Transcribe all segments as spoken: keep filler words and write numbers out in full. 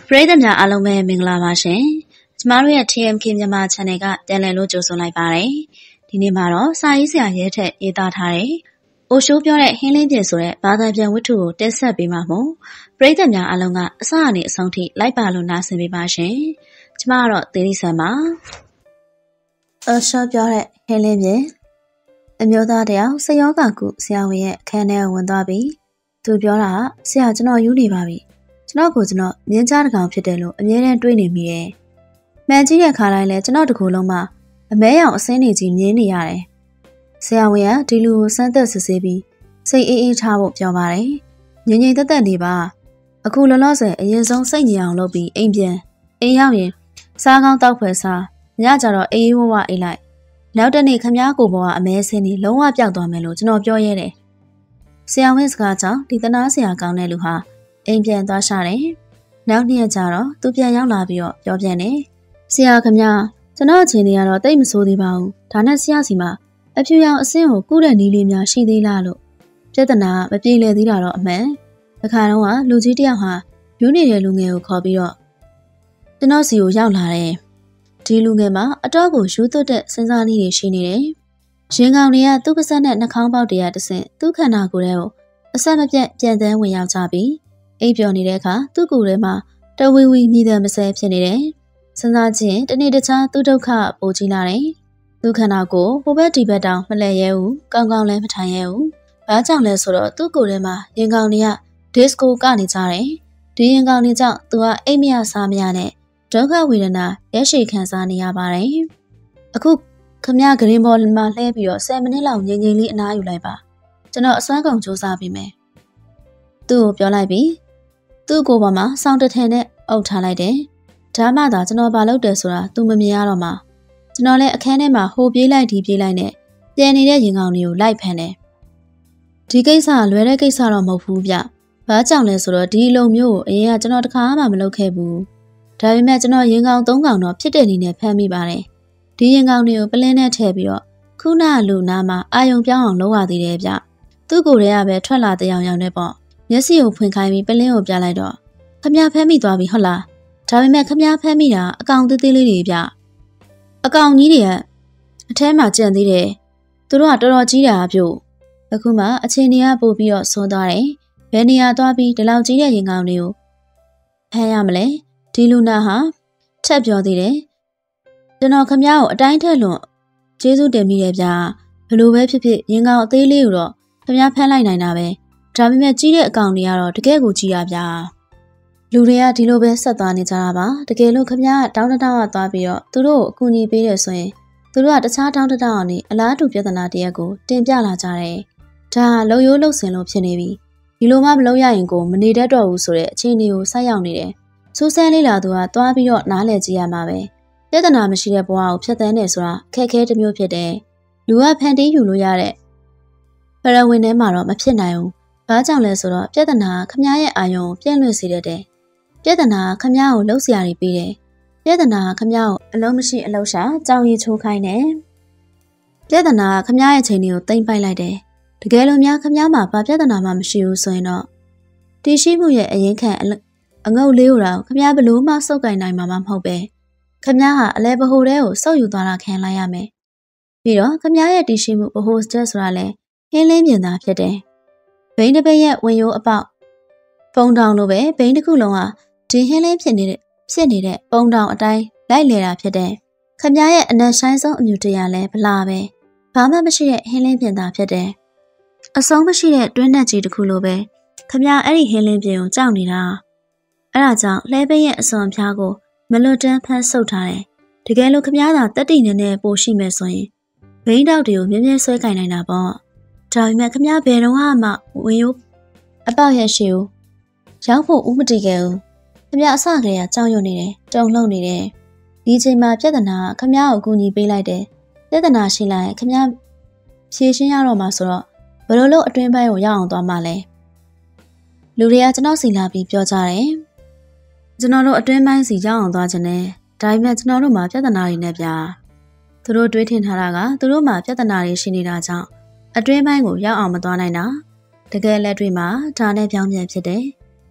ပရိသတ်များအားလုံးပဲမင်္ဂလာပါရှင်။ကျမတို့ရဲ့ T M K မြန်မာ channel ကပြန်လည်လို့ကြိုဆိုလိုက်ပါတယ်။ဒီနေ့မှာတော့စာရေးဆရာရဲထက်ရေးသားထားတဲ့အိုရှိုးပြောတဲ့ဟင်းလင်းပြင်ဆိုတဲ့ဘာသာပြန်ဝတ္ထုကိုတင်ဆက်ပေးမှာမို့ပရိသတ်များအားလုံးကအစအနေအဆုံးထိလိုက်ပါလို့နားဆင်ပေးပါရှင်။ကျမကတော့သေရီဆန်ပါ။အိုရှိုးပြောတဲ့ဟင်းလင်းပြင်အမျိုးသားတယောက်စရောဂါကုဆရာဝန်ရဲ့အခန်းထဲဝင်သွားပြီးသူပြောတာကဆရာကျွန်တော်ယူနေပါပြီ။ကျွန်တော်ကိုကျွန်တော်မြင်းကြားတစ်ကောင်ဖြစ်တယ်လို့အမြဲတမ်းတွေးနေမိတယ်။မှန်ကြီးတဲ့ခါတိုင်းလဲကျွန်တော်တကူလုံးမှာအမဲရောင်အစင်းနေကြီးမြင်းနေရတယ်။ဆရာဝန်ကဒီလူကိုစမ်းသက်စစ်ဆေးပြီးစိတ်အေးအေးထားဖို့ပြောပါတယ်။ငြိမ်ငြိမ်သက်သက်နေပါ။အခုလောလောဆယ်အရင်ဆုံးစိတ်ငြိမ်အောင်လုပ်ပြီးအိမ်ပြန်အိမ်ရောက်ရင်စားကောင်းတောက်ဖွယ်စားညကြတော့အေးအေးဝဝအိတ်လိုက်နောက်တနေ့ခမားကိုပေါ်ကအမဲစင်းနေလုံးဝပျောက်သွားမယ်လို့ကျွန်တော်ပြောရဲတယ်။ဆရာဝန်စကားကြောင့်ဒီတနာဆရာကောင်းတဲ့လူဟာအိမ်ပြန်သွားရှာတယ်။နောက်နေ့ကျတော့သူပြန်ရောက်လာပြီးတော့ပြောပြန်တယ်။ဆရာခမကျွန်တော်အခြေအနေကတော့တိတ်မဆိုးသေးပါဘူး။ဒါနဲ့ဆရာစီမှာအဖြူရောင်အစင်းကိုကုတဲ့နီးလေးများရှိသေးလားလို့ပြဿနာမပြေလည်သေးတာတော့အမှန်။တစ်ခါတော့ကလူကြီးတယောက်ဟာယူနေတဲ့လူငယ်ကိုခေါ်ပြီးတော့ကျွန်တော်စီကိုရောက်လာတယ်။ဒီလူငယ်မှာအတော့ကိုယူသွတ်တဲ့စဉ်းစားနည်းတွေရှိနေတယ်။ရင်ကောင်တွေကသူ့ပါးစပ်နဲ့နှာခေါင်းပေါက်တွေကတဆင့်သူ့ခန္ဓာကိုယ်ထဲကိုအဆက်မပြတ်ပြန်တန်းဝင်ရောက်ကြပြီးအိပ်ပျော်နေတဲ့အခါသူ့ကိုယ်ထဲမှာတဝီဝီမြည်တယ်မစဲဖြစ်နေတယ်။စဉ်းစားကြည့်တနေ့တခြားသူ့ဒုက္ခပိုကြီးလာတယ်။သူ့ခန္ဓာကိုယ်ဟိုဘက်ဒီဘက်တောင်မလှည့်ရဲဘူး။ကောင်းကောင်းလည်းမထိုင်ရဲဘူး။ဘာကြောင့်လဲဆိုတော့သူ့ကိုယ်ထဲမှာရင်ကောင်တွေကဒစ်ကိုကနေကြတယ်။ဒီရင်ကောင်တွေကြောင့်သူကအိပ်မရစားမရနဲ့ဒုက္ခဝေဒနာရရှိခံစားနေရပါတယ်။အခုခမရဂရင်ဘော်မှာလှဲပြီးတော့ဆယ်မိနစ်လောက်ငြိမ်ငြိမ်လေးအနားယူလိုက်ပါ။ကျွန်တော်အစွမ်းကုန်စူးစမ်းပြီးမယ်။သူ့ကိုပြောလိုက်ပြီးသူ့ကိုယ်ပေါ်မှာစောင်းတထန်နဲ့အုပ်ထားလိုက်တယ်။ဒါမှသာကျွန်တော်ဘာလုပ်တယ်ဆိုတာ तू မမြင်ရတော့မှကျွန်တော်လည်းအခန်းထဲမှာဟိုပြေးလိုက်ဒီပြေးလိုက်နဲ့ပြန်နေတဲ့ရင်ကောင်တွေကိုလိုက်ဖမ်းတယ်။ဒီကိစ္စလွယ်တဲ့ကိစ္စတော့မဟုတ်ဘူးဗျ။ဘာကြောင့်လဲဆိုတော့ဒီလုံမျိုးကိုအရင်ကကျွန်တော်တခါမှမလုပ်ခဲ့ဘူး။ဒါပေမဲ့ကျွန်တော်ရင်ကောင်သုံးကောင်တော့ဖြစ်တဲ့အနေနဲ့ဖမ်းမိပါတယ်။ဒီရင်ကောင်တွေကိုပလင်းနဲ့ထည့်ပြီးတော့ခုနကလူနာမှာအာယုံပြောင်းအောင်လုပ်ရသေးတယ်ဗျ။သူ့ကိုယ်တည်းကပဲထွက်လာတဲ့အောင်ရောက်နေပေါ့။မျက်စိကိုဖွင့်ခိုင်းပြီးပလင်းကိုပြလိုက်တော့ခမဖမ်းမိသွားပြီဟုတ်လားဒါပေမဲ့ခမဖမ်းမိတာအကောင်သေးသေးလေးတွေဗျအကောင်ကြီးတွေကအထဲမှာကြံသေးတယ်သူတို့ကတော်တော်ကြီးတာအပြုတ်အခုမှအချိန်တွေကပို့ပြီးတော့ဆုံးသွားတယ်ဘယ်နေရာသွားပြီးဒီလောက်ကြီးတဲ့ရင်ကောင်တွေကိုဖမ်းရမလဲဒီလူနာဟာထက်ပြောသေးတယ်ကျွန်တော်ခမကိုအတိုင်းထက်လွန်ကျေးဇူးတင်မိတယ်ဗျဘလို့ပဲဖြစ်ဖြစ်ရင်ကောင်အသေးလေးကိုတော့ခမဖမ်းလိုက်နိုင်တာပဲဒါပေမဲ့ကြီးတဲ့အကောင်တွေကတော့တကယ်ကိုကြီးရဗျာလူတွေကဒီလိုပဲဆက်သွားနေကြတာပါတကယ်လို့ခမကတောင်းတတောင်းကသွားပြီးတော့သူတို့ကိုအကူအညီပေးတယ်ဆိုရင်သူတို့ကတခြားတောင်းတတောင်းအောင်နေအလားတူပြဿနာတရက်ကိုတင်ပြလာကြတယ်ဒါလုံရိုးလုံစင်လို့ဖြစ်နေပြီဒီလိုမှမလုပ်ရရင်ကိုမနေတတ်တော့ဘူးဆိုတဲ့အခြေအနေကိုဆိုက်ရောက်နေတယ်စူးစမ်းလေးလာသူကသွားပြီးတော့နားလည်ကြည့်ရမှာပဲပြဿနာမရှိတဲ့ဘဝကိုဖျက်ဆီးနေဆိုတာခက်ခဲတစ်မျိုးဖြစ်တယ်လူကဖန်တီးယူလို့ရတဲ့ဖရဝင်ထဲမှာတော့မဖြစ်နိုင်ဘူးဘာကြောင့်လဲဆိုတော့ပြဿနာခမရဲ့အာယုံပြန့်လွင့်စေတတ်တယ်။ပြဿနာခမကိုလှုပ်ရှားနေပြီးတယ်။ပြဿနာခမကိုအလုံးမရှိအလုံးရှာကြောင်ရီချိုးခိုင်းတယ်။ပြဿနာခမရဲ့ချိန်တွေကိုတိမ့်ပိုက်လိုက်တယ်။တကယ်လို့များခမမှာဘာပြဿနာမှမရှိဘူးဆိုရင်တော့တရှိမှုရဲ့အရင်ခံအငုတ်လေးကိုတော့ခမဘလို့မှစုပ်ကိုင်နိုင်မှာမဟုတ်ပဲ။ခမဟာအလဲဘဟိုတဲကိုစုပ်ယူသွားတာခံလိုက်ရမယ်။ပြီးတော့ခမရဲ့တရှိမှုဘဟိုစတက်ဆိုတာလဲဟင်းလင်းမြင်တာဖြစ်တယ်။ဘိန်းတစ်ပိတ်ရဲ့ဝင်ရိုးအပေါက်ပုံတောင်လိုပဲဘိန်းတစ်ခုလုံးဟာဒီဟင်းလေးဖြစ်နေတဲ့ဖြစ်နေတဲ့ပုံတောင်အတိုင်းလိုက်လေတာဖြစ်တယ်။ခမရဲ့အနက်ဆိုင်ဆုံးအမြူတရားလဲဗလာပဲဘာမှမရှိတဲ့ဟင်းလင်းပြင်သာဖြစ်တယ်။အဆုံးမရှိတဲ့တွင်းနဲ့ကြီးတစ်ခုလိုပဲခမအဲ့ဒီဟင်းလင်းပြင်ကိုကြောက်နေတာ။အဲဒါကြောင့်လဲပိတ်ရဲ့အစွန်ဖျားကိုမလွတ်တမ်းဖမ်းဆုပ်ထားတယ်။တကယ်လို့ခမသာတက်တိနေနဲ့ပိုရှိမယ်ဆိုရင်ဘိန်းတောက်တွေကိုမြဲမြဲဆွဲကင်နိုင်တာပေါ့။ဒါပေမဲ့ခမဘယ်တော့မှဝင်ရိုးအပေါက်ရဲ့ရှည်ကိုရောက်ဖို့ဥမတည်ခဲ့ဘူးခမအစကလေးကကြောက်ရွံ့နေတယ်တုန်လှုပ်နေတယ်ဒီချိန်မှာပြဿနာခမကိုအကူအညီပေးလိုက်တယ်ပြဿနာရှိလိုက်ခမဖြေရှင်းရတော့မှာဆိုတော့ဘယ်လိုလုပ်အတွင်းပိုင်းကိုရောက်အောင်သွားမှာလဲလူတွေကကျွန်တော်စီလာပြီးပြောကြတယ်ကျွန်တော်တို့အတွင်းပိုင်းစီရောက်အောင်သွားခြင်းနဲ့ဒါပေမဲ့ကျွန်တော်တို့မှာပြဿနာတွေနဲ့ဗျာသူတို့တွေးထင်ထားတာကသူတို့မှာပြဿနာတွေရှိနေတာကြောင့်အတွင်းပိုင်းကိုရောက်အောင်မသွားနိုင်တာတကယ်လက်တွေ့မှာဒါနဲ့ပြောင်းပြန်ဖြစ်တယ်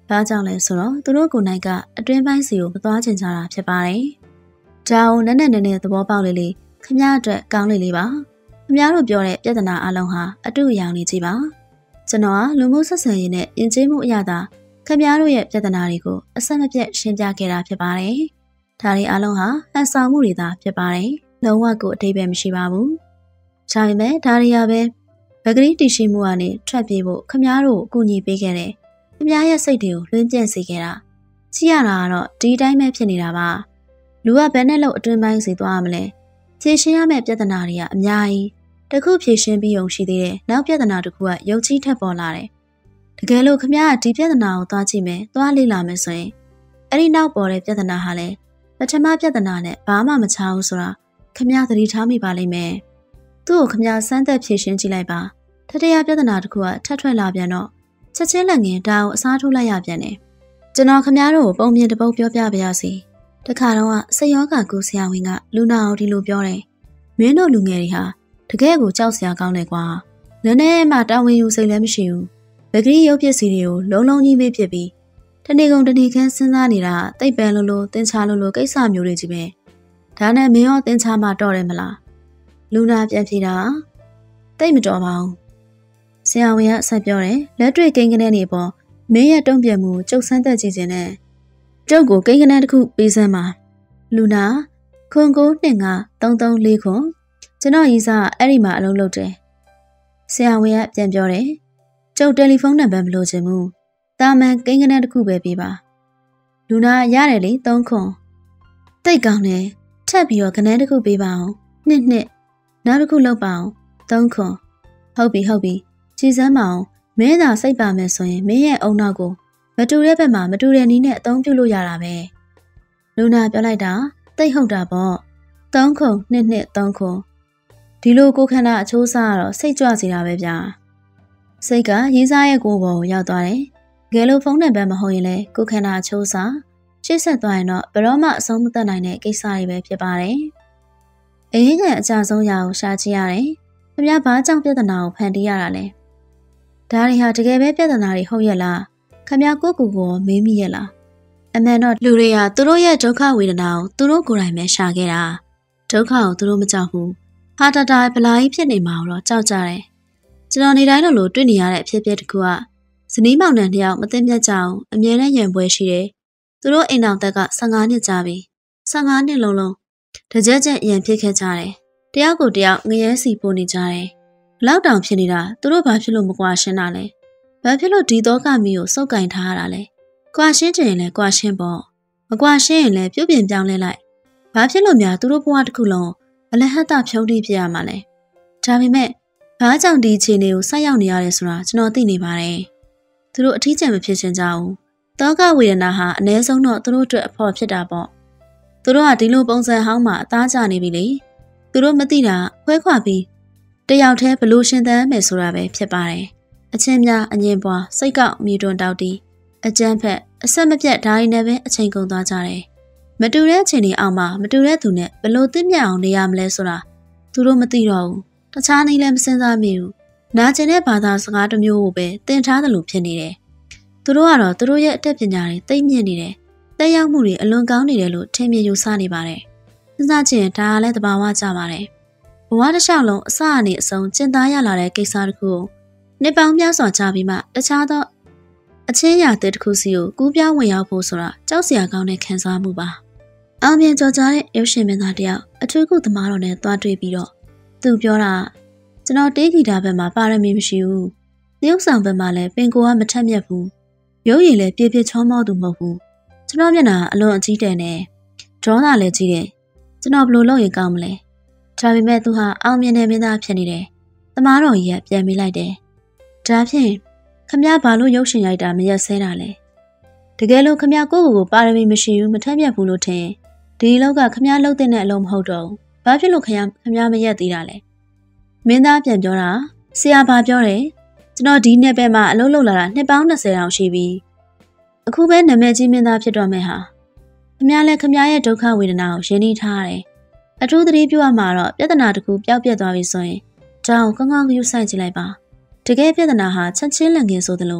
ဘာကြောင့်လဲဆိုတော့သူတို့ကိုယ်နိုင်ကအတွင်းပိုင်းစီကိုမသွားချင်ကြတာဖြစ်ပါတယ်။ဒါအောင်နက်နက်နဲနဲသဘောပေါက်လေးလေးခမရအတွက်ကောင်းလေးလေးပါ။ခမရတို့ပြောတဲ့ပြဿနာအလုံးဟာအတူအယောင်နေကြီးပါ။ကျွန်တော်ကလူမှုဆက်ဆံရေးနဲ့ယဉ်ကျေးမှုအရာသာခမရတို့ရဲ့ပြဿနာတွေကိုအဆက်မပြတ်ရှင်းပြခဲ့တာဖြစ်ပါတယ်။ဒါတွေအလုံးဟာဟန်ဆောင်မှုတွေသာဖြစ်ပါတယ်။လုံးဝကိုအထိပ္ပယ်မရှိပါဘူး။ဒါပေမဲ့ဒါတွေရပဲဗကတိတရှိမှုကနေထွက်ပြေးဖို့ခမရတို့အကူအညီပေးခဲ့တယ်။ခမရရဲ့စိတ်တွေကိုလွှင်းပြန့်စေခဲ့တာ။ကြည့်ရတာကတော့ဒီတိုင်းပဲဖြစ်နေတာပါ။လူကဘယ်နဲ့လို့အတွင်းပိုင်းစီသွားမလဲ။ဖြေရှင်းရမယ့်ပြဿနာတွေကအများကြီး။တစ်ခုဖြေရှင်းပြီးုံရှိသေးတယ်။နောက်ပြဿနာတစ်ခုကရုပ်ကြီးထပ်ပေါ်လာတယ်။တကယ်လို့ခမရကဒီပြဿနာကိုသွားကြည့်မယ်၊သွားလေ့လာမယ်ဆိုရင်အဲ့ဒီနောက်ပေါ်တဲ့ပြဿနာဟာလည်းပထမပြဿနာနဲ့ဘာမှမချဘူးဆိုတာခမရသတိထားမိပါလိမ့်မယ်။သူ့ကိုခမရစမ်းသက်ဖြေရှင်းကြည့်လိုက်ပါ။ထထရပြဿနာတစ်ခုကထပ်ထွက်လာပြန်တော့ချက်ချင်းလက်ငင်းဒါကိုအစားထိုးလိုက်ရပြန်တယ်။ကျွန်တော်ခမရတို့ကိုပုံမြင်တစ်ပုတ်ပြောပြပါရစေ။တခါတော့စိတ်ယောဂကူဆရာဝန်ကလူနာကိုဒီလိုပြောတယ်။မင်းတို့လူငယ်တွေဟာတကယ်ကိုကြောက်စရာကောင်းတယ်ကွာ။နည်းနည်းမှတာဝန်ယူစိတ်လည်းမရှိဘူး။ဗကတိရုပ်ပစ္စည်းတွေကိုလုံးလုံးကြီးမေးဖြစ်ပြီးတနေ့ကုန်တနေ့ခန်းစဉ်းစားနေတာတိတ်ပန်လို့လို့တင်ချလို့လို့ကိစ္စမျိုးတွေကြီးပဲ။ဒါနဲ့မင်းရောတင်ချမှတော့တယ်မလား။လူနာပြန်ဖြေတာတိတ်မတော်ပါဘူး။ဆရာဝန်ကဆက်ပြောတယ်လက်တွေ့ကိန်းကနန်းတွေပေါ်မင်းရဲ့တုံ့ပြန်မှုကျုပ်ဆန်းသက်ကြည့်ခြင်းနဲ့ကျုပ်ကိုကိန်းကနန်းတစ်ခုပေးစမ်းပါလူနာခွန်ကိုနှစ်ငါသုံးသုံးလေးခွန်ကျွန်တော်ရီစားအဲ့ဒီမှာအလုပ်လုပ်တယ်ဆရာဝန်ကပြန်ပြောတယ်ကျုပ်တယ်လီဖုန်းနံပါတ်မလို့ချင်ဘူးတာမန်ကိန်းကနန်းတစ်ခုပဲပေးပါလူနာရတယ်လေသုံးခွန်တိတ်ကောင်းတယ်ထပ်ပြီးတော့ကနန်းတစ်ခုပေးပါအောင်နှစ်နှစ်နောက်တစ်ခုလုပ်ပါအောင်သုံးခွန်ဟုတ်ပြီဟုတ်ပြီကြည်စမ်းမအောင်မင်းသာစိတ်ပါမယ်ဆိုရင်မင်းရဲ့အုံနောက်ကိုမတူတဲ့ဘက်မှာမတူတဲ့နည်းနဲ့အသုံးပြုလို့ရတာပဲလူနာပြောလိုက်တာတိတ်ဟုတ်တာပေါ့သုံးခုနှစ်နှစ်သုံးခုဒီလိုကိုခန္ဓာအချိုးစားကတော့စိတ်ကြွစေတာပဲဗျာစိတ်ကရေးစားရဲ့ကိုယ်ပေါ်ရောက်သွားတယ်ငယ်လို့ဖုန်းနံပါတ်မဟုတ်ရင်လည်းကိုခန္ဓာအချိုးစားရှေ့ဆက်သွားရင်တော့ဘယ်တော့မှအဆုံးမသတ်နိုင်တဲ့ကိစ္စတွေပဲဖြစ်ပါတယ်အရင်ကအကြဆုံးရအောင်ရှာကြည့်ရတယ်ခင်ဗျားဘာကြောင့်ပြဿနာကိုဖန်တီးရတာလဲဒါတွေဟာတကယ်ပဲပြဿနာတွေဟုတ်ရဲ့လားခင်ဗျားကိုကိုကိုမေးမိရဲ့လားအမှန်တော့လူတွေကသူတို့ရဲ့ဒုက္ခဝေဒနာကိုသူတို့ကိုယ်တိုင်ပဲရှာခဲ့တာဒုက္ခကိုသူတို့မကြောက်ဘူးဟာတတာဗလာကြီးဖြစ်နေမှာတော့ကြောက်ကြတယ်ကျွန်တော်နေတိုင်းလိုလိုတွေ့နေရတဲ့အဖြစ်အပျက်တစ်ခုကဇနီးမောင်နှံတစ်ယောက်မသိမြတ်ကြအောင်အမြဲတမ်းရံပွဲရှိတယ်သူတို့အိမ်တော်သက်ကဆယ်ငါးနှစ်ကြာပြီဆယ်ငါးနှစ်လုံးလုံးတကြက်ကြက်ရံဖြစ်ခဲ့ကြတယ်တယောက်ကိုတယောက်ငရဲစီပို့နေကြတယ်လောက်တောင်ဖြစ်နေတာသူတို့ဘာဖြစ်လို့မကွာရှင်းတာလဲဘာဖြစ်လို့ဒီတော့ကမီကိုစုပ်ကင်ထားရတာလဲကွာရှင်းချင်ရင်လည်းကွာရှင်းပေါ့မကွာရှင်းရင်လည်းပြုတ်ပြင်ပြောင်းလဲလိုက်ဘာဖြစ်လို့များသူတို့ဘဝတစ်ခုလုံးအလဟတ်တဖြုံးတိဖြစ်ရမှာလဲဒါပေမဲ့ဘာကြောင့်ဒီအခြေအနေကိုဆက်ရောက်နေရတယ်ဆိုတာကျွန်တော်သိနေပါတယ်သူတို့အထီးကျန်မဖြစ်ချင်ကြဘူးတောကဝေဒနာဟာအ ਨੇ ဆုံးတော့သူတို့အတွက်အဖို့ဖြစ်တာပေါ့သူတို့ကဒီလိုပုံစံဟောင်းမှာအသားကျနေပြီလေသူတို့မသိတာခွဲခွာပြီးတယောက်တည်းဘလို့ရှင်သန်မယ်ဆိုတာပဲဖြစ်ပါတယ်အချင်းများအငြင်းပွားစိတ်ကောက်မြည်တွန်းတောက်တီးအကြမ်းဖက်အဆက်မပြတ်ဓာရီနဲ့ပဲအချိန်ကုန်သွားကြတယ်မတူတဲ့အချိန်တွေအောက်မှာမတူတဲ့သူနဲ့ဘလို့သိမြတ်အောင်နေရမလဲဆိုတာသူတို့မသိတော့ဘူးတခြားနည်းလည်းမစင်စားမိဘူးနာကျင်တဲ့ဘာသာစကားတစ်မျိုးကိုပဲသင်ထားတယ်လို့ဖြစ်နေတယ်သူတို့ကတော့သူတို့ရဲ့အတတ်ပညာတွေသိမြင့်နေတယ်တက်ရောက်မှုတွေအလွန်ကောင်းနေတယ်လို့ထင်မြင်ယူဆနေပါတယ်စဉ်းစားကြည့်ရင်ဒါကလည်းသဘာဝကျပါတယ်ဘဝတစ်လျှောက်လုံးအစအနေအဆုံးကျင့်သားရလာတဲ့ကိစ္စတစ်ခုကိုနှစ်ပေါင်းများစွာကြာပြီးမှတခြားသောအချင်းရာတစ်ခုစီကိုကူးပြောင်းဝင်ရောက်ဖို့ဆိုတာကြောက်စရာကောင်းတဲ့ခံစားမှုပါအောင်မြင်ကြော်ကြားတဲ့ရုပ်ရှင်မင်းသားတယောက်အထူးကုသမားတော်နဲ့သွားတွေ့ပြီးတော့သူပြောတာကျွန်တော်တေးဂီတာဘက်မှာပါရမီမရှိဘူးတရုပ်ဆောင်ဘက်မှာလည်းပင်ကိုကမထက်မြက်ဘူးရုပ်ရည်လည်းပြည့်ပြည့်ချောမောသူမဟုတ်ဘူးကျွန်တော်မျက်နှာအလွန်အကြီးတယ်နဲ့ဒေါသလည်းကြီးတယ်ကျွန်တော်ဘယ်လိုလုပ်ရင်ကောင်းမလဲဒါပေမဲ့သူဟာအောင်မြင်တဲ့မင်းသားဖြစ်နေတယ်တမားတော်ကြီးကပြန်မေးလိုက်တယ်ဒါဖြင့်ခမရဘာလို့ရုပ်ရှင်ရိုက်တာမရက်ဆဲတာလဲတကယ်လို့ခမရကိုယ့်ကိုယ်ကိုပါရမီမရှိဘူးမထက်မြက်ဘူးလို့ထင်ဒီလောက်ကခမရလှုပ်တဲ့အလုံးမဟုတ်တော့ဘူးဘာဖြစ်လို့ခမရခမရမရက်သေးတာလဲမင်းသားပြန်ပြောတာဆရာဘာပြောတယ်ကျွန်တော်ဒီနှစ်ပဲမှာအလုပ်လုပ်လာတာနှစ်ပေါင်း၂၀တောင်ရှိပြီအခုပဲနာမည်ကြီးမင်းသားဖြစ်တော့မယ်ဟာခမရလည်းခမရရဲ့ဒုက္ခဝေဒနာကိုရင်းနှီးထားရတယ်အထူးသတိပြုရမှာတော့ပြဿနာတစ်ခုပျောက်ပြက်သွားပြီဆိုရင်ဒါကိုကောင်းကောင်းယူဆိုင်ကြည့်လိုက်ပါတကယ်ပြဿနာဟာချက်ချင်းလက်ငင်းဆိုသလို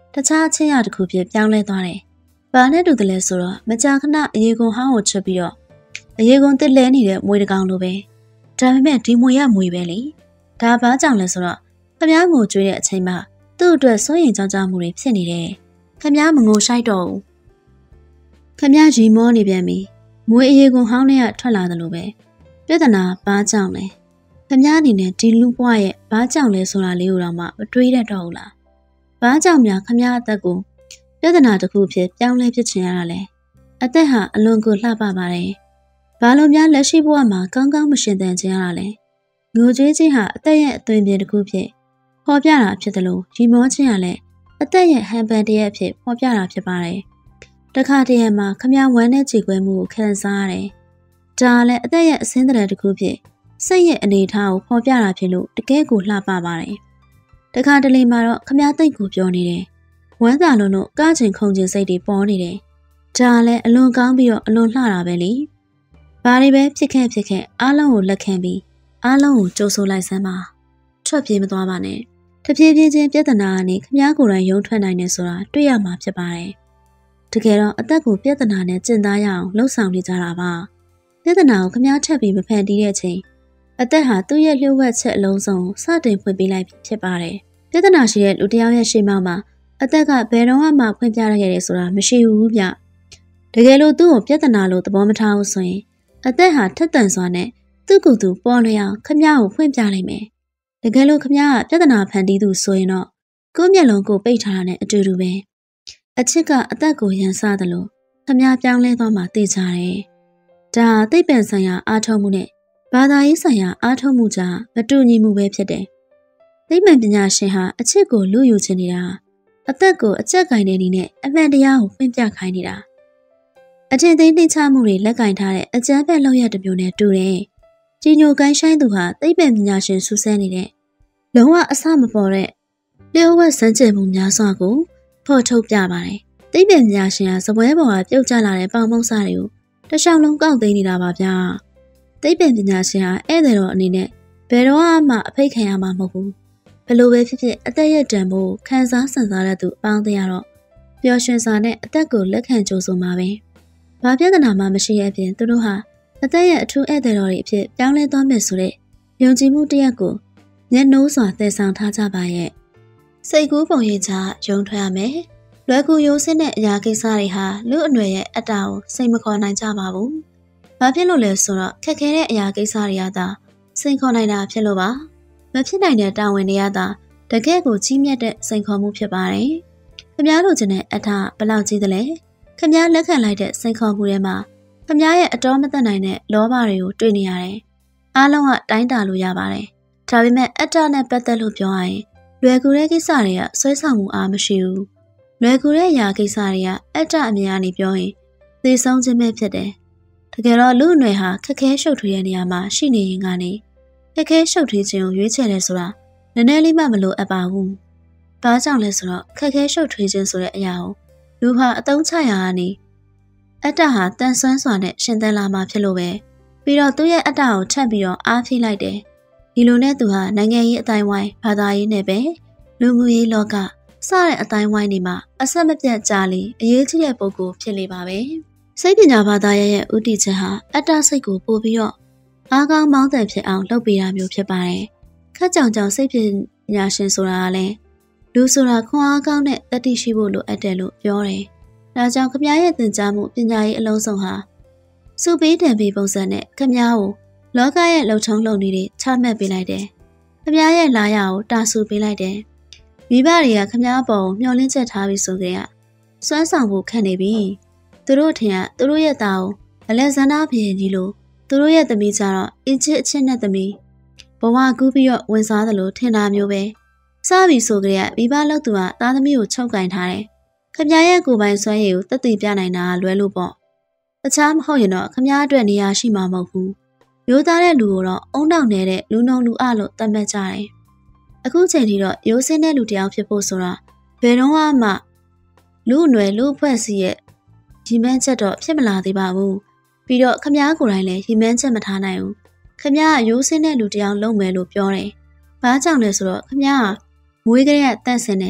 တခြားချင်းရတစ်ခုဖြစ်ပြောင်းလဲသွားတယ်။ဘာနဲ့တူတယ်လဲဆိုတော့မကြာခဏအရေကုန်ဟောင်းကိုချွတ်ပြီးတော့အရေကုန်တစ်လဲနေတဲ့မွေတစ်ကောင်လိုပဲ။ဒါပေမဲ့ဒီမွေရမွေပဲလေ။ဒါဘာကြောင့်လဲဆိုတော့ခမားငိုကြွေးတဲ့အချိန်မှာသူ့အတွက်စိုးရိမ်ကြောက်ကြမှုတွေဖြစ်နေတယ်။ခမားမငိုရှိုက်တော့ဘူး။ခမားရီမောနေပြန်ပြီ။မွေအရေကုန်ဟောင်းတွေကထွက်လာတယ်လို့ပဲ။ပြဿနာဘာကြောင့်လဲ။ခမားအနေနဲ့ဒီလူဘွားရဲ့ဘာကြောင့်လဲဆိုတာလေးကိုတော့မှမတွေးတတ်တော့ဘူးလား။ဘာကြောင့်များခမားအသက်ကိုပြဿနာတစ်ခုဖြစ်ပြောင်းလဲဖြစ်ချင်ရတာလဲ။အသက်ဟာအလွန်ကိုလှပပါတယ်။ဘာလို့များလက်ရှိဘဝမှာကောင်းကောင်းမရှင်သန်ချင်ရတာလဲ။ငိုကြွေးခြင်းဟာအသက်ရဲ့အသွင်ပြင်တစ်ခုဖြစ်ဖော်ပြတာဖြစ်တယ်လို့ရီမောခြင်းကလည်းအသက်ရဲ့ဟန်ပန်တရက်ဖြစ်ဖော်ပြတာဖြစ်ပါတယ်။တခါတည်းမှာခမားဝမ်းနဲ့ကြေကွဲမှုကိုခံစားရတယ်။ဒါလည်းအသက်ရဲ့အစင်းတရတစ်ခုဖြစ်စိတ်ရဲ့အနေအထားကိုဖော်ပြတာဖြစ်လို့တကယ်ကိုလှပပါတယ်။တခါတလေမှာတော့ခမားသိတ်ကိုပြောနေတယ်။ဝမ်းသာလုံးလို့ကားချင်ခုန်ချင်စိတ်တွေပေါ်နေတယ်။ဒါလည်းအလွန်ကောင်းပြီးတော့အလွန်လှတာပဲလေ။ဘာတွေပဲဖြစ်ခဲ့ဖြစ်ခဲ့အားလုံးကိုလက်ခံပြီးအားလုံးကိုကြိုးဆိုလိုက်စမ်းပါ။ထွက်ပြေးမသွားပါနဲ့။တဖြည်းဖြည်းချင်းပြဿနာကနေခမားကိုယ်တိုင်ရုံထွက်နိုင်နေဆိုတာတွေ့ရမှာဖြစ်ပါတယ်။တကယ်တော့အသက်ကိုပြဿနာနဲ့ကျင့်သားရအောင်လှုပ်ဆောင်နေကြတာပါ။ပြဿနာကိုခမားထပ်ပြီးမဖန်တီးတဲ့ချိန်အသက်ဟာသူ့ရဲ့လျှို့ဝှက်ချက်အလုံးစုံစတင်ဖွင့်ပေးလိုက်ဖြစ်ပါတယ်။ပြဿနာရှိတဲ့လူတစ်ယောက်ရဲ့ရှေ့မှောက်မှာအသက်ကဘယ်တော့မှဖွင့်ပြရခဲ့တယ်ဆိုတာမရှိဘူးဗျ။တကယ်လို့သူ့ကိုပြဿနာလို့သဘောမထားဘူးဆိုရင်အသက်ဟာထက်သန်စွာနဲ့သူ့ကိုယ်သူပေါ်လျောင်ခမားကိုဖွင့်ပြလိုက်မယ်။တကယ်လို့ခမားကပြဿနာဖန်တီးသူဆိုရင်တော့ကိုယ့်မျက်လုံးကိုပိတ်ထားတာနဲ့အတူတူပဲ။အချစ်ကအသက်ကိုရန်စသလိုခမားပြောင်းလဲသွားမှသိကြတယ်။ဒါသိပ္ပံဆိုင်ရာအားထုတ်မှုနဲ့ဘာသာရေးဆိုင်ရာအားထုတ်မှုကြားမတူညီမှုပဲဖြစ်တယ်။သိပ္ပံပညာရှင်ဟာအချစ်ကိုလူယူချင်နေတာအသက်ကိုအကျက်ကင်တဲ့နည်းနဲ့အမှန်တရားကိုဖွင့်ပြခိုင်းနေတာအထင်သိနှိမ့်ချမှုတွေလက်ကင်ထားတဲ့အကြမ်းဖက်လောက်ရတဲ့မျိုးနဲ့တူတယ်။ကြီးညိုကိုင်းဆိုင်သူဟာသိပ္ပံပညာရှင်စူးစမ်းနေတဲ့လုံးဝအစမပေါ်တဲ့လျှို့ဝှက်စမ်းကြယ်မှုများစွာကိုဖော်ထုတ်ပြပါတယ်။သိပ္ပံပညာရှင်ဟာစပွဲပေါ်ကပြုတ်ကျလာတဲ့ပေါင်မုံစားတွေကိုတစ်ချောင်းလုံးကောက်သိမ်းနေတာပါဗျာ။သိပ္ပံပညာရှင်ဟာဧည့်သည်တော်အနေနဲ့ဘယ်တော့မှအဖိတ်ခံရမှာမဟုတ်ဘူး။ဘလို့ပဲဖြစ်ဖြစ်အသက်ရတန်ဖို့ခံစားဆန်စားတဲ့သူအပေါင်းတရားတော့ပျော်ရွှင်စွာနဲ့အသက်ကိုလက်ခံကြိုးဆိုမှာပဲ။ဘာပြဿနာမှမရှိရဲ့အပြင်သူတို့ဟာအသက်ရဲ့အထူးဧည့်သည်တော်တွေအဖြစ်ပြောင်းလဲသွားမယ်ဆိုတဲ့ယုံကြည်မှုတစ်ရပ်ကိုညနှိုးစွာသယ်ဆောင်ထားကြပါရဲ့။စိတ်ကူးပုံရိပ်ချယုံထွက်ရမယ်။လွယ်ကူရိုးစင်းတဲ့အရာကိစ္စတွေဟာလူအနွယ်ရဲ့အတ္တကိုစိတ်မခေါ်နိုင်ကြပါဘူး။ဘာဖြစ်လို့လဲဆိုတော့ခက်ခဲတဲ့အရာကိစ္စတွေကသာစိတ်ခေါ်နိုင်တာဖြစ်လို့ပါ။မဖြစ်နိုင်တဲ့တာဝန်တွေကသာတကယ့်ကိုကြီးမြတ်တဲ့စိန်ခေါ်မှုဖြစ်ပါတယ်။ခင်ဗျားတို့ကျင်တဲ့အထဘလောက်ကြီးသလဲ။ခင်ဗျားလက်ခံလိုက်တဲ့စိန်ခေါ်မှုတွေမှာခင်ဗျားရဲ့အတော်မသက်နိုင်တဲ့လောဘတွေကိုတွေ့နေရတယ်။အားလုံးကတိုင်းတာလို့ရပါတယ်။ဒါပေမဲ့အတ္တနဲ့ပတ်သက်လို့ပြောရရင်လွယ်ကူတဲ့ကိစ္စတွေကဆွဲဆောင်မှုအားမရှိဘူး။လွယ်ကူတဲ့အရာကိစ္စတွေကအတ္တအမြင်ကနေပြောရင်သေဆုံးခြင်းပဲဖြစ်တယ်။တကယ်တော့လူအနွယ်ဟာခက်ခဲရှုပ်ထွေးတဲ့နေရာမှာရှိနေရင်ကနေခက်ခဲရှုပ်ထွေးခြင်းကိုရွေးချယ်တယ်ဆိုတာနည်းနည်းလေးမှမလိုအပ်ပါဘူး။ဘာကြောင့်လဲဆိုတော့ခက်ခဲရှုပ်ထွေးခြင်းဆိုတဲ့အရာကိုလူဟာအသုံးချရာကနေအတ္တဟာတန်ဆွမ်းစွာနဲ့ရှင်သန်လာမှာဖြစ်လို့ပဲပြီးတော့သူ့ရဲ့အတ္တကိုထပ်ပြီးတော့အားဖြည့်လိုက်တယ်။ဒီလိုနဲ့သူဟာနိုင်ငံရေးအတိုင်းဝိုင်းဘာသာရေးနဲ့ပဲလူမှုရေးလောကစတဲ့အတိုင်းဝိုင်းတွေမှာအဆက်မပြတ်ကြာလေအရေးကြီးတဲ့ပုံကိုဖြစ်လေပါပဲ။စိတ်ပညာဘာသာရဲ့ဥတီချက်ဟာအတ္တစိတ်ကိုပို့ပြီးတော့အားကောင်းမောင်းတဲ့ဖြစ်အောင်လုပ်ပေးတာမျိုးဖြစ်ပါတယ်။ခက်ကြောင်ကြောင်စိတ်ပညာရှင်ဆိုတာကလည်းလူဆိုတာခွန်အားကောင်းတဲ့တတိရှိဖို့လိုအပ်တယ်လို့ပြောတယ်။ဒါကြောင့်ခမရဲ့သင်ကြားမှုပညာရေးအလုံးစုံဟာစုပေးတံပေးပုံစံနဲ့ခမကိုလောကရဲ့လှုပ်ထုံးလုပ်နည်းတွေချမှတ်ပေးလိုက်တယ်။ခမရဲ့လာရကိုတာဆူပေးလိုက်တယ်။မိဘတွေကခမအပေါ်မျှော်လင့်ချက်ထားပြီးဆိုကြရစွမ်းဆောင်ဖို့ခံနေပြီ။သူတို့ထင်ကသူတို့ရဲ့သားကိုအလက်ဇန္ဒာဘုရင်ကြီးလိုသူတို့ရဲ့သမီးကြတော့အစ်ချစ်အချင်းနဲ့သမီးဘဝကူးပြီးတော့ဝင်စားသလိုထင်တာမျိုးပဲစပြီဆိုကြရမိဘလောက်သူကသားသမီးကိုချုပ်ကင်ထားတယ်ခမရဲ့ကိုယ်ပိုင်ဆွဲရည်ကိုတသိပြနိုင်တာလွဲလို့ပေါ့တခြားမဟုတ်ရင်တော့ခမအတွက်နေရာရှိမှာမဟုတ်ဘူးရိုးသားတဲ့လူကိုတော့အုံနောက်နေတဲ့လူနှုံလူအလို့သတ်မှတ်ကြတယ်အခုချိန်ထိတော့ရိုးစင်းတဲ့လူတယောက်ဖြစ်ဖို့ဆိုတာဘယ်တော့မှလူအနွယ်လူအဖွဲ့အစည်းရဲ့ရည်မှန်းချက်တော့ဖြစ်မလာသေးပါဘူးပြီးတော့ခမကိုယ်တိုင်လည်းရည်မှန်းချက်မထားနိုင်ဘူးခမကရိုးစင်းတဲ့လူတယောက်လုံးမယ်လို့ပြောတယ်ဘာကြောင့်လဲဆိုတော့ခမကမွေးကလေးကတန့်စင်တယ်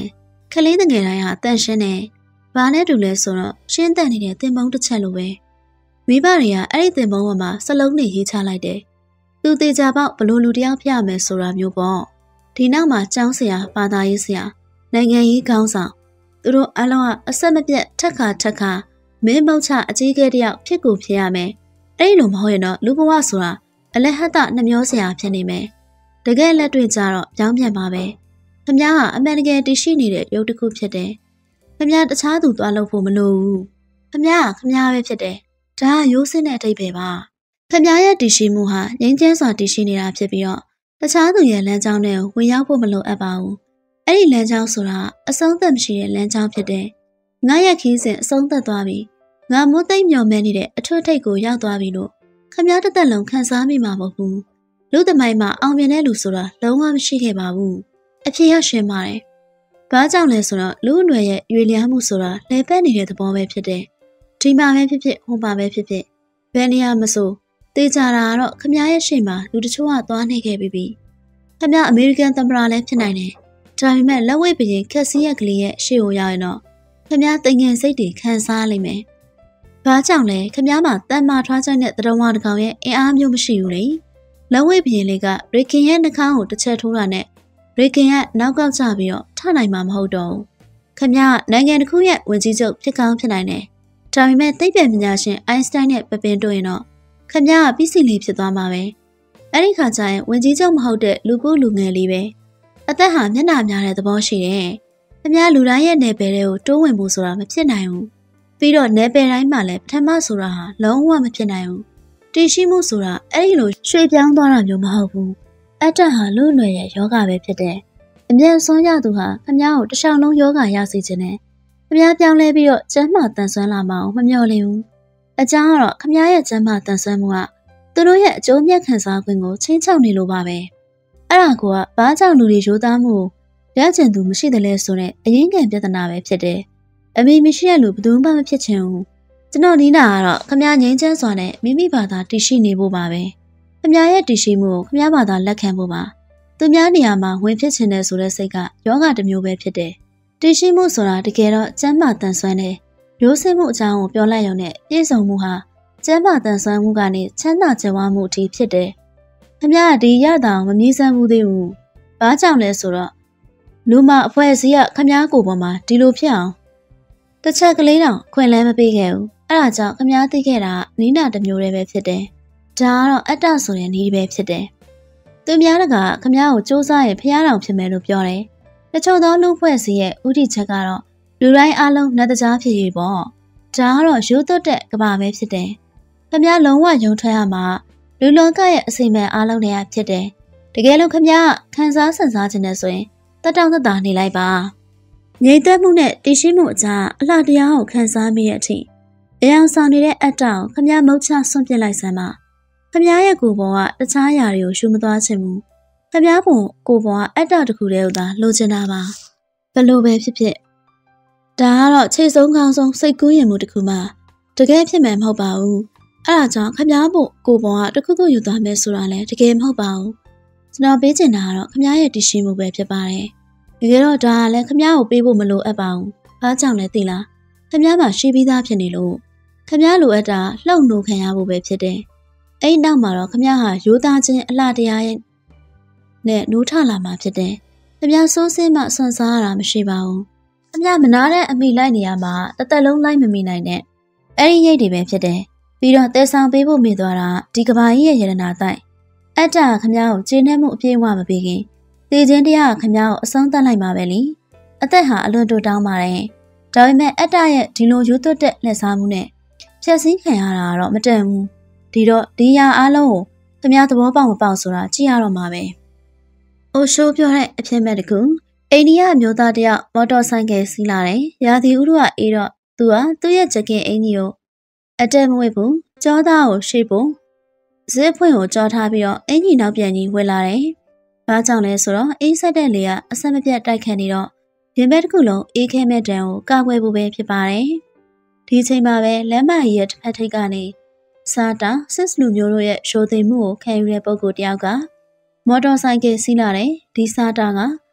ခလေးတငယ်တိုင်းဟာတန့်ရှင်းတယ်။ဘာနဲ့တူလဲဆိုတော့ရှင်းတဲ့နေတဲ့တင်ပုံးတစ်ချက်လိုပဲမိဘတွေကအဲ့ဒီတင်ပုံးပေါ်မှာစလုံးနဲ့ရေးချလိုက်တယ်။သူတေချာပေါက်ဘလို့လူတယောက်ပြမယ်ဆိုတာမျိုးပေါ့။ဒီနောက်မှာကျောင်းဆရာဘာသာရေးဆရာနိုင်ငံရေးခေါင်းဆောင်သူတို့အလုံးကအဆက်မပြတ်ထက်ခါထက်ခါမင်းမုတ်ချအကြီးကဲတယောက်ဖြစ်ကိုဖြစ်ရမယ်။အဲ့ဒီလိုမဟုတ်ရင်တော့လူဘဝဆိုတာအလက်ဟတ်တနှမျောစရာဖြစ်နေမယ်။တကယ်လက်တွေ့ကြတော့ပြောင်းပြန်ပါပဲ။ခမည်းကအမှန်တကယ်တရှိနေတဲ့ရုပ်တစ်ခုဖြစ်တယ်။ခမည်းတခြားသူသွားလို့ဖို့မလိုဘူး။ခမည်းကခမည်းပဲဖြစ်တယ်။ဒါကရိုးစင်းတဲ့အတိတ်ပဲပါ။ခမည်းရဲ့တရှိမှုဟာငြိမ်းချမ်းစွာတရှိနေတာဖြစ်ပြီးတော့တခြားသူရဲ့လမ်းကြောင်းနဲ့ဝင်ရောက်ဖို့မလိုအပ်ပါဘူး။အဲ့ဒီလမ်းကြောင်းဆိုတာအဆုံးသတ်မရှိတဲ့လမ်းကြောင်းဖြစ်တယ်။ငါရဲ့ခီးစဉ်အဆုံးသတ်သွားပြီ။ငါမိုးသိမ့်မျောမဲနေတဲ့အထွတ်ထိပ်ကိုရောက်သွားပြီလို့ခမည်းတစ်သက်လုံးခံစားမိမှာမဟုတ်ဘူး။လူသမိုင်းမှာအောင်မြင်တဲ့လူဆိုတာလုံးဝမရှိခဲ့ပါဘူး။အဖြစ်ရရှင်းပါတယ်။ဘာကြောင့်လဲဆိုတော့လူအနွယ်ရဲ့ရွေလျားမှုဆိုတာလဲပတ်နေတဲ့သဘောပဲဖြစ်တယ်။ဒီမှာပဲဖြစ်ဖြစ်ဟိုမှာပဲဖြစ်ဖြစ်ဘယ်နေရာမဆိုတေးကြတာကတော့ခမည်းရဲ့ရှေ့မှာလူတချို့ကသွားနေခဲ့ပြီ။ခမည်းအမေရိကန်သမ္မတလည်းဖြစ်နိုင်တယ်။ဒါပေမဲ့လက်ဝဲပရင်ခက်စီးရက်ကလေးရဲ့ရှေ့ကိုရောက်ရင်တော့ခမည်းတင်ငင်စိတ်တွေခံစားလိမ့်မယ်။ဘာကြောင့်လဲခမည်းမှာတန်မာထွားချက်တဲ့တရဝါတကောင်ရဲ့အင်အားမျိုးမရှိဘူးလေ။လက်ဝဲပရင်လေးကရေခင်ရဲ့နှာခေါင်းကိုတစ်ချက်ထိုးတာနဲ့ရေခင်ကနောက်ကောက်ကျပြီးတော့ထနိုင်မှာမဟုတ်တော့ဘူး။ခမည်းနိုင်ငံတစ်ခုရဲ့ဝင်ကြီးချုပ်ဖြစ်ကောင်းဖြစ်နိုင်တယ်။ဒါပေမဲ့သိပ္ပံပညာရှင်အိုင်းစတိုင်းနဲ့ပပင်တို့ရင်တော့ခမည်းကပြီးစီလေးဖြစ်သွားမှာပဲ။အဲ့ဒီခါကျရင်ဝင်ကြီးချုပ်မဟုတ်တဲ့လူကူလူငယ်လေးပဲ။အသက်ဟာမျက်နှာများတဲ့သဘောရှိတယ်။ခမည်းလူတိုင်းရဲ့နယ်ပယ်တွေကိုတိုးဝင်ဖို့ဆိုတာမဖြစ်နိုင်ဘူး။ပြီးတော့နယ်ပယ်တိုင်းမှာလည်းပထမဆိုတာဟာလုံးဝမဖြစ်နိုင်ဘူး။တည်ရှိမှုဆိုတာအဲ့ဒီလိုရွှေ့ပြောင်းသွားတာမျိုးမဟုတ်ဘူး။အတ္တဟာလူ့အနွယ်ရဲ့ယောဂပဲဖြစ်တယ်။အမျက်ဆုံးရသူဟာခမည်းကိုတစ်ချောင်းလုံးယောဂရစေခြင်းနဲ့ခမည်းပြောင်းလဲပြီးတော့ကျမ်းမာတန်ဆွမ်းလာမအောင်မမျှော်လင့်ဘူး။အကြောင်းကတော့ခမည်းရဲ့ကျမ်းမာတန်ဆွမ်းမှုကသူတို့ရဲ့အကျိုးမြတ်ခံစားခွင့်ကိုချင်းချောက်နေလို့ပါပဲ။အဲ့ဒါကဘာကြောင့်လူတွေရိုးသားမှုရကျင်သူမရှိတယ်လဲဆိုတဲ့အရင်းခံပြဿနာပဲဖြစ်တယ်။အမေမရှိတဲ့လူဘယ်သူမှမဖြစ်ချင်ဘူး။ကျွန်တော်နီးနာကတော့ခမည်းငိမ့်ချမ်းစွာနဲ့မိမိဘာသာတည်ရှိနေဖို့ပါပဲ။ခမည်းရဲ့တည်ရှိမှုကိုခမည်းဘာသာလက်ခံဖို့ပါ။သူများနေရာမှာဝင်ဖြစ်ချင်တယ်ဆိုတဲ့စိတ်ကယောဂတစ်မျိုးပဲဖြစ်တယ်။တည်ရှိမှုဆိုတာတကယ်တော့ကျမ်းမာတန်ဆွမ်းတယ်။ရိုးစင်းမှုအကြောင်းကိုပြောလိုက်ရုံနဲ့ပြည့်စုံမှုဟာကျမ်းမာတန်ဆွမ်းမှုကနေချမ်းသာကြွယ်ဝမှုအထိဖြစ်တယ်။ခမည်းကဒီရတာမမြည်စမ်းဘူးသေးဘူး။ဘာကြောင့်လဲဆိုတော့လူမအဖွဲ့အစည်းကခမည်းကိုပေါ်မှာဒီလိုဖြစ်အောင်တစ်ချက်ကလေးတောင်ခွင့်လဲမပေးခဲ့ဘူး။အဲ့ဒါကြောင့်ခမည်းသိခဲ့တာနီးနာတစ်မျိုးတည်းပဲဖြစ်တယ်။ဒါကတော့အတ္တဆိုတဲ့နီးပဲဖြစ်တယ်။သူများတကခမည်းကိုစူးစမ်းရင်ဖျားတောင်ဖြစ်မယ်လို့ပြောတယ်။တချို့သောလူအဖွဲ့အစည်းရဲ့ဥတီချက်ကတော့လူတိုင်းအလုံးနတ်တကြားဖြစ်ရပေါ့။ဒါကတော့ရိုးသွတ်တဲ့ကဘာပဲဖြစ်တယ်။ခမည်းလုံးဝယုံထွက်ရမှာလူလောကရဲ့အစိမ့်မဲ့အားလုံးတွေကဖြစ်တယ်။တကယ်လို့ခမည်းခံစားဆင်စားခြင်းနဲ့ဆိုရင်တက်တောင့်တက်တာနေလိုက်ပါ။ငြိမ်သက်မှုနဲ့တည်ရှိမှုအကြားအလှတရားကိုခံစားမိတဲ့အထိအယောင်ဆောင်နေတဲ့အတ္တကိုခမည်းမုတ်ချဆွန့်ပစ်လိုက်စမ်းပါ။ခမည်းရဲ့ကိုယ်ပေါ်ကတခြားຢာတွေကိုရှုမသွားချင်ဘူး။ခမည်းပုံကိုယ်ပေါ်ကအတ္တတစ်ခုတည်းကိုသာလိုချင်တာပါ။ဘလို့ပဲဖြစ်ဖြစ်ဒါကတော့ခြေဆုံးခေါင်းဆုံးစိတ်ကူးရင်မှုတစ်ခုမှတကယ်ဖြစ်မယ်မဟုတ်ပါဘူး။အဲ့ဒါကြောင့်ခမည်းပုံကိုယ်ပေါ်ကတစ်ခုခုယူသွားမယ်ဆိုတာလည်းတကယ်မဟုတ်ပါဘူး။ကျွန်တော်ပေးချင်တာကတော့ခမည်းရဲ့တည်ရှိမှုပဲဖြစ်ပါတယ်။တကယ်တော့ဒါကလည်းခမည်းကိုပေးဖို့မလိုအပ်ပါဘူး။ဘာကြောင့်လဲသိလား။ခမည်းမှာရှိပြီးသားဖြစ်နေလို့ခမည်းလိုအပ်တာလှုပ်နှိုးခံရဖို့ပဲဖြစ်တယ်။အဲ့ဒီနောက်မှာတော့ခမည်းဟာရိုးသားခြင်းအလှတရားရဲ့နဲ့နိုးထလာမှာဖြစ်တယ်။ခမည်းစိုးစင်းမှဆွန်စားရတာမရှိပါဘူး။ခမည်းမနာတဲ့အမိလိုက်နေရမှာတသက်လုံးလိုက်မမိနိုင်တဲ့အဲ့ဒီရိတ်တွေပဲဖြစ်တယ်။ပြီးတော့တဲဆောင်ပေးဖို့မိသွားတာဒီကဘာကြီးရဲ့ယရနာတိုက်အတ္တခမည်းကိုကျင်းနှဲမှုအပြည့်အဝမပေးခင်သေခြင်းတရားခမည်းကိုအဆုံးသတ်လိုက်မှာပဲလေ။အသက်ဟာအလွန်တိုတောင်းပါတယ်။ဒါပေမဲ့အတ္တရဲ့ဒီလိုရိုးသွတ်တဲ့လက်စားမှုနဲ့ဖြည့်ဆည်းခံရတာကတော့မတန်ဘူး။ဒီတော့ဒီရာအားလုံးကိုခမည်းသဘောပေါက်မပေါက်ဆိုတာကြည့်ရတော့မှာပဲ။အိုရှိုးပြောတဲ့အဖြစ်မဲ့တကူအိန္ဒိယမျိုးသားတယောက်မော်တော်ဆိုင်ကယ်စီးလာတယ်။ရာသီဥတုကအေးတော့သူကသူ့ရဲ့ဂျက်ကင်အင်ကြီးကိုအတက်မဝစ်ဘူး။ကြောသားကိုရှေ့ဖို့ဇစ်ဖွင့်ကိုကြောထားပြီးတော့အင်ကြီးနောက်ပြန်ကြီးဝှက်လာတယ်။ဘာကြောင့်လဲဆိုတော့အေးဆက်တဲ့လေကအဆက်မပြတ်တိုက်ခတ်နေတော့ရင်ဘက်တစ်ခုလုံးအေးခဲမဲ့တံကိုကာကွယ်ဖို့ပဲဖြစ်ပါတယ်။ဒီချိန်မှာပဲလမ်းမကြီးရဲ့တစ်ဖက်ထိပ်ကနေစာတာစစ်လူမျိုးတို့ရဲ့ရှိုးသိမ်မှုကိုခံယူတဲ့ပုဂ္ဂိုလ်တယောက်ကမော်တော်ဆိုင်ကယ်စီးလာတယ်။ဒီစာတာက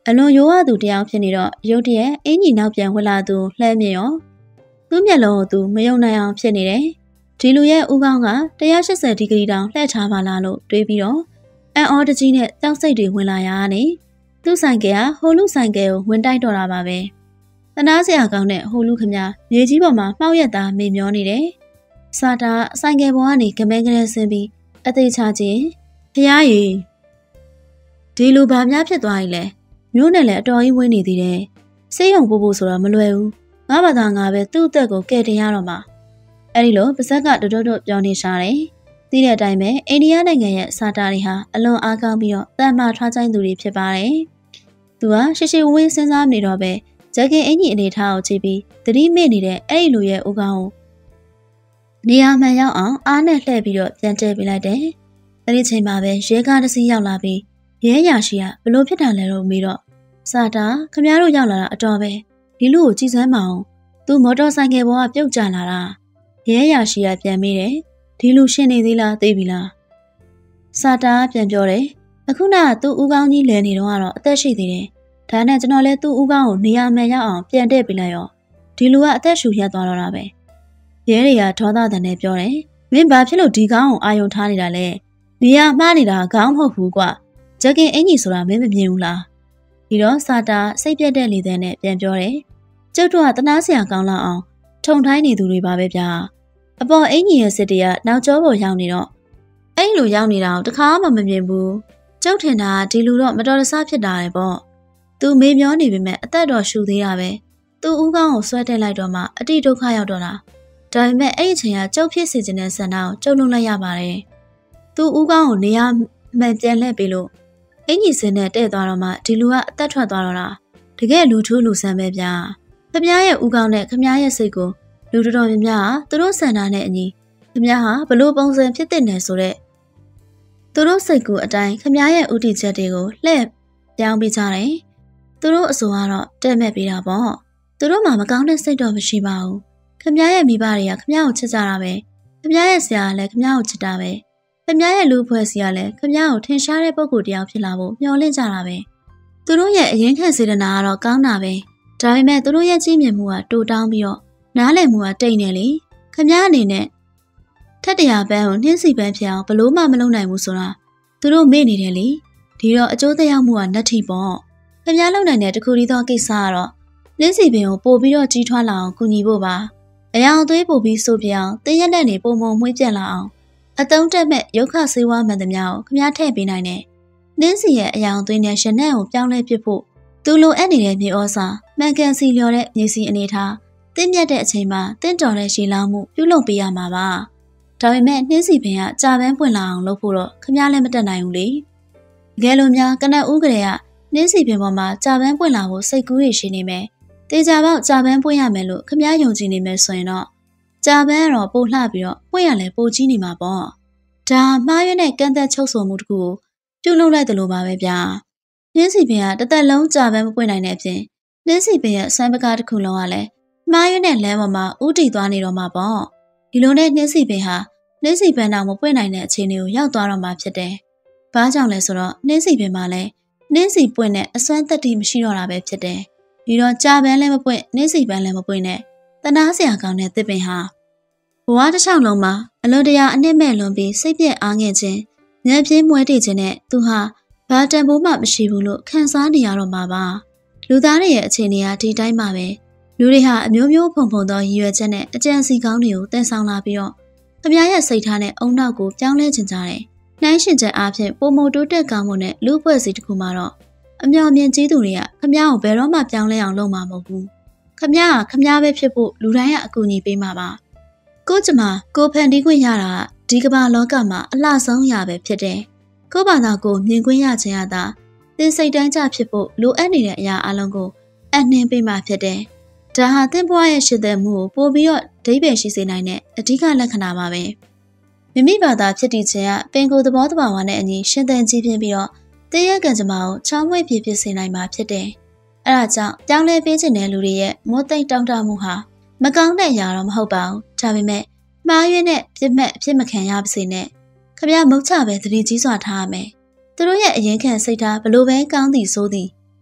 အလွန်ရိုးရသူတယောက်ဖြစ်နေတော့ရုတ်တရက်အင်ကြီးနောက်ပြန်ဝင်လာသူလှမ်းမြင်ရောသူ့မျက်လုံးကိုသူမယုံနိုင်အောင်ဖြစ်နေတယ်ဒီလူရဲ့ဦးခေါင်းကone hundred eightyဒီဂရီတောင်လှည့်ထားပါလားလို့တွေးပြီးတော့အန်အော်တကြီးနဲ့တောက်စိတ်တွေဝင်လာရကနေသူ့ဆိုင်ကဟိုလူဆိုင်ကကိုဝင်တိုက်တော့တာပါပဲတနာစရာကောင်းတဲ့ဟိုလူခမမြေကြီးပေါ်မှာမှောက်ရက်သားမေမျောနေတယ်စာတာဆိုင်ကပေါ်ကနေကမဲကလေးဆင်းပြီးအသေးချခြင်းဖျားရည်ဒီလူဘာများဖြစ်သွား ਈ လဲမျိုးနဲ့လည်းအတော်ကြီးဝင်းနေသေးတယ်စေးရုံပို့ဖို့ဆိုတော့မလွယ်ဘူးငါဘာသာငါပဲသူ့အသက်ကိုကယ်တင်ရတော့မှာအဲ့ဒီလိုပါဇက်ကတွတ်တွတ်ပြောနေရှာတယ်သိတဲ့အတိုင်းပဲအိန္ဒိယနိုင်ငံရဲ့စာတာတွေဟာအလွန်အားကောင်းပြီးတော့တန်မာထွားချိုင်းသူတွေဖြစ်ပါတယ်သူကရှေရှေဝင်းစဉ်းစားနေတော့ပဲဂျက်ကင်အင်ကြီးအနေထားကိုကြည့်ပြီးသတိမေ့နေတဲ့အဲ့ဒီလူရဲ့ဦးခေါင်းကိုနေရာမှန်ရောက်အောင်အားနဲ့လှည့်ပြီးတော့ပြန်တည့်ပေးလိုက်တယ်အဲ့ဒီချိန်မှာပဲရဲကားတစ်စီးရောက်လာပြီးရဲရရှိကဘလို့ဖြစ်တာလဲတော့မေးတော့စာတာခမရတို့ရောက်လာတာအတော်ပဲဒီလူကိုကြည်စမ်းမအောင်သူမော်တော်ဆိုင်ကယ်ပေါ်ကပြုတ်ကျလာတာရဲရရှိကပြန်မေးတယ်ဒီလူရှင်းနေသေးလားသိပြီလားစာတာပြန်ပြောတယ်အခုနကသူ့ဦးကောင်းကြီးလဲနေတော့ကတော့အသက်ရှိသေးတယ်ဒါနဲ့ကျွန်တော်လဲသူ့ဦးကောင်းကိုနေရာမှန်ရောက်အောင်ပြန်တဲ့ပေးလိုက်ရောဒီလူကအသက်ရှူရက်သွားတော့တာပဲရဲတွေကဒေါသတန်နဲ့ပြောတယ်မင်းဘာဖြစ်လို့ဒီကောင်းကိုအာယုံထားနေတာလဲနေရာမှားနေတာခေါင်းမဟုတ်ဘူးကွာဂျက်ကင်အင်ကြီးဆိုတာမင်းမမြင်ဘူးလားဒီတော့စာတာစိတ်ပြက်တဲ့လေတဲ့နဲ့ပြန်ပြောတယ်ကျုပ်တို့ကတနာစရာကောင်းလောက်အောင်ထုံထိုင်းနေသူတွေပါပဲဗျာအပေါ်အင်ကြီးရဲ့စစ်တရနောက်ကျောပေါ်ရောက်နေတော့အဲ့လိုရောက်နေတာကိုတခါမှမမြင်ဘူးကျုပ်ထင်တာဒီလူတော့မတော်တဆဖြစ်တာလေပေါ့သူမေးမျောနေပေမဲ့အသက်တော်ရှူသေးတာပဲသူ့ဦးကောင်းကိုဆွဲတက်လိုက်တော့မှအတိဒုက္ခရောက်တော့တာဒါပေမဲ့အဲ့ဒီအချိန်ကကျုပ်ဖြစ်စီခြင်းတဲ့ဆန္ဒကိုကျုပ်လုံးလိုက်ရပါတယ်သူ့ဦးကောင်းကိုနေရာမှန်ပြန်လှည့်ပေးလို့အင်ကြီးစင်းနဲ့တဲ့သွားတော့မှဒီလူကအသက်ထွက်သွားတော့တာတကယ်လူထူးလူဆန်းပဲဗျာခမရဲ့ဦးကောင်းနဲ့ခမရဲ့စိတ်ကိုလူတော်တော်များများသူတို့ဆန္ဒနဲ့အညီခမဟာဘလို့ပုံစံဖြစ်တဲ့နယ်ဆိုတဲ့သူတို့စိတ်ကူအတိုင်းခမရဲ့ဥတီချက်တွေကိုလှည့်ပြောင်းပေးကြတယ်သူတို့အဆိုကတော့တဲ့မဲ့ပေးတာပေါ့သူတို့မှမကောင်းတဲ့စိတ်တော့မရှိပါဘူးခမရဲ့မိဘတွေကခမကိုချစ်ကြတာပဲခမရဲ့ဆရာကလည်းခမကိုချစ်တာပဲခမရဲ့လူဖွဲ့စီကလည်းခမကိုထင်ရှားတဲ့ပုံကိုတယောက်ဖြစ်လာဖို့မျှော်လင့်ကြတာပဲသူတို့ရဲ့အရင်ခံစေတနာကတော့ကောင်းတာပဲဒါပေမဲ့သူတို့ရဲ့ကြီးမြင့်မှုကတိုးတောင်းပြီးတော့နားလည်မှုကတိတ်နေလေခမအနေနဲ့ထက်တရာပန်းကိုနှင်းစီပန်းဖြစ်အောင်ဘလို့မှမလုပ်နိုင်ဘူးဆိုတာသူတို့မေ့နေတယ်လေဒီတော့အကျိုးသက်ရောက်မှုကနှက်ထီပေါ့ခမလုံနိုင်တဲ့တခုတည်းသောကိစ္စကတော့နှင်းစီပင်ကိုပို့ပြီးတော့ကြီးထွားလာအောင်ကူညီဖို့ပါအရာအသွေးပို့ပြီးဆိုပြအောင်တင်းရက်တဲ့နေပုံပုံမွှေးပြက်လာအောင်အတုံးတက်မဲ့ရုခဆေးဝါးမှန်သမျှကိုခမထည့်ပေးနိုင်တယ်နှင်းစီရဲ့အရာအသွေးနဲ့ရနက်ကိုပြောင်းလဲပစ်ဖို့သူလိုအပ်နေတဲ့မြေဩစာမှန်ကန်စီလျော်တဲ့မြေစီအနေထားတင်းမြတ်တဲ့အချိန်မှာတင့်တော်တဲ့ရှည်လောင်းမှုပြုလုပ်ပေးရမှာပါဒါပေမဲ့နှင်းစီပင်ကကြာပန်းပွင့်လာအောင်လုပ်ဖို့တော့ခမလည်းမတက်နိုင်ဘူးလေတကယ်လို့များကနက်ဦးကလေးကနှင်းစီပင်ပေါ်မှာကြာပန်းပွင့်လာဖို့စိတ်ကူးရရှိနေမယ်တေချာပေါက်ကြာပန်းပွင့်ရမယ်လို့ခမယုံကြည်နေမယ်ဆိုရင်တော့ကြာပန်းကတော့ပိုလှပြီးတော့ပွင့်ရလဲပိုကြီးနေမှာပေါ့ဒါမှားရွံ့တဲ့ကန့်သက်ချုပ်ဆိုမှုတခုကိုပြုလုပ်လိုက်တယ်လို့ပါပဲဗျာနှင်းစီပင်ကတသက်လုံးကြာပန်းမပွင့်နိုင်တဲ့အပြင်နှင်းစီပင်ရဲ့ဆွမ်းပကားတစ်ခုလုံးကလည်းမှားရွံ့တဲ့လမ်းပေါ်မှာဥတီသွားနေတော့မှာပေါ့ဒီလိုနဲ့နှင်းစီပင်ဟာနှင်းစီပန်းတောင်မပွင့်နိုင်တဲ့အခြေအနေကိုရောက်သွားတော့မှာဖြစ်တယ်။ဘာကြောင့်လဲဆိုတော့နှင်းစီပင်မှာလည်းနှင်းစီပွင့်တဲ့အစွမ်းတက်တီမရှိတော့တာပဲဖြစ်တယ်။ဒီတော့ကြာပန်းလည်းမပွင့်နှင်းစီပန်းလည်းမပွင့်နဲ့တနာစရာကောင်းတဲ့သစ်ပင်ဟာဘဝတစ်လျှောက်လုံးမှာအလွန်တရာအနှစ်မဲ့လွန်ပြီးစိတ်ပြည့်အားငယ်ခြင်းဉာဏ်ပြင်းမွဲတေခြင်းနဲ့သူဟာဘာတန်ဖိုးမှမရှိဘူးလို့ခံစားနေရတော့မှာပါ။လူသားတွေရဲ့အခြေအနေကဒီတိုင်းပါပဲ။လူတွေဟာအမျိုးမျိုးဖုံဖုံသောရည်ရွယ်ချက်နဲ့အကြံစီကောင်းတွေကိုတင်ဆောင်လာပြီးတော့ခမရဲ့စိတ်ထားနဲ့အုံနောက်ကိုပြောင်းလဲချင်ကြတယ်။နှိုင်းရှင်ချက်အားဖြင့်ပုံမတိုးတက်ကောင်းမှုနဲ့လူ့ဖွဲ့စည်းတစ်ခုမှာတော့အမျှော်မြင်ကြီးသူတွေကခမကိုဘယ်တော့မှပြောင်းလဲအောင်လုပ်မှာမဟုတ်ဘူး။ခမကခမပဲဖြစ်ဖို့လူတိုင်းကအကူအညီပေးမှာပါ။ကို့ကျမကိုဖန်တီးခွင့်ရတာဒီကမ္ဘာလောကမှာအလှဆုံးရပဲဖြစ်တယ်။ကို့ဘာသာကိုမြင်ခွင့်ရခြင်းရတာသင်စိတ်တိုင်းကြဖြစ်ဖို့လိုအပ်နေတဲ့အရာအလုံးကိုအနှင်းပေးမှဖြစ်တယ်။ဒါဟာသင်ဘဝရဲ့ရှစ်သက်မှုကိုပို့ပြီးတော့ဒိဗယ်ရှိစေနိုင်တဲ့အဓိကလက္ခဏာပါပဲမိမိဘာသာဖြစ်တည်ခြင်းကပင်ကိုယ်သဘောတဘာဝနဲ့အညီရှင်သန်ကြီးပြင်းပြီးတော့တင်းရဲ့ကံကြမ္မာကိုချောင်းမွေ့ပြဖြစ်စေနိုင်မှာဖြစ်တယ်။အဲဒါကြောင့်ပြောင်းလဲပေးခြင်းတဲ့လူတွေရဲ့မောသိမ့်တောင်းတမှုဟာမကောင်းတဲ့အရာတော့မဟုတ်ပါဘူး။ဒါပေမဲ့မှားယွင်းတဲ့ပြစ်မဲ့အဖြစ်မခံရပါစေနဲ့။ခမရမုတ်ချပဲသတိကြီးစွာထားရမယ်။သူတို့ရဲ့အရင်ခံစိတ်ထားဘလို့ပဲကောင်းသည်ဆိုသည်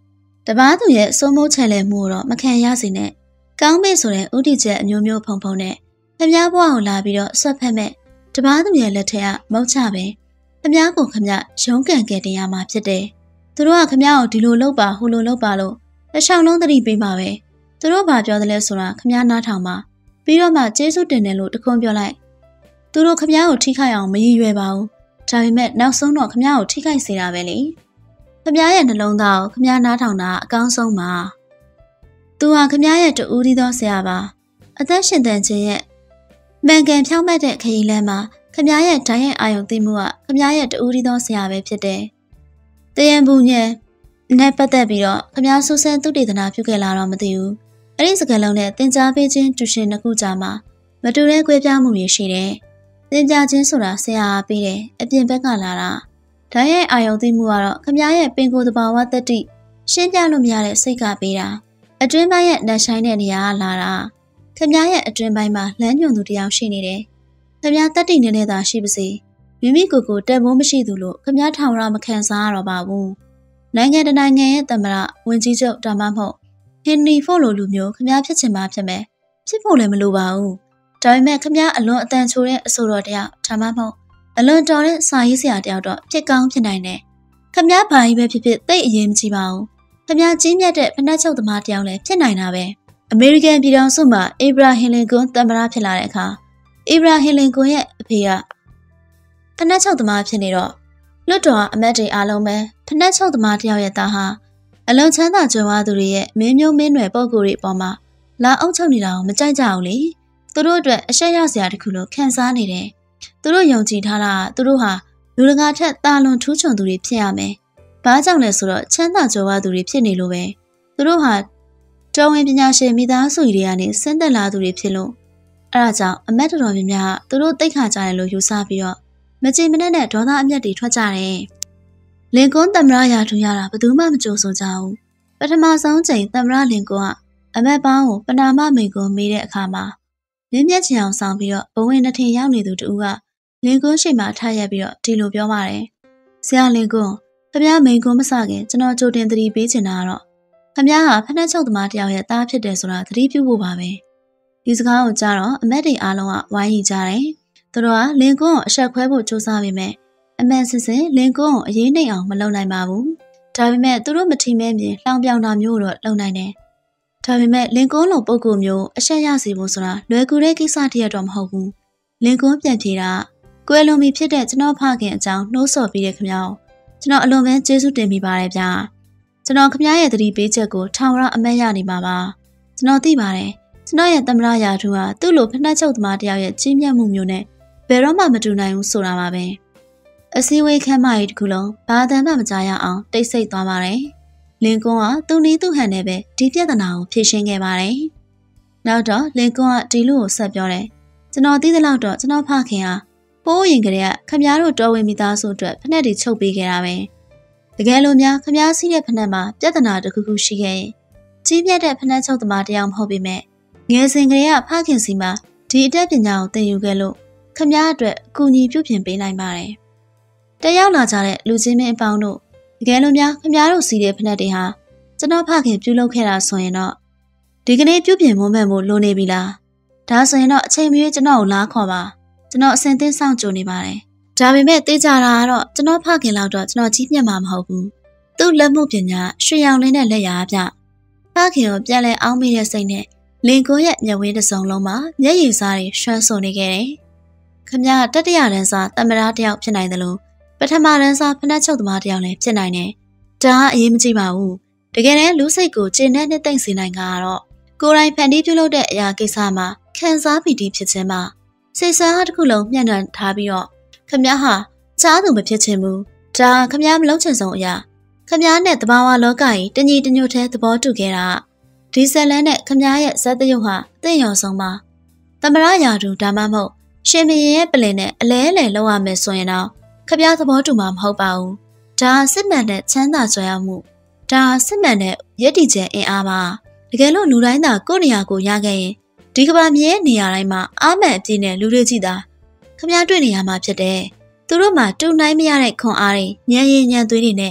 တပားသူရဲ့စိုးမိုးချယ်လဲမှုတော့မခံရစေနဲ့ကောင်းမေ့ဆိုတဲ့ဥတီချက်အမျိုးမျိုးဖုံဖုံနဲ့ခမည်းဘွားကိုလာပြီးတော့ဆွတ်ဖက်မဲ့တပားသူရဲ့လက်ထက်ကမုတ်ချပဲခမည်းကိုခမည်းရုံးကန်ခဲ့တရားမှာဖြစ်တယ်သူတို့ကခမည်းကိုဒီလိုလုပ်ပါဟိုလိုလုပ်ပါလို့တစ်ချောင်းလုံးသတိပေးပါပဲသူတို့ဘာပြောသလဲဆိုတာခမည်းနားထောင်ပါပြီးတော့မှကျေးဇူးတင်တယ်လို့တခွန်းပြောလိုက်သူတို့ခမည်းကိုထိခိုက်အောင်မရည်ရွယ်ပါဘူးဒါပေမဲ့နောက်ဆုံးတော့ခမည်းကိုထိခိုက်စေတာပဲလေခမည်းရဲ့နှလုံးသားကိုခမည်းနားထောင်တာအကောင်းဆုံးပါသူဟာခမည်းရဲ့တူဦးသီးသောဆရာပါအသက်ရှင်သန်ခြင်းရဲ့မှန်ကန်ဖြောင့်မတ်တဲ့ခရီးလမ်းမှာခမည်းရဲ့ဓာတ်ရိုက်အာရုံသိမှုကခမည်းရဲ့တူဦးသီးသောဆရာပဲဖြစ်တယ်တယံဘူးညံနဲ့ပတ်သက်ပြီးတော့ခမည်းဆူဆန်းသူတေသနာပြုခဲ့လာတော့မသိဘူးအဲ့ဒီစကားလုံးနဲ့သင်ကြားပေးခြင်းတူရှင်နှစ်ခုကြားမှာမတူတဲ့ကွဲပြားမှုတွေရှိတယ်သင်ကြားခြင်းဆိုတာဆရာအားပေးတယ်အပြင်ဘက်ကလာတာဓာတ်ရိုက်အာရုံသိမှုကတော့ခမည်းရဲ့ပင်ကိုယ်သဘာဝတတ္တိရှင်းပြလို့မရတဲ့စိတ်ကပေးတာအတွင်းပိုင်းရဲ့နှဆိုင်တဲ့နေရာကလာတာခမည်းရဲ့အတွင်းပိုင်းမှာလမ်းညွန်သူတယောက်ရှိနေတယ်ခမည်းတတ္တိနဲ့သာရှိပါစေမိမိကိုယ်ကိုတက်မိုးမရှိသူလို့ခမည်းထောင်ရမခံစားရတော့ပါဘူးနိုင်ငံတနိုင်ငံရဲ့သမ္မတဝန်ကြီးချုပ်ဒါမှမဟုတ်ဟင်နီဖို့လိုလူမျိုးခမည်းဖြစ်ချင်မှဖြစ်မယ်ဖြစ်ဖို့လည်းမလိုပါဘူးဒါပေမဲ့ခမည်းအလွန်အတန်ချိုတဲ့အဆိုတော်တယောက်ဒါမှမဟုတ်အလွန်တော်တဲ့စာရေးဆရာတယောက်တော့ဖြစ်ကောင်းဖြစ်နိုင်တယ်ခမည်းဘာကြီးပဲဖြစ်ဖြစ်သိအရေးမကြီးပါဘူးခမည်းကြီးမြတ်တဲ့ဖနက်ချုပ်သမားတယောက်လည်းဖြစ်နိုင်တာပဲအမေရိကန်ပြည်ထောင်စုမှာအိဘရာဟင်လင်ကွန်သမ္မတဖြစ်လာတဲ့အခါအိဘရာဟင်လင်ကွန်ရဲ့အဖေကဖနက်ချုပ်သမားဖြစ်နေတော့လွတ်တော်အမတ်တွေအားလုံးပဲဖနက်ချုပ်သမားတယောက်ရဲ့သားဟာအလွန်ချမ်းသာကြွယ်ဝသူတွေရဲ့မင်းမျိုးမင်းနွယ်ပုံကိုယ်တွေအပေါ်မှာလာအုပ်ချုပ်နေတာကိုမကြိုက်ကြဘူးလေသူတို့အတွက်အရှက်ရစရာတခုလိုခံစားနေတယ်သူတို့ယုံကြည်ထားတာသူတို့ဟာလူတကာထက်တာလွန်ထူးချွန်သူတွေဖြစ်ရမယ်ဘာကြောင့်လဲဆိုတော့ချမ်းသာကြွယ်ဝသူတွေဖြစ်နေလို့ပဲသူတို့ဟာတော်ဝင်ပညာရှင်မိသားစုတွေကနေဆင်းသက်လာသူတွေဖြစ်လို့အဲဒါကြောင့်အမတ်တော်များများသူတို့တိတ်ခါကြတယ်လို့ယူဆပြီးတော့မကြည်မနဲ့နဲ့ဒေါသအမျက်တွေထွက်ကြတယ်လင်ကွန်းသမ္မတရာထူရတာဘယ်သူမှမကြိုဆိုကြဘူးပထမဆုံးချိန်သမ္မတလင်ကွန်းကအမတ်ပေါင်းကိုပနာမမိန်ကွန်းမေးတဲ့အခါမှာမြင်းမြက်ချင်အောင်ဆောင်ပြီးတော့ဘဝင်နှစ်ထင်ရောက်နေသူတူကလင်ကွန်းရှိမှထားရက်ပြီးတော့ဒီလိုပြောပါတယ်ဆရာလင်ကွန်းခင်ဗျားမိန်ကွန်းမစခင်ကျွန်တော်ကြိုတင်သတိပေးချင်တာကတော့ခင်ဗျားဟာဖက်နှက်ချုပ်သမားတယောက်ရဲ့သားဖြစ်တယ်ဆိုတာသတိပြုဖို့ပါပဲဒီစကားကိုကြားတော့အမတ်တွေအားလုံးကဝိုင်းရီကြတယ်သူတို့ကလင်ကွန်းကိုအဆက်ခွဲဖို့ကြိုးစားပေမဲ့အမှန်စစ်စစ်လင်ကွန်းကိုအရေးနှိမ်အောင်မလုပ်နိုင်ပါဘူးဒါပေမဲ့သူတို့မထီမဲ့မြင်လောင်ပြောင်တာမျိုးတော့လုပ်နိုင်တယ်ဒါပေမဲ့လင်ကွန်းလိုပုံကိုမျိုးအဆက်ရစီဖို့ဆိုတာလွယ်ကူတဲ့ကိစ္စတည်းတော့မဟုတ်ဘူးလင်ကွန်းပြန်ပြေတာကွယ်လွန်ပြီဖြစ်တဲ့ကျွန်တော်ဖခင်အကြောင်းနှိုးဆော်ပြီးတဲ့ခင်ဗျာကျွန်တော်အလွန်ပဲကျေးဇူးတင်မိပါတယ်ဗျာကျွန်တော်ခင်ဗျားရဲ့သတိပေးချက်ကိုထောင်ရအမတ်ရနေပါပါကျွန်တော်သိပါတယ်ကျွန်တော်ရဲ့သမ္မတရာထူးဟာသူ့လိုဖက်နှက်ချုပ်သမားတယောက်ရဲ့ကြီးမြတ်မှုမျိုးနဲ့ဘယ်တော့မှမတူနိုင်ဘူးဆိုတာပါပဲအစည်းအဝေးခမ်းမကြီးတစ်ခုလုံးဘာအသံမှမကြားရအောင်တိတ်ဆိတ်သွားပါတယ်လင်ကွန်းကသူ့နည်းသူ့ဟန်နဲ့ပဲဒီပြဿနာကိုဖြေရှင်းခဲ့ပါတယ်နောက်တော့လင်ကွန်းကဒီလိုကိုဆက်ပြောတယ်ကျွန်တော်သိသလောက်တော့ကျွန်တော်ဖခင်ဟာပိုးရင်ကလေးကခမည်းတော်တော်ဝင်မိသားစုအတွက်ဖက်နှက်တွေချုပ်ပေးခဲ့တာပဲတကယ်လို့များခမည်းစီးတဲ့ဖက်နှက်မှာပြဿနာတစ်ခုခုရှိခဲ့ရင်ကြီးပြတ်တဲ့ဖက်နှက်ချုပ်သမားတယောက်မဟုတ်ပေမဲ့ငယ်စဉ်ကလေးကဖခင်စီမှာဒီအတတ်ပညာကိုသင်ယူခဲ့လို့ခမည်းအတွက်အကူအညီပြုပြင်ပေးနိုင်ပါတယ်တယောက်လာကြတဲ့လူချင်းမင်းအပေါင်းတို့တကယ်လို့များခမည်းတော်စီးတဲ့ဖက်နှက်တွေဟာကျွန်တော်ဖခင်ပြုလုပ်ခဲ့တာဆိုရင်တော့ဒီကနေ့ပြုပြင်မွမ်းမံဖို့လိုနေပြီလားဒါဆိုရင်တော့အချိန်မရွေးကျွန်တော်ကိုလာခေါ်ပါကျွန်တော်အစဉ်သင်းဆောင်ကြိုနေပါတယ်ဒါပေမဲ့သိကြတာကတော့ကျွန်တော်ဖခင်လောက်တော့ကျွန်တော်ကြီးမြတ်မှာမဟုတ်ဘူးသူ့လက်မှုပညာရွှေရောင်လင်းတဲ့လက်ရာအပြဖခင်ကိုပြန်လဲအောင်းမိတဲ့စိတ်နဲ့လင်ကွန်းရဲ့မျက်ဝန်းတစ်စုံလုံးမှာမျက်ရည်စားတွေရွှမ်းဆုံနေခဲ့တယ်ခမည်းတတိယတန်းစားသမ္မတတယောက်ဖြစ်နိုင်တယ်လို့ပထမတန်းစားဖနက်ချုပ်သမားတယောက်လည်းဖြစ်နိုင်တယ်ဒါကအရေးမကြီးပါဘူးတကယ်တမ်းလူစိတ်ကိုကျဉ်နဲ့နှစ်သိမ့်စေနိုင်တာကတော့ကိုယ်တိုင်ဖန်တီးပြုလုပ်တဲ့အရာကိစ္စမှာခံစားပီတိဖြစ်ခြင်းမှာစိတ်ဆန္ဒတစ်ခုလုံးမျှနှံထားပြီးတော့ခမည်းဟာချားသူမဖြစ်ချင်ဘူးဒါခမည်းမလုံးချင်ဆုံးအရာခမည်းနဲ့တဘာဝလောကကြီးတညီတညွတ်တဲ့သဘောတူခဲ့တာဒီဇလန်နဲ့ခမည်းရဲ့ဇက်တရုပ်ဟာအသိရောဆုံးပါသမရရာထူဒါမှမဟုတ်ရှင်မင်းရဲ့ပလင်နဲ့အလဲအလဲလောက်ရမယ်ဆိုရင်တော့ခမည်းသဘောတူမှာမဟုတ်ပါဘူးဒါစစ်မှန်တဲ့ချမ်းသာကြွယ်ဝမှုဒါစစ်မှန်တဲ့ရည်တည်ချက်အင်အားပါတကယ်လို့လူတိုင်းသာကိုယ့်နေရာကိုရခဲ့ရင်ဒီကဘာမြေရဲ့နေရာတိုင်းမှာအာမန်အပြည့်နဲ့လူတွေကြည့်တာခမည်းတွေ့နေရမှာဖြစ်တယ်သူတို့မှာတူနိုင်မရတဲ့ခွန်အားတွေညံရည်ညံသွေးတွေနဲ့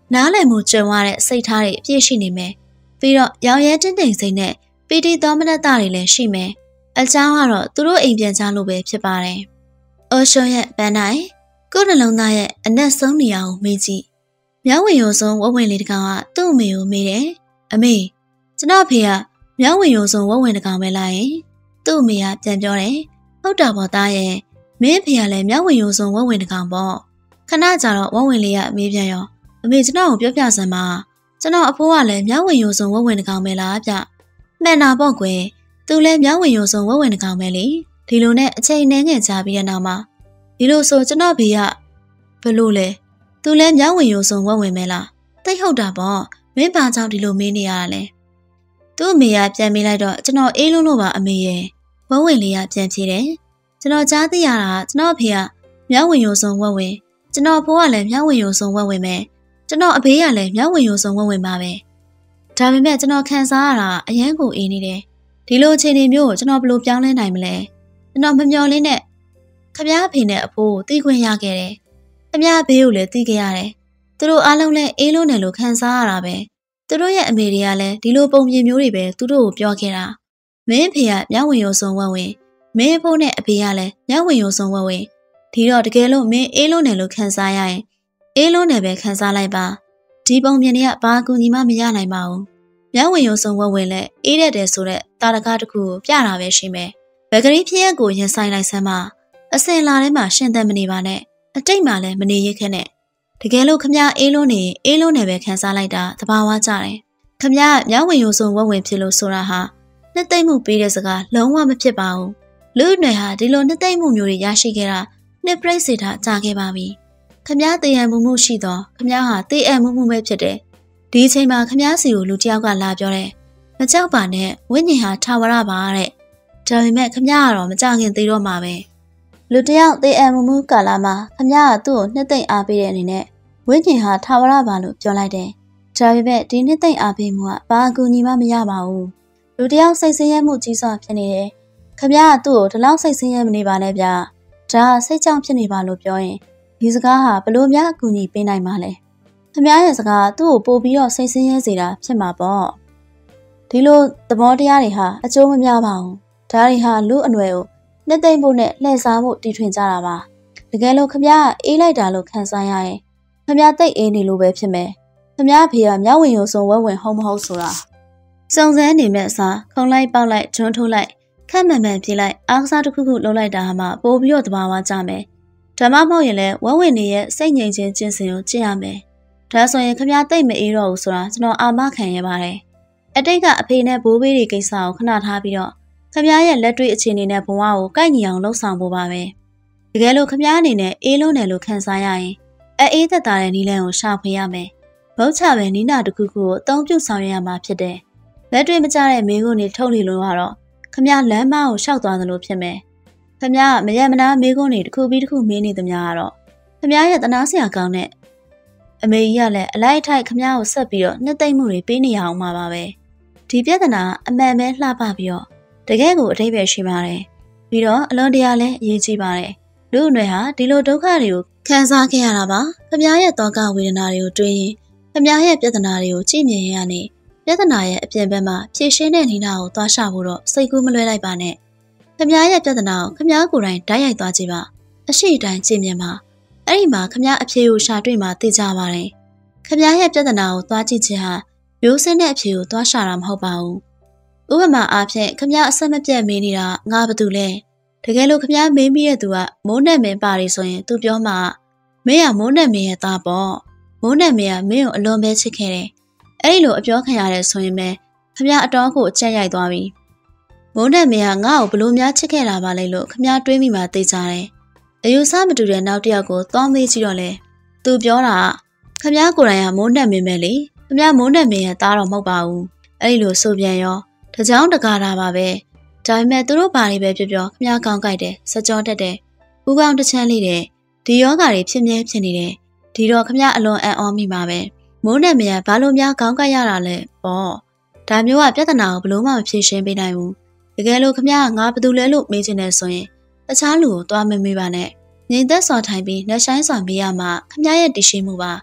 နားလည်မှုကြုံရတဲ့စိတ်ထားတွေအပြည့်ရှိနေမယ်ပြီးတော့ရောင်ရဲတင်းတိမ်စိတ်နဲ့ပီတိသောမနတတွေလည်းရှိမယ်အကြောင်းကတော့သူတို့အိမ်ပြန်ကြလို့ပဲဖြစ်ပါတယ်အော်ရှုံရဲ့ပန်းနိုင်ကိုယ်နှလုံးသားရဲ့အနက်ဆုံးနေရာကိုမေးကြည့်မြောင်းဝင်ရုံဆုံးဝဝဝင်လေးတကောင်ကသူ့အမေကိုမေးတယ်အမေကျွန်တော်ဖေကမြောင်းဝင်ရုံဆုံးဝဝဝင်တကောင်ပဲလားယင်သူ့အမေကပြန်ပြောတယ်ဟုတ်တာပေါ့သားရဲ့မင်းဖေကလည်းမြောင်းဝင်ရုံဆုံးဝဝဝင်တကောင်ပေါ့ခဏကြာတော့ဝဝဝင်လေးကမေးပြန်ရောအမေကျွန်တော်ကိုပြောပြစမ်းပါကျွန်တော်အဖိုးကလည်းမြောင်းဝင်ရုံဆုံးဝဝဝင်တကောင်ပဲလားဗျမှန်တာပေါ့ကွယ်သူလည်းမြောင်းဝင်ရုံဆုံးဝဝဝင်တကောင်ပဲလေဒီလိုနဲ့အချိန်နဲ့ငယ်ကြပြီးတဲ့နောက်မှာဒီလိုဆိုကျွန်တော်ဖေကဘလို့လဲသူလည်းမြောင်းဝင်ရုံဆုံးဝဝင်မဲလားတိတ်ဟုတ်တာပေါ့မင်းဘာကြောင့်ဒီလိုမေးနေရတာလဲသူ့အမေကပြန်မေးလိုက်တော့ကျွန်တော်အေးလုံးလို့ပါအမေရဲ့ဝဝင်လေးကပြန်ဖြေတယ်ကျွန်တော်ကြားသိရတာကျွန်တော်ဖေကမြောင်းဝင်ရုံဆုံးဝဝင်ကျွန်တော်ဖိုးကလည်းမြောင်းဝင်ရုံဆုံးဝဝင်မဲကျွန်တော်အဖေကလည်းမြောင်းဝင်ရုံဆုံးဝဝင်ပါပဲဒါပေမဲ့ကျွန်တော်ခံစားရတာအရန်ကိုအေးနေတယ်ဒီလိုအခြေအနေမျိုးကိုကျွန်တော်ဘယ်လိုပြောင်းလဲနိုင်မလဲကျွန်တော်မမျှော်လင့်နဲ့ခမည်းအဖေနဲ့အဖိုးကိုတီးခွင့်ရခဲ့တယ်ခမည်းဘေးကိုလည်းတီးခဲ့ရတယ်သူတို့အားလုံးလည်းအေးလုံးတယ်လို့ခံစားရတာပဲသူတို့ရဲ့အမေတွေကလည်းဒီလိုပုံပြင်မျိုးတွေပဲသူတို့ကိုပြောခဲ့တာမင်းအဖေကမြောင်းဝင်ရုံဆုံးဝဝင်မင်းအဖိုးနဲ့အဖေကလည်းမြောင်းဝင်ရုံဆုံးဝဝင်ဒီတော့တကယ်လို့မင်းအေးလုံးတယ်လို့ခံစားရရင်အေးလုံးတယ်ပဲခံစားလိုက်ပါဒီပုံပြင်တွေကဘာကူညီမှမရနိုင်ပါဘူးမြောင်းဝင်ရုံဆုံးဝဝင်လည်းအေးတဲ့တယ်ဆိုတဲ့တာရကားတစ်ခုကိုပြတာပဲရှိမယ်ဘဂရီဖြစ်ရက်ကိုရင်ဆိုင်လိုက်စမ်းပါအစင်လာထဲမှာရှင်သက်မနေပါနဲ့အတိတ်မှလည်းမနေရခဲ့နဲ့တကယ်လို့ခမအေးလုံးနေအေးလုံးနဲ့ပဲခံစားလိုက်တာသဘာဝကျတယ်ခမမြောင်းဝင်ရုံဆုံးဝဝင်ဖြစ်လို့ဆိုတာဟာနှစ်သိမ့်မှုပေးတဲ့စကားလုံးဝမဖြစ်ပါဘူးလူ့နယ်ဟာဒီလိုနှစ်သိမ့်မှုမျိုးတွေရရှိခဲ့တာနှစ်ပြိစိတ်ထားကြာခဲ့ပါပြီခမတည်ရန်မှုမှုရှိတော့ခမဟာတည်အံမှုမှုပဲဖြစ်တယ်ဒီအချိန်မှာခမစီကိုလူတယောက်ကလာပြောတယ်မကြောက်ပါနဲ့ဝိညာဉ်ဟာထာဝရပါတဲ့ဒါပေမဲ့ခမကတော့မကြောက်ခင်သေးတော့မှာပဲလူတယောက်သေအံမှုမှုကာလာမှာခမကသူ့ကိုနှစ်သိမ့်အားပေးတဲ့အနေနဲ့ဝိညာဉ်ဟာထာဝရပါလို့ပြောလိုက်တယ်ဒါပေမဲ့ဒီနှစ်သိမ့်အားပေးမှုကဘာအကူအညီမှမရပါဘူးလူတယောက်စိတ်ဆင်းရဲမှုကြီးစွာဖြစ်နေတယ်ခမကသူ့ကိုဒီလောက်စိတ်ဆင်းရဲမနေပါနဲ့ဗျာဒါစိတ်ကြောင့်ဖြစ်နေပါလို့ပြောရင်ဒီစကားဟာဘလို့များအကူအညီပေးနိုင်မှာလဲခမရဲ့စကားသူ့ကိုပို့ပြီးတော့စိတ်ဆင်းရဲစေတာဖြစ်မှာပေါ့ဒီလိုသဘောတရားတွေဟာအကျိုးမများပါဘူးဒါတွေဟာလူအနွယ်ကိုနှစ်သိမ့်ဖို့နဲ့လှည့်စားဖို့တီထွင်ကြတာပါတကယ်လို့ခမအေးလိုက်တာလို့ခံစားရရင်ခမတိတ်အေးနေလို့ပဲဖြစ်မယ်ခမဖေကမြောက်ဝင်ရုံဆုံးဝဲဝင်ဟုတ်မဟုတ်ဆိုတာစုံစမ်းနေမဲ့အစားခုံလိုက်ပေါက်လိုက်ဂျွန်းထိုးလိုက်ခက်မှန်မှန်ပြေးလိုက်အားကစားတစ်ခုခုလုပ်လိုက်တာဟာမှပိုပြီးတော့တဘာဝကြမယ်ဓမ္မမဟုတ်ရင်လည်းဝဲဝင်နေရဲ့စိတ်ငြိမ်ခြင်းကျင့်စဉ်ကိုကျင့်ရမယ်ဒါဆိုရင်ခမတိတ်မအေးတော့ဘူးဆိုတာကျွန်တော်အာမခံရပါတယ်အတိတ်ကအဖေနဲ့ဘိုးဘေးတွေကိစ္စကိုခဏထားပြီးတော့ခမရဲ့လက်တွေ့အခြေအနေနဲ့ဘဝကိုကိုက်ညီအောင်လှုပ်ဆောင်ဖို့ပါပဲတကယ်လို့ခမအနေနဲ့အေးလုံးတယ်လို့ခံစားရရင်အေးသက်သာတဲ့နီးလန်းကိုရှာဖွေရမယ်ဘုတ်ချပဲနီးနာတစ်ခုခုကိုအသုံးပြုဆောင်ရွက်ရမှာဖြစ်တယ်လက်တွေ့မကျတဲ့မင်းကုန်းတွေထုတ်နေလို့ကတော့ခမလမ်းမကိုရှောက်သွားသလိုဖြစ်မယ်ခမမရမနာမင်းကုန်းတွေတစ်ခုပြီးတစ်ခုမင်းနေသမျှကတော့ခမရဲ့တနာစရာကောင်းတဲ့အမေကြီးကလည်းအလိုက်ထိုက်ခမကိုဆက်ပြီးတော့နှစ်သိမ့်မှုတွေပေးနေရအောင်မှာပါပဲဒီပြဿနာအမှန်ပဲလှပပြီးတော့တကယ်ကိုအထိပ္ပယ်ရှိပါတယ်ပြီးတော့အလွန်တရာလည်းအရေးကြီးပါတယ်လူအနွယ်ဟာဒီလိုဒုက္ခတွေကိုခံစားခဲ့ရတာပါခမရဲ့တောကဝေဒနာတွေကိုတွေးရင်ခမရဲ့ပြဿနာတွေကိုကြည့်မြင်ရနေပြဿနာရဲ့အပြင်ဘက်မှာဖြေရှင်းတဲ့နည်းနာကိုသွားရှာဖို့တော့စိတ်ကူးမလွဲလိုက်ပါနဲ့ခမရဲ့ပြဿနာကိုခမကိုယ်တိုင်ဓာတ်ရိုက်သွားကြည့်ပါအရှိတိုင်းကြည့်မြင်ပါအဲ့ဒီမှာခမအဖြေကိုရှာတွေ့မှသိကြပါတယ်ခမရဲ့ပြဿနာကိုသွားကြည့်ခြင်းဟာရိုးစင်းတဲ့အဖြေကိုသွားရှာတာမဟုတ်ပါဘူးဥပမာအားဖြင့်ခမအဆက်မပြတ်မေးနေတာငါဘာတူလဲတကယ်လို့ခမမေးမိတဲ့သူကမိုးနဲ့မင်းပါရီဆိုရင်သူပြောမှာမင်းကမိုးနဲ့မင်းရဲ့သားပေါ့မိုးနဲ့မင်းကမင်းကိုအလွန်ပဲချစ်ခဲ့တယ်အဲ့ဒီလိုအပြောခံရတဲ့ဆိုရင်ပဲခမအတော်ကိုအချက်ရိုက်သွားပြီမိုးနဲ့မင်းကငါ့ကိုဘလို့များချစ်ခဲ့တာပါလဲလို့ခမတွေးမိမှသိကြတယ်အယူဆမတူတဲ့နောက်တစ်ယောက်ကိုသွားမေးကြည့်တော့လေသူပြောတာခမကိုယ်တိုင်ကမိုးနဲ့မင်းပဲလေခမမိုးနဲ့မင်းရဲ့သားတော့မဟုတ်ပါဘူးအဲ့ဒီလိုဆိုပြန်ရောတကြောင်တကားတာပါပဲဒါပေမဲ့သူတို့ဘာတွေပဲပြောပြောခမကောင်းကြိုက်တယ်စကြောတက်တယ်ဦးကောင်းတစ်ချမ်းလေးတယ်ဒီယောဂါတွေဖြစ်မြဲဖြစ်နေတယ်ဒီတော့ခမအလွန်အံ့ဩမိပါပဲမိုးနဲ့မရဘာလို့များကောင်းကြိုက်ရတာလဲပေါ့ဒါမျိုးကပြဿနာကိုဘလို့မှမဖြေရှင်းပေးနိုင်ဘူးတကယ်လို့ခမကငါဘာလို့လဲလို့မေးချင်တယ်ဆိုရင်တခြားလူကိုသွားမမေးပါနဲ့ငြိမ်သက်စွာထိုင်ပြီးလက်ဆိုင်စွာမေးရမှာခမရဲ့တည်ရှိမှုပါ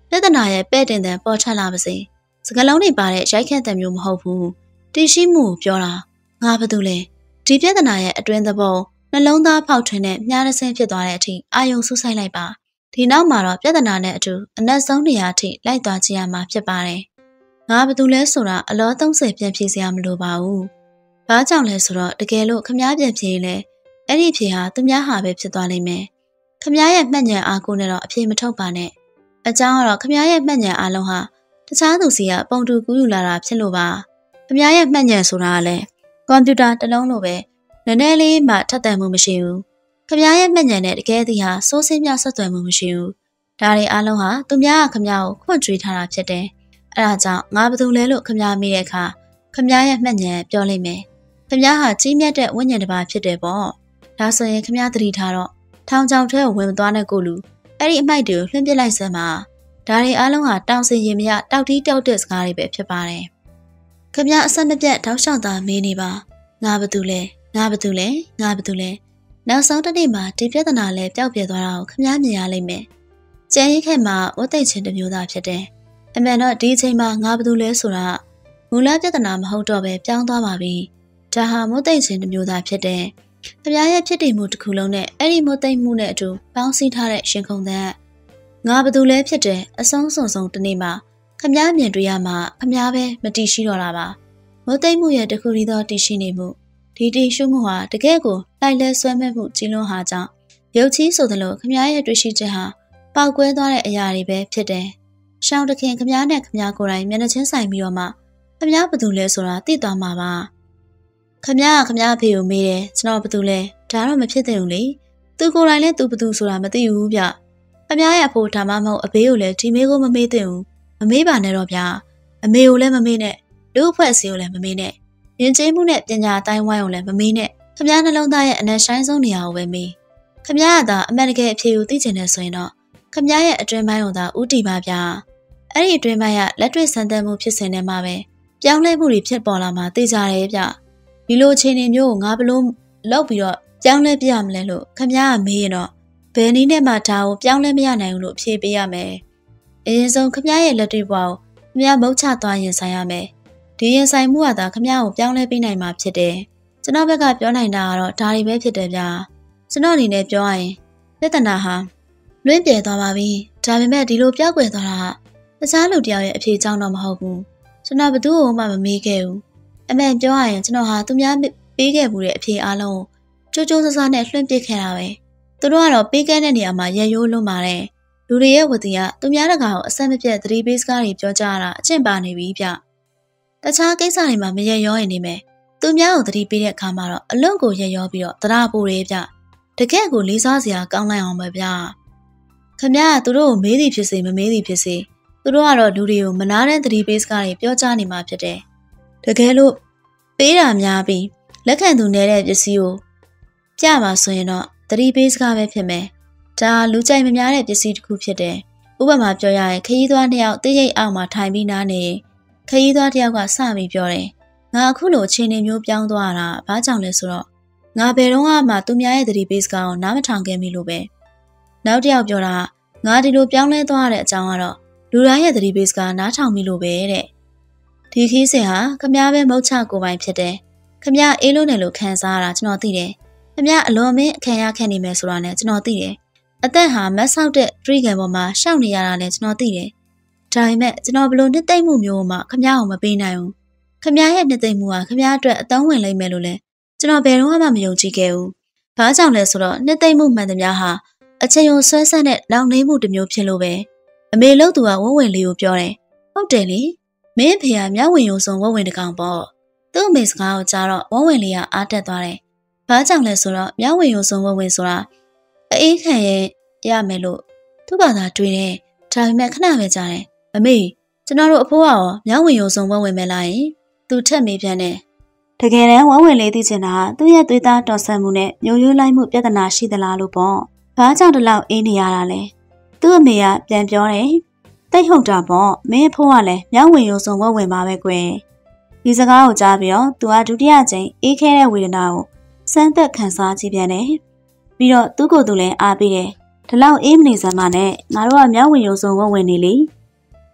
ပြဿနာရဲ့ပဲ့တင်တဲ့ပေါ်ထွက်လာပါစေစကလုံးတွေပါတဲ့ရိုက်ခတ်တဲ့မျိုးမဟုတ်ဘူးတည်ရှိမှုကိုပြောတာငါဘာတူလဲဒီပြဿနာရဲ့အတွင်းသဘောနှလုံးသားဖောက်ထွင်းတဲ့မြားရစင်းဖြစ်သွားတဲ့အထိအာယုံဆူဆိုင်လိုက်ပါဒီနောက်မှာတော့ပြဿနာနဲ့အတူအနက်ဆုံးနေရာအထိလိုက်သွားကြရမှာဖြစ်ပါတယ်ငါဘာတူလဲဆိုတာအလောသုံးဆယ်ပြန်ဖြေစရာမလိုပါဘူးဘာကြောင့်လဲဆိုတော့တကယ်လို့ခမားပြန်ဖြေလဲအဲ့ဒီဖြေဟာသူများဟာပဲဖြစ်သွားလိမ့်မယ်ခမားရဲ့မှတ်ဉာဏ်အားကိုနဲ့တော့အဖြေမထုတ်ပါနဲ့အကြောင်းကတော့ခမားရဲ့မှတ်ဉာဏ်အားလုံးဟာတခြားသူစီကပုံတူကူးယူလာတာဖြစ်လို့ပါခမားရဲ့မှတ်ဉာဏ်ဆိုတာကလည်းကွန်ပျူတာတစ်လုံးလိုပဲနည်းနည်းလေးမှထပ်သန်မှုမရှိဘူးခမားရဲ့မှတ်ဉာဏ်နဲ့တကယ်တည်းဟာစိုးစင်းမြဆက်သွယ်မှုမရှိဘူးဒါတွေအားလုံးဟာသူများကခမားကိုခွန့်ကြွေးထားတာဖြစ်တယ်အဲဒါကြောင့်ငါဘာတူလဲလို့ခမားမိတဲ့အခါခမားရဲ့မှတ်ဉာဏ်ပြောလိုက်မယ်ခမားဟာကြီးမြတ်တဲ့ဝိညာဉ်တစ်ပါးဖြစ်တယ်ပေါ့ဒါဆိုရင်ခမားသတိထားတော့ထောင်ချောင်ထဲကိုဝင်မသွားတဲ့ကိုလူအဲ့ဒီအမိုက်တွေကိုလွှင့်ပစ်လိုက်စမ်းပါဒါတွေအားလုံးဟာတောင်စင်ရင်မရတောက်တီးတောက်တဲ့စကားတွေပဲဖြစ်ပါတယ်ခမားအဆက်မပြတ်တောက်လျှောက်သာမေးနေပါငါဘာတူလဲငါဘာတူလဲငါဘာတူလဲနောက်ဆုံးတစ်နေ့မှာဒီပြဿနာလဲပျောက်ပြဲသွားတာကိုခမားမြင်ရလိမ့်မယ်ကျန်ရိခက်မှာဝတ်သိချင်းတစ်မျိုးသားဖြစ်တယ်အမှန်တော့ဒီအချိန်မှာငါဘာတူလဲဆိုတာမူလပြဿနာမဟုတ်တော့ပဲပြောင်းသွားပါပြီဒါဟာမုတ်သိမ့်ခြင်းတစ်မျိုးသားဖြစ်တယ်ခမားရဲ့ဖြစ်တည်မှုတစ်ခုလုံးနဲ့အဲ့ဒီမုတ်သိမ့်မှုနဲ့အတူပေါင်းစည်းထားတဲ့ရှင်ခုံသန်းငါဘာတူလဲဖြစ်တယ်အဆုံးစုံစုံတစ်နေ့မှာခမားမြင်တွေ့ရမှာခမားပဲမတည်ရှိတော့တာပါမုတ်သိမ့်မှုရဲ့တခုတည်းသောတည်ရှိနေမှုဒီတည်ရှိမှုဟာတကယ့်ကိုလိုက်လဲဆွဲမဲ့မှုကြီးလွန်းဟာကြောင့်ရုပ်ချီးဆိုသလိုခမားရဲ့တွေ့ရှိချက်ဟာပေါက်ကွဲသွားတဲ့အရာတွေပဲဖြစ်တယ်ရှောင်းတခင်ခမားနဲ့ခမားကိုယ်တိုင်မျက်နှာချင်းဆိုင်ပြီးတော့မှခမားဘာတူလဲဆိုတာသိသွားမှာပါခမားကခမားအဖေကိုမေးတယ်ကျွန်တော်ဘာတူလဲဒါတော့မဖြစ်သင့်ဘူးလေသူကိုယ်တိုင်လည်းသူဘာတူဆိုတာမသိဘူးဗျခမားရဲ့အဖိုးဒါမှမဟုတ်အဘေးကိုလည်းဒီမေးကိုမမေးသင့်ဘူးမမေးပါနဲ့တော့ဗျအမေကိုလည်းမမေးနဲ့လူ့အဖွဲ့အစည်းကိုလည်းမမေးနဲ့ယဉ်ကျေးမှုနဲ့ပညာအတိုင်းဝိုင်းကိုလည်းမမေးနဲ့ခမားနှလုံးသားရဲ့အနက်ရှိုင်းဆုံးနေရာကိုပဲမေးခမားကသာအမှန်တကယ်အဖြေကိုသိချင်တယ်ဆိုရင်တော့ခမားရဲ့အတွင်းပိုင်းကိုသာဥတီပါဗျအဲ့ဒီအတွင်းပိုင်းကလက်တွေ့စံတမ်းမှုဖြစ်စဉ်ထဲမှာပဲပြောင်းလဲမှုတွေဖြစ်ပေါ်လာမှသိကြတယ်ဗျဒီလိုအခြေအနေမျိုးကိုငါဘလို့လောက်ပြီးတော့ပြောင်းလဲပြရမလဲလို့ခမားကမေးရင်တော့ဘယ်နည်းနဲ့မှဒါကိုပြောင်းလဲမရနိုင်ဘူးလို့ဖြေပေးရမယ်အရင်ဆုံးခမားရဲ့လက်တွေ့ဘဝကိုခမားမုတ်ချသွားရင်ဆိုင်ရမယ်ဒီရင်ဆိုင်မှုကသာခမားကိုပြောင်းလဲပေးနိုင်မှာဖြစ်တယ်ကျွန်တော်ဘက်ကပြောနိုင်တာကတော့ဒါတွေပဲဖြစ်တယ်ဗျကျွန်တော်အနေနဲ့ပြောရရင်ပြဿနာဟာလွင့်ပြဲသွားပါပြီဒါပေမဲ့ဒီလိုပြောက်ကွယ်သွားတာကတခြားလူတယောက်ရဲ့အဖြေကြောင့်တော့မဟုတ်ဘူးကျွန်တော်ဘယ်သူ့ကိုမှမမေးခဲ့ဘူးအမှန်ပြောရရင်ကျွန်တော်ဟာသူများပေးခဲ့မှုတဲ့အဖြေအားလုံးကိုကြိုးကြိုးစားစားနဲ့လွှင့်ပစ်ခဲ့တာပဲသူတို့ကတော့ပေးခဲ့တဲ့နေရာမှာရရိုးလွန်းပါတယ်လူတွေရဲ့ဝတ္တရားသူများတကာကိုအဆက်မပြတ်သတိပေးစကားတွေပြောကြတာအကျင့်ပါနေပြီဗျတခြားကိစ္စတွေမှာမရရောရင်နေမယ်သူများကိုသတိပေးတဲ့အခါမှာတော့အလွန်ကိုရရောပြီးတော့တရားပို့တယ်ဗျတကယ့်ကိုလေးစားစရာကောင်းလိုက်အောင်ပဲဗျခမရကသူတို့ကိုမေးသည်ဖြစ်စေမမေးသည်ဖြစ်စေသူတို့ကတော့လူတွေကိုမနာတဲ့သတိပေးစကားတွေပြောကြနေမှာဖြစ်တယ်တကယ်လို့ပေးတာများပြီးလက်ခံသူနေတဲ့ပစ္စည်းကိုပြပါဆိုရင်တော့သတိပေးစကားပဲဖြစ်မယ်ဒါလူကြိုက်မများတဲ့ပစ္စည်းတစ်ခုဖြစ်တယ်ဥပမာပြောရရင်ခရီးသွားနှစ်ယောက်တိတ်ရိတ်အောင်မှာထိုင်ပြီးနားနေခရီးသွားတစ်ယောက်ကစပြီးပြောတယ်ငါအခုလိုအခြေအနေမျိုးပြောင်းသွားတာဘာကြောင့်လဲဆိုတော့ငါဘယ်တော့မှသူများရဲ့သတိပေးစကားကိုနားမထောင်ခဲ့မိလို့ပဲနောက်တစ်ယောက်ပြောတာငါဒီလိုပြောင်းလဲသွားတဲ့အကြောင်းကတော့လူတိုင်းရဲ့သတိပေးစကားနားထောင်မိလို့ပဲတဲ့ဒီခီးစဉ်ဟာခမ ्या ပဲမုတ်ချကိုပိုင်ဖြစ်တယ်ခမ ्या အေးလို့နယ်လို့ခံစားရတာကျွန်တော်သိတယ်ခမ ्या အလွန်မင်းခံရခက်နေမယ်ဆိုတာနဲ့ကျွန်တော်သိတယ်အသက်ဟာမတ်ဆောက်တဲ့ထရီကန်ပေါ်မှာရှောက်နေရတာလည်းကျွန်တော်သိတယ်ဒါပေမဲ့ကျွန်တော်ဘလို့နှစ်သိမ့်မှုမျိုးမှခမ ्या ကိုမပေးနိုင်ဘူးခမ ्या ရဲ့နှစ်သိမ့်မှုဟာခမ ्या အတွက်အသုံးဝင်လိမ့်မယ်လို့လည်းကျွန်တော်ဘယ်တော့မှမယုံကြည်ခဲ့ဘူးဘာကြောင့်လဲဆိုတော့နှစ်သိမ့်မှုမှန်သမျှဟာအချိန်ကိုဆွဲဆက်တဲ့လောင်နှိမ့်မှုတစ်မျိုးဖြစ်လို့ပဲအမေလို့သူကဝဝဝင်လေးကိုပြောတယ်ဟုတ်တယ်လေမင်းဖေကမြောက်ဝင်ရုံစုံဝဝဝင်တကောင်ပေါ့သူ့အမေစကားကိုကြားတော့ဝဝဝင်လေးကအားတက်သွားတယ်ဘာကြောင့်လဲဆိုတော့မြောက်ဝင်ရုံစုံဝဝဝင်ဆိုတာအေးခံရဲ့ရမယ်လို့သူ့ဘာသာတွေးတယ်ဒါပေမဲ့ခဏပဲကြားတယ်အမေကျွန်တော်တို့အဖိုးကရောမြောက်ဝင်ရုံစုံဝဝဝင်မယ်လားယင်သူထက်မေးပြန်တယ်တကယ်တမ်းဝဝဝင်လေးသိချင်တာသူ့ရဲ့သွေးသားတော်ဆန်မှုနဲ့မျိုးရိုးလိုက်မှုပြဿနာရှိသလားလို့ပေါ့ဘာကြောင့်ဒီလောက်အေးနေရတာလဲသူ့အမေကပြန်ပြောတယ်တိတ်ဟုတ်တာပေါ့မင်းအဖိုးကလည်းမြောက်ဝင်ရုံစုံဝဝဝင်ပါပဲကွယ်ဒီစကားကိုကြားပြီးတော့သူကဒုတိယကြိမ်အေးခဲတဲ့ဝေဒနာကိုစမ်းသက်ခံစားကြည့်ပြန်တယ်ပြီးတော့သူ့ကိုယ်သူလည်းအားပေးတယ်ဒီလောက်အေးမနေစမ်းမနဲ့ငါတို့ကမြောက်ဝင်ရုံစုံဝဝဝင်နေလေ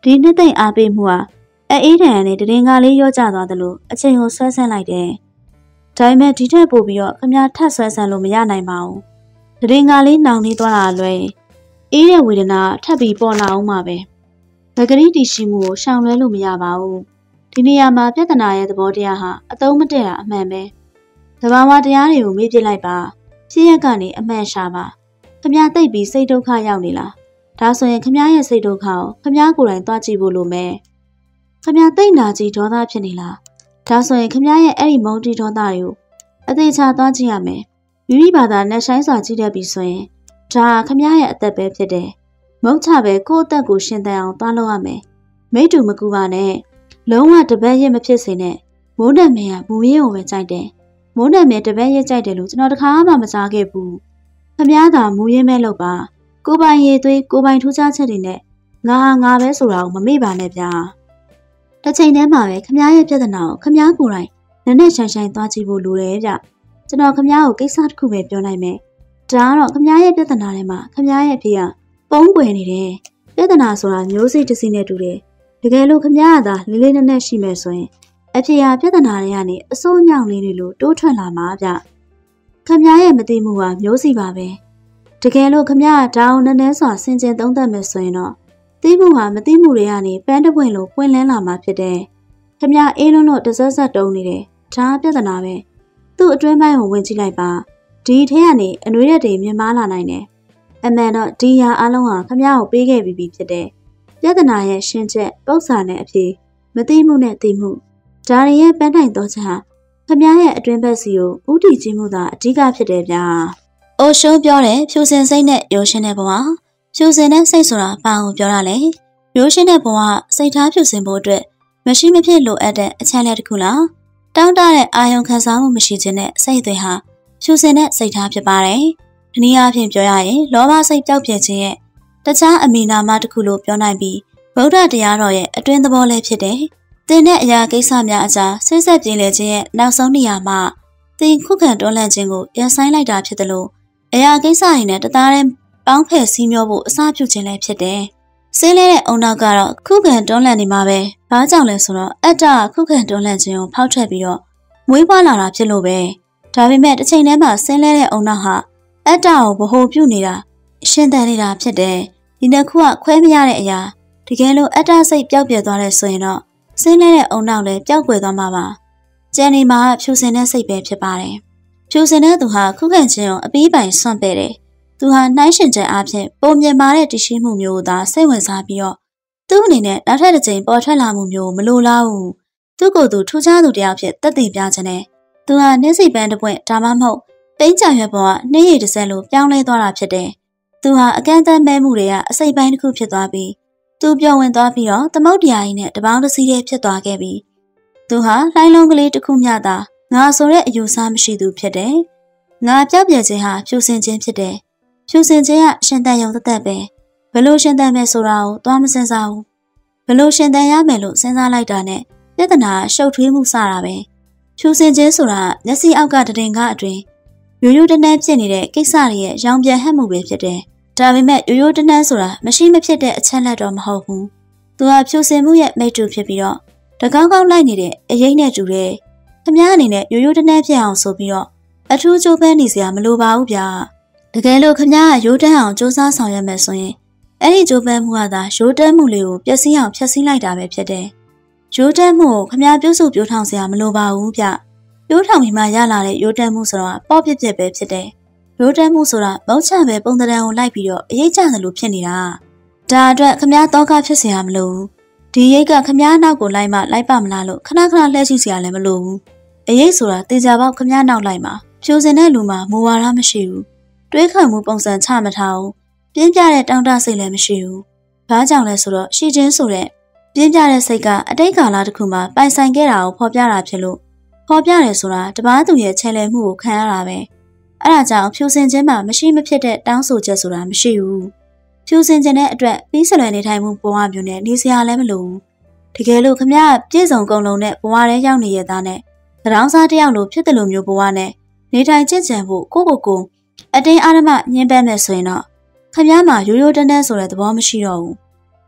ဒီနှစ်သိမ့်အားပေးမှုဟာအေးတန်နဲ့တရင်ကလေးရော့ကျသွားသလိုအချိန်ကိုဆွဲဆန်းလိုက်တယ်။ဒါပေမဲ့ဒီထက်ပိုပြီးတော့ခမထပ်ဆွဲဆန်းလို့မရနိုင်ပါဘူး။တရင်ကလေးနောင်နေသွားတာလွယ်အေးတဲ့ဝေဒနာထပ်ပြီးပေါ်လာအောင်ပါပဲ။ဗကတိတီရှိမှုကိုရှောင်လွဲလို့မရပါဘူး။ဒီနေရာမှာပြဿနာရဲ့သဘောတရားဟာအသုံးမတည့်တာအမှန်ပဲ။သဘာဝတရားတွေကိုမေ့ပြစ်လိုက်ပါ။ဖြစ်ရက်ကနေအမှန်ရှာပါ။ခမသိပ်ပြီးစိတ်ဒုက္ခရောက်နေလား။ဒါဆိုရင်ခမရဲ့စိတ်ဒုက္ခကိုခမကိုယ်တိုင်သွားကြည့်ဖို့လိုမယ်။ခမသိပ်နာကြီးဒေါသဖြစ်နေလား။ဒါဆိုရင်ခမရဲ့အဲ့ဒီမုန်းတီဒေါသတွေကိုအသေးချာသွားကြည့်ရမယ်။မိမိဘာသာနဲ့ဆိုင်စွာကြည့်တတ်ပြီဆိုရင်ဒါခမရဲ့အသက်ပဲဖြစ်တယ်။မုတ်ချပဲကိုယ့်အသက်ကိုရှင်သန်အောင်သွားလုပ်ရမယ်။မိတ္တူမကူပါနဲ့။လုံးဝတပတ်ရစ်မဖြစ်စေနဲ့။မိုးတက်မဲကမူရင်းကိုပဲကြိုက်တယ်။မိုးတက်မဲတပတ်ရစ်ကြိုက်တယ်လို့ကျွန်တော်တခါမှမကြားခဲ့ဘူး။ခမသာမူရင်းမဲလုပ်ပါ။ကိုပိုင်ရည်သွေးကိုပိုင်ထူးခြားချက်တွေနဲ့ငါဟာငါပဲဆိုတာကိုမမေ့ပါနဲ့ဗျာ။တစ်ချိန်တည်းမှာပဲခမရဲ့ပြဿနာကိုခမကိုယ်တိုင်နည်းနည်းဆိုင်ဆိုင်သွားကြည့်ဖို့လိုတယ်ဗျ။ကျွန်တော်ခမကိုကိစ္စတစ်ခုပဲပြောနိုင်မယ်။ဒါကတော့ခမရဲ့ပြဿနာထဲမှာခမရဲ့အဖေကပုံးကွယ်နေတယ်။ပြဿနာဆိုတာမျိုးစိတ်တစ်စီးနဲ့တူတယ်။တကယ်လို့ခမရသာလေးလေးနက်နက်ရှိမယ်ဆိုရင်အဖေဟာပြဿနာတွေကနေအစိုးညောင်လေးတွေလိုတိုးထွက်လာမှာဗျ။ခမရဲ့မသိမှုဟာမျိုးစီပါပဲ။တကယ်လို့ခမရဒါအောင်နည်းနည်းစွာဆင်ခြင်သုံးသပ်မယ်ဆိုရင်တော့သိမှုဟာမသိမှုတွေကနေပန်းတပွင့်လိုပွင့်လင်းလာမှာဖြစ်တယ်။ခမအေးလုံးတော့တစက်စက်တုံးနေတယ်။ဒါပြဿနာပဲ။သူ့အတွင်းပိုင်းကိုဝင်ကြည့်လိုက်ပါ။ဒီထဲကနေအနှွေးရက်တွေမြင်မာလာနိုင်တယ်။အမှန်တော့ဒီဟာအလုံးဟာခမကိုပေးခဲ့ပြီးပြီဖြစ်တယ်။ပြဿနာရဲ့ရှင်းချက်ပု္ပ္ပာနဲ့အဖြစ်မသိမှုနဲ့သိမှုဒါတွေရဲ့ပန်းတိုင်သောချက်ဟာခမရဲ့အတွင်းဘက်စီကိုဥတီကြည့်မှုသာအဓိကဖြစ်တယ်ဗျာ။အိုရှိုးပြောတယ်ဖြူစင်စိတ်နဲ့ရိုးရှင်းတဲ့ဘဝဖြူစင်တဲ့စိတ်ဆိုတာဘာကိုပြောတာလဲရိုးရှင်းတဲ့ဘဝစိတ်ထားဖြူစင်ဖို့အတွက်မရှိမဖြစ်လိုအပ်တဲ့အချက်လက်တစ်ခုလားတောင်းတတဲ့အာယုံခံစားမှုမရှိခြင်းနဲ့စိတ်တွေဟာဖြူစင်တဲ့စိတ်ထားဖြစ်ပါတယ်။ဒီနည်းအားဖြင့်ပြောရရင်လောဘစိတ်ပျောက်ပြဲခြင်းရဲ့တခြားအမီနာမတစ်ခုလို့ပြောနိုင်ပြီးဗုဒ္ဓတရားတော်ရဲ့အတွင်းသဘောလည်းဖြစ်တယ်။သင်တဲ့အရာကိစ္စများအကြားဆွေးဆက်ပြေလည်ခြင်းရဲ့နောက်ဆုံးနေရာမှာသင်ခုခံတွန်းလှန်ခြင်းကိုရပ်ဆိုင်းလိုက်တာဖြစ်တယ်လို့အရာကိစ္စတွေနဲ့တသားတည်းပေါင်းဖက်စည်းမျောဖို့အစပြုခြင်းလည်းဖြစ်တယ်။ဆေးလဲတဲ့အုံနောက်ကတော့ခုခံတွန်းလှန်နေမှာပဲ။ဘာကြောင့်လဲဆိုတော့အတ္တခုခံတွန်းလှန်ခြင်းကိုဖောက်ထွက်ပြီးတော့မွေးဖွားလာတာဖြစ်လို့ပဲ။ဒါပေမဲ့တစ်ချိန်တည်းမှာဆင်းလဲတဲ့အုံနောက်ဟာအတ္တကိုဗဟိုပြုနေတာရှင်းတန်နေတာဖြစ်တယ်။ဒီနှစ်ခုကခွဲမရတဲ့အရာတကယ်လို့အတ္တစိတ်ပျောက်ပြဲသွားတယ်ဆိုရင်တော့ဆင်းလဲတဲ့အုံနောက်လည်းပျောက်ကွယ်သွားမှာပါ။ကျန်နေမှာဖြူစင်တဲ့စိတ်ပဲဖြစ်ပါတယ်။ဖြူစင်တဲ့သူဟာခုခံခြင်းကိုအပီးပိုင်ဆွန့်ပယ်တယ်။သူဟာနှိုင်းရှင်ချက်အဖြစ်ပုံမြင်မာတဲ့တရှိမှုမျိုးကိုသာစိတ်ဝင်စားပြီးတော့သူ့အနေနဲ့နောက်ထပ်တစ်ကြိမ်ပေါ်ထွက်လာမှုမျိုးမလိုလားဘူး။သူ့ကိုယ်သူထူးခြားသူတစ်ယောက်ဖြစ်သက်သေပြခြင်းနဲ့သူဟာနှင်းစိပန်းတစ်ပွင့်ဒါမှမဟုတ်ပိန်းကြံရွက်ပေါ်ကနှင်းရည်တစ်စက်လိုပြောင်းလဲသွားတာဖြစ်တယ်။သူဟာအကန့်အသတ်မဲမှုတွေကအစိပ်ပိုင်းတစ်ခုဖြစ်သွားပြီးသူပြောင်းဝင်သွားပြီးတော့သမုတ်တရားကြီးနဲ့တပေါင်းတစ်စီးတည်းဖြစ်သွားခဲ့ပြီးသူဟာလှိုင်းလုံးကလေးတစ်ခုမျှသာငါဆိုတဲ့အယူဆမရှိသူဖြစ်တယ်။ငါပြောက်ပြဲခြင်းဟာဖြူစင်ခြင်းဖြစ်တယ်။ဖြူစင်ခြင်းကရှင်သန်ရုံသက်သက်ပဲဘလို့ရှင်သန်မယ်ဆိုတာကိုသွားမစင်စားဘူးဘလို့ရှင်သန်ရမယ်လို့စဉ်းစားလိုက်တာနဲ့ပြဿနာရှုပ်ထွေးမှုစတာပဲဖြူစင်ခြင်းဆိုတာမျက်စိအောက်ကတရင်ကအတွင်းရိုးရိုးတနှမ်းဖြစ်နေတဲ့ကိစ္စတွေရဲ့ရောင်ပြန်ဟပ်မှုပဲဖြစ်တယ်။ဒါပေမဲ့ရိုးရိုးတနှမ်းဆိုတာမရှိမဖြစ်တဲ့အချက်လက်တော့မဟုတ်ဘူး။သူဟာဖြူစင်မှုရဲ့မိတ္တူဖြစ်ပြီးတော့တကောင်းကောင်းလိုက်နေတဲ့အရေးနဲ့တူတယ်။ခမည်းအနေနဲ့ရိုးရိုးတနှမ်းဖြစ်အောင်ဆိုပြီးတော့အထူးကြိုးပမ်းနေစရာမလိုပါဘူးဗျာ။တကယ်လို့ခမည်းကရိုးတန်းအောင်စူးစမ်းဆောင်ရွက်မယ်ဆိုရင်အဲ့ဒီကြိုးပမ်းမှုကသာရိုးတန်းမှုလေးကိုပျက်စီးအောင်ဖျက်ဆီးလိုက်တာပဲဖြစ်တယ်။ရိုးတန်းမှုကိုခမည်းပြုစုပြောထောင်စရာမလိုပါဘူးဗျ။ရိုးထောင်ပြီးမှရလာတဲ့ရိုးတန်းမှုဆိုတာပေါ့ပြစ်ပြစ်ပဲဖြစ်တယ်။ရိုးတန်းမှုဆိုတာမုတ်ချပဲပုံသဏ္ဍာန်ကိုလိုက်ပြီးတော့အရေးကြတယ်လို့ဖြစ်နေတာ။ဒါအတွက်ခမည်းတော့ကဖြစ်စရာမလိုဘူး။ဒီရိတ်ကခမည်းနောက်ကိုလိုက်မှလိုက်ပါမလားလို့ခဏခဏလှည့်ကြည့်စရာလည်းမလိုဘူး။အရေးဆိုတာတေချာပေါက်ခမည်းနောက်လိုက်မှာဖြိုစင်တဲ့လူမှာမူဝါဒမရှိဘူး။တွေးခါမှုပုံစံချမထားဘူး။ပြင်းပြတဲ့တောင်းတစိတ်လည်းမရှိဘူး။ဘာကြောင့်လဲဆိုတော့ရှီချင်းဆိုတဲ့ပြင်းပြတဲ့စိတ်ကအတိတ်ကာလတစ်ခုမှာပိုင်ဆိုင်ခဲ့တာကိုဖော်ပြတာဖြစ်လို့ဖော်ပြတယ်ဆိုတာတပားသူရဲ့ချဲလဲမှုကိုခံရတာပဲ။အဲ့ဒါကြောင့်ဖြူစင်ခြင်းမှာမရှိမဖြစ်တဲ့တောင်းဆိုချက်ဆိုတာမရှိဘူး။ဖြူစင်ခြင်းတဲ့အတွက်ပြီးစလွယ်နေထိုင်မှုဘဝမျိုးနဲ့နေစရာလည်းမလိုဘူး။တကယ်လို့ခမရပြည့်စုံကုန်လုံးနဲ့ဘဝထဲရောက်နေရတဲ့နဲ့တောင်းစားတယောက်လိုဖြစ်တယ်လို့မျိုးဘဝနဲ့နေထိုင်ကြင်ကြံဖို့ကိုကိုကိုအတင်းအားမညှင်းပန်းမယ်ဆိုရင်တော့ခမည်းမှာရိုးရိုးတန်းတန်းဆိုတဲ့သဘောမရှိတော့ဘူး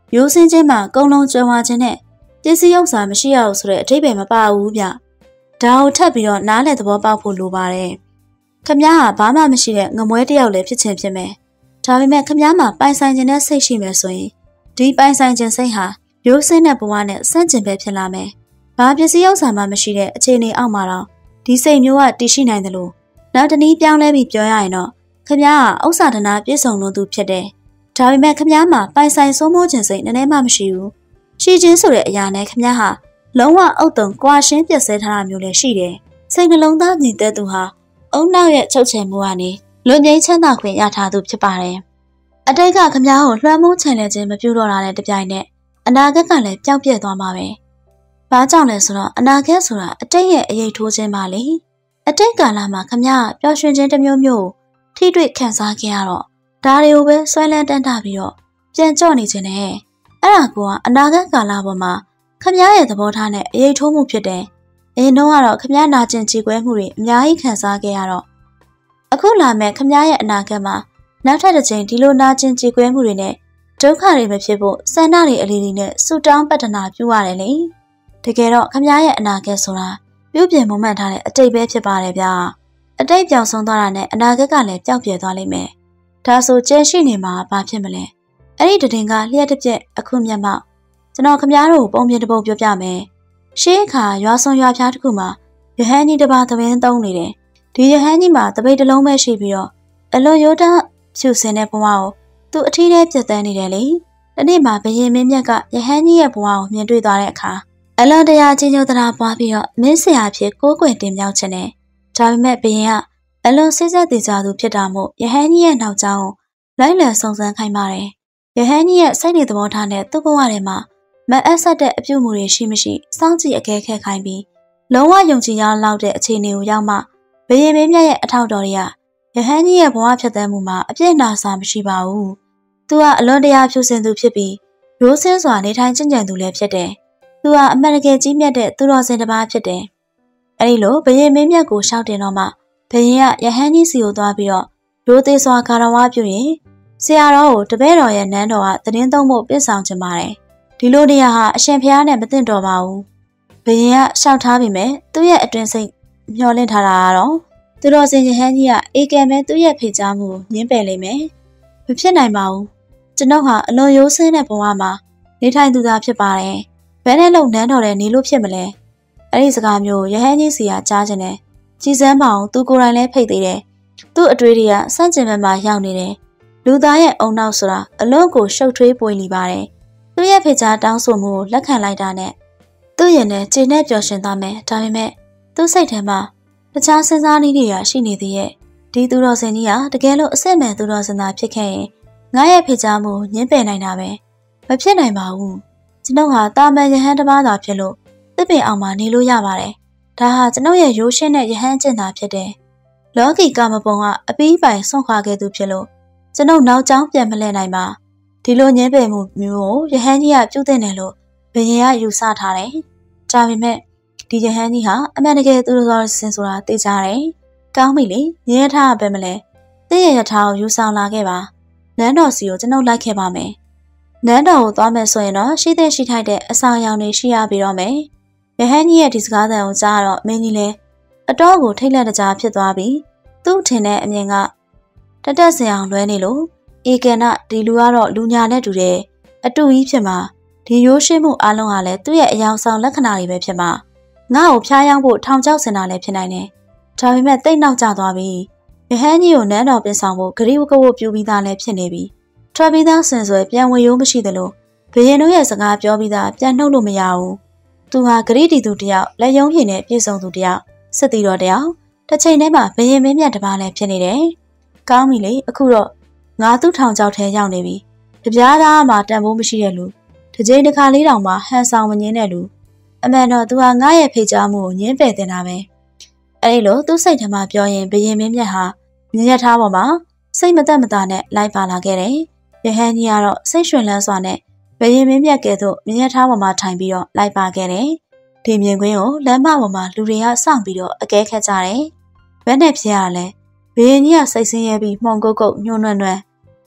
ရိုးစင်းချင်းမှာကုံလုံးကျွမ်းဝါခြင်းနဲ့ပစ္စည်းဥစ္စာမရှိရဘူးဆိုတဲ့အဓိပ္ပာယ်မပါဘူးဗျ။ဒါကိုထပ်ပြီးတော့နားလည်သဘောပေါက်ဖို့လိုပါတယ်။ခမည်းဟာဘာမှမရှိတဲ့ငမွဲတယောက်လည်းဖြစ်ချင်းဖြစ်မယ်။ဒါပေမဲ့ခမည်းမှာပိုင်ဆိုင်ခြင်းနဲ့စိတ်ရှိမယ်ဆိုရင်ဒီပိုင်ဆိုင်ခြင်းစိတ်ဟာရိုးစင်းတဲ့ဘဝနဲ့ဆန့်ကျင်ဘက်ဖြစ်လာမယ်။ဘာပစ္စည်းဥစ္စာမှမရှိတဲ့အခြေအနေအောက်မှာတော့ဒီစိတ်မျိုးကတည်ရှိနိုင်တယ်လို့နောက်တနည်းပြောင်းလဲပြီးပြောရရင်တော့ခမည်းဟာဥစ္စာဒနာပြည့်စုံလို့သူဖြစ်တယ်။ဒါပေမဲ့ခမည်းမှာပိုင်ဆိုင်စိုးမိုးခြင်းစိတ်နည်းနည်းမှမရှိဘူး။ရှိခြင်းဆိုတဲ့အရာနဲ့ခမည်းဟာလုံးဝအုတ်တုံကွာရှင်းပြည့်စဲထားတာမျိုးလည်းရှိတယ်။စိတ်နှလုံးသားညီတဲ့သူဟာအုံနောက်ရဲ့ချုပ်ချယ်မှုကနေလွန်ငင်းချမ်းသာခွင့်ရထားသူဖြစ်ပါတယ်။အတိတ်ကခမည်းကိုလွှမ်းမိုးချင်လဲခြင်းမပြုတော့တာနဲ့တပြိုင်နက်အနာဂတ်ကလည်းပျောက်ပြဲသွားမှာပဲ။ဘာကြောင့်လဲဆိုတော့အနာဂတ်ဆိုတာအတိတ်ရဲ့အရေးထိုးခြင်းပါလေ။အတိတ်ကာလမှာခမည်းပျော်ရွှင်ခြင်းတစ်မျိုးမျိုးထိတွေ့ခံစားခဲ့ရတော့ဒါတွေကိုပဲဆွဲလန်းတန်းတာပြီးတော့ပြန်ကြော့နေခြင်းနဲ့အဲ့ဒါကအနာဂတ်ကာလပေါ်မှာခမည်းရဲ့သဘောထားနဲ့အရေးထိုးမှုဖြစ်တယ်။အရင်တော့ကတော့ခမည်းနာကျင်ကြေကွဲမှုတွေအများကြီးခံစားခဲ့ရတော့အခုလာမဲ့ခမည်းရဲ့အနာဂတ်မှာနောက်ထပ်တစ်ချိန်ဒီလိုနာကျင်ကြေကွဲမှုတွေနဲ့ဒုက္ခတွေမဖြစ်ဖို့စန္ဒတွေအလီလီနဲ့ဆူတောင်းပတ္တနာပြုရတယ်လေ။တကယ်တော့ခမည်းရဲ့အနာဂတ်ဆိုတာပြုပြင်မမှန်ထားတဲ့အတိတ်ပဲဖြစ်ပါတယ်ဗျာ။အတိတ်ပြောင်းဆုံးသွားတာနဲ့အနာဂတ်ကလည်းပျောက်ပြဲသွားလိမ့်မယ်။ဒါဆိုကျဲရှိနေမှာဘာဖြစ်မလဲ။အဲ့ဒီတည်ငါလျှက်တစ်ပြက်အခုမျက်မှောက်ကျွန်တော်ခမည်းတော်ကိုပုံပြင်တစ်ပုတ်ပြောပြမယ်။ရှေးအခါရွာစွန်ရွာဖျားတစ်ခုမှာရဟန်းကြီးတစ်ပါးသဘင်သုံးနေတယ်။ဒီရဟန်းကြီးမှာတပိတ်တစ်လုံးပဲရှိပြီးတော့အလွန်ရိုးသားဖြူစင်တဲ့ဘဝကိုသူအထီးထဲပြတ်တန်းနေတယ်လေ။ဒီနေ့မှာဘရင်မင်းမြတ်ကရဟန်းကြီးရဲ့ဘဝကိုမြင်တွေ့သွားတဲ့အခါအလွန်တရာချင်းညိုတရာပွားပြီးတော့မင်းဆရာဖြစ်ကိုးကွယ်တင်မြောက်ခြင်းနဲ့ဒါပေမဲ့ဘရင်ကအလွန်စိတ်ဆက်တည်ကြသူဖြစ်တာမို့ရဟန်းကြီးရဲ့နောက်ကျောင်းလိုက်လံစုံစမ်းခိုင်းပါတယ်။ရဟန်းကြီးရဲ့စိတ်နေသဘောထားနဲ့သူ့ဘဝထဲမှာမအပ်ဆက်တဲ့အပြုအမူတွေရှိမရှိစောင့်ကြည့်အကဲခတ်ခိုင်းပြီးလုံးဝယုံကြည်ရလောက်တဲ့အခြေအနေကိုရောက်မှဘရင်မင်းမြတ်ရဲ့အထောက်တော်တွေကရဟန်းကြီးရဲ့ဘဝဖြစ်တဲ့မှုမှာအပြည့်နာစာမရှိပါဘူး။သူကအလွန်တရာဖြူစင်သူဖြစ်ပြီးရိုးစင်းစွာနေထိုင်ကျင့်ကြံသူလည်းဖြစ်တယ်။သူကအမှန်တကယ်ကြီးမြတ်တဲ့သူတော်စင်တစ်ပါးဖြစ်တယ်။အဲဒီလိုဘရင်မင်းမြတ်ကိုရှောက်တင်တော့မှဘရင်ကရဟန်းကြီးစီကိုသွားပြီးတော့ရိုးသေးစွာကာရဝါပြုရင်ဆရာတော်ကိုတပည့်တော်ရဲ့နန်းတော်ကသတင်းသုံးဖို့ပြစ်ဆောင်ချင်ပါတယ်။ဒီလိုနေရာဟာအရှင်ဖျားနဲ့မသင့်တော်ပါဘူး။ဘရင်ကရှောက်ထားပြီမဲ့သူ့ရဲ့အတွင်စိတ်မျှော်လင့်ထားတာကတော့သူတော်စင်ရဟန်းကြီးကအေကံမဲ့သူ့ရဲ့ဖိတ်ကြားမှုကိုညှင်းပယ်လိမ့်မယ်။မဖြစ်နိုင်ပါဘူး။ကျွန်ုပ်ဟာအလွန်ရိုးစင်းတဲ့ဘဝမှာနေထိုင်သူသာဖြစ်ပါတယ်။ဘယ်နဲ့လုံနန်းတော်တဲ့နေလို့ဖြစ်မလဲ။အဲ့ဒီစကားမျိုးရဟန်းကြီးစီကကြားခြင်းနဲ့ကြည်စမ်းမအောင်သူကိုယ်တိုင်လည်းဖိတ်သေးတယ်။သူ့အတွေ့တွေကစန့်ကျင်ဘက်မှာရောက်နေတယ်။လူသားရဲ့အုံနောက်ဆိုတာအလွန်ကိုရှုပ်ထွေးပွေလီပါတယ်။သူ့ရဲ့ဖိတ်ကြားတောင်းဆိုမှုကိုလက်ခံလိုက်တာနဲ့သူ့ရင်နဲ့ခြေနဲ့ပျော်ရွှင်သွားမယ်။ဒါပေမဲ့သူ့စိတ်ထဲမှာတခြားစဉ်းစားနည်းတွေကရှိနေသေးရဲ့ဒီသူတော်စင်ကြီးကတကယ်လို့အစစ်မဲ့သူတော်စင်သားဖြစ်ခဲ့ရင်ငါရဲ့ဖိတ်ကြားမှုညှင်းပယ်နိုင်တာပဲမဖြစ်နိုင်ပါဘူးကျွန်ုပ်ဟာတာမန်ယဟန်တစ်ပါးသာဖြစ်လို့သစ်ပင်အောင်မှာနေလို့ရပါတယ်ဒါဟာကျွန်ုပ်ရဲ့ရိုးရှင်းတဲ့ယဟန်ကျင့်တာဖြစ်တယ်လောကီကာမဘုံကအပီးပိုင်ဆွန့်ခွာခဲ့သူဖြစ်လို့ကျွန်ုပ်နောက်ကျောင်းပြန်မလဲနိုင်ပါဒီလိုညှင်းပယ်မှုမျိုးကိုယဟန်ကြီးကပြုတ်တဲ့တယ်လို့ဘယင်ကယူဆထားတယ်ဒါပေမဲ့ဒီယဟန်ကြီးဟာအမှန်တကယ်သူတော်စင်ဆိုတာသိကြတယ်။ကောင်းပြီလေ။ရဲထားပဲမလဲ။တဲ့ရရထားကိုယူဆောင်လာခဲ့ပါ။နန်းတော်စီကိုကျွန်ုပ်လိုက်ခဲ့ပါမယ်။နန်းတော်ကိုသွားမယ်ဆိုရင်တော့ရှိတဲ့ရှိထိုက်တဲ့အဆောင်ရောင်တွေရှိရပြီးတော့မယ်။ယဟန်ကြီးရဲ့ဒီစကားသံကိုကြားတော့မင်းကြီးလည်းအတော်ကိုထိတ်လန့်တကြားဖြစ်သွားပြီးသူ့ထင်တဲ့အမြင်ကတတက်စင်အောင်လွဲနေလို့ဧကန္နဒီလူကတော့လူညာနဲ့တူတယ်။အတူကြီးဖြစ်မှာဒီရိုးရှင်းမှုအလုံးဟာလည်းသူ့ရဲ့အယောင်ဆောင်လက္ခဏာတွေပဲဖြစ်မှာငါ့ကိုဖျားယောင်းဖို့ထောင်ချောက်စင်တာလည်းဖြစ်နိုင်တယ်။ဒါပေမဲ့တိတ်နောက်ကျသွားပြီ။ယဟန်ကြီးကိုနန်းတော်ပြင်ဆောင်ဖို့ဂရိဝကဝပြူပြီးသားလည်းဖြစ်နေပြီ။ထွက်ပြီးသားဆင်ဆွဲပြန်ဝင်ရိုးမရှိသလိုဘယင်တို့ရဲ့စကားပြောပြီးသားပြန်နှုတ်လို့မရဘူး။သူဟာဂရိတီသူတယောက်လက်ယုံဖြင့်နဲ့ပြေဆုံးသူတယောက်စစ်တီတော်တယောက်တစ်ချိန်တည်းမှာဘယင်မင်းမြတ်တစ်ပါးလည်းဖြစ်နေတယ်။ကောင်းပြီလေအခုတော့ငါသူ့ထောင်ချောက်ထဲရောက်နေပြီ။တပြားသားမှတန်ဖိုးမရှိတဲ့လူတစ်ချိန်တစ်ခါလေးတောင်မှဟန်ဆောင်မငင်းတဲ့လူအမှန်တော့သူဟာငါရဲ့ဖိတ်ကြားမှုကိုညှင်းပယ်တင်တာပဲအဲဒီလိုသူ့စိတ်ထဲမှာပြောရင်ဘယင်မင်းမြတ်ဟာမြင်ရထားပေါ်မှာစိတ်မသက်မသာနဲ့လိုက်ပါလာခဲ့တယ်ယဟန်ကြီးကတော့စိတ်ရွှင်လန်းစွာနဲ့ဘယင်မင်းမြတ်ကဲ့သို့မြင်ရထားပေါ်မှာထိုင်ပြီးတော့လိုက်ပါခဲ့တယ်ဒီမြင်ကွင်းကိုလမ်းမပေါ်မှာလူတွေကစောင့်ပြီးတော့အကဲခတ်ကြတယ်ဘယ်နဲ့ဖြစ်ရလဲဘယင်ကြီးကစိတ်ဆင်းရဲပြီးမှုန်ကုတ်ကုတ်ညှို့နှွမ်းနှွမ်းယ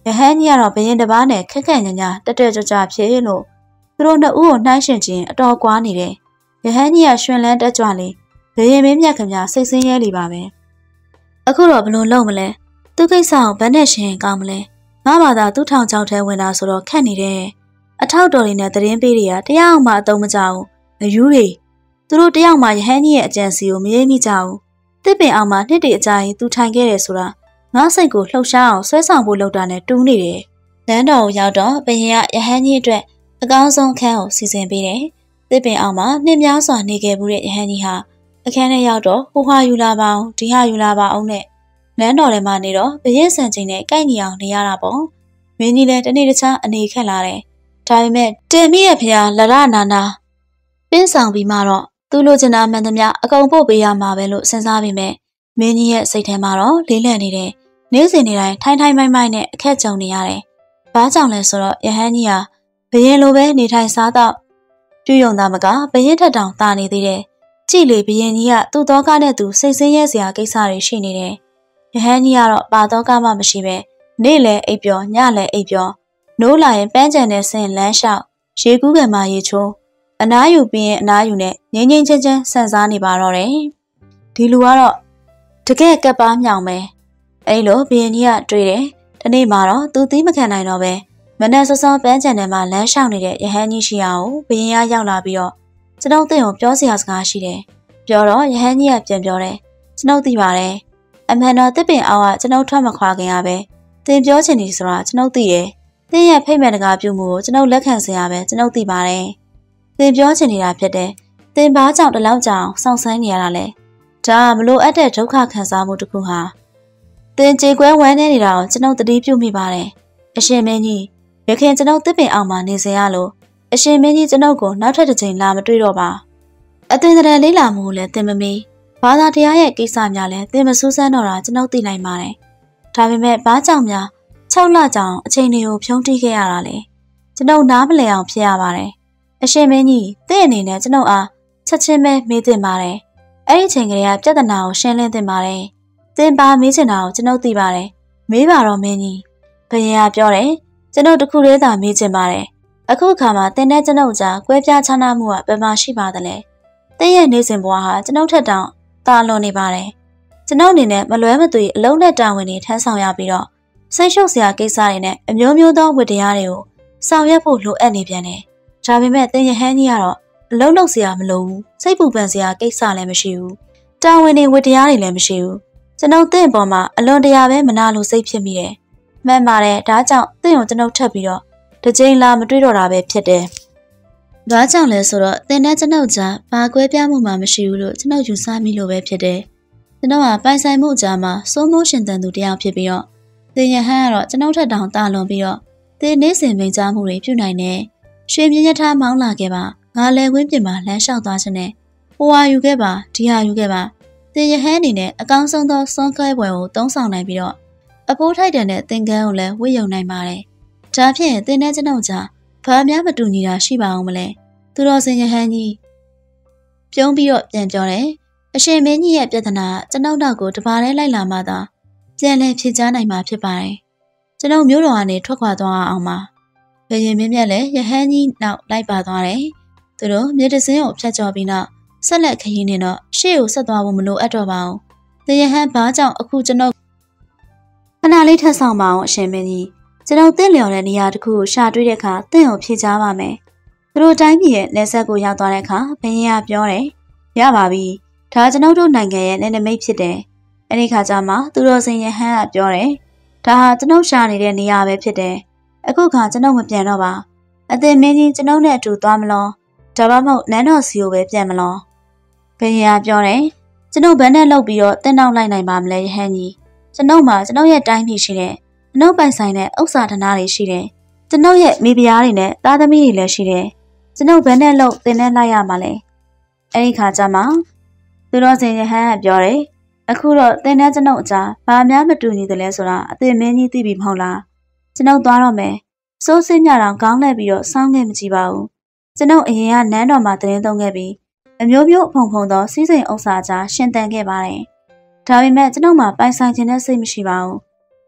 ဟန်းကြီးကတော့ဘရင်တစ်ပါးနဲ့ခက်ခက်ညာညာတက်တက်ကြွကြွဖြစ်လို့သူတို့နှစ်ဦးကိုနှိုင်းယှဉ်ခြင်းအတော်ကွာနေတယ်။ရဟန်းကြီးကရွှင်လန်းတက်ကြွလေဘရင်မင်းမြတ်ခင်ဗျစိတ်ဆင်းရဲလီပါပဲ။အခုတော့ဘလို့လုပ်မလဲ။သူကိစ္စကိုဘယ်နဲ့ရှင်းကောင်းမလဲ။ငါဘာသာသူ့ထောင်ချောက်ထဲဝင်တာဆိုတော့ခက်နေတယ်။အထောက်တော်တွေနဲ့သတင်းပေးတွေကတရားအောင်မှအတုံးမကြဘူး။အယူတွေသူတို့တယောက်မှရဟန်းကြီးရဲ့အကြံစီကိုမရေးမိကြဘူး။တစ်ပင်အောင်မှနှစ်တည်းအကြာရင်သူထိုင်ခဲ့တယ်ဆိုတာငါစိတ်ကိုလှုပ်ရှားအောင်ဆွဲဆောင်ဖို့လုပ်တာနဲ့တူးနေတယ်။လမ်းတော်ကိုရောက်တော့ဘရင်ကရဟန်းကြီးအတွက်အကောင်းဆုံးအခန်းကိုစီစဉ်ပေးတယ်။တစ်ပင်အောင်မှနှစ်များစွာနေခဲ့မှုတဲ့ရဟန်းကြီးဟာအခန်းထဲရောက်တော့ဟိုဟာယူလာပါအောင်ဒီဟာယူလာပါအောင်နဲ့လမ်းတော်ထဲမှာနေတော့ဘရင်ဆန်ချိန်နဲ့ကိုက်ညီအောင်နေရတာပေါ့။မင်းကြီးလည်းတနေ့တခြားအနေခက်လာတယ်။ဒါပေမဲ့တင်မိရဲ့ဖျားလရနာနာပင်းဆောင်ပြီးမှတော့သူ့လိုချင်တာမှန်သမျှအကုန်ပို့ပေးရမှာပဲလို့စဉ်းစားပြီးမြဲမင်းကြီးရဲ့စိတ်ထဲမှာတော့လေးလံနေတယ်နေ့စဉ်နေ့တိုင်းထိုင်ထိုင်မိုင်းမိုင်းနဲ့အခက်ကြုံနေရတယ်။ဘာကြောင့်လဲဆိုတော့ရဟန်းကြီးဟာဘရင်လိုပဲနေထိုင်စားတော့ပြုံသားမကဘရင်ထက်တောင်တာနေသေးတယ်။ကြည်လေဘရင်ကြီးကသူ့သောကားနဲ့သူစိတ်ဆင်းရဲစရာကိစ္စတွေရှိနေတယ်။ရဟန်းကြီးကတော့ပါသောကားမှမရှိပဲနေ့လည်းအိပ်ပျော်ညလည်းအိပ်ပျော်နိုးလာရင်ပန်းကြံနဲ့ဆင်းလမ်းလျှောက်ရေကူးကန်မှရေချိုးအနားယူပြီးရင်အနားယူနဲ့ငိမ့်ငိမ့်ချင်းချင်းဆန်စားနေပါတော့တယ်။ဒီလူကတော့တကယ်ကပ်ပါမြောင်ပဲအဲ့လိုဘရင်ကြီးကတွေ့တယ်။ဒီနေ့မှာတော့သူသီးမခံနိုင်တော့ပဲမနက်စောစောပန်းချန်ထဲမှာလမ်းလျှောက်နေတဲ့ရဟန်းကြီးရှိအောင်ဘရင်ကရောက်လာပြီးတော့ကျွန်ုပ်တင်ကိုပြောစရာစကားရှိတယ်။ပြောတော့ရဟန်းကြီးကပြန်ပြောတယ်။ကျွန်ုပ်သိပါတယ်။အမှန်တော့တစ်ပင်အောင်ကကျွန်ုပ်ထွက်မခွာခင်ရပဲ။တင်ပြောချင်တယ်ဆိုတာကျွန်ုပ်သိတယ်။တင်ရဲ့ဖိတ်မဲ့တကားပြုမှုကိုကျွန်ုပ်လက်ခံစရာပဲကျွန်ုပ်သိပါတယ်။တင်ပြောချင်နေတာဖြစ်တယ်။တင်ဘာကြောင့်တလောက်ကြောင်စောင့်ဆိုင်းနေရတာလဲ။ဒါမလို့အပ်တဲ့ဒုက္ခခံစားမှုတစ်ခုဟာတင်ကြေကွဲဝမ်းနေနေတာကိုကျွန်ုပ်တတိပြုမိပါတယ်။အရှင်မင်းကြီးရခင်ကျွန်ုပ်တစ်ပင်အောင်မှနေစေရလို့အရှင်မင်းကြီးကျွန်ုပ်ကိုနောက်ထပ်တစ်ချိန်လာမတွေ့တော့ပါ။အသွင်သဏ္ဍာန်လေးလာမှုလည်းတင်မမီဘာသာတရားရဲ့ကိစ္စများလည်းတင်မစူးစမ်းတော့တာကျွန်ုပ်သိနိုင်ပါတယ်။ဒါပေမဲ့ဘာကြောင့်များ၆လကြောင်အချိန်တွေကိုဖြုံးတီးခဲ့ရတာလဲ။ကျွန်ုပ်နားမလည်အောင်ဖြစ်ရပါတယ်။အရှင်မင်းကြီးတင့်အနေနဲ့ကျွန်ုပ်အားချက်ချင်းပဲမေးတင်ပါတယ်။အဲ့ဒီချိန်ကလေးကပြဿနာကိုရှင်းလင်းတင်ပါတယ်။တင်ပါမေးချင်တာကိုကျွန်ုပ်သိပါတယ်။မေးပါတော့မင်းကြီးဘရင်ကပြောတယ်ကျွန်ုပ်တခုလေးသာမေးချင်ပါတယ်။အခုအခါမှာတင်တဲ့ကျွန်ုပ်ကြားကွဲပြားခြားနားမှုကဘယ်မှာရှိပါသလဲ။တင်းရဲ့နေစဉ်ဘဝဟာကျွန်ုပ်ထက်တောင်တာလွန်နေပါတယ်။ကျွန်ုပ်အနေနဲ့မလွဲမသွေအလုံးနဲ့တာဝန်တွေထမ်းဆောင်ရပြီးတော့စိတ်ရှုပ်စရာကိစ္စတွေနဲ့အမျိုးမျိုးသောဝတ္တရားတွေကိုဆောင်ရွက်ဖို့လိုအပ်နေပြန်တယ်။ဒါပေမဲ့တင်ရဟန်းကြီးကတော့အလုံးလုံးစရာမလိုဘူး။စိတ်ပူပန်စရာကိစ္စလည်းမရှိဘူး။တာဝန်တွေဝတ္တရားတွေလည်းမရှိဘူး။ကျွန်ုပ်တင့်အပေါ်မှာအလွန်တရာပဲမနာလိုစိတ်ဖြစ်မိတယ်။မှန်ပါတယ်ဒါကြောင့်တင့်ကိုကျွန်ုပ်ထပ်ပြီးတော့တစ်ချိန်လာမတွေ့တော့တာပဲဖြစ်တယ်။ဒါကြောင့်လဲဆိုတော့တင်တဲ့ကျွန်ုပ်ကြားဘာကွဲပြားမှုမှမရှိဘူးလို့ကျွန်ုပ်ယူဆမိလို့ပဲဖြစ်တယ်။ကျွန်ုပ်ကပိုင်ဆိုင်မှုကြားမှာစိုးမိုးရှင်သန်သူတယောက်ဖြစ်ပြီးတော့တင်ရဟန်းကတော့ကျွန်ုပ်ထက်တောင်တာလွန်ပြီးတော့တင်နေစဉ်မိန်ကြားမှုတွေပြုနိုင်တယ်။ရွှေမြင်းရထားမောင်းလာခဲ့ပါငါလည်းဝင်းပြင်မှာလမ်းလျှောက်သွားခြင်းနဲ့ဟိုဟာယူခဲ့ပါဒီဟာယူခဲ့ပါတင်ရဟန်းအနေနဲ့အကောင်းဆုံးသောစွန့်ခွဲပွဲကိုတုံးဆောင်နိုင်ပြီးတော့အဖိုးထိုက်တဲ့နဲ့တင်ကန်းကိုလည်းဝှေ့ယုံနိုင်ပါတယ်။ဒါဖြင့်တင်တဲ့ကျွန်ုပ်ကြားဘာများမတူညီတာရှိပါအောင်မလဲ။သူတော်စင်ရဟန်းကြီးပြုံးပြီးတော့ပြန်ပြောတယ်။အရှင်မင်းကြီးရဲ့ပြဿနာကျွန်ုပ်တော့ကိုတပါးလဲလိုက်လာမှသာပြန်လဲဖြေကြားနိုင်မှာဖြစ်ပါတယ်။ကျွန်ုပ်မျိုးတော်ကနေထွက်ခွာသွားအောင်ပါ။ဘရင်မင်းမြတ်လည်းရဟန်းကြီးနောက်လိုက်ပါသွားတယ်။သူတို့မြေတစင်းကိုဖျက်ကျော်ပြီးနောက်ဆက်လက်ခရီးနေတော့ရှေ့ကိုဆက်သွားဖို့မလိုအပ်တော့ပါဘူး။တင်ရဟန်းဘာကြောင့်အခုကျွန်ုပ်ခဏလေးထပ်ဆောင်ပါအောင်အရှင်မင်းကြီးကျွန်ုပ်တင့်လျော်တဲ့နေရာတစ်ခုကိုရှာတွေ့တဲ့အခါတင့်ကိုဖြေချပါမယ်။သူတို့တိုင်းပြည်ရဲ့လက်ဆက်ကိုရောက်သွားတဲ့အခါဘရင်ကပြောတယ်။ရပါပြီ။ဒါကျွန်ုပ်တို့နိုင်ငံရဲ့နယ်နိမိတ်ဖြစ်တယ်။အဲဒီခါကျမှသူတို့စင်ရဟန်းကပြောတယ်။ဒါဟာကျွန်ုပ်ရှာနေတဲ့နေရာပဲဖြစ်တယ်။အခုခါကျွန်ုပ်မပြန်တော့ပါ။အသင်မင်းကြီးကျွန်ုပ်နဲ့အတူသွားမလို့ဒါမှမဟုတ်နန်းတော်စီကိုပဲပြန်မလို့ဘရင်ကပြောတယ်။ကျွန်ုပ်ဘယ်နဲ့လောက်ပြီးတော့တင့်နောက်လိုက်နိုင်ပါမလဲရဟန်းကြီး။ကျွန်ုပ်မှာကျွန်ုပ်ရဲ့တိုင်းပြည်ရှိတယ်။ကျွန်ုပ်ပိုင်ဆိုင်တဲ့ဥစ္စာဌာနတွေရှိတယ်။ကျွန်ုပ်ရဲ့မိဖုရားတွေနဲ့သားသမီးတွေလည်းရှိတယ်။ကျွန်ုပ်ဘယ်နဲ့လို့တင်နဲ့လိုက်ရမှာလဲ။အဲဒီခါကျမှသူတော်စင်ရဟန်းကပြောတယ်။အခုတော့တင်နဲ့ကျွန်ုပ်အကြားဘာများမတူညီသလဲဆိုတာအသိမင်းကြီးသိပြီမဟုတ်လား။ကျွန်ုပ်သွားတော့မယ်။စိုးစင်းမြတောင်ကောင်းလဲပြီးတော့စောင်းခဲ့မကြည့်ပါဘူး။ကျွန်ုပ်အရင်ကနန်းတော်မှာတရင်သုံးခဲ့ပြီးအမျိုးမျိုးဖုံဖုံသောစီးစိမ်ဥစ္စာကြားရှင်သန်ခဲ့ပါတယ်။ဒါပေမဲ့ကျွန်ုပ်မှာပိုင်ဆိုင်ခြင်းနဲ့စိတ်မရှိပါဘူး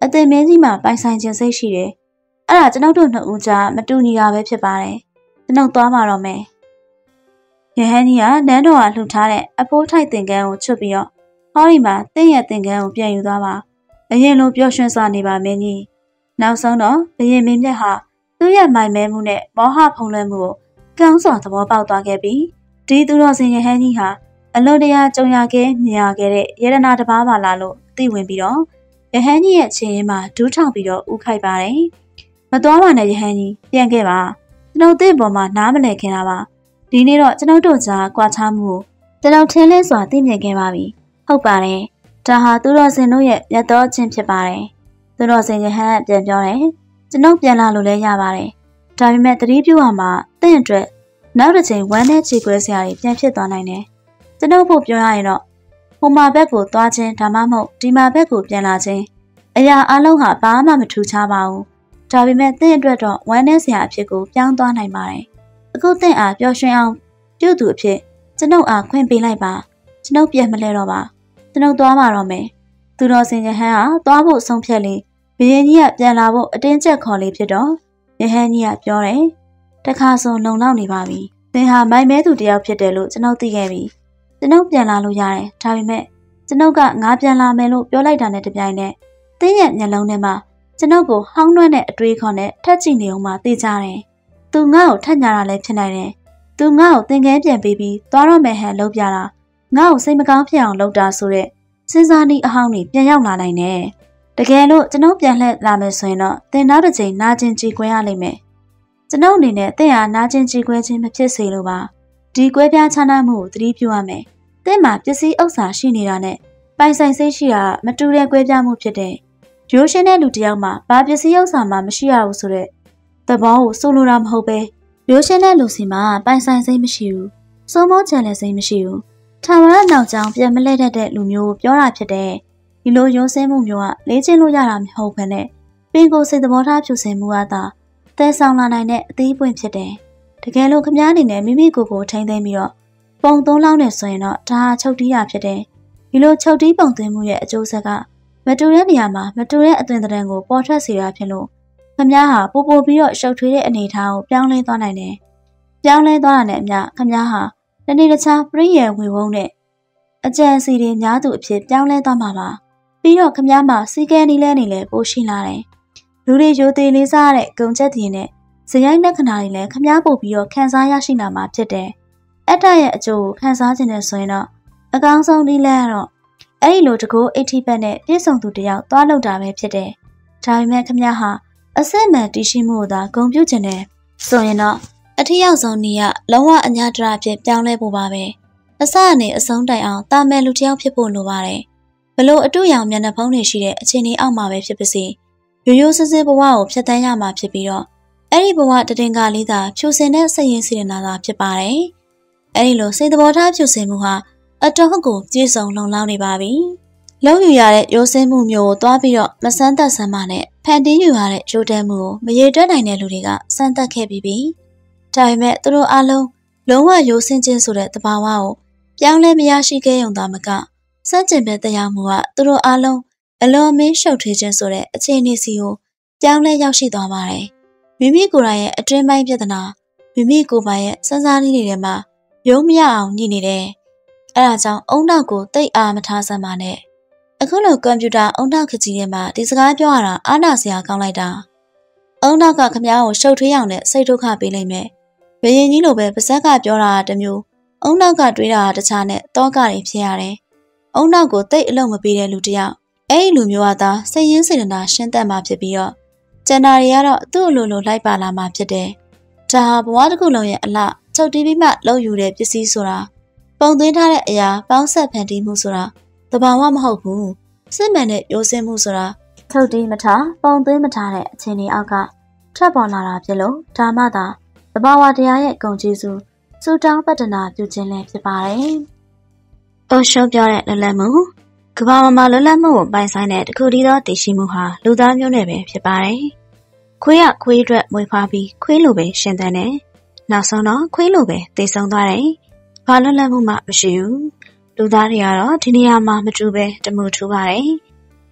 အသင်မင်းကြီးမှာပိုင်ဆိုင်ခြင်းစိတ်ရှိတယ်။အဲ့ဒါကျွန်ုပ်တို့နှစ်ဦးကြားမတူညီတာပဲဖြစ်ပါတယ်။ကျွန်ုပ်သွားမှာတော့မယ်။ရဟန်းကြီးကနန်းတော်ကလှူထားတဲ့အဖိုးထိုက်သင်္ကန်းကိုချွတ်ပြီးတော့ဟောဒီမှာတင့်ရဲ့သင်္ကန်းကိုပြန်ယူသွားပါ။အရင်လိုပျော်ရွှင်စွာနေပါမင်းကြီး။နောက်ဆုံးတော့ဘရင်မင်းမြတ်ဟာသူ့ရဲ့မိုင်မဲမှုနဲ့မောဟဖုံးလွှမ်းမှုကိုကောင်းစွာသဘောပေါက်သွားခဲ့ပြီးဒီသူတော်စင်ရဟန်းကြီးဟာအလွန်တရာကြုံရခဲ့မြင်ရခဲ့တဲ့ယရနာတစ်ပါးပါလားလို့သိဝင်ပြီးတော့ရဟန်းကြီးရဲ့ခြေရင်းမှာဒူးထောင်ပြီးတော့ဥခိုက်ပါတယ်။မသွားပါနဲ့ရဟန်းကြီးပြန်ခဲ့ပါ။ကျွန်ုပ်တင့်ပေါ်မှာနားမလည်ခင်တာပါ။ဒီနေ့တော့ကျွန်ုပ်တို့ကြားကြွားချမှုကိုကျွန်ုပ်ထင်းလင်းစွာသိမြင်ခဲ့ပါပြီ။ဟုတ်ပါတယ်။ဒါဟာသူတော်စင်တို့ရဲ့မြတ်တော်ခြင်းဖြစ်ပါတယ်။သူတော်စင်ရဟန်းပြန်ပြောတယ်။ကျွန်ုပ်ပြန်လာလို့လည်းရပါတယ်။ဒါပေမဲ့သတိပြုရမှာတင့်အတွက်နောက်တစ်ချိန်ဝမ်းနဲ့ခြေကွဲစရာတွေပြန်ဖြစ်သွားနိုင်တယ်။ကျွန်ုပ်ဖို့ပြောရရင်တော့ဟိုမာဘက်ကိုသွားခြင်းဒါမှမဟုတ်ဒီမာဘက်ကိုပြန်လာခြင်းအရာအလုံးဟာဘာမှမထူးခြားပါဘူး။ဒါပေမဲ့တင့်အတွက်တော့ဝမ်းနဲ့စရာအဖြစ်ကိုပြောင်းသွားနိုင်ပါတယ်။အခုတင့်အားပျော်ရွှင်အောင်ပြုသူအဖြစ်ကျွန်ုပ်အားခွင့်ပေးလိုက်ပါ။ကျွန်ုပ်ပြန်မလဲတော့ပါ။ကျွန်ုပ်သွားမှာတော့မယ်။သူတော်စင်ရဟန်းဟာသွားဖို့ဆုံးဖြတ်လေဘုရင်ကြီးကပြန်လာဖို့အတင်းကျပ်ခေါ်လေဖြစ်တော့ရဟန်းကြီးကပြောတယ်။တခါဆိုလုံလောက်နေပါပြီ။သင်ဟာမိုင်မဲသူတယောက်ဖြစ်တယ်လို့ကျွန်ုပ်သိခဲ့ပြီ။ကျွန်ုပ်ပြန်လာလို့ရတယ်။ဒါပေမဲ့ကျွန်ုပ်ကငါပြန်လာမယ်လို့ပြောလိုက်တာနဲ့တပြိုင်နက်သင်ရဲ့မျက်လုံးထဲမှာကျွန်ုပ်ကိုဟောင်းနှွမ်းတဲ့အတွေးခေါ်နဲ့ထက်ကြည့်နေအောင်မှသိကြတယ်။သူငါ့ကိုထက်ညာတာလည်းဖြစ်နိုင်တယ်။သူငါ့ကိုသင်္ကန်းပြန်ပေးပြီးသွားတော့မယ်ဟန်လုပ်ပြတာငါ့ကိုစိတ်မကောင်းဖြစ်အောင်လုပ်တာဆိုတဲ့စဉ်းစားနည်းအဟောင်းတွေပြန်ရောက်လာနိုင်တယ်။တကယ်လို့ကျွန်ုပ်ပြန်လှည့်လာမယ်ဆိုရင်တော့သင်နောက်တစ်ချိန်နာကျင်ကြည်ကွဲရလိမ့်မယ်။ကျွန်ုပ်အနေနဲ့သင်ဟာနာကျင်ကြည်ကွဲခြင်းမဖြစ်စေလိုပါ။ဒီကွဲပြားခြားနားမှုကိုသတိပြုရမယ်။သင်မှာပစ္စည်းဥစ္စာရှိနေတာနဲ့ပိုင်ဆိုင်စိတ်ရှိတာမတူတဲ့ကွဲပြားမှုဖြစ်တဲ့ရိုးရှင်းတဲ့လူတစ်ယောက်မှာဘာပစ္စည်းဥစ္စာမှမရှိရဘူးဆိုတဲ့သဘောကိုဆိုလိုတာမဟုတ်ပဲရိုးရှင်းတဲ့လူစီမှာပိုင်ဆိုင်စိတ်မရှိဘူး။စိုးမောချန်လည်းစိတ်မရှိဘူး။ထာဝရနောက်ကြောင်ပြန်မလဲတတ်တဲ့လူမျိုးကိုပြောတာဖြစ်တဲ့ဒီလိုရိုးစင်းမှုမျိုးကလေးချင်းလို့ရတာမဟုတ်ဘဲနဲ့ပင်ကိုယ်စိတ်သဘောထားဖြူစင်မှုကသာသဲဆောင်လာနိုင်တဲ့အသီးပွင့်ဖြစ်တယ်။တကယ်လို့ခမားအနေနဲ့မိမိကိုယ်ကိုထိန်းသိမ်းပြီးတော့ပုံသုံးလောင်းနေဆိုရင်တော့ဒါဟာချုပ်တီးတာဖြစ်တယ်။ဒီလိုချုပ်တီးပုံသွင်းမှုရဲ့အကျိုးဆက်ကမတူတဲ့နေရာမှာမတူတဲ့အသွင်သဏ္ဍာန်ကိုပေါ်ထွက်စေတာဖြစ်လို့ခမားဟာပိုပိုပြီးတော့ရှုပ်ထွေးတဲ့အနေအထားကိုပြောင်းလဲသွားနိုင်တယ်။ပြောင်းလဲသွားတာနဲ့အမျှခမားဟာတနေ့တခြားပရိယေဝေဝုန်းနဲ့အကြံစီတွေများသူအဖြစ်ပြောင်းလဲသွားမှာပါ။ပြီးတော့ခမားမှာစီကဲနီးလဲနေလဲပိုရှိလာတယ်။လူတွေရိုသေလေးစားတဲ့ဂုံချက်တည်နဲ့ဇယိုင်းလက္ခဏာတွေလည်းခမားပို့ပြီးတော့ခံစားရရှိလာမှာဖြစ်တယ်။အတ္တရဲ့အကျိုးကိုခံစားခြင်းနဲ့ဆိုရင်တော့အကောင်းဆုံးနည်းလမ်းကတော့အဲ့ဒီလိုတကူအိဋ္ဌိပတ်နဲ့ပြည့်စုံသူတယောက်သွားလောက်တာပဲဖြစ်တယ်။ဒါပေမဲ့ခမည်းဟာအစစ်မှန်တည်ရှိမှုကိုသာဂုဏ်ပြုခြင်းနဲ့ဆိုရင်တော့အထက်ရောက်ဆုံးနည်းကလုံးဝအညာတရာဖြစ်ပြောင်းလဲဖို့ပါပဲ။အစအနေအဆုံးတိုင်အောင်တာမန်လူတယောက်ဖြစ်ဖို့လိုပါတယ်။ဘလို့အတူရောင်မျက်နှာဖုံးတွေရှိတဲ့အခြေအနေအောက်မှာပဲဖြစ်ပါစေ။ရိုးရိုးစစဘဝကိုဖျက်ဆီးရမှာဖြစ်ပြီးတော့အဲ့ဒီဘဝတည်ငါလေးသာဖြူစင်တဲ့စိတ်ရင်းစေတနာသာဖြစ်ပါတယ်။အဲ့ဒီလိုစိတ်သဘောထားဖြူစင်မှုဟာအတော်ကိုပြည့်စုံလုံလောက်နေပါပြီ။လုံးယူရတဲ့ရိုးစင်းမှုမျိုးကိုသွားပြီးတော့မစမ်းသက်ဆမ်းမနဲ့ဖန်တီးယူရတဲ့ရိုးတဲမှုကိုမရေတွက်နိုင်တဲ့လူတွေကစမ်းသပ်ခဲ့ပြီးပြီ။ဒါပေမဲ့သူတို့အားလုံးလုံးဝရိုးစင်းခြင်းဆိုတဲ့သဘာဝကိုပြောင်းလဲမရရှိခဲ့ရုံသာမကစန့်ကျင်ဘက်တရားမှုကသူတို့အားလုံးအလွန်အမင်းရှုပ်ထွေးခြင်းဆိုတဲ့အခြေအနေစီကိုပြောင်းလဲရောက်ရှိသွားပါတယ်။မိမိကိုယ်တိုင်ရဲ့အတွင်းပိုင်းပြဿနာမိမိကိုယ်ပိုင်ရဲ့စမ်းစားနည်းတွေထဲမှာယုံမရအောင်ညှိနေတယ်။အဲဒါကြောင့်အုံနောက်ကိုတိတ်အားမထားစမ်းပါနဲ့အခုလိုကွန်ပျူတာအုံနောက်ခကြီးထဲမှာဒီစကားပြောရတာအားနာစရာကောင်းလိုက်တာအုံနောက်ကခမားကိုရှုပ်ထွေးအောင်နဲ့စိတ်ဒုက္ခပေးလိုက်မယ်ဘယင်ကြီးလိုပဲပါဇက်ကပြောတာတစ်မျိုးအုံနောက်ကတွေးတာတခြားနဲ့တောကတွေဖြစ်ရတယ်အုံနောက်ကိုတိတ်အလုံးမပေးတဲ့လူတစ်ယောက်အဲ့ဒီလူမျိုးကသာစိတ်ရင်းစေတနာရှင်းသက်မှာဖြစ်ပြီးတော့ကျန်တာတွေကတော့သူ့အလိုလိုလိုက်ပါလာမှာဖြစ်တယ်ဒါဟာဘဝတစ်ခုလုံးရဲ့အလှချုပ်တီးပြီးမှလှုပ်ယူတဲ့ပစ္စည်းဆိုတာပုံသွင်းထားတဲ့အရာပေါင်းဆက်ဖန်တီးမှုဆိုတာတဘာဝမဟုတ်ဘူးစစ်မှန်တဲ့ရိုးစင်းမှုဆိုတာထုတ်တီးမထားပုံသွင်းမထားတဲ့အခြေအနေအောက်ကထပ်ပေါ်လာတာဖြစ်လို့ဒါမှသာတဘာဝတရားရဲ့ဂုဏ်ကျေးဇူးစူတောင်းပတ္တနာပြုခြင်းလည်းဖြစ်ပါတယ်။အိုရှုံးပြောတဲ့လွတ်လပ်မှုကမ္ဘာမှာလွတ်လပ်မှုကိုပိုင်ဆိုင်တဲ့တခုတည်းသောတည်ရှိမှုဟာလူသားမျိုးနဲ့ပဲဖြစ်ပါတယ်။ခွေးကခွေးအတွက်မွေးဖွားပြီးခွေးလိုပဲရှင်သန်တယ်။နောက်ဆုံးတော့ခွေးလိုပဲသေဆုံးသွားတယ်။ဘာလွတ်လပ်မှုမှမရှိဘူး။လူသားတွေကတော့ဒီနေရာမှာမတူပဲတမှုထူပါတယ်။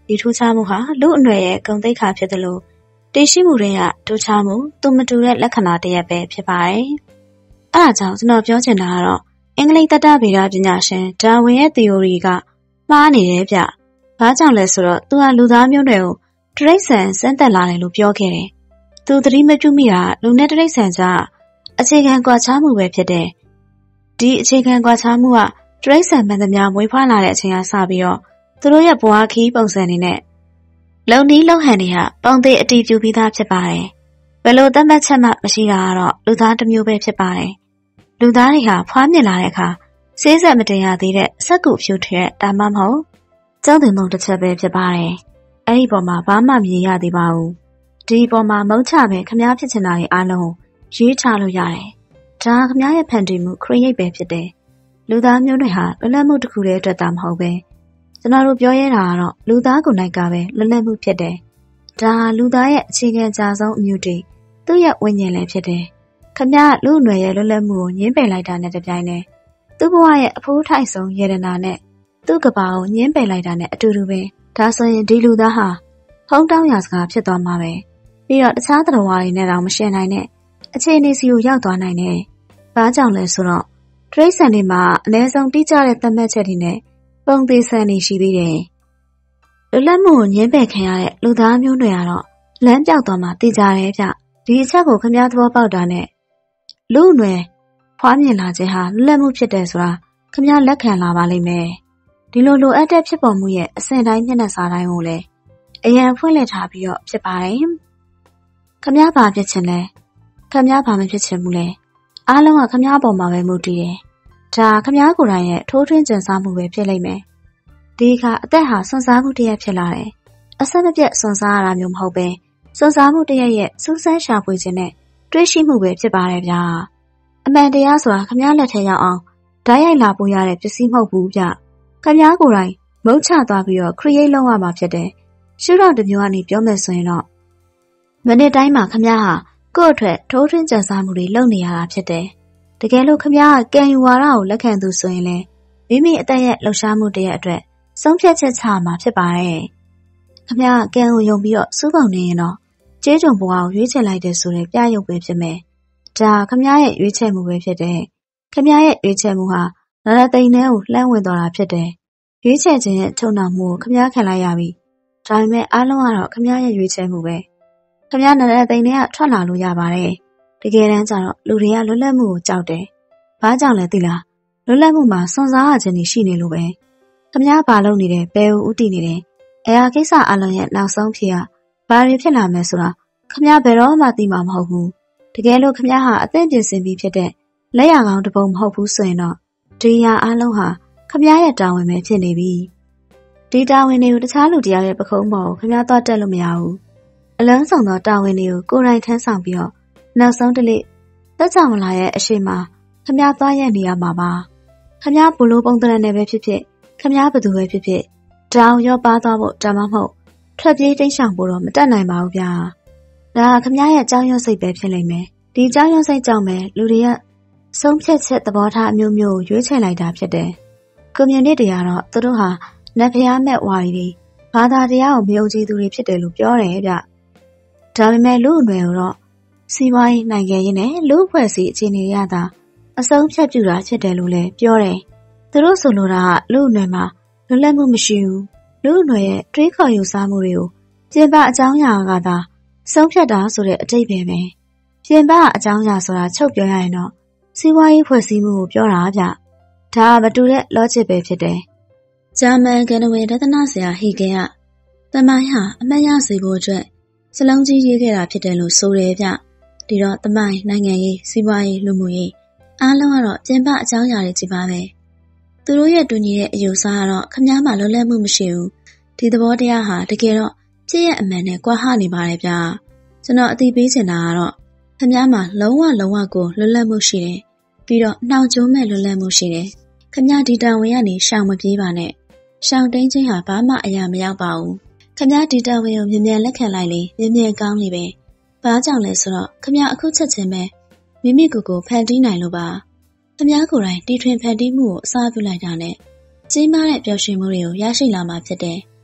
ဒီထူးခြားမှုဟာလူအနွယ်ရဲ့ဂုဏ်သိက္ခာဖြစ်တယ်လို့တည်ရှိမှုတွေကထူးခြားမှုသူမတူတဲ့လက္ခဏာတစ်ရပ်ပဲဖြစ်ပါတယ်။အဲဒါကြောင့်ကျွန်တော်ပြောချင်တာကတော့အင်္ဂလိပ်တတ္တဗေဒပညာရှင်ဒါဝင်ရဲ့ theory ကမှားနေတယ်ဗျ။ဘာကြောင့်လဲဆိုတော့သူကလူသားမျိုးနွယ်ကိုတရိတ်ဆန်စမ်းသက်လာတယ်လို့ပြောခဲ့တယ်။သူသတိမပြုမိတာလူနဲ့တရိတ်ဆန်ကြားအခြေခံကွာခြားမှုပဲဖြစ်တယ်။ဒီအခြေခံကွာခြားမှုကတရိတ်ဆန်မှန်သမျှမွေးဖွားလာတဲ့အချိန်ကစပြီးတော့သူတို့ရဲ့ဘဝခီးပုံစံနေနဲ့လုံနီးလုံဟန်တွေဟာပုံသေးအတီးပြူပြီးသားဖြစ်ပါတယ်။ဘယ်လိုသတ်မှတ်ချက်မှမရှိတာကတော့လူသားတစ်မျိုးပဲဖြစ်ပါတယ်။လူသားတွေဟာဖွားမြင်လာတဲ့အခါဆေးဆက်မတင်ရသေးတဲ့စက္ကူဖြူထရက်ဒါမှမဟုတ်ကျောင်းတင်မုံတစ်ချက်ပဲဖြစ်ပါတယ်။အဲ့ဒီပေါ်မှာဘာမှမမြင်ရသေးပါဘူး။ဒီပေါ်မှာမုံချပဲခမားဖြစ်ချင်တာတွေအားလုံးရေးချလို့ရတယ်။ဒါခမားရဲ့ဖန်တီးမှု create ပဲဖြစ်တယ်။လူသားမျိုးတွေဟာလွတ်လပ်မှုတစ်ခုတည်းအတွက်သာမဟုတ်ပဲကျွန်တော်တို့ပြောရတာကတော့လူသားကိုယ်နိုင်ကပဲလွတ်လပ်မှုဖြစ်တယ်။ဒါလူသားရဲ့အခြေခံကြဆုံးအမျိုးတည်သူ့ရဲ့ဝိညာဉ်လည်းဖြစ်တယ်။ခမရလူအနွယ်ရဲ့လွတ်လပ်မှုကိုညှင်းပယ်လိုက်တာနဲ့တပြိုင်နက်သူ့ဘဝရဲ့အဖိုးထိုက်ဆုံးယေရနာနဲ့သူ့ကဘာကိုညှင်းပယ်လိုက်တာနဲ့အတူတူပဲဒါဆိုရင်ဒီလူသားဟာဖုံးတောင်းရာစကားဖြစ်သွားမှာပဲပြီးတော့တခြားသတ္တဝါတွေနဲ့တော့မရှင်းနိုင်တဲ့အခြေအနေစီကိုရောက်သွားနိုင်တယ်။ဘာကြောင့်လဲဆိုတော့တရိတ်ဆန်တွေမှာအ ਨੇ ဆုံးတိကျတဲ့သတ်မှတ်ချက်တွေနဲ့ပုံသေးဆန်နေရှိသေးတယ်။လွတ်လပ်မှုကိုညှင်းပယ်ခံရတဲ့လူသားမျိုးတွေကတော့လမ်းပြောက်သွားမှသိကြတယ်ဗျ။ဒီအချက်ကိုခမားသဘောပေါက်တာနဲ့လူအနွယ်ဖွားမြင်လာခြင်းဟာလွတ်လပ်မှုဖြစ်တယ်ဆိုတာခမားလက်ခံလာပါလိမ့်မယ်။ဒီလိုလိုအပ်တဲ့ဖြစ်ပေါ်မှုရဲ့အစဉ်တိုင်းမျက်နှာစာတိုင်းကိုလည်းအရန်ဖွင့်လှစ်ထားပြီးတော့ဖြစ်ပါတယ်။ခမားဘာဖြစ်ချင်လဲ။ခမားဘာမဖြစ်ချင်ဘူးလဲ။အားလုံးကခမားပေါ်မှာပဲမူတည်တယ်။ဒါခမားကိုယ်တိုင်ရဲ့ထိုးထွင်းကြံစားမှုပဲဖြစ်လိမ့်မယ်။ဒီအခါအသက်ဟာစွန့်စားမှုတစ်ရပ်ဖြစ်လာတယ်။အဆက်မပြတ်စွန့်စားရတာမျိုးမဟုတ်ပဲစွန့်စားမှုတစ်ရပ်ရဲ့စူးစမ်းရှာဖွေခြင်းနဲ့တွေးရှိမှုပဲဖြစ်ပါတယ်ဗျာ။အမှန်တရားဆိုတာခမားလက်ထဲရောက်အောင်ဓာတ်ရိုက်လာပို့ရတဲ့ပစ္စည်းမဟုတ်ဘူးဗျ။ခမားကိုယ်တိုင်မုတ်ချသွားပြီးတော့ create လုပ်ရမှာဖြစ်တယ်။ရှုထောင့်တစ်မျိုးကနေပြောမယ်ဆိုရင်တော့မိနစ်တိုင်းမှာခမားဟာကိုယ့်အတွက်ထိုးထွင်းကြံစားမှုတွေလုပ်နေရတာဖြစ်တယ်။တကယ်လို့ခမားကကံယူဝါဒကိုလက်ခံသူဆိုရင်လည်းမိမိအသက်ရဲ့လှုပ်ရှားမှုတရက်အတွက်ဆုံးဖြတ်ချက်ချမှာဖြစ်ပါတယ်။ခမားကံကိုယုံပြီးတော့စူးပုံနေရင်တော့ကျေးကျွန်ဘဝကိုရွေးချယ်လိုက်တဲ့ဆိုတဲ့ပြရုပ်ပဲဖြစ်မယ်။ဒါခမားရဲ့ရွေးချယ်မှုပဲဖြစ်တယ်။ခမားရဲ့ရွေးချယ်မှုဟာနာရသိန်းထဲကိုလှမ်းဝင်သွားတာဖြစ်တယ်။ရွေးချယ်ခြင်းရဲ့ထုံနှောင်မှုကိုခမားခံလိုက်ရပြီ။ဒါပေမဲ့အားလုံးကတော့ခမားရဲ့ရွေးချယ်မှုပဲ။ခမားနာရသိန်းထဲကထွက်လာလို့ရပါတယ်။တကယ်တမ်းကျတော့လူတွေကလွတ်လပ်မှုကိုကြောက်တယ်။ဘာကြောင့်လဲသိလား။လွတ်လပ်မှုမှာစွန့်စားရခြင်းတွေရှိနေလို့ပဲ။ခမားဘာလုပ်နေတယ်ဘယ်ကိုဥတည်နေတယ်။အရာကိစ္စအလုံးရဲ့နောက်ဆုံးဖြစ်ရဘာတွေဖြစ်လာမယ်ဆိုတာခမားဘယ်တော့မှသိမှာမဟုတ်ဘူး။တကယ်လို့ခမားဟာအသင့်ပြင်ဆင်ပြီးဖြစ်တဲ့လက်ရကောင်းတစ်ပုံမဟုတ်ဘူးဆိုရင်တော့ဒီရာအလုံးဟာခမားရဲ့တာဝန်ပဲဖြစ်နေပြီ။ဒီတာဝန်တွေကိုတခြားလူတယောက်ရဲ့ပခုံးပေါ်ကိုခမားသွားတက်လို့မရဘူး။အလုံးစုံသောတာဝန်တွေကိုကိုယ်တိုင်ထမ်းဆောင်ပြီးတော့နောက်ဆုံးတစ်လေတက်ချမလာရဲ့အရှိမခမားသွားရနေရမှာပါခမားဘလိုပုံသဏ္ဍာန်နဲ့ပဲဖြစ်ဖြစ်ခမားဘသူပဲဖြစ်ဖြစ်တောင်ရောပါသွားဖို့ဒါမှမဟုတ်ထွက်ပြေးတိမ်းရှောင်ဖို့တော့မတတ်နိုင်ပါဘူးဗျာဒါခမားရဲ့အကြောင်းရစိတ်ပဲဖြစ်လိမ့်မယ်ဒီအကြောင်းရစိတ်ကြောင့်ပဲလူတွေကဆုံးဖြတ်ချက်သဘောထားအမျိုးမျိုးရွေးချယ်လိုက်တာဖြစ်တယ်ကွန်မြူနတီကတော့သူတို့ဟာနတ်ဖျားမဲ့ဝါရီတွေဘာသာတရားကိုမယုံကြည်သူတွေဖြစ်တယ်လို့ပြောတယ်ဗျဒါပေမဲ့လူအနွယ်တော့စီးပွားရေးနိုင်ငံရေးနဲ့လူ့အဖွဲ့အစည်းအခြေအနေရတာအဆုံးဖြတ်ပြတာဖြစ်တယ်လို့လည်းပြောတယ်။သူတို့ဆိုလိုတာကလူ့အနွယ်မှာလွတ်လပ်မှုမရှိဘူး။လူ့အနွယ်ရဲ့တွေးခေါ်ယူဆမှုတွေကိုပြင်ပအကြောင်းအရာကသာဆုံးဖြတ်တာဆိုတဲ့အတိတ်ပဲပဲ။ပြင်ပအကြောင်းအရာဆိုတာချုပ်ပြောရရင်တော့စီးပွားရေးဖွဲ့စည်းမှုကိုပြောတာဗျ။ဒါကမတူတဲ့ logic ပဲဖြစ်တယ်။ဂျာမန်ကန်နဝေဒသနာဆရာဟီဂင်ကတမိုင်းဟာအမှတ်ရစေဖို့အတွက်စလုံးကြီးရေးခဲ့တာဖြစ်တယ်လို့ဆိုတယ်ဗျ။ဒီတော့တမိုင်းနိုင်ငံရေးစီးပွားရေးလူမှုရေးအားလုံးကတော့ပြင်ပအကြောင်းအရာတွေကြီးပါပဲသူတို့ရဲ့တူညီတဲ့အယူဆကတော့ခမားမှလွတ်လပ်မှုမရှိဘူးဒီသဘောတရားဟာတကယ်တော့ပြည့်ရဲ့အမှန်နဲ့ကွာဟနေပါတယ်ဗျကျွန်တော်အသိပေးချင်တာကတော့ခမားမှလုံးဝလုံးဝကိုလွတ်လပ်မှုရှိတယ်ပြီးတော့နှောင်ကြိုးမဲ့လွတ်လပ်မှုရှိတယ်ခမားဒီတာဝန်ကနေရှောင်မပြေးပါနဲ့ရှောင်တိန်ချင်းဟာဘာမှအရာမရောက်ပါဘူးခမားဒီတာဝန်ကိုမြင်မြန်လက်ခံလိုက်လေမြင်မြန်ကောင်းလေပဲဘာကြောင့်လဲဆိုတော့ခမားအခုချက်ချင်းပဲမိမိကိုယ်ကိုဖန်တီးနိုင်လို့ပါခမားကိုယ်တိုင်တီထွင်ဖန်တီးမှုကိုအစားပြုလိုက်တာနဲ့ကြီးမားတဲ့ပျော်ရွှင်မှုတွေကိုရရှိလာမှာဖြစ်တယ်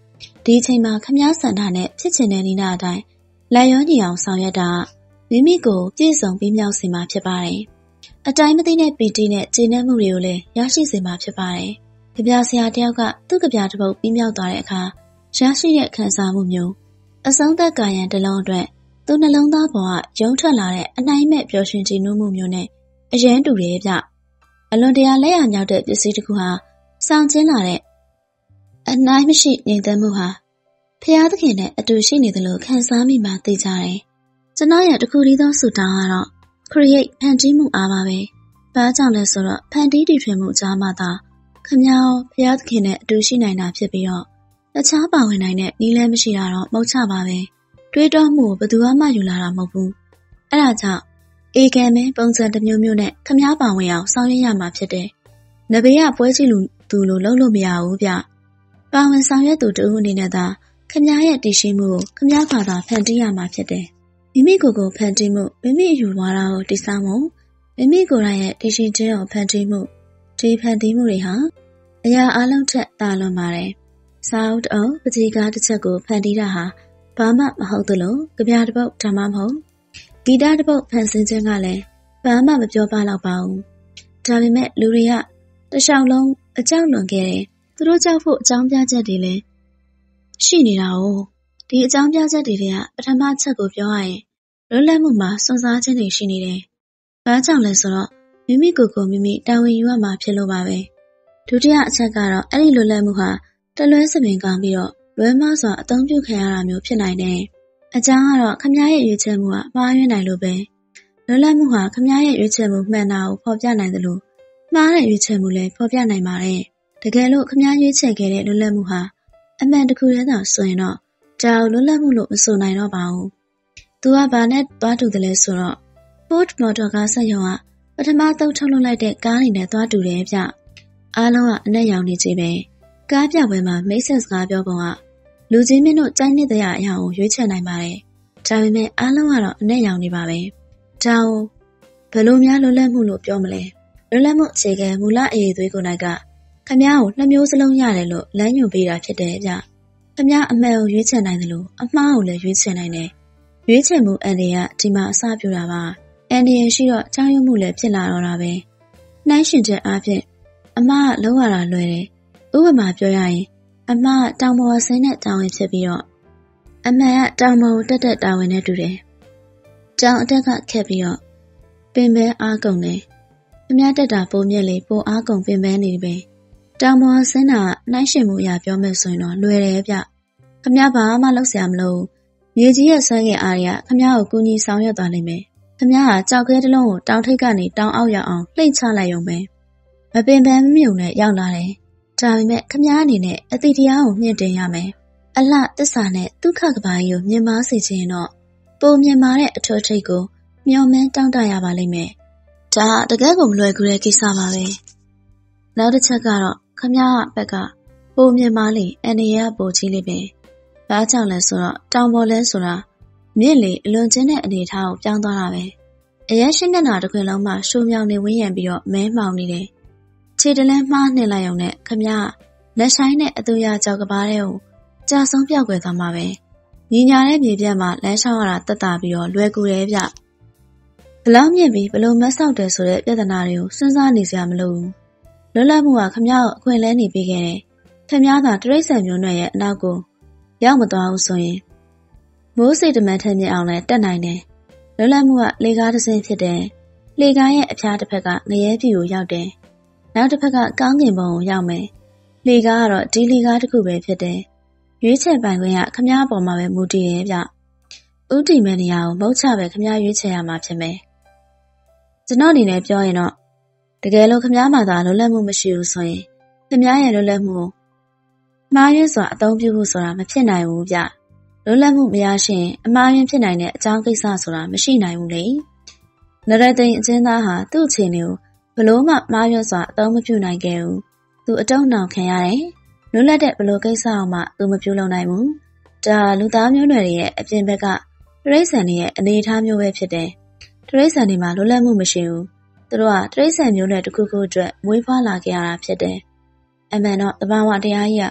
ဒီအချိန်မှာခမည်းဆန္ဒနဲ့ဖြစ်ချင်တဲ့နည်းနာအတိုင်းလက်ရောညီအောင်ဆောင်ရွက်တာမိမိကိုပြည့်စုံပြီးမြောက်စေမှာဖြစ်ပါတယ်။အတိုင်းမသိတဲ့ပီတိနဲ့ကျေနပ်မှုတွေကိုလည်းရရှိစေမှာဖြစ်ပါတယ်။ကြပြဆရာတယောက်ကသူ့ကြပြတစ်ပုဒ်ပြီးမြောက်သွားတဲ့အခါရရှိတဲ့ခံစားမှုမျိုးအဆုံးသက်ကာယံတစ်လုံးအတွက်သူ့နှလုံးသားပေါ်ကရုံးထွက်လာတဲ့အနိုင်မဲ့ပျော်ရွှင်ကြည်နူးမှုမျိုးနဲ့အရန်တူတယ်ဗျ။အလွန်တရာလက်ရမြောက်တဲ့ပစ္စည်းတစ်ခုဟာဆောင်ကျင်းလာတဲ့အနိုင်မရှိငြိမ်သက်မှုဟာဖျားသခင်နဲ့အတူရှိနေသလိုခံစားမိမှသိကြတယ်။ကျွန်တော်ရဲ့တခုတည်းသောဆုတောင်းကတော့ create ဖန်တီးမှုအားပါပဲ။ဘာကြောင့်လဲဆိုတော့ဖန်တီးတည်ထွင်မှုကြားမှာသာခမည်းဖျားသခင်နဲ့အတူရှိနိုင်တာဖြစ်ပြီးတော့တခြားပါဝင်နိုင်တဲ့နည်းလမ်းမရှိတာတော့မဟုတ်ချပါပဲ။တွေးတောမှုကိုဘယ်သူမှယူလာတာမဟုတ်ဘူး။အဲဒါကြောင့်အေကံမဲပုံစံတစ်မျိုးမျိုးနဲ့ခမည်းပါဝင်အောင်ဆောင်ရွက်ရမှာဖြစ်တယ်။နဘေးကပွဲကြည့်လူသူလိုလုပ်လို့မရဘူးဗျ။ပါဝင်ဆောင်ရွက်သူတူအနေနဲ့သာခမည်းရဲ့တည်ရှိမှုကိုခမည်းဘာသာဖန်တီးရမှာဖြစ်တယ်။မိမိကိုယ်ကိုဖန်တီးမှုမိမိယူဝါဒကိုတည်ဆောက်မှုမိမိကိုယ်တိုင်ရဲ့တည်ရှိခြင်းကိုဖန်တီးမှုဒီဖန်တီးမှုတွေဟာအရာအလုံးထက်သာလွန်ပါတယ်။စာအုပ်အုပ်ပတိကားတစ်ချက်ကိုဖန်တီးတာဟာဘာမှမဟုတ်သလိုကြပြတစ်ပုဒ်ဒါမှမဟုတ်ဂီတတစ်ပုဒ်ဖန်ဆင်းခြင်းကလည်းဘာမှမပြောပါတော့ပါဘူး။ဒါပေမဲ့လူတွေကတခြားလုံးအကြောက်လွန်ခဲ့တယ်။သူတို့ကြောက်ဖို့အကြောင်းပြချက်တွေလည်းရှိနေတာ哦ဒီအကြောင်းပြချက်တွေကပထမချက်ကိုပြောရရင်လွတ်လပ်မှုမှာစွန့်စားခြင်းတွေရှိနေတယ်။ဘာကြောင့်လဲဆိုတော့မိမိကိုယ်ကိုမိမိတာဝန်ယူရမှာဖြစ်လို့ပါပဲ။ဒုတိယအချက်ကတော့အဲ့ဒီလွတ်လပ်မှုဟာတလွဲစပင်ကောင်းပြီးတော့လွဲမှားစွာအသုံးပြုခံရတာမျိုးဖြစ်နိုင်တယ်။အကြောင်းကတော့ခမည်းရဲ့ရွေးချယ်မှုကမှားယွင်းနိုင်လို့ပဲ။လွတ်လပ်မှုဟာခမည်းရဲ့ရွေးချယ်မှုမှန်တာကိုဖော်ပြနိုင်တယ်လို့မှားတဲ့ရွေးချယ်မှုလည်းဖော်ပြနိုင်ပါတယ်။တကယ်လို့ခမည်းရွေးချယ်ခဲ့တဲ့လွတ်လပ်မှုဟာအမှန်တခုတည်းသာဆိုရင်တော့ဒါကိုလွတ်လပ်မှုလို့မဆိုနိုင်တော့ပါဘူး။ तू ကဘာနဲ့သွားတူတယ်လဲဆိုတော့ Ford Motor ကားစက်ရုံကပထမသုတ်ထုတ်လုပ်လိုက်တဲ့ကားတွေနဲ့သွားတူတယ်ဗျ။အားလုံးကအနက်ရောင်နေကြပဲ။ကားပြပွဲမှာမိတ်ဆက်စကားပြောပုံကလူကြီးမင်းတို့ကြိုက်နေတဲ့အရာကိုရွေးချယ်နိုင်ပါတယ်။ဒါပေမဲ့အားလုံးကတော့အနက်ရောင်နေပါပဲ။ဒါကိုဘယ်လိုများလွတ်လပ်မှုလို့ပြောမလဲ။လွတ်လပ်မှုအခြေခံမူလအရေးသွေးကိုနိုင်ကခမည်းကိုနှစ်မျိုးစလုံးရတယ်လို့လမ်းညွှန်ပေးတာဖြစ်တယ်ဗျ။ခမည်းအမှန်ကိုရွေးချယ်နိုင်တယ်လို့အမှားကိုလည်းရွေးချယ်နိုင်တယ်။ရွေးချယ်မှုအန်ဒီကဒီမှာအစပြုတာပါ။အန်ဒီရရှိတော့ကြောက်ရွံ့မှုလည်းဖြစ်လာတော့တာပဲ။နှိုင်းရှင်ချက်အားဖြင့်အမှားကလုံးဝတာလွယ်တယ်။ဥပမာပြောရရင်အမှားတောင်ပေါ်ဆင်းတဲ့တာဝန်ဖြစ်ပြီးတော့အမှန်ကတောင်ပေါ်တက်တဲ့တာဝန်နဲ့တူတယ်။တောင်အတက်ကခက်ပြီးတော့ပင်ပန်းအားကုန်တယ်။ခမည်းတက်တာပိုမြက်လေပိုအားကုန်ပင်ပန်းနေပြီ။တောင်ပေါ်ဆင်းတာနှိုင်းရှင်မှုအရာပြောမယ်ဆိုရင်တော့လွယ်တယ်ဗျ။ခမည်းဘာမှလုပ်စရာမလိုဘူး။မြေကြီးရဲ့ဆွဲငယ်အားတွေကခမည်းကိုကူညီဆောင်ရွက်သွားနိုင်မယ်။ခမည်းကကြောက်ခဲတစ်လုံးကိုတောင်ထိပ်ကနေတောင်အောက်ရောက်အောင်လှိမ့်ချလိုက်ရုံပဲ။မပင်ပန်းမမြုံနဲ့ရောက်လာတယ်။ဒါပေမဲ့ခမည်းအနေနဲ့အတိတရားကိုမြင့်တင်ရမယ်။အလှသစ္စာနဲ့ဒုက္ခကဘာကြီးကိုမြင်မာစေချင်တော့ပုံမြင်မာတဲ့အထွတ်ထိပ်ကိုမျှော်မှန်းတောင်းတရပါလိမ့်မယ်။ဒါတကယ်ကိုမလွယ်ကူတဲ့ကိစ္စပါပဲ။နောက်တစ်ချက်ကတော့ခမည်းဘက်ကပုံမြင်မာလေအန်ဒီရဲ့ပိုကြီးလေးပဲ။ဒါကြောင့်လဲဆိုတော့တောင်ပေါ်လဲဆိုတာမြင့်လေအလွန်ကျဉ်းတဲ့အနေအထားကိုပြောင်းသွားတာပဲ။အရက်ရှိမျက်နှာတစ်ခွင်လုံးမှာရှုံမြောင်နေဝင်းရံပြီးတော့မဲမှောင်နေတယ်။ခြေတလန်းမှားနှင်လိုက်အောင်နဲ့ခမည်းလက်ဆိုင်နဲ့အတူရကြောက်ကဘားတဲ့ကိုကြာဆုံးပြောက်ွယ်သွားမှာပဲ။ညီညာတဲ့မြေပြတ်မှာလမ်းလျှောက်ရတာတက်တာပြီးတော့လွယ်ကူတယ်ဗျ။ဘလောက်မြင့်ပြီးဘလို့မတ်ဆောက်တယ်ဆိုတဲ့ပြဿနာတွေကိုစဉ်းစားနေစရာမလိုဘူး။လွတ်လပ်မှုကခမည်းကိုအခွင့်အလမ်းနေပေးခဲ့တယ်။ခမည်းသာတရိတ်ဆန်မျိုးနွယ်ရဲ့အနောက်ကိုရောက်မသွားဘူးဆိုရင်မိုးစိတ်တမန်ထက်မြင့်အောင်လည်းတက်နိုင်တယ်။လွတ်လပ်မှုကလေကားတစ်စင်းဖြစ်တယ်။လေကားရဲ့အဖျားတစ်ဖက်ကငရဲပြည်ကိုရောက်တယ်။နောက်တစ်ဖက်ကကောင်းကင်ဘုံကိုရောက်မယ်။လေကားကတော့ဒီလေကားတစ်ခုပဲဖြစ်တယ်။ရွေးချယ်ပိုင်ခွင့်ကခမည်းအပေါ်မှာပဲမူတည်ရဲ့ဗျ။ဥတီမဲ့နေရာကိုမုတ်ချပဲခမည်းရွေးချယ်ရမှာဖြစ်မယ်။ကျွန်တော်အနေနဲ့ပြောရင်တော့တကယ်လို့ခမည်းမှာသာလွတ်လပ်မှုမရှိဘူးဆိုရင်ခမည်းရဲ့လွတ်လပ်မှုမှားယွင်းစွာအသုံးပြုဖို့ဆိုတာမဖြစ်နိုင်ဘူးဗျ။လွတ်လပ်မှုမရရှိရင်အမှားယွင်းဖြစ်နိုင်တဲ့အကြောင်းကိစ္စဆိုတာမရှိနိုင်ဘူးလေ။နရသိန်အကျဉ်းသားဟာသူ့အခြေအနေကိုဘလို့မှမှားယွင်းစွာအသုံးမပြုနိုင်ခဲ့ဘူး။သူအတုံ့နှောင်ခံရတယ်။လွတ်လပ်တဲ့ဘလို့ကိစ္စအောင်မှသူမပြုလုပ်နိုင်ဘူး။ဒါလူသားမျိုးနွယ်တွေရဲ့အပြင်ဘက်ကတရိတ်ဆန်တွေရဲ့အနေအထားမျိုးပဲဖြစ်တယ်။တရိတ်ဆန်တွေမှာလွတ်လပ်မှုမရှိဘူး။သူတို့ကတရိတ်ဆန်မျိုးနွယ်တစ်ခုခုအတွက်မွေးဖွားလာခဲ့ရတာဖြစ်တယ်။အမှန်တော့တဘာဝတရားကြီးက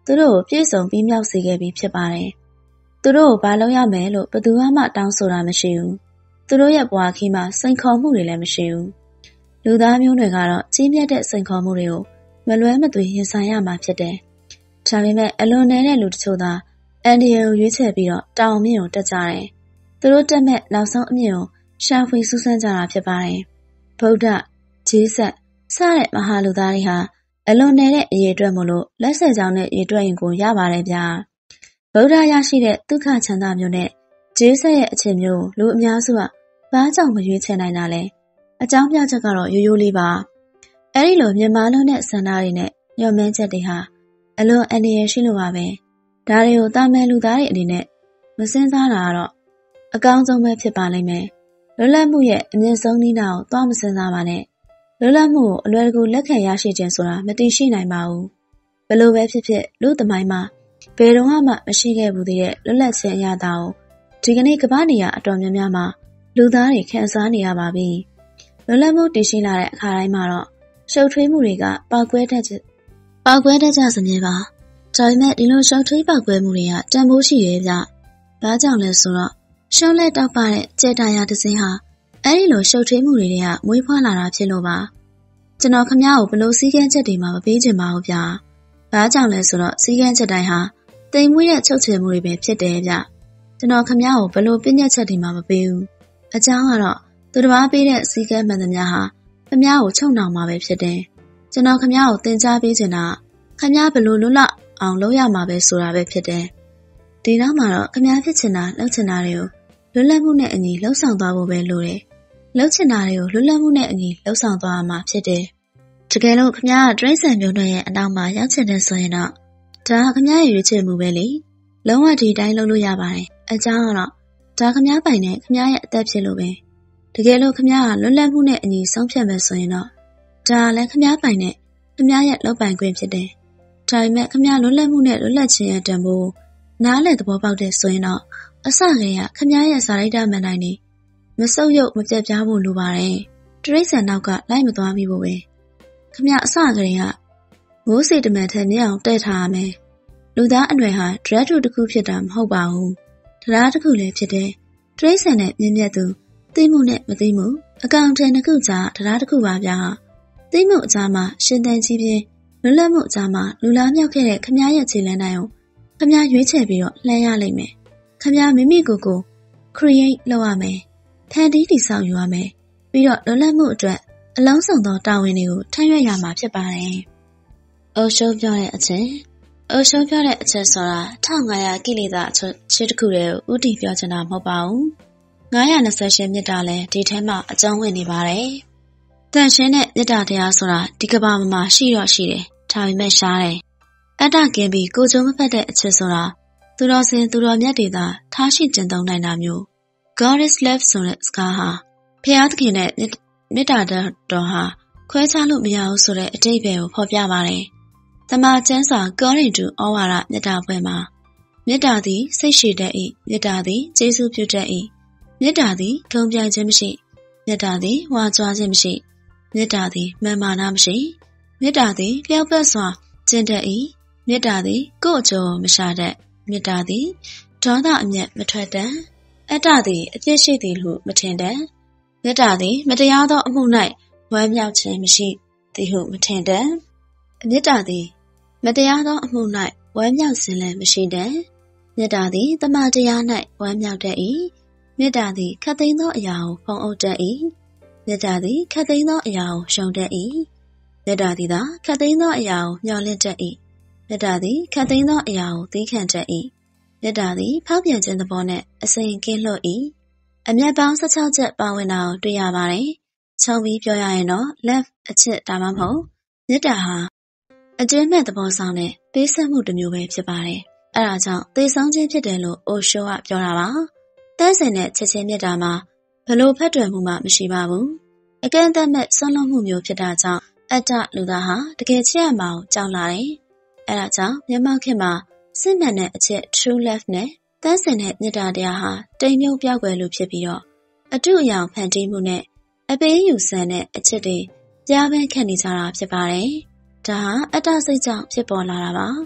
သူတို့ကိုပြည့်စုံပြီးမြောက်စေခဲ့ပြီးဖြစ်ပါတယ်။သူတို့ကိုဘာလုပ်ရမယ်လို့ဘယ်သူမှတောင်းဆိုတာမရှိဘူး။သူတို့ရဲ့ဘဝခီးမှာစိန်ခေါ်မှုတွေလည်းမရှိဘူး။လူသားမျိုးတွေကတော့ကြီးမြတ်တဲ့စိန်ခေါ်မှုတွေကိုမလွဲမသွေရင်ဆိုင်ရမှာဖြစ်တယ်။ဒါပေမဲ့အလွန်နည်းတဲ့လူတချို့သာအန်ဒီယေကိုရွေးချယ်ပြီးတော့တောင်မြင့်ကိုတက်ကြတယ်။သူတို့တက်မဲ့နောက်ဆုံးအမြင့်ကိုရှာဖွေစူးစမ်းကြတာဖြစ်ပါတယ်။ဗုဒ္ဓ၊ဂျေဇက်စတဲ့မဟာလူသားတွေဟာအလွန်နည်းတဲ့အရေးအတွက်မို့လို့လက်ဆက်ကြောင်းနဲ့ရေးတွက်ရင်ကိုရပါတယ်ဗျာ။ဗုဒ္ဓရရှိတဲ့ဒုက္ခချမ်းသာမျိုးနဲ့ဂျေဇက်ရဲ့အခြေမျိုးလူအများစုကဘာကြောင့်မရွေးချယ်နိုင်တာလဲ။အကြောင်းပြချက်ကတော့ရိုးရိုးလေးပါ။အဲဒီလိုမြန်မာလုံးတဲ့စန္ဒတွေနဲ့ညှော်မှန်းချက်တွေဟာအလွန်အန္တရာယ်ရှိလို့ပါပဲ။ဒါတွေကိုတာမန်လူသားတွေအနေနဲ့မစင်စားတာကတော့အကောင်းဆုံးပဲဖြစ်ပါလိမ့်မယ်။လွတ်လပ်မှုရဲ့အမြင့်ဆုံးနည်းနာကိုသွားမစင်စားပါနဲ့။လွတ်လပ်မှုကိုအလွယ်တကူလက်ခံရရှိခြင်းဆိုတာမတည်ရှိနိုင်ပါဘူး။ဘယ်လိုပဲဖြစ်ဖြစ်လူသမိုင်းမှာဘယ်တော့မှမရှိခဲ့ဘူးတဲ့လွတ်လပ်ခြင်းအရာတာကိုဒီကနေ့ကမ္ဘာနေရာအတော်များများမှာလူသားတွေခံစားနေရပါပြီ။လွတ်လပ်မှုတည်ရှိလာတဲ့အခါတိုင်းမှာတော့ရှုပ်ထွေးမှုတွေကပေါက်ကွဲတတ်ကြပေါက်ကွဲတတ်ကြစမြဲပါ။ဒါပေမဲ့ဒီလိုရှုပ်ထွေးပေါက်ကွဲမှုတွေကတန်ဖိုးရှိရဲ့ဗျ။ဘာကြောင့်လဲဆိုတော့ရှုံးလက်တောက်ပတဲ့ကြေတာယာတစ်စင်းဟာအဲ့ဒီလိုရှုပ်ထွေးမှုတွေကမွေးဖွားလာတာဖြစ်လို့ပါကျွန်တော်ခမ ्या ကိုဘလို့စည်းကမ်းချက်တွေမှမပေးချင်ပါဘူးဗျာဘာကြောင့်လဲဆိုတော့စည်းကမ်းချက်တိုင်းဟာတိမ်မွေးတဲ့ချုပ်ချယ်မှုတွေပဲဖြစ်တယ်ဗျကျွန်တော်ခမ ्या ကိုဘလို့ပြည့်ညက်ချက်တွေမှမပေးဘူးအကြောင်းကတော့သူတစ်ပါးပေးတဲ့စည်းကမ်းမှန်သမျှဟာခမ ्या ကိုချုပ်နှောင်မှာပဲဖြစ်တယ်ကျွန်တော်ခမ ्या ကိုသင်ကြားပေးချင်တာခမ ्या ဘလို့လွတ်လပ်အောင်လုပ်ရမှာပဲဆိုတာပဲဖြစ်တယ်ဒီနောက်မှာတော့ခမ ्या ဖြစ်ချင်တာလုပ်ချင်တာတွေကိုလွတ်လပ်မှုနဲ့အညီလှုပ်ဆောင်သွားဖို့ပဲလိုတယ်။လှုပ်ချင်တာတွေကိုလွတ်လပ်မှုနဲ့အညီလှုပ်ဆောင်သွားမှာဖြစ်တယ်။တကယ်လို့ခမ ्या ကတရိษံမျိုးတွေရဲ့အနောက်မှာရောက်ချင်တဲ့ဆိုရင်တော့ဒါခမ ्या ရဲ့ရွေးချယ်မှုပဲလေ။လုံးဝဒီတိုင်းလုပ်လို့ရပါတယ်။အကြောင်းကတော့ဒါခမ ्या ပိုင်နဲ့ခမ ्या ရဲ့အသက်ဖြစ်လို့ပဲ။တကယ်လို့ခမ ्या ကလွတ်လပ်မှုနဲ့အညီဆုံးဖြတ်မယ်ဆိုရင်တော့ဒါလည်းခမ ्या ပိုင်နဲ့ခမ ्या ရဲ့လုပ်ပိုင်ခွင့်ဖြစ်တယ်။ဒါပေမဲ့ခမ ्या လွတ်လပ်မှုနဲ့လွတ်လပ်ခြင်းရဲ့တန်ဖိုးနားလည်သဘောပေါက်တဲ့ဆိုရင်တော့အစကတည်းကခမ ्या ရဲ့စာရိတ္တမန်တိုင်းနေမဆုပ်ယုပ်မပြတ်ပြားဖို့လိုပါတယ်။တရိษံနောက်ကလိုက်မသွားမိဖို့ပဲ။ခမ ्या အစကတည်းကမိုးစီတမန်ထက်မြအောင်တဲ့ထားရမယ်။လူသားအနွယ်ဟာဒရက်တူတစ်ခုဖြစ်တာမဟုတ်ပါဘူး။တရားတစ်ခုလည်းဖြစ်တယ်။တရိษံနဲ့မြင့်မြတ်သူသိမှုနဲ့မသိမှုအကောင်ထဲနှစ်ခုကြားတရားတစ်ခုပါဗျာ။သိမှုအကြားမှာရှင်သန်ကြီးပြင်းလွတ်လပ်မှုအကြားမှာလူလားမြောက်ခဲ့တဲ့ခမ ्या ရဲ့ခြေလမ်းတိုင်းကိုခမ ्या ရွေးချယ်ပြီးတော့လှမ်းရလိမ့်မယ်။ခမ ्या မိမိကိုယ်ကို create လုပ်ရမယ်။ဖန်တီးတည်ဆောက်ယူရမယ်။ပြီးတော့လွတ်လပ်မှုအတွက်အလုံးစုံသောတာဝန်တွေကိုထမ်းရွက်ရမှာဖြစ်ပါတယ်။အိုရှိုးပြောတဲ့အချက်အိုရှိုးပြောတဲ့အချက်ဆိုတာတစ်ငါးရာကိလေသာအချက်တစ်ခုတည်းကိုဥတီပြောချင်တာမဟုတ်ပါဘူး။ငါးရာနှစ်ဆယ်ရှင်းမြတ်တာလည်းဒီထဲမှာအကျုံးဝင်နေပါတယ်။တန်ရှင်းတဲ့မြတ်တာတရားဆိုတာဒီကဘာမှာရှိတော့ရှိတယ်။ဒါပေမဲ့ရှားတယ်။အတ္တကင်းပြီးကိုယ်ကျုံမဖက်တဲ့အချက်ဆိုတာသူတော်စင်သူတော်မြတ်တွေသာထားရှိကျင့်သုံးနိုင်တာမျိုး God is love ဆိုတဲ့စကားဟာဖျားသခင်နဲ့မေတ္တာတော်ဟာခွဲခြားလို့မရဘူးဆိုတဲ့အတိတ်ပဲကိုဖော်ပြပါတယ်။တမန်ကျမ်းစာ God into ဩဝါဒမေတ္တာပွဲမှာမေတ္တာသည်စိတ်ရှည်တတ်၏မေတ္တာသည်ကျေးဇူးပြုတတ်၏မေတ္တာသည်ထုံပြိုင်ခြင်းမရှိမေတ္တာသည်ဝါကြွားခြင်းမရှိမေတ္တာသည်မာနမရှိမေတ္တာသည်လျောက်ပတ်စွာကျင့်တတ်၏မေတ္တာသည်ကိုယ်အကျိုးမရှာတတ်မေတ္တာသည်ဒေါသအမျက်မထွက်တတ်အတ္တသည်အပြစ်ရှိသည်ဟုမထင်တတ်မေတ္တာသည်မတရားသောအမှု၌ဝမ်းမြောက်ခြင်းမရှိသည်ဟုမထင်တတ်မေတ္တာသည်မတရားသောအမှု၌ဝမ်းမြောက်ခြင်းလည်းမရှိတတ်မေတ္တာသည်တမန်တရား၌ဝမ်းမြောက်တတ်၏မေတ္တာသည်ခတ်သိမ်းသောအရာကိုဖုံးအုပ်တတ်၏မေတ္တာသည်ခတ်သိမ်းသောအရာကိုရှုံတတ်၏မေတ္တာသည်သာခတ်သိမ်းသောအရာကိုမျှော်လင့်တတ်၏မေတ္တာသည်ခတ်သိမ်းသောအရာကိုသီးခံတတ်၏မေတ္တာသည်ဖောက်ပြန်ခြင်းသဘောနဲ့အစဉ်ကင်းလွတ်၏အမျက်ပေါင်းဆယ်ခြောက်ချက်ပါဝင်တာကိုတွေ့ရပါတယ်။ချုံပြီးပြောရရင်တော့ love အချစ်ဒါမှမဟုတ်မေတ္တာဟာအကျဉ်းမဲ့သဘောဆောင်တဲ့ပေးဆက်မှုတစ်မျိုးပဲဖြစ်ပါတယ်။အဲဒါကြောင့်သေဆုံးခြင်းဖြစ်တယ်လို့အိုရှိုးကပြောတာပါ။တန်းစင်တဲ့ချက်ချင်းမေတ္တာမှာဘလို့ဖက်တွယ်မှုမှမရှိပါဘူး။အကန့်အသတ်မဲ့ဆွမ်းလွတ်မှုမျိုးဖြစ်တာကြောင့်အတ္တလူသားဟာတကယ်ချစ်ရမှာကိုကြောက်လာတယ်။အဲဒါကြောင့်မြန်မာခေတ်မှာစစ်မှန်တဲ့အချက် true love နဲ့တန်းစင်တဲ့မေတ္တာတရားဟာတိမ်မြုပ်ပြောက်ွယ်လို့ဖြစ်ပြီးတော့အတုအယောင်ဖန်တီးမှုနဲ့အပေးယူဆန်တဲ့အချက်တွေကြားပန်းခတ်နေကြတာဖြစ်ပါတယ်။ဒါဟာအတ္တစိတ်ကြောင့်ဖြစ်ပေါ်လာတာပါ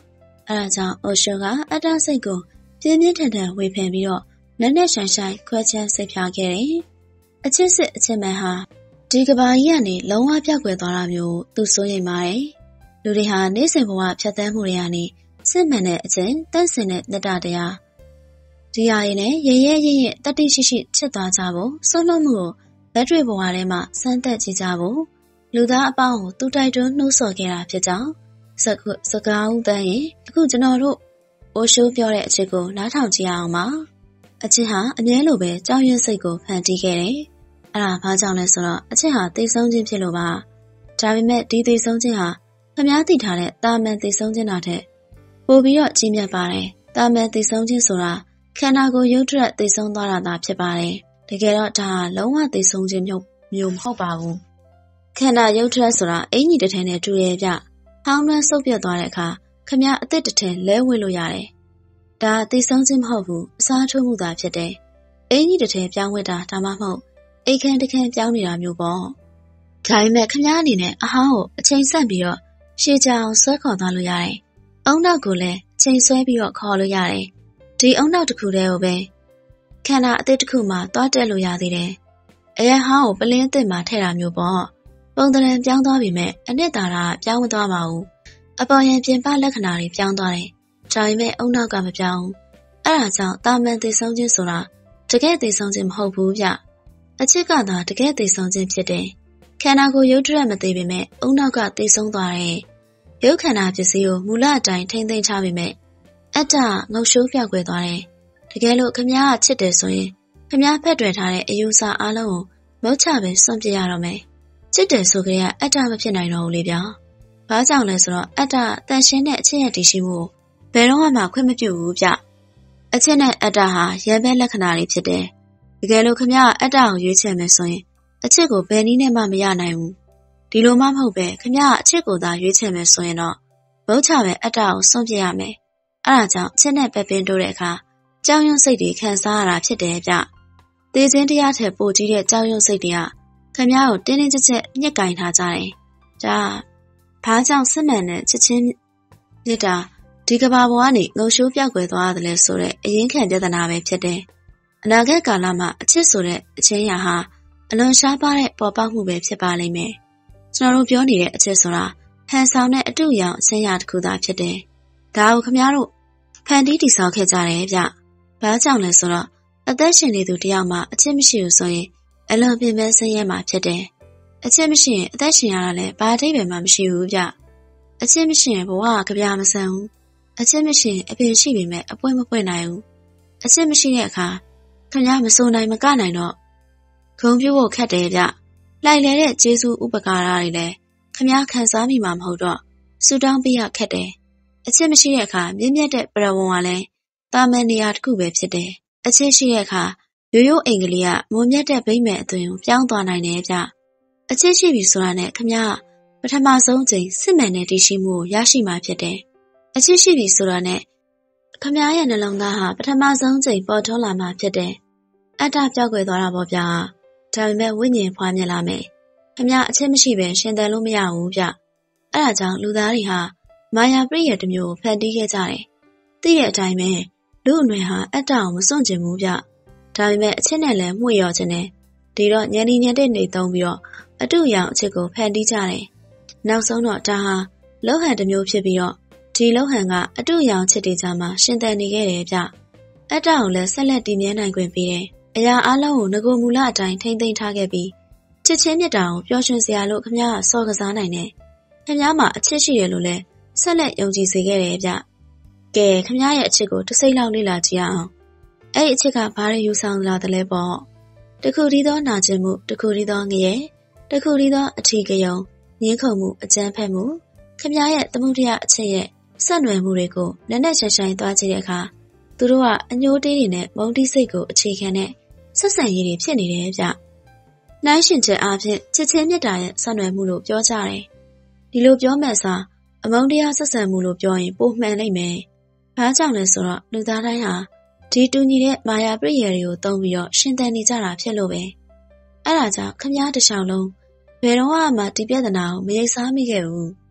အဲဒါကြောင့်အိုရှိုကအတ္တစိတ်ကိုပြင်းပြင်းထန်ထန်ဝေဖန်ပြီးတော့လက်နဲ့ဆိုင်ဆိုင်ခွဲခြမ်းစိတ်ဖြာခဲ့တယ်။အချစ်စစ်အချစ်မှန်ဟာဒီကဘာကြီးကနေလုံးဝပြောက်ကွယ်သွားတာမျိုးသူစိုးရိမ်ပါတယ်။လူတွေဟာနေ့စဉ်ဘဝဖြတ်သန်းမှုတွေကနေစစ်မှန်တဲ့အချင်းတန့်စင်တဲ့မေတ္တာတရားဒီဟာရင်းနဲ့ရဲရဲရဲရဲတတိရှိရှိချစ်သွားကြဖို့ဆုံးလုံးမှုကိုလက်တွေ့ဘဝထဲမှာစမ်းသပ်ကြည့်ကြဖို့လူသားအပေါင်းကိုသူတိုက်တွန်းနှိုးဆော်ခဲ့တာဖြစ်ကြောင်းစကုစကားဦးတန်းရင်အခုကျွန်တော်တို့အိုရှိုးပြောတဲ့အချစ်ကိုနားထောင်ကြည့်အောင်ပါအချစ်ဟာအမြဲလိုပဲကြောက်ရွံ့စိတ်ကိုဖန်တီးခဲ့တယ်အဲ့ဒါဘာကြောင့်လဲဆိုတော့အချစ်ဟာသိဆုံးခြင်းဖြစ်လို့ပါဒါပေမဲ့ဒီသိဆုံးခြင်းဟာခင်ဗျားသိထားတဲ့တာမန်သိဆုံးခြင်းတာထက်ပိုပြီးတော့ကြီးမြတ်ပါတယ်တာမန်သိဆုံးခြင်းဆိုတာခန္ဓာကိုယ်ရုပ်တရက်သိဆုံးသွားတာသာဖြစ်ပါတယ်တကယ်တော့ဒါဟာလုံးဝသိဆုံးခြင်းမျိုးမျိုးမဟုတ်ပါဘူးခန္ဓာရုပ်တရက်ဆိုတာအင်ကြီးတစ်ထည်နဲ့တူရဲ့ဗျဟောင်းနှမ်းဆုပ်ပြတ်သွားတဲ့အခါခမအစ်စ်တစ်ထည်လဲဝှေ့လို့ရတယ်ဒါသိဆုံးခြင်းမဟုတ်ဘူးအစားထိုးမှုသာဖြစ်တယ်အင်ကြီးတစ်ထည်ပြောင်းဝှက်တာဒါမှမဟုတ်အိတ်ခမ်းတစ်ခမ်းပြောင်းနေတာမျိုးပေါ့ဒါပေမဲ့ခမအနေနဲ့အဟောင်းကိုအချိန်ဆက်ပြီးတော့ရှေ့ကြအောင်ဆွဲခေါ်သွားလို့ရတယ်အုံနောက်ကိုလည်းချိန်ဆွဲပြီးတော့ခေါ်လို့ရတယ်ဒီအုံနောက်တစ်ခုတည်းကိုပဲခန္ဓာအသစ်တစ်ခုမှသွားတက်လို့ရသေးတယ်အရာဟောင်းကိုပလင်းအသစ်မှထည့်တာမျိုးပေါ့ပုံသဏ္ဍာန်ပြောင်းသွားပြီမဲ့အနှစ်သာရပြောင်းမသွားပါဘူးအပေါ်ယံပြင်ပလက္ခဏာတွေပြောင်းသွားတယ်ဒါပေမဲ့အုံနောက်ကမပြောင်းအဲ့ဒါကြောင့်တာမန်သိဆုံးခြင်းဆိုတာတကယ်သိဆုံးခြင်းမဟုတ်ဘူးဗျအချစ်ကသာတကယ်သိဆုံးခြင်းဖြစ်တယ်ခန္ဓာကိုယ်ရုပ်တရက်မသေးပေမဲ့အုံနောက်ကသိဆုံးသွားတယ်ရုပ်ခန္ဓာပစ္စည်းကိုမူလအတိုင်းထိမ့်သိမ်းထားပေမဲ့အတ္တငုတ်ရှိုးပြောက်ကွယ်သွားတယ်တကယ်လို့ခမည်းကချစ်တယ်ဆိုရင်ခမည်းဖက်တွယ်ထားတဲ့အယူဆအားလုံးကိုမုတ်ချပဲစွန့်ပစ်ရတော့မယ်ချစ်တယ်ဆိုကြတဲ့အတ္တမဖြစ်နိုင်တော့ဘူးလေဗျာဘာကြောင့်လဲဆိုတော့အတ္တတန်ရှင်းတဲ့အချစ်ရဲ့တည်ရှိမှုဘယ်တော့မှခွင့်မပြုဘူးဗျအချစ်နဲ့အတ္တဟာရံပဲလက္ခဏာတွေဖြစ်တယ်တကယ်လို့ခမည်းကအတ္တကိုရွေးချယ်မယ်ဆိုရင်အချစ်ကိုဘယ်နည်းနဲ့မှမရနိုင်ဘူးဒီလိုမှမဟုတ်ပဲခမည်းကအချစ်ကိုသာရွေးချယ်မယ်ဆိုရင်တော့မုတ်ချပဲအတ္တကိုစွန့်ပစ်ရမယ်အဲ့ဒါကြောင့်ချစ်နဲ့ပဲပင်တိုးတဲ့အခါကြောက်ရွံ့စိတ်တွေခံစားရတာဖြစ်တယ်ဗျသေခြင်းတရားထက်ပိုကြီးတဲ့ကြောက်ရွံ့စိတ်တွေကခင်ဗျားကိုတင်းတင်းကြပ်ကြပ်ညှက်ကင်ထားကြတယ်ဒါဘာကြောင့်စစ်မှန်တဲ့ချစ်ချင်းမြတ်တာဒီကဘာပေါ်ကနေငုံရှိုးပြောက်ွယ်သွားရတယ်လဲဆိုတဲ့အရင်ခံပြဿနာပဲဖြစ်တယ်အနာဂတ်ကာလမှာအချစ်ဆိုတဲ့အချင်းရာဟာအလွန်ရှားပါတဲ့ပေါ်ပေါက်မှုပဲဖြစ်ပါလိမ့်မယ်ကျွန်တော်တို့ပြောနေတဲ့အချစ်ဆိုတာဟန်ဆောင်တဲ့အတူရောင်အချင်းရာတစ်ခုသာဖြစ်တယ်ဒါကိုခင်ဗျားတို့ဖန်တီးတည်ဆောက်ခဲ့ကြတယ်ဗျဘာကြောင့်လဲဆိုတော့အသက်ရှင်နေသူတယောက်မှအချစ်မရှိဘူးဆိုရင်အလွန်ပင်ပန်းဆင်းရဲမှာဖြစ်တယ်အချစ်မရှိရင်အသက်ရှင်ရတာလည်းဘာအဓိပ္ပာယ်မှမရှိဘူးဗျအချစ်မရှိရင်ဘဝကကြပြမဆန်ဘူးအချစ်မရှိရင်အပင်ရှိပေမဲ့အပွင့်မပွင့်နိုင်ဘူးအချစ်မရှိတဲ့အခါခင်ဗျားမစိုးနိုင်မကနိုင်တော့ဂုံပြဖို့ခက်တယ်ဗျလိုက်လဲတဲ့ကျေးဇူးဥပကာရတွေလည်းခင်ဗျားခံစားမိမှာမဟုတ်တော့ဆူတောင်းပေးရခက်တယ်အချစ်မရှိတဲ့အခါမြင့်မြတ်တဲ့ပရဝုံကလည်းတာမန်နေရာတစ်ခုပဲဖြစ်တယ်အချစ်ရှိတဲ့အခါရိုးရိုးအိမ်ကလေးကမုံမြတ်တဲ့ဗိမ့်မဲ့အသွင်ကိုပြောင်းသွားနိုင်တယ်ဗျအချစ်ရှိပြီဆိုတာနဲ့ခမည်းပထမဆုံးချိန်စစ်မှန်တဲ့တည်ရှိမှုကိုရရှိမှာဖြစ်တယ်အချစ်ရှိပြီဆိုတာနဲ့ခမည်းရဲ့နှလုံးသားဟာပထမဆုံးချိန်ပေါ်ထွန်းလာမှာဖြစ်တယ်အတ္တပြောက်ွယ်သွားတာပေါ့ဗျာဒါပေမဲ့ဝိညာဉ်ဖွားမြင်လာမယ်ခမည်းအချစ်မရှိပဲရှင်သန်လို့မရဘူးဗျအဲ့ဒါကြောင့်လူသားတွေဟာမာယာပရိယေတမျိုးကိုဖန်တီးခဲ့ကြတယ်သိတဲ့အတိုင်းပဲလူအနွယ်ဟာအတ္တကိုမစွန့်ကျင်ဘူးဗျဒါပေမဲ့အချစ်နဲ့လည်းမှု့ရောခြင်းနဲ့ဒီတော့ညံဒီညံတဲ့နေသုံးပြီးတော့အတူရောင်အချစ်ကိုဖန်တီးကြတယ်နောက်ဆုံးတော့ဒါဟာလောဟန်တစ်မျိုးဖြစ်ပြီးတော့ဒီလောဟန်ကအတူရောင်ချစ်တွေကြားမှာရှင်သန်နေခဲ့တယ်ဗျအတ္တကိုလည်းဆက်လက်တည်မြဲနိုင်ခွင့်ပေးတယ်အရာအလုံးကိုငကိုမူလအတိုင်းထိမ့်သိမ်းထားခဲ့ပြီးချစ်ချင်းမြတ်တာကိုပျော်ရွှင်စရာလို့ခမည်းကစော်ကစားနိုင်တယ်ခင်ဗျားမှာအချစ်ရှိတယ်လို့လည်းဆက်လက်ယုံကြည်စေခဲ့တယ်ဗျကဲခမည်းရဲ့အချစ်ကိုတစ်စိမ့်လောက်လေ့လာကြည့်အောင်အဲ့ဒီအချစ်ကဘာတွေယူဆောင်လာတယ်လဲပေါ့တခုတည်းသောနာကျင်မှုတခုတည်းသောငရဲတခုတည်းသောအထီးကယုံငင်းခုန်မှုအကြမ်းဖက်မှုခမည်းရဲ့သမှုတရားအချစ်ရဲ့ဆက်နွယ်မှုတွေကိုလက်နဲ့ဆိုင်ဆိုင်သွားကြည့်တဲ့အခါသူတို့ကအညိုးတေးတွေနဲ့မုန်းတီးစိတ်ကိုအခြေခံတဲ့ဆက်ဆံရေးတွေဖြစ်နေတယ်ဗျနှိုင်းရှင်ချက်အားဖြင့်ချစ်ချင်းမြတ်တာရဲ့ဆက်နွယ်မှုလို့ပြောကြတယ်ဒီလိုပြောမဲ့စာအမုန်းတရားဆက်ဆံမှုလို့ပြောရင်ပိုမှန်နိုင်မယ်။ဘာကြောင့်လဲဆိုတော့လူသားတိုင်းဟာဒီတူညီတဲ့မာယာပရိယေတွေကိုသုံးပြီးတော့ရှင်သန်နေကြတာဖြစ်လို့ပဲ။အဲ့ဒါကြောင့်ခမည်းတစ်ချောင်းလုံးဘယ်တော့မှဒီပြဿနာကိုမရိပ်စားမိခဲ့ဘူး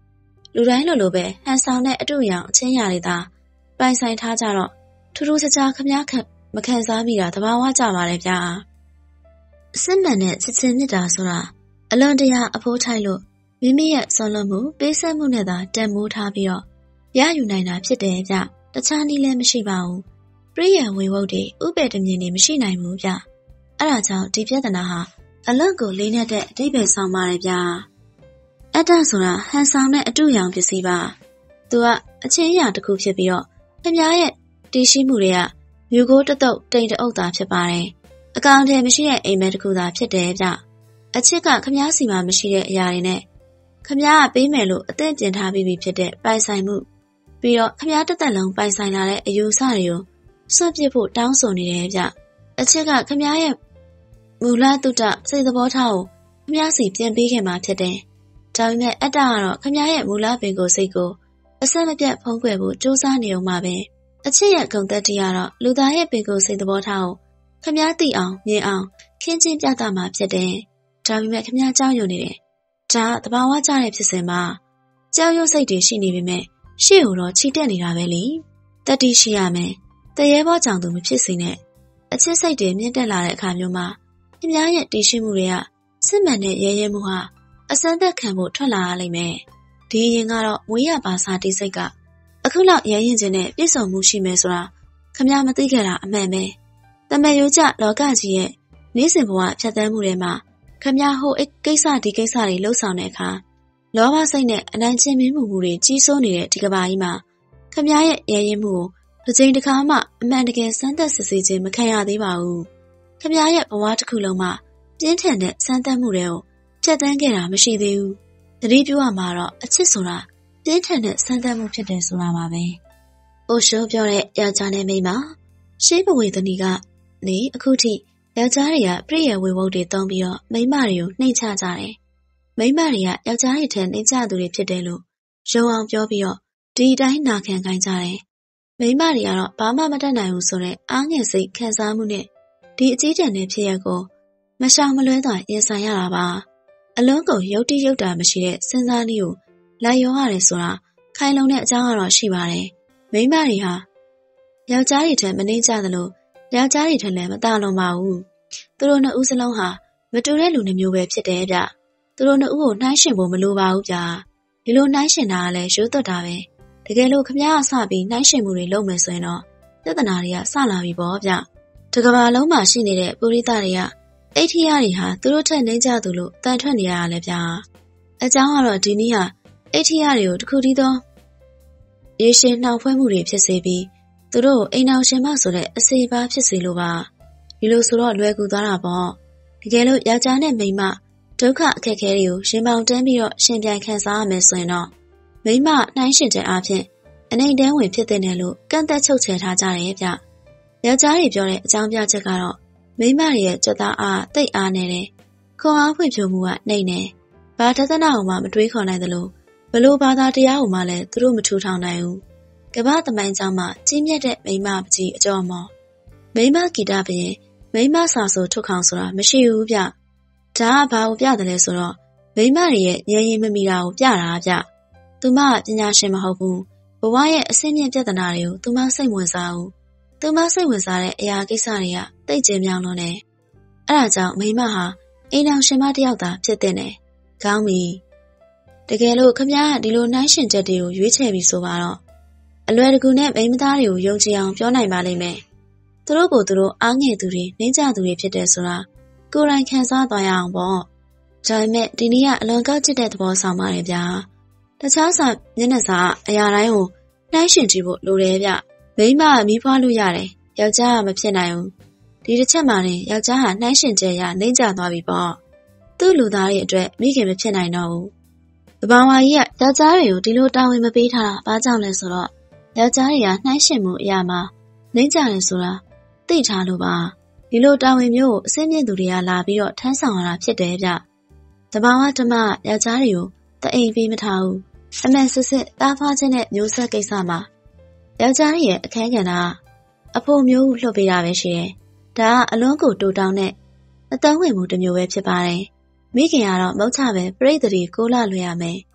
လူတိုင်းလိုလိုပဲဟန်ဆောင်တဲ့အတူရောင်အချင်းရာတွေသာပိုင်ဆိုင်ထားကြတော့ထူးထူးခြားခြားခမားခက်မခံစားမိတာသဘာဝကျပါတယ်ဗျာအစစ်မှန်တဲ့ချစ်ချင်းမြတ်တာဆိုတာအလွန်တရာအဖိုးထိုက်လို့မိမိရဲ့ဆွမ်းလွန်မှုပေးဆက်မှုနဲ့သာတန်မိုးထားပြီးတော့ရယူနိုင်တာဖြစ်တယ်ဗျတခြားနည်းလည်းမရှိပါဘူးပရိယံဝေဝုတ်တွေဥပေတမြင်တွေမရှိနိုင်ဘူးဗျအဲ့ဒါကြောင့်ဒီပြဿနာဟာအလွန်ကိုလေးနက်တဲ့အဓိပ္ပာယ်ဆောင်ပါတယ်ဗျအတ္တဆိုတာဟန်ဆောင်တဲ့အတူရောင်ပစ္စည်းပါသူကအချင်းအရာတစ်ခုဖြစ်ပြီးတော့ခင်ဗျားရဲ့တည်ရှိမှုတွေကမျိုးကိုတတုတ်တိမ်တအုပ်သာဖြစ်ပါတယ်အကောင်တည်းမရှိတဲ့အိမ်မက်တစ်ခုသာဖြစ်တယ်ဗျအချစ်ကခင်ဗျားစီမှာမရှိတဲ့အရာတွေနဲ့ခင်ဗျားကပေးမယ်လို့အသင့်ပြင်ထားပြီးပြီဖြစ်တဲ့ပိုင်ဆိုင်မှုပြီးတော့ခင်ဗျားတစ်သက်လုံးပိုင်ဆိုင်လာတဲ့အယူဆတွေကိုစွန့်ပစ်ဖို့တောင်းဆိုနေတယ်ဗျအချစ်ကခင်ဗျားရဲ့မူလတုတ္တစိတ်သဘောထားကိုခင်ဗျားစီပြန်ပေးခဲ့မှာဖြစ်တယ်ဒါပေမဲ့အတ္တကတော့ခင်ဗျားရဲ့မူလပင်ကိုယ်စိတ်ကိုအဆက်မပြတ်ဖုံးကွယ်ဖို့ကြိုးစားနေအောင်ပါပဲအချစ်ရဲ့ဂုဏ်သက်တရားတော့လူသားရဲ့ပင်ကိုယ်စိတ်သဘောထားကိုခင်ဗျားသိအောင်မြင်အောင်ခင်းကျင်းပြသမှာဖြစ်တယ်ဒါပေမဲ့ခင်ဗျားကြောက်ရွံ့နေတယ်ဒါကသဘာဝကျတဲ့ဖြစ်စဉ်မှာကြောက်ရွံ့စိတ်တွေရှိနေပေမဲ့ရှေ့ကိုတော့ချီတက်နေတာပဲလေတတိရှိရမယ်တရေဘောကြောင့်သူမဖြစ်စေနဲ့အချစ်စိတ်တွေမြင့်တက်လာတဲ့အခါမျိုးမှာခင်ဗျားရဲ့တည်ရှိမှုတွေကစစ်မှန်တဲ့ရဲရဲမှုဟာအစမ်းသက်ခံဖို့ထွက်လာရလိမ့်မယ်ဒီရင်ကတော့ဝေးရပါစာတိစိတ်ကအခုလောက်ရဲရင်ချင်းနဲ့ပြည့်စုံမှုရှိမယ်ဆိုတာခင်ဗျားမသိခဲ့တာအမှန်ပဲတမန်ရိုးကျလောကကြီးရဲ့နေ့စဉ်ဘဝဖြတ်သန်းမှုတွေမှာခင်ဗျားဟိုအိကိစ္စဒီကိစ္စတွေလှုပ်ဆောင်တဲ့အခါလောဘစိတ်နဲ့အနိုင်ကျင့်မှုမှုတွေကြီးစိုးနေတဲ့ဒီကဘာကြီးမှာခင်ဗျားရဲ့ရဲရင်မှုကိုတစ်ချိန်တစ်ခါမှအမှန်တကယ်စမ်းသပ်စစ်ဆေးခြင်းမခံရသေးပါဘူးခင်ဗျားရဲ့ဘဝတစ်ခုလုံးမှာပြင်းထန်တဲ့စမ်းသပ်မှုတွေကိုဖြတ်သန်းခဲ့တာမရှိသေးဘူးသတိပြုရမှာတော့အချစ်ဆိုတာပြင်းထန်တဲ့စမ်းသပ်မှုဖြစ်တယ်ဆိုတာပါပဲအိုရှိုးပြောတဲ့ယောက်ျားနဲ့မိန်းမရှေးဘဝေသနီကနေအခုထိယောက်ျားတွေကပြည့်ရဝေဝုတ်တွေတုံးပြီးတော့မိန်းမတွေကိုနှိမ်ချကြတယ်မိန်းမတွေကယောက်ျားတွေထက်နှိမ်ချသူတွေဖြစ်တယ်လို့ရုံအောင်ပြောပြီးတော့ဒီတိုင်းနာခံခိုင်းကြတယ်မိန်းမတွေကတော့ဘာမှမတတ်နိုင်ဘူးဆိုတဲ့အားငယ်စိတ်ခံစားမှုနဲ့ဒီအကြီးတန်းတဲ့ဖြစ်ရပ်ကိုမရှောင်မလွဲစွာရင်ဆိုင်ရတာပါအလုံးကုန်ရုပ်တိရုပ်တာမရှိတဲ့စဉ်းစားနည်းကိုလိုက်ရောရတယ်ဆိုတာခိုင်လုံတဲ့အကြောင်းကတော့ရှိပါတယ်မိန်းမတွေဟာယောက်ျားတွေထက်မနှိမ့်ကြသလိုယောက်ျားတွေထက်လည်းမတာလွန်ပါဘူးသူတို့နှစ်ဦးစလုံးဟာမတူတဲ့လူနှမျိုးပဲဖြစ်တယ်ဗျသူတို့နှစ်ဦးကိုနှိုင်းယှဉ်ဖို့မလိုပါဘူးဗျဒီလိုနှိုင်းယှဉ်တာကလည်းရိုးသွတ်တာပဲတကယ်လို့ခမ ्या ကစပြီးနှိုင်းယှဉ်မှုတွေလုပ်မယ်ဆိုရင်တော့ပြဿနာတွေကစလာပြီပေါ့ဗျတကဘာလုံးမှာရှိနေတဲ့ပုရိသတွေကအိဋ္ဌိယတွေဟာသူတို့ထက်နှိမ့်ကြသူလို့တန်ထွက်နေရတာလေဗျအကြောင်းကတော့ဒီနည်းဟာအိဋ္ဌိယတွေကိုတစ်ခုတည်းသောရေရှည်နှောင်ဖွဲ့မှုတွေဖြစ်စေပြီးသူတို့အိမ်အောင်ရှင်မဆိုတဲ့အစေပါဖြစ်စေလိုပါဒီလိုဆိုတော့လွယ်ကူသွားတာပေါ့တကယ်လို့ယောက်ျားနဲ့မိန်းမဒုက္ခအခက်အခဲတွေကိုရှင်ပေါင်တန်းပြီးတော့ရှင်ပြန်ခံစားရမယ်ဆိုရင်တော့မိန်းမနှိုင်းရှင်တဲ့အဖြစ်အနေတန်းဝင်ဖြစ်တဲ့နယ်လို့ကန့်သက်ချုပ်ချယ်ထားကြတယ်ဗျယောက်ျားတွေပြောတဲ့အကြောင်းပြချက်ကတော့မိန်းမတွေရဲ့ကြွသားအားတိတ်အားနေတယ်ခွန်အားဖွံ့ဖြိုးမှုကနှိမ့်နေဘာသဒ္ဒနာကိုမှမတွေးခေါ်နိုင်သလိုဘလို့ဘာသာတရားကိုမှလည်းသူတို့မထူထောင်နိုင်ဘူးကမ္ဘာသမိုင်းကြောင်းမှာကြီးမြတ်တဲ့မိန်းမပကြီးအကြော်မော်မိန်းမဂီတပင်မိန်းမစာဆိုထုတ်ခေါင်ဆိုတာမရှိဘူးဗျဒါကဘာကိုပြတယ်လဲဆိုတော့မိန်းမတွေရဲ့ဉာဏ်ရည်မမီတာကိုပြတာဗျသူမပညာရှင်မဟုတ်ဘူးဘဝရဲ့အဆင့်မြင့်ပြဿနာတွေကိုသူမစိတ်ဝင်စားဘူးသူမစိတ်ဝင်စားတဲ့အရာကိစ္စတွေကတိတ်ကျင်းမြောင်းလွန်းတယ်အဲ့ဒါကြောင့်မိန်းမဟာအိမ်အောင်ရှင်မတစ်ယောက်သာဖြစ်တဲ့နယ်ကောင်းပြီတကယ်လို့ခမ ्या ဒီလိုနှိုင်းရှင်ချက်တွေကိုရွေးချယ်ပြီးဆိုပါတော့အလွယ်တကူနဲ့မိန်းမသားတွေကိုယုံကြည်အောင်ပြောနိုင်ပါလိမ့်မယ်သူတို့ကိုသူတို့အားငယ်သူတွေနှိမ့်ကြသူတွေဖြစ်တယ်ဆိုတာကိုယ်တိုင်ခံစားသွားရအောင်ပေါ့ဒါပေမဲ့ဒီနေ့ကအလွန်ကောက်ကျစ်တဲ့သဘောဆောင်ပါတယ်ဗျာတခြားစာမျက်နှာစာအရာတိုင်းကိုနှိုင်းရှင်ကြည့်ဖို့လိုတယ်ဗျမိန်းမကမီးဖွားလို့ရတယ်ယောက်ျားကမဖြစ်နိုင်ဘူးဒီတစ်ချက်မှလည်းယောက်ျားဟာနှိုင်းရှင်ချက်ရနှိမ့်ကြသွားပြီပေါ့သူ့လူသားတွေအတွက်မိခင်မဖြစ်နိုင်တော့ဘူးတဘာဝကြီးကယောက်ျားတွေကိုဒီလိုတာဝန်မပေးထားတာဘာကြောင့်လဲဆိုတော့ယောက်ျားတွေကနှိုင်းရှင်မှုအရာမှာနှိမ့်ကြတယ်ဆိုတာသိထားလို့ပါဒီလိုတာဝန်မျိုးကိုအစင်းမြင့်သူတွေကလာပြီးတော့ထမ်းဆောင်ရတာဖြစ်တယ်ဗျတဘာဝဓမ္မယောက်ျားတွေကိုတအိမ်ပေးမထားဘူးအမှန်စစ်စစ်တားဖွားခြင်းနဲ့မျိုးဆက်ကိစ္စမှာယောက်ျားရဲ့အခန်းကဏ္ဍအဖို့မျိုးလှုပ်ပေးတာပဲရှိတယ်ဒါကအလွန်ကိုတူတောင်းတဲ့အတန်းဝင်မှုတစ်မျိုးပဲဖြစ်ပါတယ်မိခင်ကတော့မုတ်ချပဲပြိတ္တိကိုလာလွှဲရမယ်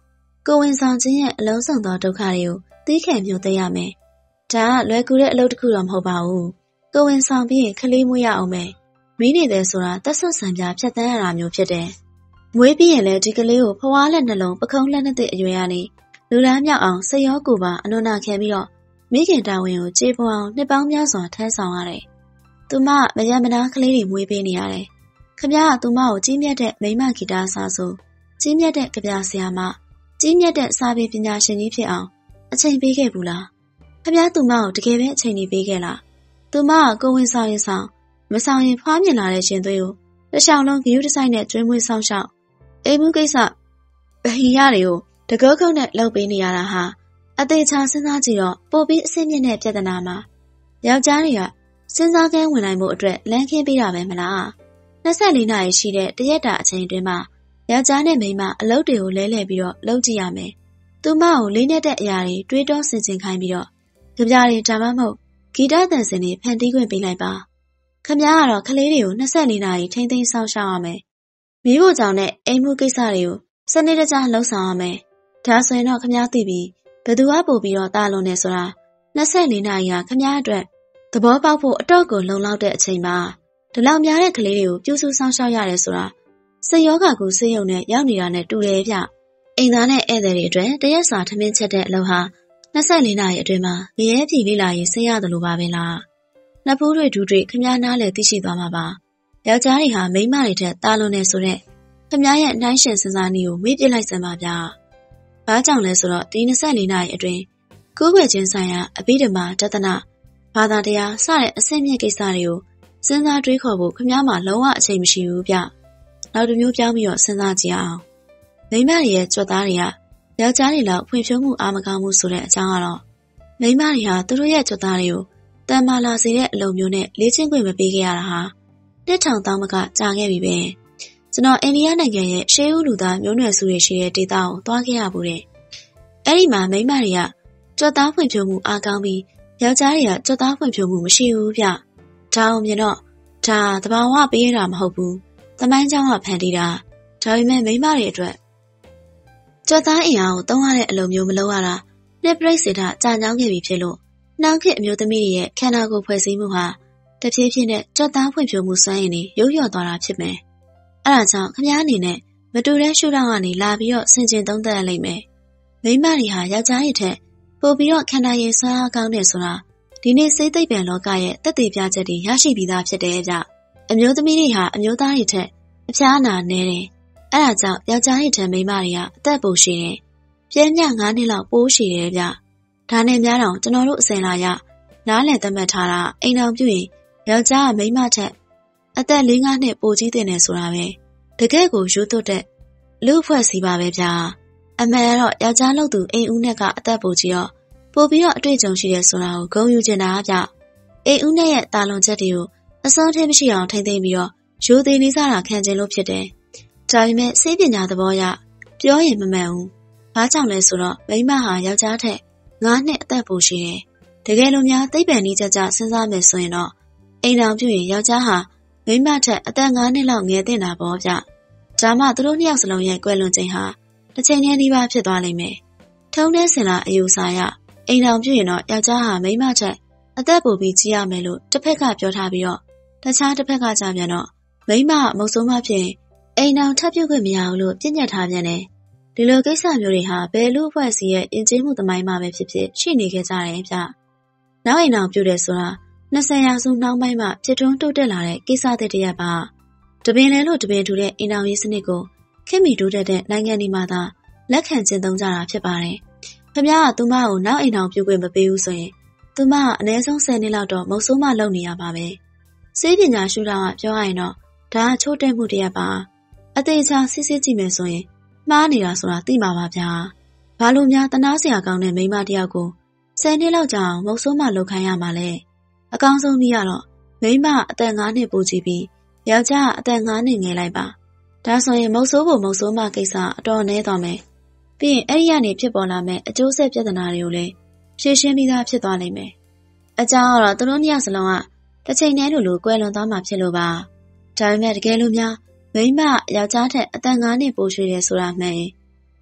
ကိုဝင်ဆောင်ခြင်းရဲ့အလုံးစုံသောဒုက္ခတွေကိုသီးခံမျိုးသိရမယ်။ဒါကလွယ်ကူတဲ့အလုပ်တစ်ခုတော့မဟုတ်ပါဘူး။ကိုဝင်ဆောင်ပြီးရင်ခလေးမွေးရအောင်မယ်။မီးနေတယ်ဆိုတာတက်ဆွတ်ဆံပြဖြတ်တန်းရတာမျိုးဖြစ်တယ်။မွေးပြီးရင်လည်းဒီကလေးကိုဖွားလက်နှလုံးပခုံးလက်နှစ်သိအရွယ်ကနေလူလားမြောက်အောင်စိတ်ရောကိုယ်ပါအနုနာခံပြီးတော့မိခင်တာဝန်ကိုကြေပွန်အောင်နှစ်ပေါင်းများစွာထမ်းဆောင်ရတယ်။သူမမရမနာကလေးတွေမွေးပေးနေရတယ်။ခမကသူမကိုကြီးမြတ်တဲ့မိန်းမဂီတဆာဆိုကြီးမြတ်တဲ့ကြပြဆရာမကြီးမြတ်တဲ့စာပေပညာရှင်ကြီးဖြစ်အောင်အချိန်ပေးခဲ့ဘူးလား။ခမသူမကိုတကယ်ပဲအချိန်ကြီးပေးခဲ့လား။သူမကကိုဝင်ဆောင်ရင်ဆောင်မဆောင်ရင်ဖွားမြင်လာတဲ့ရှင်သွေးကိုတစ်ချောင်းလုံးဂရုတစိုက်နဲ့ကျွေးမွေးဆောင်ရှောက်အိမ်မှုကိစ္စဗဟိယတွေကိုတကောကုန်းနဲ့လှုပ်ပေးနေရတာဟာအသေးချာစဉ်းစားကြည့်တော့ပိုပြီးအဆင့်မြင့်တဲ့ပြဿနာမှာယောက်ျားတွေကစဉ်းစားကန်းဝင်နိုင်မှုအတွက်လမ်းခင်းပေးတာပဲမလားနှစ်ဆယ့်လေးနာရီရှိတဲ့တရက်တာအချိန်အတွင်းမှာယောက်ျားနဲ့မိန်းမအလုပ်တွေကိုလဲလှယ်ပြီးတော့လုပ်ကြည့်ရမယ်သူမကိုလေးနဲ့တဲ့အရာတွေတွေးတောဆင်ခြင်ခိုင်းပြီးတော့ကြပြတွေဒါမှမဟုတ်ဂီတသံစင်တွေဖန်တီးခွင့်ပေးလိုက်ပါခမည်းကတော့ကလေးတွေကိုနှစ်ဆယ့်လေးနာရီထိမ့်သိမ်းဆောင်ရှောက်ရမယ်မိဖို့ကြောင့်နဲ့အိမ်မှုကိစ္စတွေကိုစနစ်တကျလှုပ်ဆောင်ရမယ်ဒါဆိုရင်တော့ခမည်းသိပြီးဘယ်သူကပို့ပြီးတော့တာလွန်နေဆိုတာနှစ်ဆယ့်လေးနာရီဟာခမည်းအတွက်သဘောပေါက်ဖို့အတော့ကိုလုံလောက်တဲ့အချိန်မှာဒီလောက်များတဲ့ကလေးတွေကိုပြုစုဆောင်ရှောက်ရတယ်ဆိုတာစိတ်ယောဂကူစိတ်ယုံနဲ့ရောက်နေတာနဲ့တူတယ်ဗျအိမ်သားနဲ့ဧည့်သည်တွေအတွက်တရက်စာထမင်းချက်တဲ့အလုပ်ဟာနှစ်ဆယ့်လေးနာရီအတွင်းမှာငရဲပြည်လေးလာရင်ဆင်းရတယ်လို့ပါပဲလားနှစ်ဖူးတွေဒူးတွေခမည်းနားလည်းသိရှိသွားမှာပါယောက်ျားတွေဟာမိန်းမတွေထက်တာလွန်နေဆိုတဲ့ခမည်းရဲ့နှိုင်းရှင်စဉ်းစားနည်းကိုမေ့ပြစ်လိုက်စမ်းပါဗျာဘာကြောင့်လဲဆိုတော့ဒီနှစ်ဆယ့်လေးနာရီအတွင်းကိုယ်ွယ်ချင်းဆိုင်ရာအဘိဓမ္မာတသနာဘာသာတရားစတဲ့အဆင့်မြင့်ကိစ္စတွေကိုစဉ်းစားတွေးခေါ်ဖို့ခမည်းမှာလုံးဝအချိန်မရှိဘူးဗျနောက်တစ်မျိုးပြောင်းပြီးတော့စဉ်းစားကြည့်အောင်မိန်းမတွေရဲ့ကြွက်သားတွေကယောက်ျားတွေလောက်ဖွံ့ဖြိုးမှုအားမကောင်းမှုဆိုတဲ့အကြောင်းကတော့မိန်းမတွေဟာသူတို့ရဲ့ကြွက်သားတွေကိုတန်မာလာစေတဲ့အလုပ်မျိုးနဲ့လေ့ကျင့်ခွင့်မပေးခဲ့ရတာဟာနှစ်ထောင်တောင်းမကကြာခဲ့ပြီပဲကျွန်တော်အိန္ဒိယနိုင်ငံရဲ့ရှေးဦးလူသားမျိုးနွယ်စုတွေရှိတဲ့ဒေသကိုသွားခဲ့ရဘူးတဲ့အဲ့ဒီမှာမိန်းမတွေကကြွက်သားဖွံ့ဖြိုးမှုအားကောင်းပြီးယောက်ျားတွေကကြွက်သားဖွံ့ဖြိုးမှုမရှိဘူးဗျဒါအောင်မြင်တော့ဒါသဘာဝပေးရတာမဟုတ်ဘူးသမိုင်းကြောင်းကဖန်တီးတာဒါပေမဲ့မိန်းမတွေအတွက်ကြွက်သားအင်အားကိုသုံးရတဲ့အလုပ်မျိုးမလုပ်ရတာနှစ်ပရိတ်စေတာကြာကြောင်းခဲ့ပြီဖြစ်လို့နှောင်ခေတ်အမျိုးသမီးတွေရဲ့ခန္ဓာကိုယ်ဖွဲ့စည်းမှုဟာတဖြည်းဖြည်းနဲ့ကြွက်သားဖွံ့ဖြိုးမှုစွမ်းရည်တွေရုပ်လျော့သွားတာဖြစ်မယ်အဲဒါကြောင့်ခမည်းအနေနဲ့မတူတဲ့ရှုထောင့်ကနေလာပြီးတော့ဆင်ခြင်သုံးသပ်ရလိမ့်မယ်မိန်းမတွေဟာယောက်ျားတွေထက်ပိုပြီးတော့ခန္ဓာရည်စွမ်းအားကောင်းတယ်ဆိုတာဒီနေ့စိတ်သိပ္ပံလောကရဲ့သက်သေပြချက်တွေရရှိပြီးသားဖြစ်တယ်ကြအမျိုးသမီးတွေဟာအမျိုးသားတွေထက်အဖျားနာနေတယ်အဲဒါကြောင့်ယောက်ျားတွေထက်မိန်းမတွေကအသက်ပိုရှည်တယ်ပြင်းပြငါးနှစ်လောက်ပိုးရှည်တယ်ဗျဒါနဲ့များတော့ကျွန်တော်တို့အစင်လာရနားလည်သတ်မှတ်ထားတာအိမ်တော်ပြုရင်ယောက်ျားကမိန်းမထက်အသက်လေးငါးနှစ်ပိုကြီးတဲ့နေဆိုတာပဲတကယ့်ကိုရိုးသွတ်တဲ့လူအဖွဲ့စီပါပဲဗျာအမှန်ကတော့ယောက်ျားလို့သူအိမ်ဦးနဲ့ကအသက်ပိုကြီးတော့ပိုပြီးတော့အတွေ့အကြုံရှိတယ်ဆိုတာကိုဂုဏ်ယူချင်တာဗျအိမ်ဦးနဲ့ရဲ့တာလွန်ချက်တွေကိုအစောထင်းမရှိအောင်ထိမ့်သိမ့်ပြီးတော့ရိုသေလေးစားတာခံကျင်လို့ဖြစ်တယ်ဒါပေမဲ့စိတ်ပညာသဘောအရပြောရင်မမှန်ဘူးဘာကြောင့်လဲဆိုတော့မိန်းမဟာယောက်ျားထက်ငါးနှစ်အသက်ပိုရှိတယ်တကယ်လို့များသိပ္ပံနည်းကြကြစဉ်းစားမယ်ဆိုရင်တော့အိမ်တော်ပြုရင်ယောက်ျားဟာမိန်းမထက်အသက်ငါးနှစ်လောက်ငယ်တဲ့တာပေါ့ဗျဒါမှသူတို့နှစ်ယောက်စလုံးရဲ့ကွယ်လွန်ချိန်ဟာတစ်ချိန်တည်းနှီးပါဖြစ်သွားလိမ့်မယ်ထုံးတဲ့စင်လာအယူဆရအိမ်တော်ပြုရင်တော့ယောက်ျားဟာမိန်းမထက်အသက်ပိုပြီးကြီးရမယ်လို့တစ်ဖက်ကပြောထားပြီးတော့တခြားတစ်ဖက်ကကြပြန်တော့မိန်းမမုတ်ဆိုးမဖြစ်ရင်အိမ်တော်ထပ်ပြုတ်ခွင့်မရဘူးလို့ပြညတ်ထားပြန်တယ်ဒီလိုကိစ္စမျိုးတွေဟာဘယ်လူအဖွဲ့အစည်းရဲ့ယဉ်ကျေးမှုသမိုင်းမှာပဲဖြစ်ဖြစ်ရှိနေခဲ့ကြတယ်ဗျနောက်အိမ်တော်ပြုတ်တယ်ဆိုတာနှစ်ဆယ်ရာစုနှောင်းပိုင်းမှာဖြစ်ထွန်းတိုးတက်လာတဲ့ကိစ္စသစ်တစ်ရပ်ပါတပင်လဲလို့တပင်ထူတဲ့အိမ်တော်ရေးစနစ်ကိုခင်မီတိုးတက်တဲ့နိုင်ငံတွေမှာသာလက်ခံကျင့်သုံးကြတာဖြစ်ပါတယ်ခင်ဗျားကသူမကိုနောက်အိမ်တော်ပြုတ်ခွင့်မပေးဘူးဆိုရင်သူမကအနည်းဆုံးဆယ်နှစ်လောက်တော့မုတ်ဆိုးမလုပ်နေရပါပဲစေးပညာရှုထောင့်ကပြောရရင်တော့ဒါကချိုးတဲ့မှုတစ်ရပ်ပါအသေးချာစစ်စစ်ကြည့်မယ်ဆိုရင်မှားနေတာဆိုတာသိမှာပါဗျာဘာလို့များတနာစရာကောင်းတဲ့မိန်းမတစ်ယောက်ကိုဆယ်နှစ်လောက်ကြာအောင်မုတ်ဆိုးမလုပ်ခိုင်းရမှာလဲအကောင်းဆုံးပြီးကတော့မိန်းမအသက်ငါးနှစ်ပိုကြီးပြီးယောက်ျားအသက်ငါးနှစ်ငယ်လိုက်ပါဒါဆိုရင်မုတ်ဆိုးဖို့မုတ်ဆိုးမကိစ္စအတော်နည်းသွားမယ်ပြီးရင်အဲ့ဒီကနေဖြစ်ပေါ်လာမယ့်အကျိုးဆက်ပြဿနာတွေကိုလည်းဖြေရှင်းပြီးသားဖြစ်သွားနိုင်မယ်အကြောင်းကတော့သူတို့နှစ်ယောက်စလုံးကတစ်ချိန်တည်းလိုလိုကွယ်လွန်သွားမှာဖြစ်လို့ပါဒါပေမဲ့တကယ်လို့များမိန်းမယောက်ျားထက်အသက်ငါးနှစ်ပိုရှည်တယ်ဆိုတာမှန်ရင်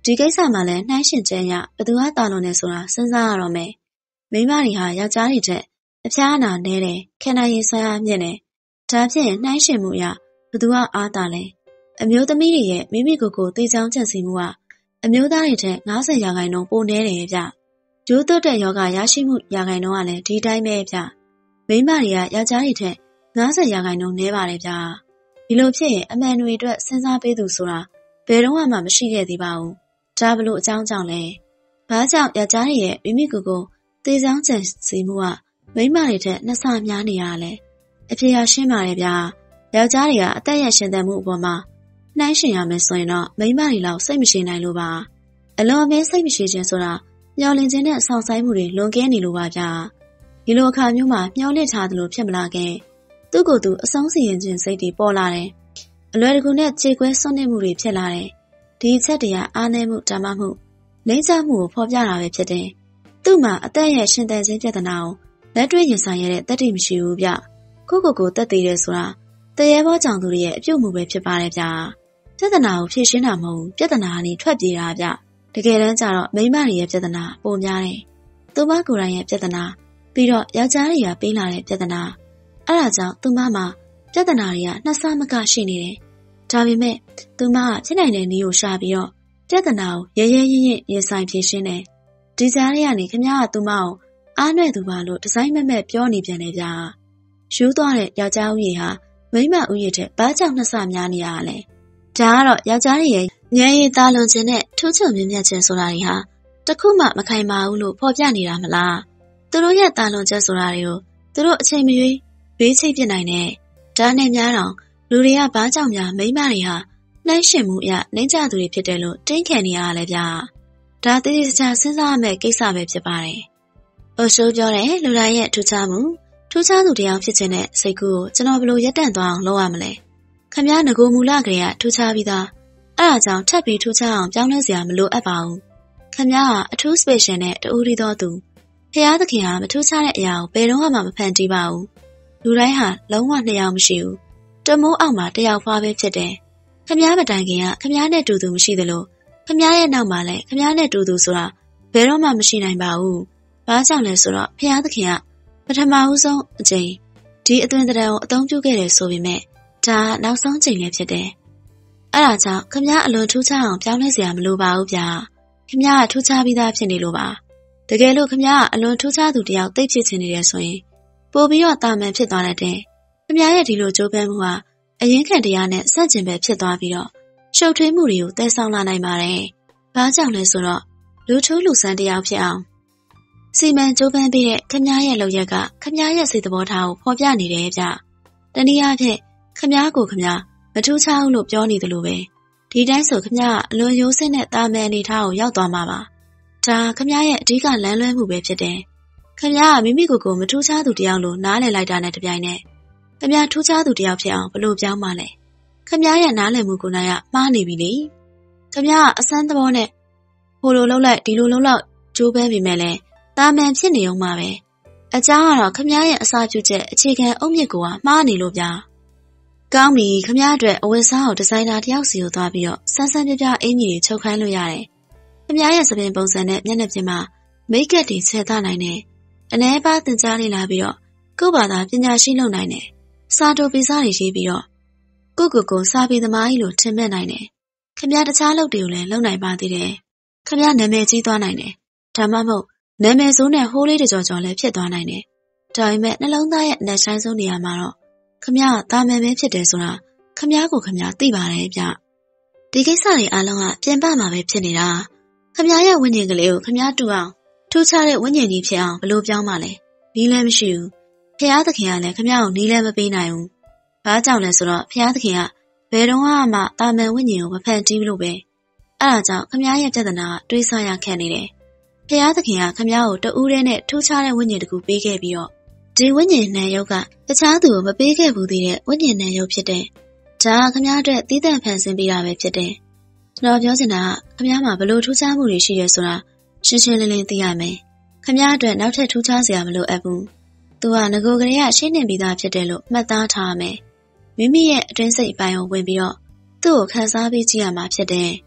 ဒီကိစ္စမှာလည်းနှိုင်းရှင်ချက်ရဘသူကတာလွန်နေဆိုတာစဉ်းစားရတော့မယ်။မိန်းမတွေဟာယောက်ျားတွေထက်အဖျားအနာနဲတယ်ခန္ဓာရည်ဆွမ်းအားမြင့်တယ်။ဒါဖြင့်နှိုင်းရှင်မှုရဘသူကအားတာလဲ။အမျိုးသမီးတွေရဲ့မိမိကိုယ်ကိုသိချောင်းချက်စီမှုကအမျိုးသားတွေထက်၅၀ရာခိုင်နှုန်းပိုနေတယ်ဗျ။ရိုးသွတ်တဲ့ယောဂရရှိမှုရာခိုင်နှုန်းကလည်းဒီတိုင်းပဲဗျ။မိန်းမတွေကယောက်ျားတွေထက်၅၀ရာခိုင်နှုန်းနဲပါတယ်ဗျ။ဒီလိုဖြစ်ရင်အမှန်တွေအတွက်စဉ်းစားပေးသူဆိုတာဘယ်တော့မှမရှိခဲ့သေးပါဘူး။ဒါဘလို့အကြောင်းကြောင့်လဲ။ဘာကြောင့်ယောက်ျားတွေရဲ့မိမိကိုယ်ကိုသိချောင်းချက်စီမှုကမိန်းမတွေထက်နှစ်ဆများနေရလဲ။အဖြေရရှင်းပါတယ်ဗျ။ယောက်ျားတွေကအသက်ရရှင်သန်မှုအပေါ်မှာနှိုင်းရှင်ရမယ်ဆိုရင်တော့မိန်းမတွေလောက်စိတ်မရှိနိုင်လို့ပါအလွန်အမင်းစိတ်မရှိခြင်းဆိုတာမျောလင့်ခြင်းနဲ့ဆောင်ဆိုင်မှုတွေလွန်ကဲနေလို့ပါဗျာဒီလိုအခါမျိုးမှာမျောလင့်ထားသလိုဖြစ်မလာခင်သူ့ကိုယ်သူအဆုံးစီရင်ခြင်းစိတ်တွေပေါ်လာတယ်အလွယ်တကူနဲ့ခြေခွဲစွန့်နစ်မှုတွေဖြစ်လာတယ်ဒီအချက်တွေကအားနည်းမှုဓမ္မမှုလိမ့်ချမှုကိုဖော်ပြတာပဲဖြစ်တယ်သူ့မှာအသက်ရဲ့ရှင်သန်ခြင်းပြဿနာကိုလက်တွေ့ရင်ဆိုင်ရတဲ့တတိမရှိဘူးဗျကိုကိုကိုတက်သေးတယ်ဆိုတာတရေဘောကြောင့်သူတွေရဲ့အပြုတ်မှုပဲဖြစ်ပါတယ်ဗျာပြဿနာကိုဖြေရှင်းတာမဟုတ်ဘူးပြဿနာကနေထွက်ပြေးတာဗျတကယ်တမ်းကျတော့မိန်းမတွေရဲ့ပြဿနာပိုများတယ်သူမကိုယ်တိုင်ရဲ့ပြဿနာပြီးတော့ယောက်ျားတွေကပေးလာတဲ့ပြဿနာအဲ့ဒါကြောင့်သူမမှာပြဿနာတွေကနှစ်ဆမကရှိနေတယ်ဒါပေမဲ့သူမကဖြစ်နိုင်တဲ့နည်းကိုရှာပြီးတော့ပြဿနာကိုရဲရဲရင့်ရင့်ရင်ဆိုင်ဖြေရှင်းတယ်ဒီကြားထဲကနေခင်ဗျားကသူမကိုအားနွယ်သူပါလို့ဒီဇိုင်းမဲ့မဲ့ပြောနေပြန်တယ်ဗျာယူသွားတဲ့ယောက်ျားဦးရေဟာမိန်းမဦးရေတဲ့ဘာကြောင့်နှစ်ဆများနေရလဲဒါကတော့ယောက်ျားတွေရဲ့ဉာဏ်ရည်သားလွန်ခြင်းနဲ့ထူးချွန်မြင့်မြတ်ခြင်းဆိုတာတွေဟာတခုမှမခိုင်မာဘူးလို့ဖော်ပြနေတာမလားသူတို့ရဲ့သားလွန်ချက်ဆိုတာတွေကိုသူတို့အချိန်မရွေးဘေးချိတ်ပြနိုင်တဲ့ဒါနဲ့များတော့လူတွေကဘာကြောင့်များမိန်းမတွေဟာနှိုင်းရှင်မှုအရနှိမ့်ချသူတွေဖြစ်တယ်လို့တင်းခံနေရတာလဲဗျာဒါတည်တည်ချာစဉ်းစားရမယ့်ကိစ္စပဲဖြစ်ပါတယ်။အိုရှိုးပြောတယ်လူတိုင်းရဲ့ထူးခြားမှုထူးခြားသူတရားဖြစ်ခြင်းနဲ့စိတ်ကူးကိုကျွန်တော်ဘယ်လိုရပ်တန့်သွားအောင်လုပ်ရမလဲခမည်းငကိုမူလကလေးကထူးခြားပြီးသားအဲ့ဒါကြောင့်ထပ်ပြီးထူးခြားအောင်ပြောင်းလဲစရာမလိုအပ်ပါဘူးခမည်းကအထူး special နဲ့တူရီတော်သူဖျားသခင်ဟာမထူးခြားတဲ့အရာကိုဘယ်တော့မှမဖန်တီးပါဘူးလူတိုင်းဟာလုံးဝနှစ်ယောက်မရှိဘူးတမိုးအောက်မှာတစ်ယောက်ဖွားပဲဖြစ်တယ်ခမည်းမတိုင်ခင်ကခမည်းနဲ့တူသူမရှိသလိုခမည်းရဲ့နောက်မှာလည်းခမည်းနဲ့တူသူဆိုတာဘယ်တော့မှမရှိနိုင်ပါဘူးဘာကြောင့်လဲဆိုတော့ဖျားသခင်ကပထမဦးဆုံးအချိန်ဒီအသွင်သဏ္ဍာန်ကိုအသုံးပြုခဲ့တယ်ဆိုပေမဲ့ဒါနောက်ဆုံးချိန်လည်းဖြစ်တယ်။အဲ့ဒါကြောင့်ခမည်းအလွန်ထူးခြားအောင်ပြောင်းလဲစရာမလိုပါဘူးဗျာ။ခမည်းကထူးခြားပြီးသားဖြစ်နေလို့ပါ။တကယ်လို့ခမည်းကအလွန်ထူးခြားသူတယောက်သိဖြစ်ချင်နေတယ်ဆိုရင်ပို့ပြီးတော့တာမန်ဖြစ်သွားတတ်တယ်။ခမည်းရဲ့ဒီလိုကြိုးပမ်းမှုဟာအရင်ခံတရားနဲ့ဆန့်ကျင်ဘက်ဖြစ်သွားပြီးတော့ရှုပ်ထွေးမှုတွေကိုတည်ဆောက်လာနိုင်ပါတယ်။ဘာကြောင့်လဲဆိုတော့လူထူးလူဆန်းတယောက်ဖြစ်အောင်စီမံကြိုးပမ်းပြီးတဲ့ခမည်းရဲ့လုပ်ရက်ကခမည်းရဲ့စိတ်သဘောထားကိုဖော်ပြနေတယ်ဗျ။တနည်းအားဖြင့်ခမည်းကိုခမည်းမထူးခြားဘူးလို့ပြောနေတယ်လို့ပဲဒီတိုင်းဆိုခမည်းကအလွန်ရိုးစင်းတဲ့တာမန်အနေထားကိုရောက်သွားမှာပါဒါခမည်းရဲ့အဓိကလမ်းလွဲမှုပဲဖြစ်တယ်ခမည်းကမိမိကိုယ်ကိုမထူးခြားသူတယောက်လို့နားလည်လိုက်တာနဲ့တပြိုင်နက်ခမည်းထူးခြားသူတယောက်ဖြစ်အောင်ဘလို့ပြောင်းမှလဲခမည်းရဲ့နားလည်မှုကိုနိုင်ကမှားနေပြီလေခမည်းကအစမ်းသဘောနဲ့ဟိုလိုလှုပ်လိုက်ဒီလိုလှုပ်လောက်ကြိုးပမ်းပြီးမဲ့လဲတာမန်ဖြစ်နေအောင်မှာပဲအကြောင်းကတော့ခမည်းရဲ့အစာပြုချက်အခြေခံအုတ်မြစ်ကိုကမှားနေလို့ဗျာကောင်းပြီခမည်းအတွက်အဝတ်စားကိုဒီဇိုင်နာတယောက်စီကိုသွားပြီးတော့ဆန်းဆန်းပြပြအင်ကြီးတွေချုပ်ခိုင်းလို့ရတယ်ခမည်းရဲ့သပင်ပုံစံနဲ့မျက်နှာပြင်မှာမိတ်ကပ်တွေဆယ်သနိုင်တယ်အ ਨੇ ပါသင်ကြားလေးလာပြီးတော့ကိုယ့်ဘာသာပညာရှိလုပ်နိုင်တယ်စာတိုပီစာတွေရေးပြီးတော့ကိုကိုကိုစာပေသမားကြီးလိုထင်မှတ်နိုင်တယ်ခမည်းတခြားလုပ်တွေကိုလည်းလုပ်နိုင်ပါသေးတယ်ခမည်းနာမည်ကြီးသွားနိုင်တယ်ဒါမှမဟုတ်နာမည်ဆိုးနဲ့ဟိုးလေးတကြော်ကြော်လည်းဖြစ်သွားနိုင်တယ်ဒါပေမဲ့နှလုံးသားရဲ့အနက်ဆိုင်ဆုံးနေရာမှာတော့ခမည်းကတာမန်ပဲဖြစ်တယ်ဆိုတာခမည်းကိုခမည်းသိပါတယ်ဗျဒီကိစ္စတွေအားလုံးကပြင်ပမှာပဲဖြစ်နေတာခမည်းရဲ့ဝိညာဉ်ကလေးကိုခမည်းတူအောင်ထူးခြားတဲ့ဝိညာဉ်ကြီးဖြစ်အောင်ဘယ်လိုပြောင်းမှလဲနီးလည်းမရှိဘူးဖျားသခင်ကလည်းခမည်းကိုနီးလည်းမပေးနိုင်ဘူးဘာကြောင့်လဲဆိုတော့ဖျားသခင်ကဘယ်တော့မှတာမန်ဝိညာဉ်ကိုမဖန်တီးလို့ပဲအဲ့ဒါကြောင့်ခမည်းရဲ့ပြဿနာကတွေးဆရခက်နေတယ်ဖျားသခင်ကခမည်းကိုတူးတဲ့နဲ့ထူးခြားတဲ့ဝိညာဉ်တစ်ခုပေးခဲ့ပြီးတော့ဒီဝိညာဉ်နှံရုပ်ကတခြားသူကိုမပေးခဲ့ဘူးသေးတဲ့ဝိညာဉ်နှံရုပ်ဖြစ်တယ်။ဒါကခမည်းအတွက်တည်တံ့ဖန်ဆင်းပေးတာပဲဖြစ်တယ်။ကျွန်တော်ပြောချင်တာကခမည်းမှာဘလို့ထူးခြားမှုတွေရှိရဲဆိုတာရှင်းရှင်းလင်းလင်းသိရမယ်။ခမည်းအတွက်နောက်ထပ်ထူးခြားစရာမလိုအပ်ဘူး။သူကငကိုကလေးကရှင်းနေပြီးသားဖြစ်တယ်လို့မှတ်သားထားရမယ်။မိမိရဲ့အတွင်းစိတ်အပိုင်းကိုဝင်ပြီးတော့သူ့ကိုခန်းစားပေးကြည့်ရမှာဖြစ်တယ်။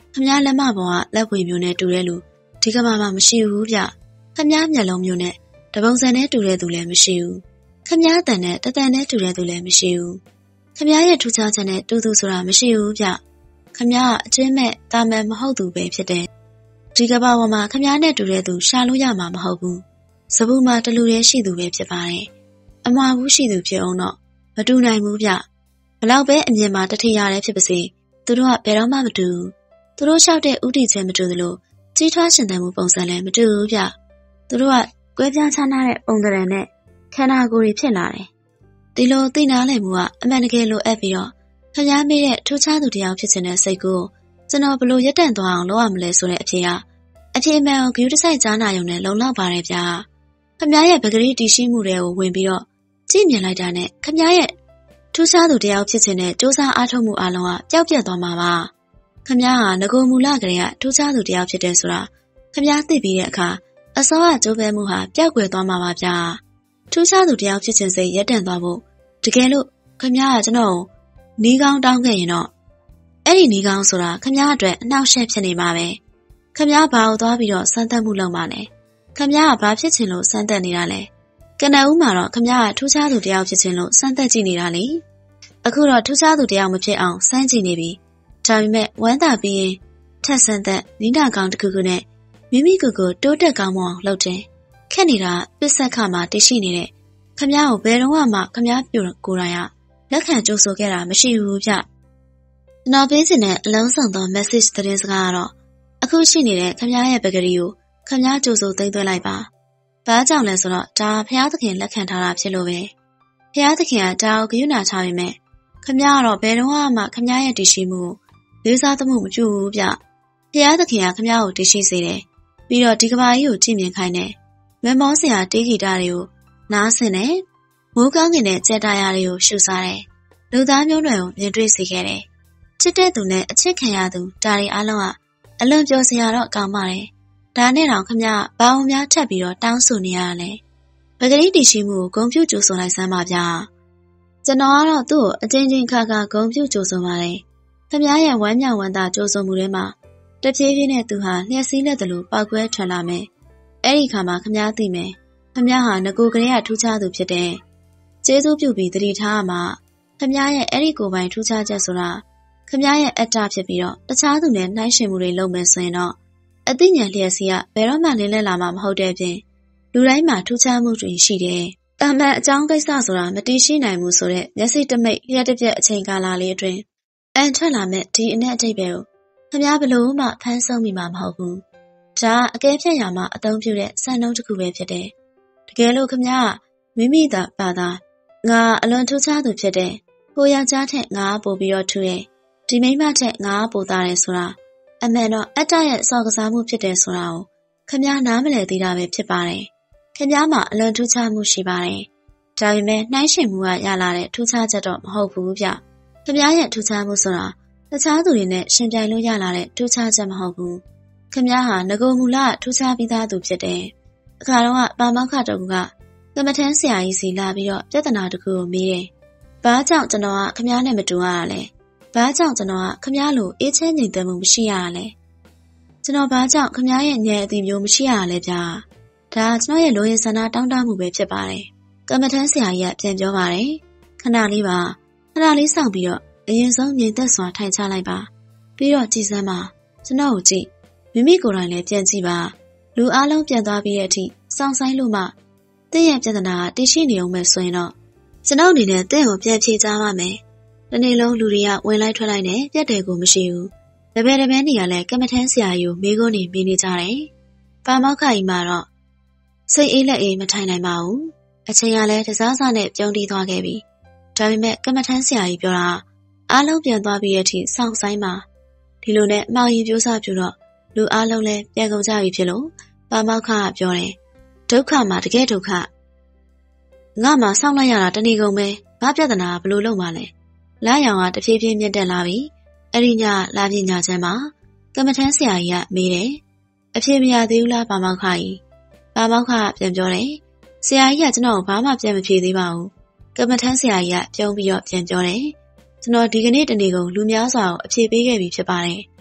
ခမည်းလက်မပေါ်ကလက်ဝေမျိုးနဲ့တူတဲ့လူဒီကမ္ဘာမှာမရှိဘူးဗျခမည်းမျက်လုံးမျိုးနဲ့တပုံစံနဲ့တူတဲ့သူလည်းမရှိဘူးခမည်းအတန်နဲ့တတန်နဲ့တူတဲ့သူလည်းမရှိဘူးခမည်းရဲ့ထူးခြားချက်နဲ့တူသူဆိုတာမရှိဘူးဗျခမည်းကအချင်းမဲ့တာမန်မဟုတ်သူပဲဖြစ်တယ်ဒီကမ္ဘာပေါ်မှာခမည်းနဲ့တူတဲ့သူရှာလို့ရမှာမဟုတ်ဘူးစပူမှာတလူတည်းရှိသူပဲဖြစ်ပါတယ်အမှားဘူးရှိသူဖြစ်အောင်တော့မတူနိုင်ဘူးဗျဘလောက်ပဲအမြင်မှာတထီရတယ်ဖြစ်ပါစေသူတို့ကဘယ်တော့မှမတူဘူးသူတို့လျှောက်တဲ့ဥတီချင်းမတူသလိုကြီးထွားရှင်သန်မှုပုံစံလည်းမတူဘူးဗျသူတို့ကကွဲပြားခြားနားတဲ့ပုံစံနဲ့ခန္ဓာကိုယ်တွေဖြစ်လာတယ်ဒီလိုသိနာလည်မှုကအမှန်တကယ်လိုအပ်ပြီးတော့ခင်ဗျားမေးတဲ့ထူးခြားသူတစ်ယောက်ဖြစ်တဲ့စိတ်ကိုကျွန်တော်ဘလို့ရက်တန့်သွားအောင်လုပ်ရမလဲဆိုတဲ့အဖြေကအဖြေမှန်ကိုဂရုတစိုက်ကြားနာရုံနဲ့လုံလောက်ပါတယ်ဗျာခင်ဗျားရဲ့ပဂရိတီရှိမှုတွေကိုဝင်ပြီးတော့ကြည့်မြင်လိုက်တာနဲ့ခင်ဗျားရဲ့ထူးခြားသူတစ်ယောက်ဖြစ်တဲ့စူးစမ်းအားထုတ်မှုအလုံးကပျောက်ပြတ်သွားမှာပါခင်ဗျားဟာငကိုမူလကလေးကထူးခြားသူတစ်ယောက်ဖြစ်တယ်ဆိုတာခင်ဗျားသိပြီးတဲ့အခါအစောကကြိုးပမ်းမှုဟာပျောက်ကွယ်သွားမှာပါဗျာထူးခြားသူတစ်ယောက်ဖြစ်ခြင်းစိတ်ရက်တန့်သွားဖို့တကယ်လို့ခင်ဗျားကကျွန်တော်နီးကောင်းတောင်းခဲ့ရင်တော့အဲ့ဒီနီးကောင်းဆိုတာခင်ဗျားအတွက်အနှောက်အယှက်ဖြစ်နေမှာပဲခင်ဗျားဘာလို့သွားပြီးတော့စမ်းသပ်မှုလုပ်မှာလဲခင်ဗျားကဘာဖြစ်ချင်လို့စမ်းသပ်နေတာလဲကနဦးမှာတော့ခင်ဗျားကထူးခြားသူတစ်ယောက်ဖြစ်ချင်လို့စမ်းသပ်ကြည့်နေတာလေအခုတော့ထူးခြားသူတစ်ယောက်မဖြစ်အောင်စမ်းကြည့်နေပြီဒါပေမဲ့ဝမ်းသာပြီးရင်ထက်ဆန်းသက်နိဒာကောင်းတစ်ခုခုနဲ့မိမိကိုယ်ကိုတိုးတက်ကောင်းမအောင်လုပ်တယ်ခက်နေတာပစ္စက်ခမှာတရှိနေတဲ့ခမ ्या ကိုဘယ်တော့မှခမ ्या ပြိုကိုယ်တိုင်ကလက်ခံကြိုးဆိုခဲ့တာမရှိဘူးဗျကျွန်တော်ပေးချင်တဲ့အလုံးစုံသော message သတင်းစကားကတော့အခုရှိနေတဲ့ခမ ्या ရဲ့ပဂရီကိုခမ ्या ကြိုးဆိုသိမ်းသွင်းလိုက်ပါဘာကြောင့်လဲဆိုတော့ဒါဖျားသခင်လက်ခံထားတာဖြစ်လို့ပဲဖျားသခင်ကဒါကိုဂရုဏာချပေမဲ့ခမ ्या ကတော့ဘယ်တော့မှခမ ्या ရဲ့တည်ရှိမှုကိုလေးစားသမှုမပြုဘူးဗျဖျားသခင်ကခမ ्या ကိုတည်ရှိစေတယ်ပြီးတော့ဒီကဘာကြီးကိုကြည့်မြင်ခိုင်းတယ်မမောစရာတေးဂီတတွေကိုနားဆင်တယ်မိုးကောင်းကင်နဲ့ကြက်တားရတွေကိုရှုစားတယ်လူသားမျိုးနွယ်ကိုမြင်တွေ့စေခဲ့တယ်ချစ်တဲ့သူနဲ့အချစ်ခံရသူဒါတွေအားလုံးကအလွန်ပြောစရာတော့ကောင်းပါတယ်ဒါနဲ့တော့ခမ ्या ဘာအောင်များထပ်ပြီးတော့တောင်းဆိုနေရတာလဲပဂရိတီရှိမှုကိုဂုံပြုကြိုးဆိုလိုက်စမ်းပါဗျာကျွန်တော်ကတော့သူ့ကိုအချင်းချင်းခါခါဂုံပြုကြိုးဆိုပါတယ်ခမ ्या ရဲ့ဝမ်းမြောက်ဝမ်းသာကြိုးဆိုမှုတွေမှာတဖြည်းဖြည်းနဲ့သူဟာလျှက်စီးလက်သလိုပောက်ကွဲထွက်လာမယ်အဲ့ဒီခါမှာခမ ्या သိမယ်ခမ ्या ဟာငကိုကလေးကထူးခြားသူဖြစ်တယ်ကျေးဇူးပြုပြီးတတိထားရမှာခမ ्या ရဲ့အဲ့ဒီကိုယ်ပိုင်ထူးခြားချက်ဆိုတာခမ ्या ရဲ့အတ္တဖြစ်ပြီးတော့တခြားသူနဲ့နှိုင်းယှဉ်မှုတွေလုပ်မယ်ဆိုရင်တော့အသိဉာဏ်လျှက်စီးကဘယ်တော့မှလင်းလဲလာမှာမဟုတ်တဲ့ပြင်လူတိုင်းမှာထူးခြားမှုတွေရှိတယ်။တာမန်အကြောင်းကိစ္စဆိုတာမတည်ရှိနိုင်ဘူးဆိုတဲ့မျက်စိတမိတ်လျှက်တစ်ပြက်အချိန်ကာလလေးအတွင်းအန်ထွက်လာမဲ့ဒီအနဲ့အတိတ်ပဲကိုခမ ्या ဘလို့မှဖမ်းဆုံးမိမှာမဟုတ်ဘူး။ဒါအကဲဖြတ်ရမှာအသုံးပြုတဲ့စံနှုန်းတစ်ခုပဲဖြစ်တယ်။တကယ်လို့ခမ ्या ကမိမိသာပါသာငါအလွန်ထူးခြားသူဖြစ်တယ်။ကိုယောက်ျားထက်ငါပိုပြီးတော့ထူတယ်။ဒီမိန်းမထက်ငါပိုသားတယ်ဆိုတာအမှန်တော့အတ္တရဲ့စော်ကစားမှုဖြစ်တယ်ဆိုတာကိုခမ ्या နားမလည်သေးတာပဲဖြစ်ပါတယ်။ခမ ्या မှာအလွန်ထူးခြားမှုရှိပါတယ်။ဒါပေမဲ့နှိုင်းယှဉ်မှုကရလာတဲ့ထူးခြားချက်တော့မဟုတ်ဘူးဗျ။ခမ ्या ရဲ့ထူးခြားမှုဆိုတာတခြားသူတွေနဲ့ရှင်ပြိုင်လို့ရလာတဲ့ထူးခြားချက်မဟုတ်ဘူး။ခမ ्या ဟာငကိုမူလထူးခြားပြီးသားသူဖြစ်တယ်။အခါတော့ကပါမောက္ခတကူကကမ္မထမ်းဆရာကြီးစီလာပြီးတော့ပြဿနာတခုကိုမေးတယ်။ဘာကြောင့်ကျွန်တော်ကခမ ्या နဲ့မတူရတာလဲ။ဘာကြောင့်ကျွန်တော်ကခမ ्या လိုအေးချမ်းငြိမ်သက်မှုမရှိရတာလဲ။ကျွန်တော်ဘာကြောင့်ခမ ्या ရဲ့ဉာဏ်အသိမျိုးမရှိရတာလဲဗျာ။ဒါကျွန်တော်ရဲ့လိုရင်ဆန္ဒတောင်းတမှုပဲဖြစ်ပါတယ်။ကမ္မထမ်းဆရာကြီးကပြန်ပြောပါတယ်။ခဏလေးပါခဏလေးစောင့်ပြီးတော့အရင်ဆုံးငြိမ်သက်စွာထိုင်ချလိုက်ပါပြီးတော့ကြည်စမ်းပါကျွန်တော်ကိုကြည့်မိမိကိုယ်တိုင်လည်းပြန်ကြည့်ပါလူအားလုံးပြန်သွားပြီးတဲ့အထိစောင့်ဆိုင်လို့မှတင့်ရဲ့ပြဿနာကတည်ရှိနေအောင်ပဲဆိုရင်တော့ကျွန်တော်အနေနဲ့တင့်ကိုပြန်ဖြေချပါမယ်ဒီနေ့လုံးလူတွေကဝင်လိုက်ထွက်လိုက်နဲ့ပြတ်တယ်ကိုမရှိဘူးတပည့်တပည့်နေရလဲကမ္မထမ်းဆရာကြီးကိုမေးခွန်းနေမေးနေကြတယ်ပါမောက္ခကြီးမှာတော့စိတ်အေးလက်အေးမထိုင်နိုင်ပါဘူးအချိန်ကလည်းတစားစားနဲ့ပြုံးတီးသွားခဲ့ပြီဒါပေမဲ့ကမ္မထမ်းဆရာကြီးပြောတာအားလုံးပြန်သွားပြီးတဲ့အထိစောင့်ဆိုင်ပါဒီလိုနဲ့မောင်ရင်ပြိုးစားပြူတော့လူအားလုံးလည်းပြန်ကုန်ကြပြီဖြစ်လို့ပါမောက္ခကပြောတယ်ဒုက္ခမှာတကယ်ဒုက္ခငါမှစောင့်လိုက်ရတာတဏီကုန်ပဲငါပြဿနာကဘလို့လုံးပါလဲလာရောင်ကတဖြည်းဖြည်းမြင့်တက်လာပြီအဲ့ဒီညလာပြညာချမ်းမှာကမ္မထမ်းဆရာကြီးကမေးတယ်အဖြေမရသေးဘူးလားပါမောက္ခကြီးပါမောက္ခကပြန်ပြောတယ်ဆရာကြီးကကျွန်တော်ကိုဘာမှပြန်မဖြေသေးပါဘူးကမ္မထမ်းဆရာကြီးကပြုံးပြီးတော့ပြန်ပြောတယ်ကျွန်တော်ဒီကနေ့တနေ့ကုန်လူများစွာကိုအဖြေပေးခဲ့ပြီဖြစ်ပါတယ်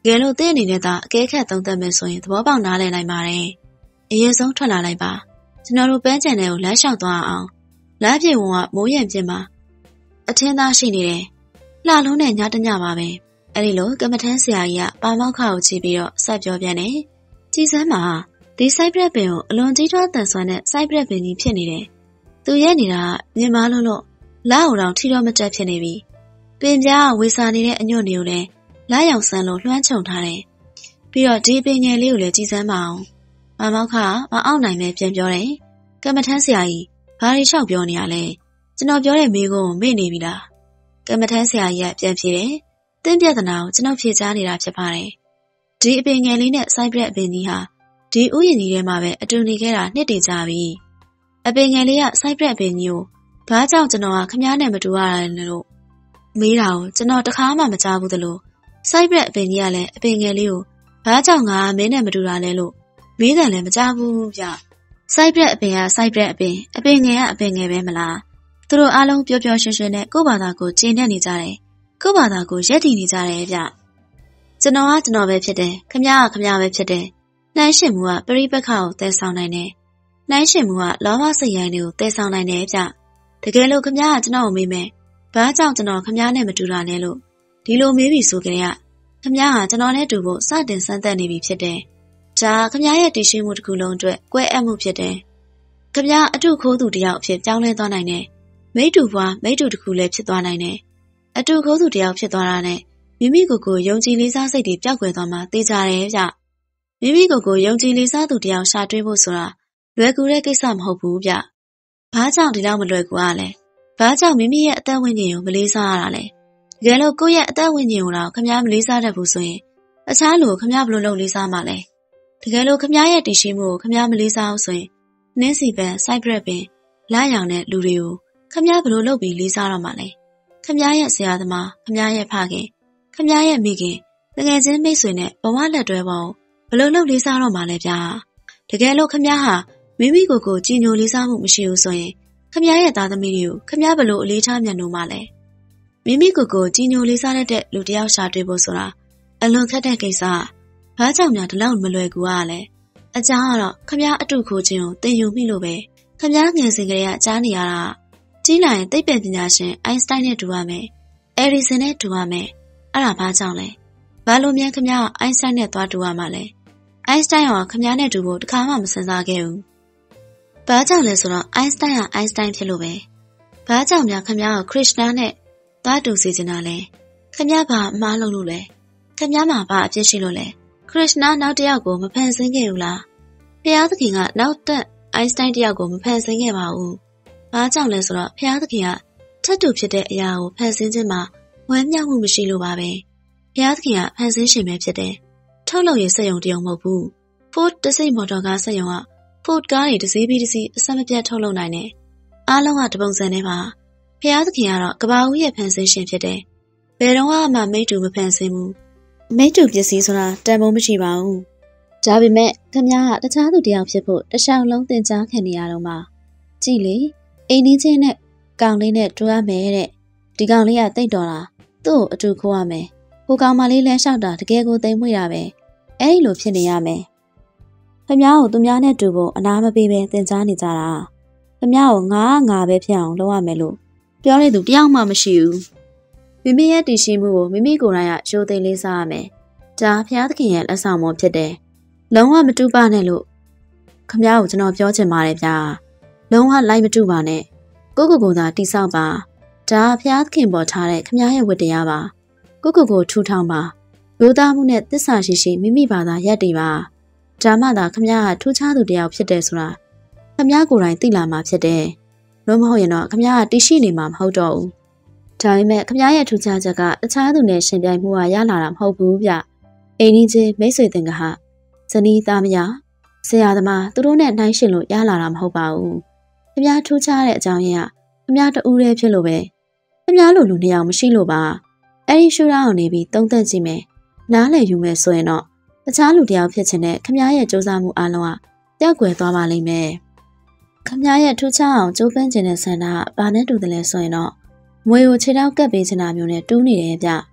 ကယ်လို့တဲ့အနေနဲ့သာအကဲခတ်သုံးသပ်မယ်ဆိုရင်သဘောပေါက်နားလည်နိုင်ပါတယ်။အရင်ဆုံးထွက်လာလိုက်ပါ။ကျွန်တော်တို့ပန်းချန်ထဲကိုလမ်းလျှောက်သွားအောင်။လမ်းပြေဝန်ကမိုးရံပြင်းမှာအထင်းသားရှိနေတယ်။လှလုံးနဲ့ညတညပါပဲ။အဲဒီလိုကမ္မထမ်းဆရာကြီးကပါမောက်ခါကိုကြည့်ပြီးတော့ဆက်ပြောပြန်တယ်။ကြည်စမ်းမှာဒီစိုက်ပရက်ပင်ကိုအလွန်ကြီးထွားတန်ဆွမ်းတဲ့စိုက်ပရက်ပင်ကြီးဖြစ်နေတယ်။သူရဲ့နေတာမြင်မာလို့လို့လက်အောင်တောင်ထီတော်မတက်ဖြစ်နေပြီ။ပင်ပြားဝေစာနေတဲ့အညွန့်တွေကိုလည်းလက်ရောင်ဆန်းလို့လွှမ်းခြုံထားတယ်။ပြီးတော့ဒီပင်ငယ်လေးကိုလည်းကြည်စမ်းပါအောင်။ပါမောက်ခါမအောင်နိုင်ပဲပြန်ပြောတယ်။ကမ္မထမ်းဆရာကြီးဘာတွေလျှောက်ပြောနေရလဲ။ကျွန်တော်ပြောတဲ့မိကုန်းကိုမေ့နေပြီလား။ကမ္မထမ်းဆရာကြီးကပြန်ဖြေတယ်။တင်းပြဿနာကိုကျွန်တော်ဖြေချနေတာဖြစ်ပါတယ်။ဒီအပင်ငယ်လေးနဲ့စိုက်ပရက်အပင်ကြီးဟာဒီဥယျာဉ်ကြီးထဲမှာပဲအတူနေခဲ့တာနှစ်တည်ကြပြီ။အပင်ငယ်လေးကစိုက်ပရက်အပင်ကြီးကိုဘာကြောင့်ကျွန်တော်ကခမားနဲ့မတူရတာလဲလို့မေးတာကိုကျွန်တော်တခါမှမကြားဘူးသလိုစိုက်ပရက်အပင်ကြီးကလည်းအပင်ငယ်လေးကိုဘာကြောင့်ငါမင်းနဲ့မတူတာလဲလို့မေးတယ်လည်းမကြားဘူးဗျ။စိုက်ပရက်အပင်ကစိုက်ပရက်အပင်အပင်ငယ်ကအပင်ငယ်ပဲမလား။သူတို့အားလုံးပျော်ပျော်ရွှင်ရွှင်နဲ့ကိုယ့်ဘာသာကိုကျေနပ်နေကြတယ်။ကိုယ့်ဘာသာကိုရက်တည်နေကြတယ်ဗျ။ကျွန်တော်ကကျွန်တော်ပဲဖြစ်တယ်။ခမားကခမားပဲဖြစ်တယ်။နှိုင်းရှင်မှုကပရိပက္ခကိုတည်ဆောင်နိုင်တယ်။နှိုင်းရှင်မှုကလောဘစိတ်ရိုင်းတွေကိုတည်ဆောင်နိုင်တယ်ဗျ။တကယ်လို့ခမားကကျွန်တော်ကိုမေးမယ်။ဘာကြောင့်ကျွန်တော်ခမားနဲ့မတူတာလဲလို့ဒီလိုမေးပြီဆိုကြတဲ့ခမားကကျွန်တော်နဲ့တူဖို့စတင်စမ်းသပ်နေပြီဖြစ်တယ်။ဒါခမားရဲ့တည်ရှိမှုတစ်ခုလုံးအတွက်ကွဲအပ်မှုဖြစ်တယ်။ခမားအတုခိုးသူတစ်ယောက်အဖြစ်ပြောင်းလဲသွားနိုင်တယ်။မိတ္တူဘွားမိတ္တူတစ်ခုလည်းဖြစ်သွားနိုင်တယ်။အတုခိုးသူတစ်ယောက်ဖြစ်သွားတာနဲ့မိမိကိုယ်ကိုယုံကြည်လေးစားစိတ်တွေပျောက်ကွယ်သွားမှသိကြတယ်ဗျ။မိမိကိုယ်ကိုယုံကြည်လေးစားသူတစ်ယောက်ရှာတွေ့ဖို့ဆိုတာလွယ်ကူတဲ့ကိစ္စမဟုတ်ဘူးဗျ။ဘာကြောင့်ဒီလောက်မလွယ်ကူရလဲ။ဘာကြောင့်မိမိရဲ့အသက်ဝိညာဉ်ကိုမလေးစားရတာလဲ။တကယ်လို့ကိုယ့်ရဲ့အသက်ဝိညာဉ်ကိုတော့ခမားမလေးစားတတ်ဘူးဆိုရင်အခြားလူကိုခမားဘယ်လိုလုပ်လေးစားမှာလဲ။တကယ်လို့ခမားရဲ့တည်ရှိမှုကိုခမားမလေးစားအောင်ဆိုရင်နင်းစီပန်စိုက်ပရက်ပင်လာရောင်တဲ့လူတွေကိုခမားဘယ်လိုလုပ်ပြီးလေးစားတော့မှာလဲ။ခမားရဲ့ဆရာသမားခမားရဲ့ဖခင်ခမားရဲ့မိခင်တကယ်ချင်းမိတ်ဆွေနဲ့ဘဝလက်တွဲပေါင်းဘယ်လိုလုပ်လေးစားတော့မှာလဲဗျာ။တကယ်လို့ခမားဟာမိမိကိုယ်ကိုကြည်ညိုလေးစားမှုမရှိဘူးဆိုရင်ခမားရဲ့သားသမီးတွေကိုခမားဘယ်လိုအလေးထားမြတ်နိုးမှာလဲ။မိမိကိုယ်ကိုကြည်ညိုလေးစားတဲ့လူတစ်ယောက်ရှာတွေ့ဖို့ဆိုတာအလွန်ခက်တဲ့ကိစ္စ။ဘာကြောင့်များဒီလောက်မလွယ်ကူရလဲ။အကြောင်းကတော့ခမားအတုခိုးခြင်းကိုသင်ယူမိလို့ပဲခမားငယ်စဉ်ကလေးကကြားနေရတာကြီးလာရင်သိပ္ပံပညာရှင်အိုင်းစတိုင်းနဲ့တူရမယ်။အဲရီဆန်နဲ့တူရမယ်။အဲ့ဒါဘာကြောင့်လဲ။ဘာလို့မြန်ခမားအိုင်းစတိုင်းနဲ့သွားတူရမှာလဲ။အိုင်းစတိုင်းကခမားနဲ့တူဖို့တခါမှမစဉ်းစားခဲ့ဘူး။ဘာကြောင့်လဲဆိုတော့အိုင်းစတိုင်းကအိုင်းစတိုင်းဖြစ်လို့ပဲ။ဘာကြောင့်များခမားကိုခရစ်ယာန်နဲ့သွားတူစီချင်တာလဲ။ခမားဘာအမှားလုပ်လို့လဲ။ခမားမှာဘာအပြစ်ရှိလို့လဲ။ခရစ်ယာန်နောက်တစ်ယောက်ကိုမဖန်ဆင်းခဲ့ဘူးလား။ဖျားသခင်ကနောက်တက်အိုင်းစတိုင်းတစ်ယောက်ကိုမဖန်ဆင်းခဲ့ပါဘူး။ဘာကြောင့်လဲဆိုတော့ဖျားသခင်ကထပ်တူဖြစ်တဲ့အရာကိုဖန်ဆင်းခြင်းမှာဝမ်းမြောက်မှုမရှိလို့ပါပဲ။ဖျားသခင်ကဖန်ဆင်းရှင်ပဲဖြစ်တယ်။ထုတ်လုပ်ရေးစက်ရုံတရုံမဟုတ်ဘူး။ Ford တစိမ့်မော်တော်ကားစက်ရုံက Ford ကားတွေတစ်စီးပြီးတစ်စီးအဆက်မပြတ်ထုတ်လုပ်နိုင်တယ်။အားလုံးကတပုံစံနဲ့ပါ။ဖျားသခင်ကတော့ကဘာဦးရဲ့ဖန်ဆင်းရှင်ဖြစ်တယ်။ဘယ်တော့မှမိတ္တူမဖန်ဆင်းဘူး။မိတ္တူပစ္စည်းဆိုတာတန်ဖိုးမရှိပါဘူး။ဒါပေမဲ့ခမားကတခြားသူတစ်ယောက်ဖြစ်ဖို့တခြားလုံးသင်ကြားခံနေရတော့မှကြည်လေအိမ်ကြီးချင်းနဲ့ကောင်လေးနဲ့တူရမယ်တဲ့ဒီကောင်လေးကတိတ်တော်တာသူ့ကိုအတူခိုးရမယ်ဟိုကောင်မလေးလဲလျှောက်တာတကယ်ကိုသိမ့်မွေတာပဲအဲ့ဒီလိုဖြစ်နေရမယ်ခမားကိုသူများနဲ့တူဖို့အနာမပေးပဲသင်ကြားနေကြတာခမားကိုငါးငါပဲဖြစ်အောင်လုပ်ရမယ်လို့ပြောတဲ့သူတယောက်မှမရှိဘူးမိမိရဲ့တည်ရှိမှုကိုမိမိကိုယ်တိုင်ကရိုသေလေးစားရမယ်ဒါဖျားသခင်ရဲ့လက်ဆောင်မှုဖြစ်တယ်လုံးဝမတူပါနဲ့လို့ခမားကိုကျွန်တော်ပြောချင်ပါတယ်ဗျာလုံးဝလိုက်မတူပါနဲ့ကိုကိုကိုသာတိဆောက်ပါဒါဖျားသခင်ပေါ်ထားတဲ့ခမားရဲ့ဝတ္တရားပါကိုကိုကိုထူထောင်ပါရိုးသားမှုနဲ့သစ္စာရှိရှိမိမိဘာသာရပ်တည်ပါဒါမှသာခမားကထူးခြားသူတစ်ယောက်ဖြစ်တယ်ဆိုတာခမားကိုယ်တိုင်သိလာမှာဖြစ်တယ်လို့မဟုတ်ရင်တော့ခမားကတည်ရှိနေမှာမဟုတ်တော့ဘူးဒါပေမဲ့ခမားရဲ့ထူးခြားချက်ကတခြားသူနဲ့ရှင်ပြိုင်မှုကရလာတာမဟုတ်ဘူးဗျအိမ်ကြီးချင်းမိတ်ဆွေတင်ကဟာဇနီးသားမယားဆရာသမားသူတို့နဲ့နှိုင်းရှင်လို့ရလာတာမဟုတ်ပါဘူးခမားထူးခြားတဲ့အကြောင်းရင်းကခမားတူးရဲဖြစ်လို့ပဲခမားလိုလူနှစ်ယောက်မရှိလို့ပါအဲ့ဒီရှူရာအောင်နေပြီးသုံးသပ်ကြည့်မယ်နားလည်ယူမယ်ဆိုရင်တော့တခြားလူတစ်ယောက်ဖြစ်ခြင်းနဲ့ခမားရဲ့စူးစမ်းမှုအလုံးကပျောက်ကွယ်သွားပါလိမ့်မယ်ခမားရဲ့ထူးခြားအောင်ကြိုးပမ်းခြင်းနဲ့ဆန္ဒကဘာနဲ့တူတယ်လဲဆိုရင်တော့မွေကိုခြေထောက်ကပ်ပေးချင်တာမျိုးနဲ့တူးနေတယ်ဗျ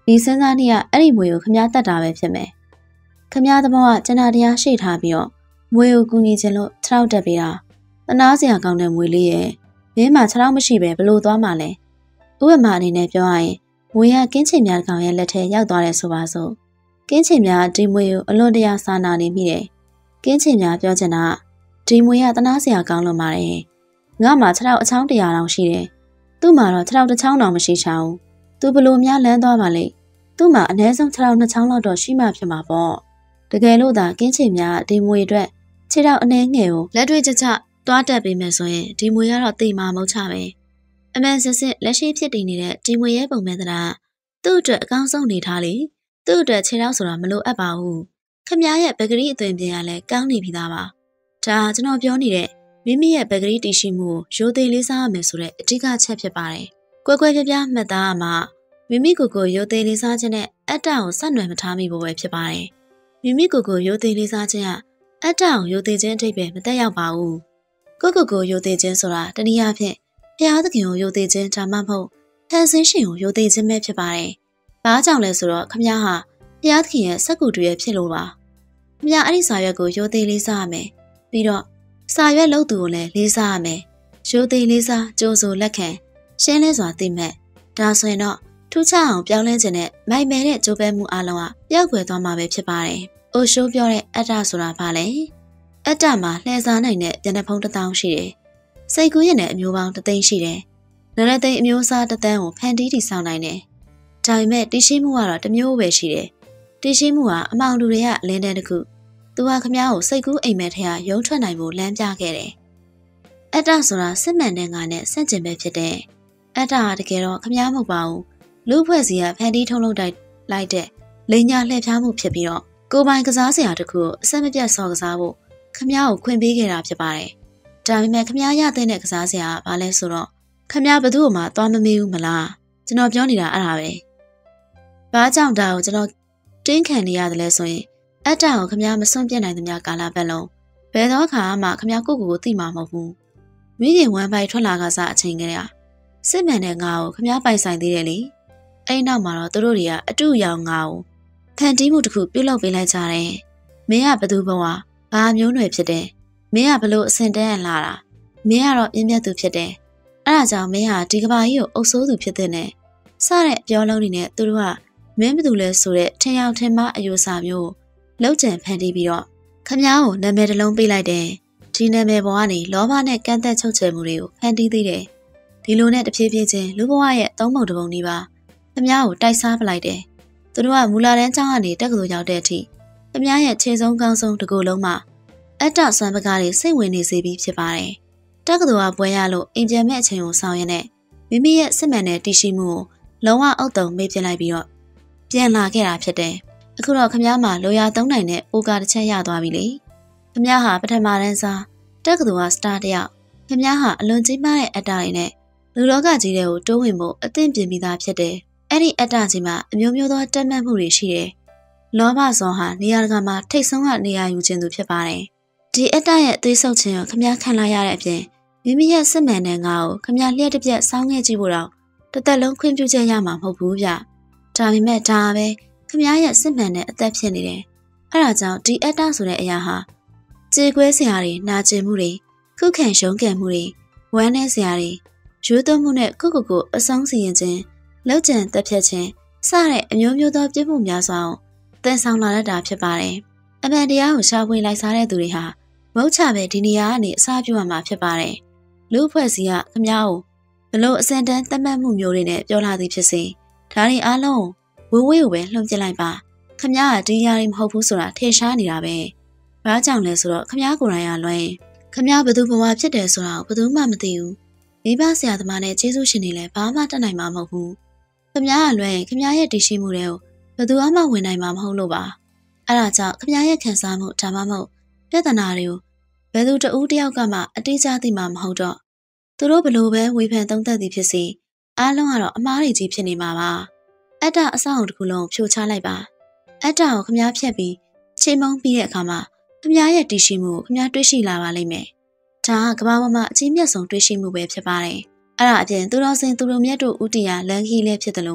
ဒီစဉ်းစားနည်းကအဲ့ဒီမွေကိုခမည်းတတ်တာပဲဖြစ်မယ်ခမည်းသဘောကကျန်တာတရားရှိထားပြီးတော့မွေကိုကူညီခြင်းလို့ခြေထောက်တက်ပေးတာတနာစရာကောင်းတဲ့မွေလေးရဲ့မင်းမှခြေထောက်မရှိပဲဘလို့သွားမှလဲဥပမာအနေနဲ့ပြောရရင်မွေရကင်းချင်များကောင်ရဲ့လက်ထဲရောက်သွားတယ်ဆိုပါစို့ကင်းချင်များဒီမွေကိုအလွန်တရာစာနာနေမိတယ်ကင်းချင်များပြောချင်တာဒီမွေရတနာစရာကောင်းလို့ပါတယ်ငါမှခြေထောက်အချောင်းတရာတောင်ရှိတယ်သူ့မှာတော့ခြေထောက်တစ်ချောင်းတောင်မရှိချောင်းသူဘလို့များလန်းသွားပါလိမ့်သူ့မှာအနည်းဆုံးခြေထောက်နှစ်ချောင်းလောက်တော့ရှိမှဖြစ်မှာပေါ့တကယ်လို့သာကင်းချင်များဒီမွေအတွက်ခြေထောက်အနှဲငယ်ကိုလက်တွေ့ကျကျတွားတက်ပေးမယ်ဆိုရင်ဒီမွေကတော့တိမ်မာမုတ်ချပဲအမှန်စစ်စစ်လက်ရှိဖြစ်တည်နေတဲ့ဒီမွေရဲ့ပုံမှန်တရားသူ့အတွက်အကောင်းဆုံးနေထားလေသူ့အတွက်ခြေထောက်ဆိုတာမလိုအပ်ပါဘူးခမရဲ့ဘဂရီအသွင်ပြင်ရလဲကောင်းနေပြီသားပါဒါကျွန်တော်ပြောနေတဲ့မိမိရဲ့ဘဂရီတည်ရှိမှုကိုရိုသေလေးစားရမယ်ဆိုတဲ့အဓိကချက်ဖြစ်ပါတယ်ကွဲကွဲပြားပြားမှတ်သားရမှာမိမိကိုယ်ကိုရိုသေလေးစားခြင်းနဲ့အတ္တကိုဆက်နွယ်မထားမိဖို့ပဲဖြစ်ပါတယ်မိမိကိုယ်ကိုရိုသေလေးစားခြင်းကအတ္တကိုရိုသေခြင်းအထိပ်ပဲမတက်ရောက်ပါဘူးကိုယ့်ကိုယ်ကိုရိုသေခြင်းဆိုတာတနည်းအားဖြင့်ဘုရားသခင်ကိုရိုသေခြင်းဒါမှမဟုတ်ဖန်ဆင်းရှင်ကိုရိုသေခြင်းပဲဖြစ်ပါတယ်။ဘာကြောင့်လဲဆိုတော့ခမည်းဟာဘုရားသခင်ရဲ့စက္ကူတွေဖြစ်လို့ပါ။ခမည်းအဲ့ဒီစာရွက်ကိုရိုသေလေးစားရမယ်။ပြီးတော့စာရွက်လုပ်သူကိုလည်းလေးစားရမယ်။ရိုသေလေးစားကြိုးစိုးလက်ခံရှင်းလင်းစွာသိမှတ်ဒါဆိုရင်တော့ထူးခြားအောင်ပြောင်းလဲခြင်းနဲ့မိုက်မဲတဲ့ကြိုးပမ်းမှုအလုံးကပျောက်ကွယ်သွားမှာပဲဖြစ်ပါတယ်။အိုရှိုးပြောတဲ့အတ္တဆိုတာဘာလဲ။အတ္တမှာလှည့်စားနိုင်တဲ့ပြန်တဲ့ဖုံးတစ်တောင်းရှိတယ်။စိတ်ကူးရင်လည်းအမျိုးပေါင်းတစ်သိန်းရှိတယ်။နာနဲ့သိန်းအမျိုးအစားတစ်သန်းကိုဖန်တီးတည်ဆောက်နိုင်တယ်။ဒါပေမဲ့တည်ရှိမှုကတော့တစ်မျိုးပဲရှိတယ်။တည်ရှိမှုကအမောင်လူတွေကအလင်းတဲ့တစ်ခု။သူဟာခမည်းကိုစိတ်ကူးအိမ်မက်ထဲကရုံထွက်နိုင်ဖို့လမ်းပြခဲ့တယ်။အတ္တဆိုတာစစ်မှန်တဲ့ငါနဲ့ဆန့်ကျင်ပဲဖြစ်တယ်။အတ္တဟာတကယ်တော့ခမည်းမဟုတ်ပါဘူး။လူဖွဲ့စီကဖန်တီးထုံးလုပ်တိုက်လိုက်တဲ့လိန်ညာလှည့်ဖျားမှုဖြစ်ပြီးတော့ကိုယ်ပိုင်ကစားစရာတစ်ခုကိုအဆက်မပြတ်စော်ကစားဖို့ခမည်းကိုခွင့်ပေးခဲ့တာဖြစ်ပါတယ်။ဒါပေမဲ့ခမည်းရတဲ့ကစားစရာကဘာလဲဆိုတော့ခမည်းဘသူ့မှသွားမမေးဘူးမလား။ကျွန်တော်ပြောနေတာအဲ့ဒါပဲ။ဘာကြောင့်ဒါကိုကျွန်တော်တင်းခံနေရတယ်လဲဆိုရင်အတ္တကိုခမည်းမစွန့်ပြစ်နိုင်သမျှကာလပတ်လုံးဘယ်တော့ခါမှခမည်းကိုယ့်ကိုယ်ကိုသိမှာမဟုတ်ဘူး။မိခင်ဝမ်းပိုက်ထွက်လာကစားအချိန်ကလေးကစစ်မှန်တဲ့ငါကိုခမည်းပိုင်ဆိုင်သေးတယ်လေ။အဲ့နောက်မှာတော့သူတို့တွေကအတူရောင်ငါကိုဖန်တီးမှုတစ်ခုပြုတ်လောက်ပေးလိုက်ကြတယ်။မင်းကဘသူဘဝဘာမျိုးနွယ်ဖြစ်တယ်။မင်းကဘလို့အစင်တန်းလာတာ။မင်းကတော့ပြင်းပြတ်သူဖြစ်တယ်။အဲ့ဒါကြောင့်မင်းဟာဒီကဘာကြီးကိုအုပ်ဆိုးသူဖြစ်တဲ့နဲ့စတဲ့ပြောလုံးတွေနဲ့သူတို့ကမင်းဘသူလဲဆိုတဲ့ထင်ရောက်ထင်မှားအယူဆမျိုးလောက်ကျန်ဖန်တီးပြီးတော့ခမည်းကိုနာမည်တစ်လုံးပေးလိုက်တယ်။ဒီနာမည်ပေါ်ကနေလောဘနဲ့ကန့်သက်ချုပ်ချယ်မှုတွေကိုဖန်တီးသေးတယ်။ဒီလိုနဲ့တဖြည်းဖြည်းချင်းလူဘဝရဲ့သုံးပုံတစ်ပုံဒီပါခမည်းကိုတိုက်စားပလိုက်တယ်။သူတို့ကမူလာတန်းကျောင်းကနေတက္ကသိုလ်ရောက်တဲ့အထိခမည်းရဲ့ခြေဆုံးကောင်းဆုံးတစ်ခုလုံးမှာအတ္တဆွမ်းပကားတွေစိတ်ဝင်နေစေပြီးဖြစ်ပါတယ်။တက္ကသိုလ်ကပွဲရလို့အင်ဂျင်မဲ့အချိန်ကိုဆောင်ရတဲ့မိမိရဲ့စစ်မှန်တဲ့တည်ရှိမှုကိုလုံးဝအောက်တုံမေ့ပြလိုက်ပြီးတော့ပြန်လာခဲ့တာဖြစ်တယ်။အခုတော့ခမည်းမှာလိုရာသုံးနိုင်တဲ့ပိုကာတစ်ချက်ရသွားပြီလေ။ခမည်းဟာပထမတန်းစားတက္ကသိုလ်ကစတာတယောက်ခမည်းဟာအလွန်ကြီးမားတဲ့အတ္တတွေနဲ့လူလောကကြီးတွေကိုတိုးဝင်ဖို့အသင့်ပြင်ပြီးသားဖြစ်တယ်။အဲ့ဒီအတ္တကြီးမှာအမျိုးမျိုးသောတက်မှတ်မှုတွေရှိတယ်။လောဘဇောဟာနေရာတကာမှာထိတ်ဆုံးကနေရာယူခြင်းသူဖြစ်ပါတယ်။ဒီအတ္တရဲ့အသေးဆုပ်ခြင်းကိုခမည်းခံလာရတဲ့အပြင်မိမိရဲ့စစ်မှန်တဲ့ငါကိုခမည်းလျှက်တစ်ပြက်စောင်းခဲ့ကြည့်ဖို့တော့တစ်သက်လုံးခွင့်ပြုချက်ရမှာမဟုတ်ဘူးဗျ။ဒါပေမဲ့ဒါပဲခမည်းရဲ့စစ်မှန်တဲ့အသက်ဖြစ်နေတယ်။အဲဒါကြောင့်ဒီအတ္တဆိုတဲ့အရာဟာကြေကွဲစရာတွေနာကျင်မှုတွေခုခံရှုံးကန်မှုတွေဝမ်းနည်းစရာတွေရိုးသွန်းမှုနဲ့ကိုကိုကိုအဆုံးစီရင်ခြင်းလောက်ကျန်တက်ဖြတ်ခြင်းစတဲ့အမျိုးမျိုးသောပြစ်မှုများစွာကိုတန်ဆောင်လာတတ်တာဖြစ်ပါတယ်။အမှန်တရားကိုရှာဖွေလိုက်စားတဲ့သူတွေဟာမဟုတ်ချပဲဒီနေရာကနေအစားပြုရမှာဖြစ်ပါတယ်။လူအဖွဲ့စည်းကခမည်းကိုဘလို့အစံတန်းသတ်မှတ်မှုမျိုးတွေနဲ့ပြောလာသည်ဖြစ်စေဒါတွေအားလုံးဝေးဝေးကိုပဲလှုံ့ပြလိုက်ပါခမည်းကဒီຢာတွေမဟုတ်ဘူးဆိုတာထင်ရှားနေတာပဲ။ဘာကြောင့်လဲဆိုတော့ခမည်းကိုယ်တိုင်ကလွှဲခမည်းဘသူဘဝဖြစ်တယ်ဆိုတာကိုဘသူမှမသိဘူး။မိဘဆရာသမားနဲ့ကျေးဇူးရှင်တွေလည်းဘာမှတတ်နိုင်မှာမဟုတ်ဘူး။ခမည်းကလွှဲခမည်းရဲ့တည်ရှိမှုတွေကိုဘသူမှဝင်နိုင်မှာမဟုတ်လို့ပါ။အဲဒါကြောင့်ခမည်းရဲ့ခံစားမှုဒါမှမဟုတ်ပြဿနာတွေကိုဘယ်သူတဦးတယောက်ကမှအတိအကျသိမှာမဟုတ်တော့သူတို့ဘလို့ပဲဝေဖန်သုံးသပ်သည်ဖြစ်စေအားလုံးကတော့အမားတွေကြီးဖြစ်နေမှာပါ။အတ္တအဆောင်တစ်ခုလုံးဖြိုချလိုက်ပါ။အတ္တကိုခမည်းဖြတ်ပြီးချိန်မုံပြီးတဲ့အခါမှာခမည်းရဲ့တည်ရှိမှုကိုခမည်းတွေးရှိလာပါလိမ့်မယ်။ဒါကကမ္ဘာပေါ်မှာအကြီးမြတ်ဆုံးတွေးရှိမှုပဲဖြစ်ပါတယ်။အဲ့ဒါအပြင်သူတော်စင်သူတို့မြတ်တို့ဥတီယာလန်ခီလည်းဖြစ်တယ်လို့ခ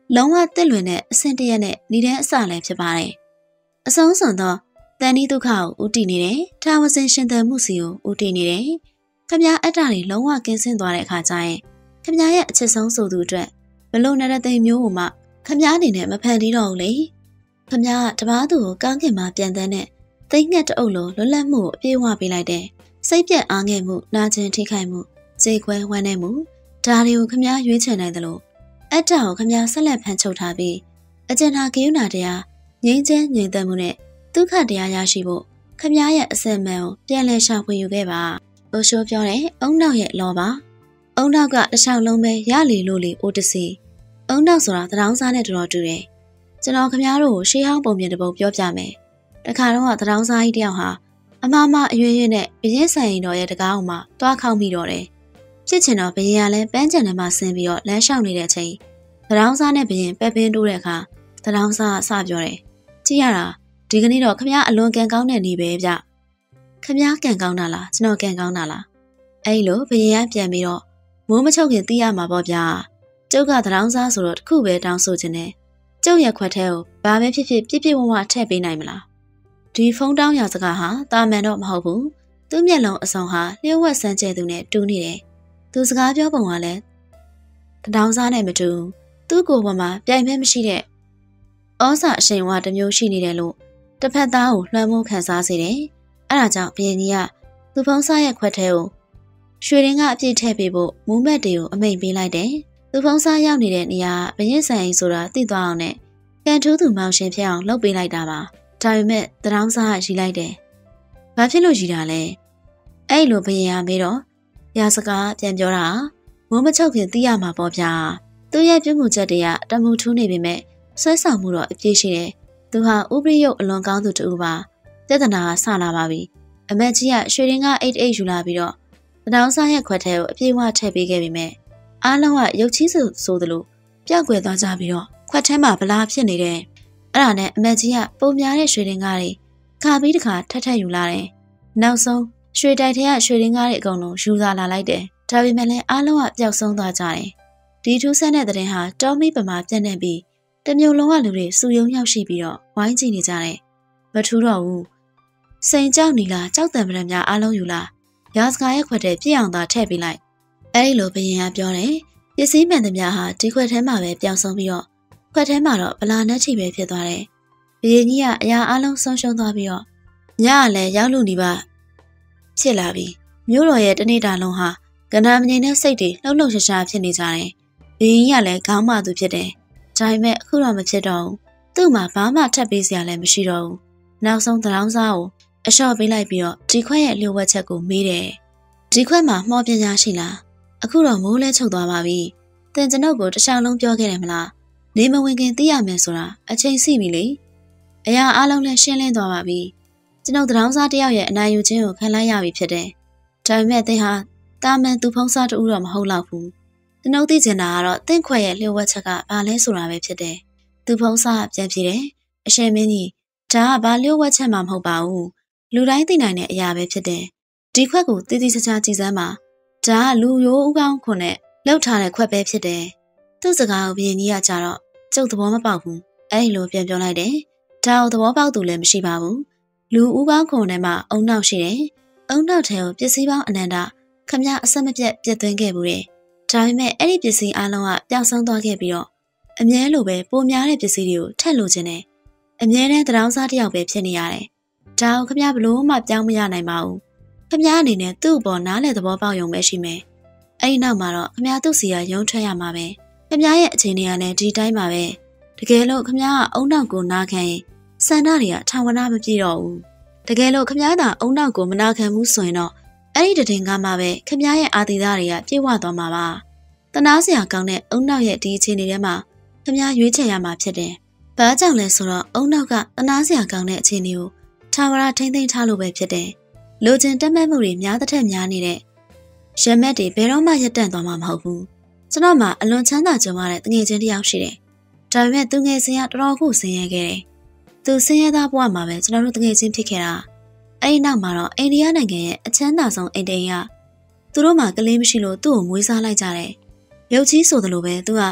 လုံးဝတက်လွင်တဲ့အဆင့်တရက်နဲ့နေတဲ့အစလည်းဖြစ်ပါတယ်။အဆုံးစွန်သောတန်ဤဒုက္ခကိုဦးတည်နေတယ်။ထာဝစဉ်ရှင်သန်မှုစီကိုဦးတည်နေတယ်။ခမည်းအတ္တတွေလုံးဝကင်းစင်သွားတဲ့အခါကျရင်ခမည်းရဲ့အချစ်ဆုံးဆိုသူအတွက်ဘလို့နဲ့တဲ့သိမျိုးကိုမှခမည်းအနေနဲ့မဖန်တီးတော့ဘူးလေ။ခမည်းကတပားသူကိုကောင်းကင်မှာပြန်တန်းတဲ့သိငှက်တအုပ်လိုလွတ်လပ်မှုကိုအပြည့်အဝပေးလိုက်တယ်။စိတ်ပြတ်အားငယ်မှုနာကျင်ထိခိုက်မှုခြေခွဲဝမ်းနည်းမှုဒါတွေကိုခမည်းရွေးချယ်နိုင်တယ်လို့အတ္တကိုခမည်းဆက်လက်ဖန်ချုပ်ထားပြီးအကျဉ်းသာကိယနာတရားငြိမ်းချမ်းငြိမ်သက်မှုနဲ့ဒုက္ခတရားရရှိဖို့ခမည်းရဲ့အစင်မှန်ကိုပြန်လည်ရှာဖွေယူခဲ့ပါ။အိုရှိုးပြောတဲ့အုံနောက်ရဲ့လောပါ။အုံနောက်ကတစ်ချောင်းလုံးပဲရလေလို့လေအိုတစီ။အုံနောက်ဆိုတာတရောင်းစားနဲ့တော်တော်တူတယ်။ကျွန်တော်ခမည်းတို့ကိုရှေးဟောင်းပုံပြင်တစ်ပုဒ်ပြောပြမယ်။တခါတော့ကတရောင်းစားကြီးတယောက်ဟာအမမအရွရွနဲ့ဘရင်ဆိုင်ရင်တော်ရဲ့တကားအောင်မှတွားခေါက်မိတော့တယ်။ဖြစ်ချင်တော့ဘရင်ကလည်းပန်းချံထဲမှာဆင်းပြီးတော့လမ်းလျှောက်နေတဲ့အချိန်တရောင်းစားနဲ့ဘရင်ပဲ့ပင်းတိုးတဲ့အခါတရောင်းစားအစပြောတယ်။ကြည့်ရတာဒီကနေ့တော့ခမည်းအလွန်ကန်ကောင်းတဲ့နေပဲဗျခမည်းကန်ကောင်းတာလားကျွန်တော်ကန်ကောင်းတာလားအဲ့လိုဘရင်ကပြန်ပြီးတော့မိုးမချုပ်ခင်သိရမှာပေါ့ဗျာကျုပ်ကတရောင်းစားဆိုတော့တခုပဲတောင်းဆိုခြင်းနဲ့ကျုပ်ရဲ့ခွက်ထဲကိုဘာပဲဖြစ်ဖြစ်ပြည့်ပြည့်ဝဝထည့်ပေးနိုင်မလားဒီဖုန်းတောင်းရစကားဟာတာမန်တော့မဟုတ်ဘူးသူ့မျက်လုံးအစုံဟာလျှို့ဝှက်စမ်းကြဲသူနဲ့တူနေတယ်သူစကားပြောပုံကလည်းတရောင်းစားနဲ့မတူသူ့ကိုယ်ပေါ်မှာပြိုင်မဲမရှိတဲ့ဩဇာအရှိန်ဝါတစ်မျိုးရှိနေတယ်လို့တစ်ဖက်သားကိုလွှမ်းမိုးခံစားစေတယ်။အဲဒါကြောင့်ဘုရင်ကြီးကသူဖုံးစားရဲ့ခွက်ထဲကိုရွှေရင်းကအပြည့်ထည့်ပေးဖို့မူးမက်တွေကိုအမိန့်ပေးလိုက်တယ်။သူဖုံးစားရောက်နေတဲ့နေရာဘရင်ဆိုင်ဆိုတာသိသွားအောင်နဲ့ကန်ထိုးသူမောင်ရှင်ဖြစ်အောင်လုပ်ပေးလိုက်တာပါ။ဒါပေမဲ့တရောင်းစားကရီလိုက်တယ်။ဘာဖြစ်လို့ရီတာလဲ။အဲ့လိုဘရင်ကမေးတော့ရာစကားပြန်ပြောတာမိုးမချုပ်ခင်သိရမှာပေါ့ဗျာ။သူ့ရဲ့ပြုမှုချက်တွေကတမှုထူးနေပေမဲ့ဆွဲဆောင်မှုတော့အပြည့်ရှိတယ်။သူဟာဥပရိယုတ်အလွန်ကောင်းသူတူပါပြဿနာကဆလာပါပြီအမက်ကြီးကရွှေရင်းကအိတ်အိတ်ယူလာပြီးတော့တနောင်းစားရဲ့ခွက်ထဲကိုအပြည့်အဝထည့်ပေးခဲ့ပြီးမြဲအားလုံးကရုပ်ချီးစုဆိုသလိုပျောက်ကွယ်သွားကြပြီးတော့ခွက်ထဲမှာဗလာဖြစ်နေတယ်အဲ့ဒါနဲ့အမက်ကြီးကပုံများတဲ့ရွှေရင်းကားတွေခါပြီးတခါထက်ထက်ယူလာတယ်နောက်ဆုံးရွှေတိုက်ထဲကရွှေရင်းကားတွေအကုန်လုံးယူလာလာလိုက်တယ်ဒါပေမဲ့လည်းအားလုံးကပျောက်ဆုံးသွားကြတယ်ဒီထူးဆန်းတဲ့တဲ့ဟာတောမီပမာပြန့်နေပြီးတမျိုးလုံးကလူတွေစုယုံရောက်ရှိပြီးတော့ဝိုင်းကြည့်နေကြတယ်မထူးတော့ဘူးစိန်ကြောက်နီလာကြောက်တံပရံများအားလုံးယူလာရာစကားရဲ့ခွက်ထဲပြည့်အောင်သာထည့်ပေးလိုက်အဲဒီလိုဘရင်ကပြောတယ်ပစ္စည်းမှန်သမျှဟာဒီခွက်ထဲမှာပဲပျောက်ဆုံးပြီးတော့ခွက်ထဲမှာတော့ဗလာနဲ့ချီပဲဖြစ်သွားတယ်ဘရင်ကြီးကအရာအားလုံးဆုံးရှုံးသွားပြီးတော့ညကလည်းရောက်လူနေပါဖြစ်လာပြီမြို့တော်ရဲ့တနေ့တာလုံးဟာကဏ္ဍမငြိမ်တဲ့စိတ်တွေလှုပ်လှုပ်ရှားရှားဖြစ်နေကြတယ်ဘရင်ကြီးကလည်းခေါင်းမသူဖြစ်တယ်ဒါပေမဲ့အခုတော့မဖြစ်တော့ဘူးသူ့မှာဘာမှထပ်ပေးစရာလည်းမရှိတော့ဘူးနောက်ဆုံးတရောင်းစားကိုအလျှော့ပေးလိုက်ပြီးတော့ဒီခွက်ရဲ့လျှို့ဝှက်ချက်ကိုမေးတယ်ဒီခွက်မှာမှောပညာရှိလားအခုတော့မိုးလဲချုပ်သွားပါပြီသင်ကျွန်ုပ်ကိုတခြားလုံးပြောခဲ့တယ်မလားနေမဝင်ခင်သိရမယ်ဆိုတာအချိန်စီပြီလေအရာအလုံးလည်းရှင်းလင်းသွားပါပြီကျွန်ုပ်တရောင်းစားတယောက်ရဲ့အနိုင်ယူခြင်းကိုခံလိုက်ရပြီဖြစ်တယ်ဒါပေမဲ့သင်ဟာတာမန်သူဖုံးစားတူတော့မဟုတ်တော့ဘူးကျွန်ုပ်သိချင်တာကတော့တင့်ခွက်ရဲ့လျှို့ဝှက်ချက်ကဘာလဲဆိုတာပဲဖြစ်တယ်သူဖုံးစားပြန်ပြေတယ်အရှင်မင်းကြီးဒါကဘာလျှို့ဝှက်ချက်မှမဟုတ်ပါဘူးလူတိုင်းသိနိုင်တဲ့အရာပဲဖြစ်တယ်ဒီခွက်ကိုတည်တည်ချာချာကြည်စမ်းပါဒါကလူရိုးဥကောင်းခွန်းနဲ့လှုပ်ထားတဲ့ခွက်ပဲဖြစ်တယ်သူ့စကားကိုဘရင်ကြီးကကြတော့ကျုပ်သဘောမပေါက်ဘူးအဲ့လိုပြန်ပြောလိုက်တယ်ဒါကိုသဘောပေါက်သူလည်းမရှိပါဘူးလူဥကောင်းခွန်းထဲမှာအုံနောက်ရှိတယ်အုံနောက်ထဲကိုပစ္စည်းပေါင်းအနန္တခမအဆက်မပြတ်ပြတ်သွင်းခဲ့ဘူးတယ်ဒါပေမဲ့အဲ့ဒီပစ္စည်းအလုံးကပျောက်ဆုံးသွားခဲ့ပြီးတော့အမြဲလိုပဲပိုများတဲ့ပစ္စည်းတွေကိုထက်လိုချင်တယ်အမြဲတမ်းတရောင်းစားတစ်ယောက်ပဲဖြစ်နေရတယ်ဒါကိုခမဘလို့မှပြောင်းမရနိုင်ပါဘူးခမအနေနဲ့သူ့ဘောနားလေသဘောပေါက်ရုံပဲရှိမယ်အဲ့ဒီနောက်မှာတော့ခမသူ့စီကရုံးထွက်ရမှာပဲခမရဲ့အခြေအနေကလည်းဒီတိုင်းပါပဲတကယ်လို့ခမကအုံနောက်ကိုနားခံရင်စန္ဒတွေကထာဝနာမပြည့်တော့ဘူးတကယ်လို့ခမသာအုံနောက်ကိုမနာခံဘူးဆိုရင်တော့အဲ့ဒီတည်ငါမှပဲခမရဲ့အာသီသားတွေကပြေဝသွားမှာပါတနာစရာကောင်းတဲ့အုံနောက်ရဲ့ဒီအခြေအနေထဲမှာခမရွေးချယ်ရမှာဖြစ်တယ်ဘာကြောင့်လဲဆိုတော့အုံနောက်ကတနာစရာကောင်းတဲ့အခြေအနေကိုထာဝရထိမ့်သိမ်းထားလို့ပဲဖြစ်တယ်လူချင်းတက်မှတ်မှုတွေများတဲ့ထက်များနေတဲ့ရမက်တွေဘယ်တော့မှရပ်တန့်သွားမှာမဟုတ်ဘူးကျွန်တော်မှအလွန်ချမ်းသာကြုံရတဲ့တငယ်ချင်းတစ်ယောက်ရှိတယ်ဒါပေမဲ့သူငယ်ချင်းကတော်တော်ကိုဆင်းရဲခဲ့တယ်သူဆင်းရဲသားဘဝမှာပဲကျွန်တော်တို့တငယ်ချင်းဖြစ်ခဲ့တာအဲ့ဒီနောက်မှာတော့အိန္ဒိယနိုင်ငံရဲ့အချမ်းသာဆုံးအိမ်တိန်ကသူတို့မှကလေးမရှိလို့သူ့ကိုမွေးစားလိုက်ကြတယ်ရုပ်ကြီးဆိုသလိုပဲသူကအ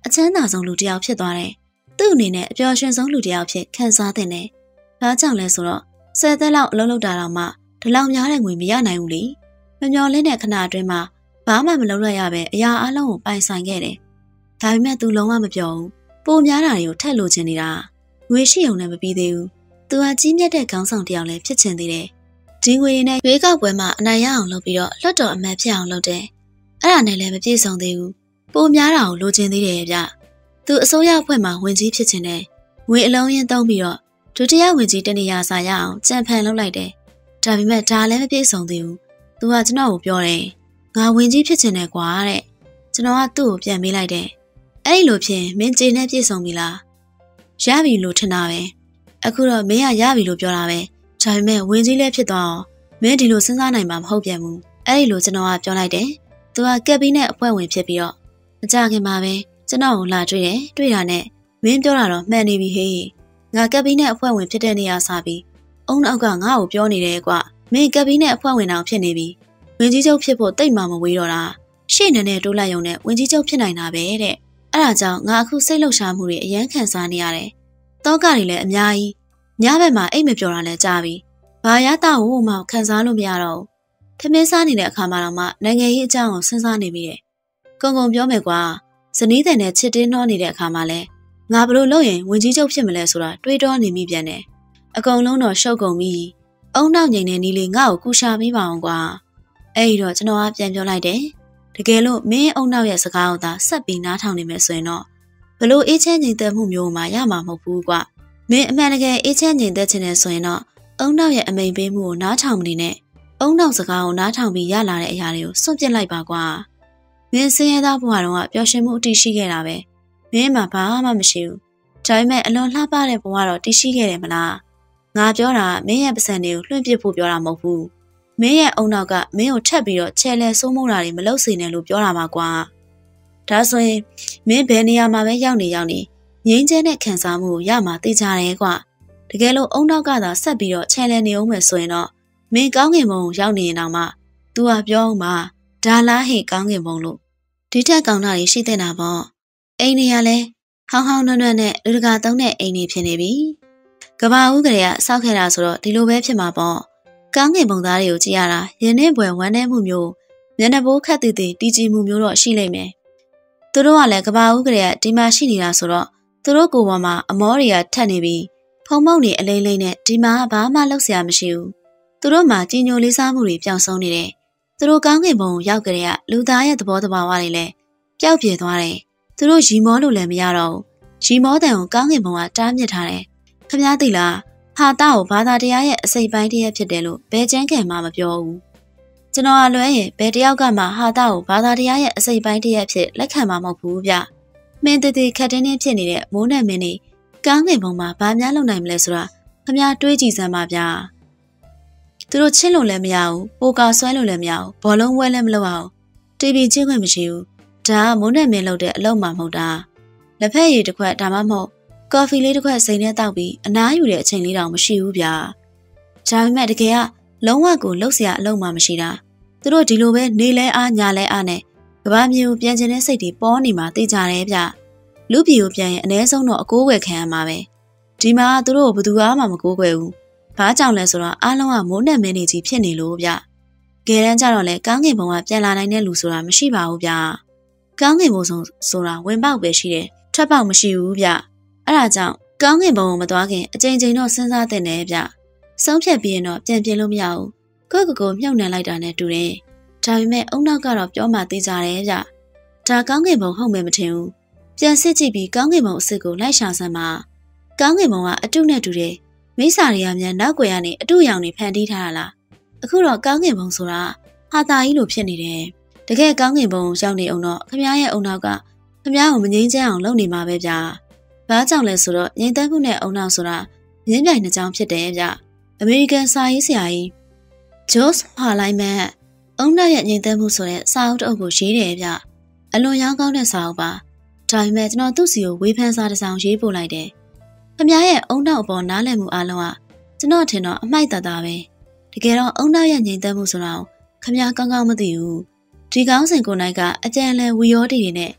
အချမ်းသာဆုံးလူတစ်ယောက်ဖြစ်သွားတယ်။သူ့အနေနဲ့အပျော်ရွှင်ဆုံးလူတစ်ယောက်ဖြစ်ခံစားတဲ့နဲ့။ဒါကြောင့်လဲဆိုတော့ဆယ်သက်လောက်အလုပ်လုပ်တာတော့မှဒီလောက်များတဲ့ငွေမရနိုင်ဘူးလေ။မမျော်လင့်တဲ့ခဏအတွင်းမှာဘာမှမလုပ်ရရပဲအရာအလုံးကိုပိုင်ဆိုင်ခဲ့တယ်။ဒါပေမဲ့သူလုံးဝမပြောဘူး။ပိုများတာတွေကိုထက်လိုချင်နေတာ။ငွေရှိုံနဲ့မပြီးသေးဘူး။သူဟာကြီးမြတ်တဲ့ခေါင်းဆောင်တစ်ယောက်လည်းဖြစ်ချင်သေးတယ်။ဒီငွေတွေနဲ့ရွေးကောက်ပွဲမှာအနိုင်ရအောင်လုပ်ပြီးတော့လွှတ်တော်အမတ်ဖြစ်အောင်လုပ်တယ်။အဲ့ဒါနဲ့လည်းမပြည့်စုံသေးဘူး။ပိုများတာကိုလိုချင်သေးတယ်ဗျ။သူအစိုးရအဖွဲ့မှာဝင်ကြီးဖြစ်ချင်တယ်။ငွေအလုံးရင်းသုံးပြီးတော့ဒုတိယဝင်ကြီးတနေရာစာရအောင်ကြံဖန်လုပ်လိုက်တယ်။ဒါပေမဲ့ဒါလည်းမပြည့်စုံသေးဘူး။သူကကျွန်တော်ကိုပြောတယ်။ငါဝင်ကြီးဖြစ်ချင်တယ်ကွာတဲ့။ကျွန်တော်ကသူ့ကိုပြန်မေးလိုက်တယ်။အဲ့လိုဖြစ်မင်းကျေနဲ့ပြည့်စုံပြီလား။ရပြီလို့ထင်တာပဲ။အခုတော့မင်းကရပြီလို့ပြောတာပဲ။ဒါပေမဲ့ဝင်ကြီးလည်းဖြစ်သွားအောင်မင်းဒီလိုစဉ်းစားနိုင်မှာမဟုတ်ပြန်ဘူး။အဲ့ဒီလိုကျွန်တော်ကပြောလိုက်တယ်။သူကကက်ဘိနက်အဖွဲ့ဝင်ဖြစ်ပြီးတော့မကြခင်မှာပဲကျွန်တော်ကိုလာတွေ့တယ်။တွေ့တာနဲ့မင်းပြောတာတော့မှန်နေပြီဟေး။ငါကက်ဘိနက်အဖွဲ့ဝင်ဖြစ်တဲ့နေရာစားပြီးအုံနောက်ကငါ့ကိုပြောနေတယ်ကွ။မင်းကက်ဘိနက်အဖွဲ့ဝင်အောင်ဖြစ်နေပြီ။ဝင်ကြီးချုပ်ဖြစ်ဖို့တိတ်မှမဝေးတော့တာ။ရှေ့နေနဲ့တိုးလိုက်ရုံနဲ့ဝင်ကြီးချုပ်ဖြစ်နိုင်တာပဲတဲ့။အဲ့ဒါကြောင့်ငါအခုစိတ်လှုပ်ရှားမှုတွေအရန်ခံစားနေရတယ်။တောကတွေလည်းအများကြီးညဘက်မှာအိတ်မပြောတာလည်းကြားပြီ။ဘာရတာဝို့မှခံစားလို့မရတော့ဘူး။ထမင်းစားနေတဲ့အခါမှာတော့မှနိုင်ငံရေးအကြောင်းကိုစဉ်းစားနေမိတယ်။ကုံကုံပြောမယ်ကွာ။ဇနီးတဲ့နဲ့ချစ်တင်းနှောနေတဲ့အခါမှာလဲငါဘလို့လုပ်ရင်ဝင်ကြီးချုပ်ဖြစ်မလဲဆိုတာတွေးတောနေမိပြန်တယ်။အကုန်လုံးတော့ရှုပ်ကုန်ပြီ။အုံနောက်ငိန်တဲ့နီလေးငါ့ကိုကူရှာပေးပါအောင်ကွာ။အဲ့ဒီတော့ကျွန်တော်ကပြန်ပြောလိုက်တယ်။တကယ်လို့မင်းအုံနောက်ရဲ့စကားကိုသာဆက်ပြီးနားထောင်နေမယ်ဆိုရင်တော့ဘလို့အေးချမ်းငြိမ်သက်မှုမျိုးမှရမှာမဟုတ်ဘူးကွာ။မင်းအမှန်တကယ်အေးချမ်းငြိမ်သက်ချင်တယ်ဆိုရင်တော့အုံနောက်ရဲ့အမိန်ပေးမှုကိုနားထောင်မနေနဲ့။အုံနောက်စကားကိုနားထောင်ပြီးရလာတဲ့အရာတွေကိုစွန့်ပစ်လိုက်ပါကွာ။မင်းစင်းရဲသားဘဝတုန်းကပျော်ရွှင်မှုအတိရှိခဲ့တာပဲ။မင်းမှာဘာမှမရှိဘူး။ဒါပေမဲ့အလွန်လှပတဲ့ဘဝတော့တည်ရှိခဲ့တယ်မလား။ငါပြောတာမင်းရဲ့ပစံတွေကိုလွှင့်ပစ်ဖို့ပြောတာမဟုတ်ဘူး။မင်းရဲ့အုံနောက်ကမင်းကိုထပ်ပြီးတော့ချဲလဲစိုးမိုးတာတွေမလုပ်စေနဲ့လို့ပြောတာပါကွာ။ဒါဆိုရင်မင်းဘယ်နေရာမှာပဲရောက်နေရောက်နေငြိမ်းချမ်းတဲ့ခံစားမှုကိုရမှာသိကြတယ်ကွာ။တကယ်လို့အုံနောက်ကသာဆက်ပြီးတော့ချဲလဲနေအောင်မယ်ဆိုရင်တော့မင်းကောင်းကင်ဘုံရောက်နေရင်တော့မှ तू ကပြောအောင်ပါဒါလားဟိကောင်းကင်ဘုံလို့ဒီထက်ကောင်းတာတွေရှိတဲ့နာပေါ့။အိမ်နေရလဲဟောင်းဟောင်းနွမ်းနွမ်းနဲ့လူတကာသုံးတဲ့အိမ်တွေဖြစ်နေပြီ။ကဘာဦးကလေးကစောက်ခဲ့တာဆိုတော့ဒီလိုပဲဖြစ်မှာပေါ့။ကောင်းကင်ဘုံသားတွေကိုကြည့်ရတာရင်းနှင်းပွဲဝမ်းနည်းမှုမျိုးမျက်နှာပိုးခတ်တည်တည်တီးကြည်မှုမျိုးတော့ရှိလိမ့်မယ်။သူတို့ကလည်းကဘာဦးကလေးကဒီမှာရှိနေတာဆိုတော့သူတို့ကိုယ်ပေါ်မှာအမောတွေကထက်နေပြီးဖုံမုံတွေအလိမ့်လိမ့်နဲ့ဒီမှာဘာမှလုပ်စရာမရှိဘူး။သူတို့မှာကြီးညိုလေးစားမှုတွေပျောက်ဆုံးနေတယ်။သူတို့ကောင်းကင်ဘုံရောက်ကြတဲ့လူသားရဲ့သဘောတဘာဝတွေလည်းပျောက်ပြဲသွားတယ်။သူတို့ရီမောလို့လည်းမရတော့ဘူး။ရီမောတန်ကိုကောင်းကင်ဘုံကတားမြစ်ထားတယ်။ခင်ဗျားသိလားဟာတာကိုဘာသာတရားရဲ့အစိပ်ပိုင်းတစ်ရက်ဖြစ်တယ်လို့ဘယ်ကျန်းခံမှမပြောဘူး။ကျွန်တော်အလွဲရင်ဘယ်တယောက်ကမှဟာတာကိုဘာသာတရားရဲ့အစိပ်ပိုင်းတစ်ရက်ဖြစ်လက်ခံမှာမဟုတ်ဘူးဗျ။မင်းတည်တည်ခက်တင်းတင်းဖြစ်နေတဲ့မိုးနဲ့မင်းနေကောင်းကင်ဘုံမှာဘာများလုပ်နိုင်မလဲဆိုတာခင်ဗျားတွေးကြည့်စမ်းပါဗျာ။သူတို့ချင်းလို့လည်းမရဘူးပိုကာဆွဲလို့လည်းမရဘူးဘောလုံးဝဲလည်းမလုပ်အောင်တီဗီချင်းခွင့်မရှိဘူးဒါကမိုးနဲ့မင်းလုပ်တဲ့အလုပ်မှမဟုတ်တာလက်ဖက်ရည်တစ်ခွက်ဒါမှမဟုတ်ကော်ဖီလေးတစ်ခွက်စိမ်နဲ့တောက်ပြီးအနားယူတဲ့အချိန်လေးတောင်မရှိဘူးဗျာဒါပေမဲ့တကယ်ကလုံးဝကိုလှုပ်เสียအလုပ်မှမရှိတာသူတို့ဒီလိုပဲနေလဲအားညာလဲအားနဲ့ကဘာမျိုးကိုပြန်ကျင်တဲ့စိတ်တွေပေါ်နေမှာသိကြတယ်ဗျလူပြည်ကိုပြန်ရင်အ ਨੇ ဆုံးတော့အကိုးကွယ်ခံရမှာပဲဒီမှာသူတို့ဘယ်သူမှမကိုးကွယ်ဘူးဘာကြောင့်လဲဆိုတော့အားလုံးကမိုးနဲ့မင်းနေကြီးဖြစ်နေလို့ဗျ။ကဲတန်းကြတော့လေကောင်းကင်ဘုံကပြန်လာနိုင်တဲ့လူဆိုတာမရှိပါဘူးဗျ။ကောင်းကင်ဘုံဆိုဆိုတာဝင်ပေါက်ပဲရှိတယ်။ထွက်ပေါက်မရှိဘူးဗျ။အဲ့ဒါကြောင့်ကောင်းကင်ဘုံကိုမသွားခင်အချိန်ချင်းတော့စဉ်းစားသင့်တယ်ဗျ။ဆုံးဖြတ်ပြီးရင်တော့ပြန်ပြင်လို့မရဘူး။ကိုယ့်ကိုယ်ကိုမြှုပ်နှံလိုက်တာနဲ့တူတယ်။ဒါပေမဲ့အုံနောက်ကတော့ပြောမှသိကြတယ်ဗျ။ဒါကောင်းကင်ဘုံဟုတ်မယ်မထင်ဘူး။ပြန်စစ်ကြည့်ပြီးကောင်းကင်ဘုံအစ်စ်ကိုလိုက်ရှာစမ်းပါ။ကောင်းကင်ဘုံကအတုနဲ့တူတယ်။မိစ္ဆာတွေကမြန်နောက်ွယ်ကနေအတူရောင်နေဖန်တီးထားတာလားအခုတော့ကောင်းကင်ဘုံဆိုတာဟာတာကြီးလိုဖြစ်နေတယ်တကယ်ကောင်းကင်ဘုံရောက်နေအောင်တော့ခမည်းရဲ့အုံနောက်ကခမည်းကိုမငြိမ်းချမ်းအောင်လုပ်နေမှာပဲဗျာဘာကြောင့်လဲဆိုတော့ငြိမ်သက်မှုနဲ့အုံနောက်ဆိုတာငြင်းပြိုင်နှစ်ကြောင်းဖြစ်တယ်ဗျအမေရိကန်စာရေးဆရာကြီးဂျိုးစ်ဟာလိုက်မန်အုံနောက်ရဲ့ငြိမ်သက်မှုဆိုတဲ့စာအုပ်တစ်အုပ်ကိုရေးတယ်ဗျအလွန်ရောင်းကောင်းတဲ့စာအုပ်ပါဒါပေမဲ့ကျွန်တော်သူ့စီကိုဝေဖန်စာတစ်စောင်ရေးပို့လိုက်တယ်ခမရဲ့အုံနောက်အပေါ်နားလည်မှုအလုံးကကျွန်တော်ထင်တော့အမိုက်တသားပဲတကယ်တော့အုံနောက်ရဲ့ငြိမ်သက်မှုဆိုတာကိုခမကောင်းကောင်းမသိဘူးဒီကောင်းစဉ်ကိုနိုင်ကအကြံလဲဝီရောတီတွေနဲ့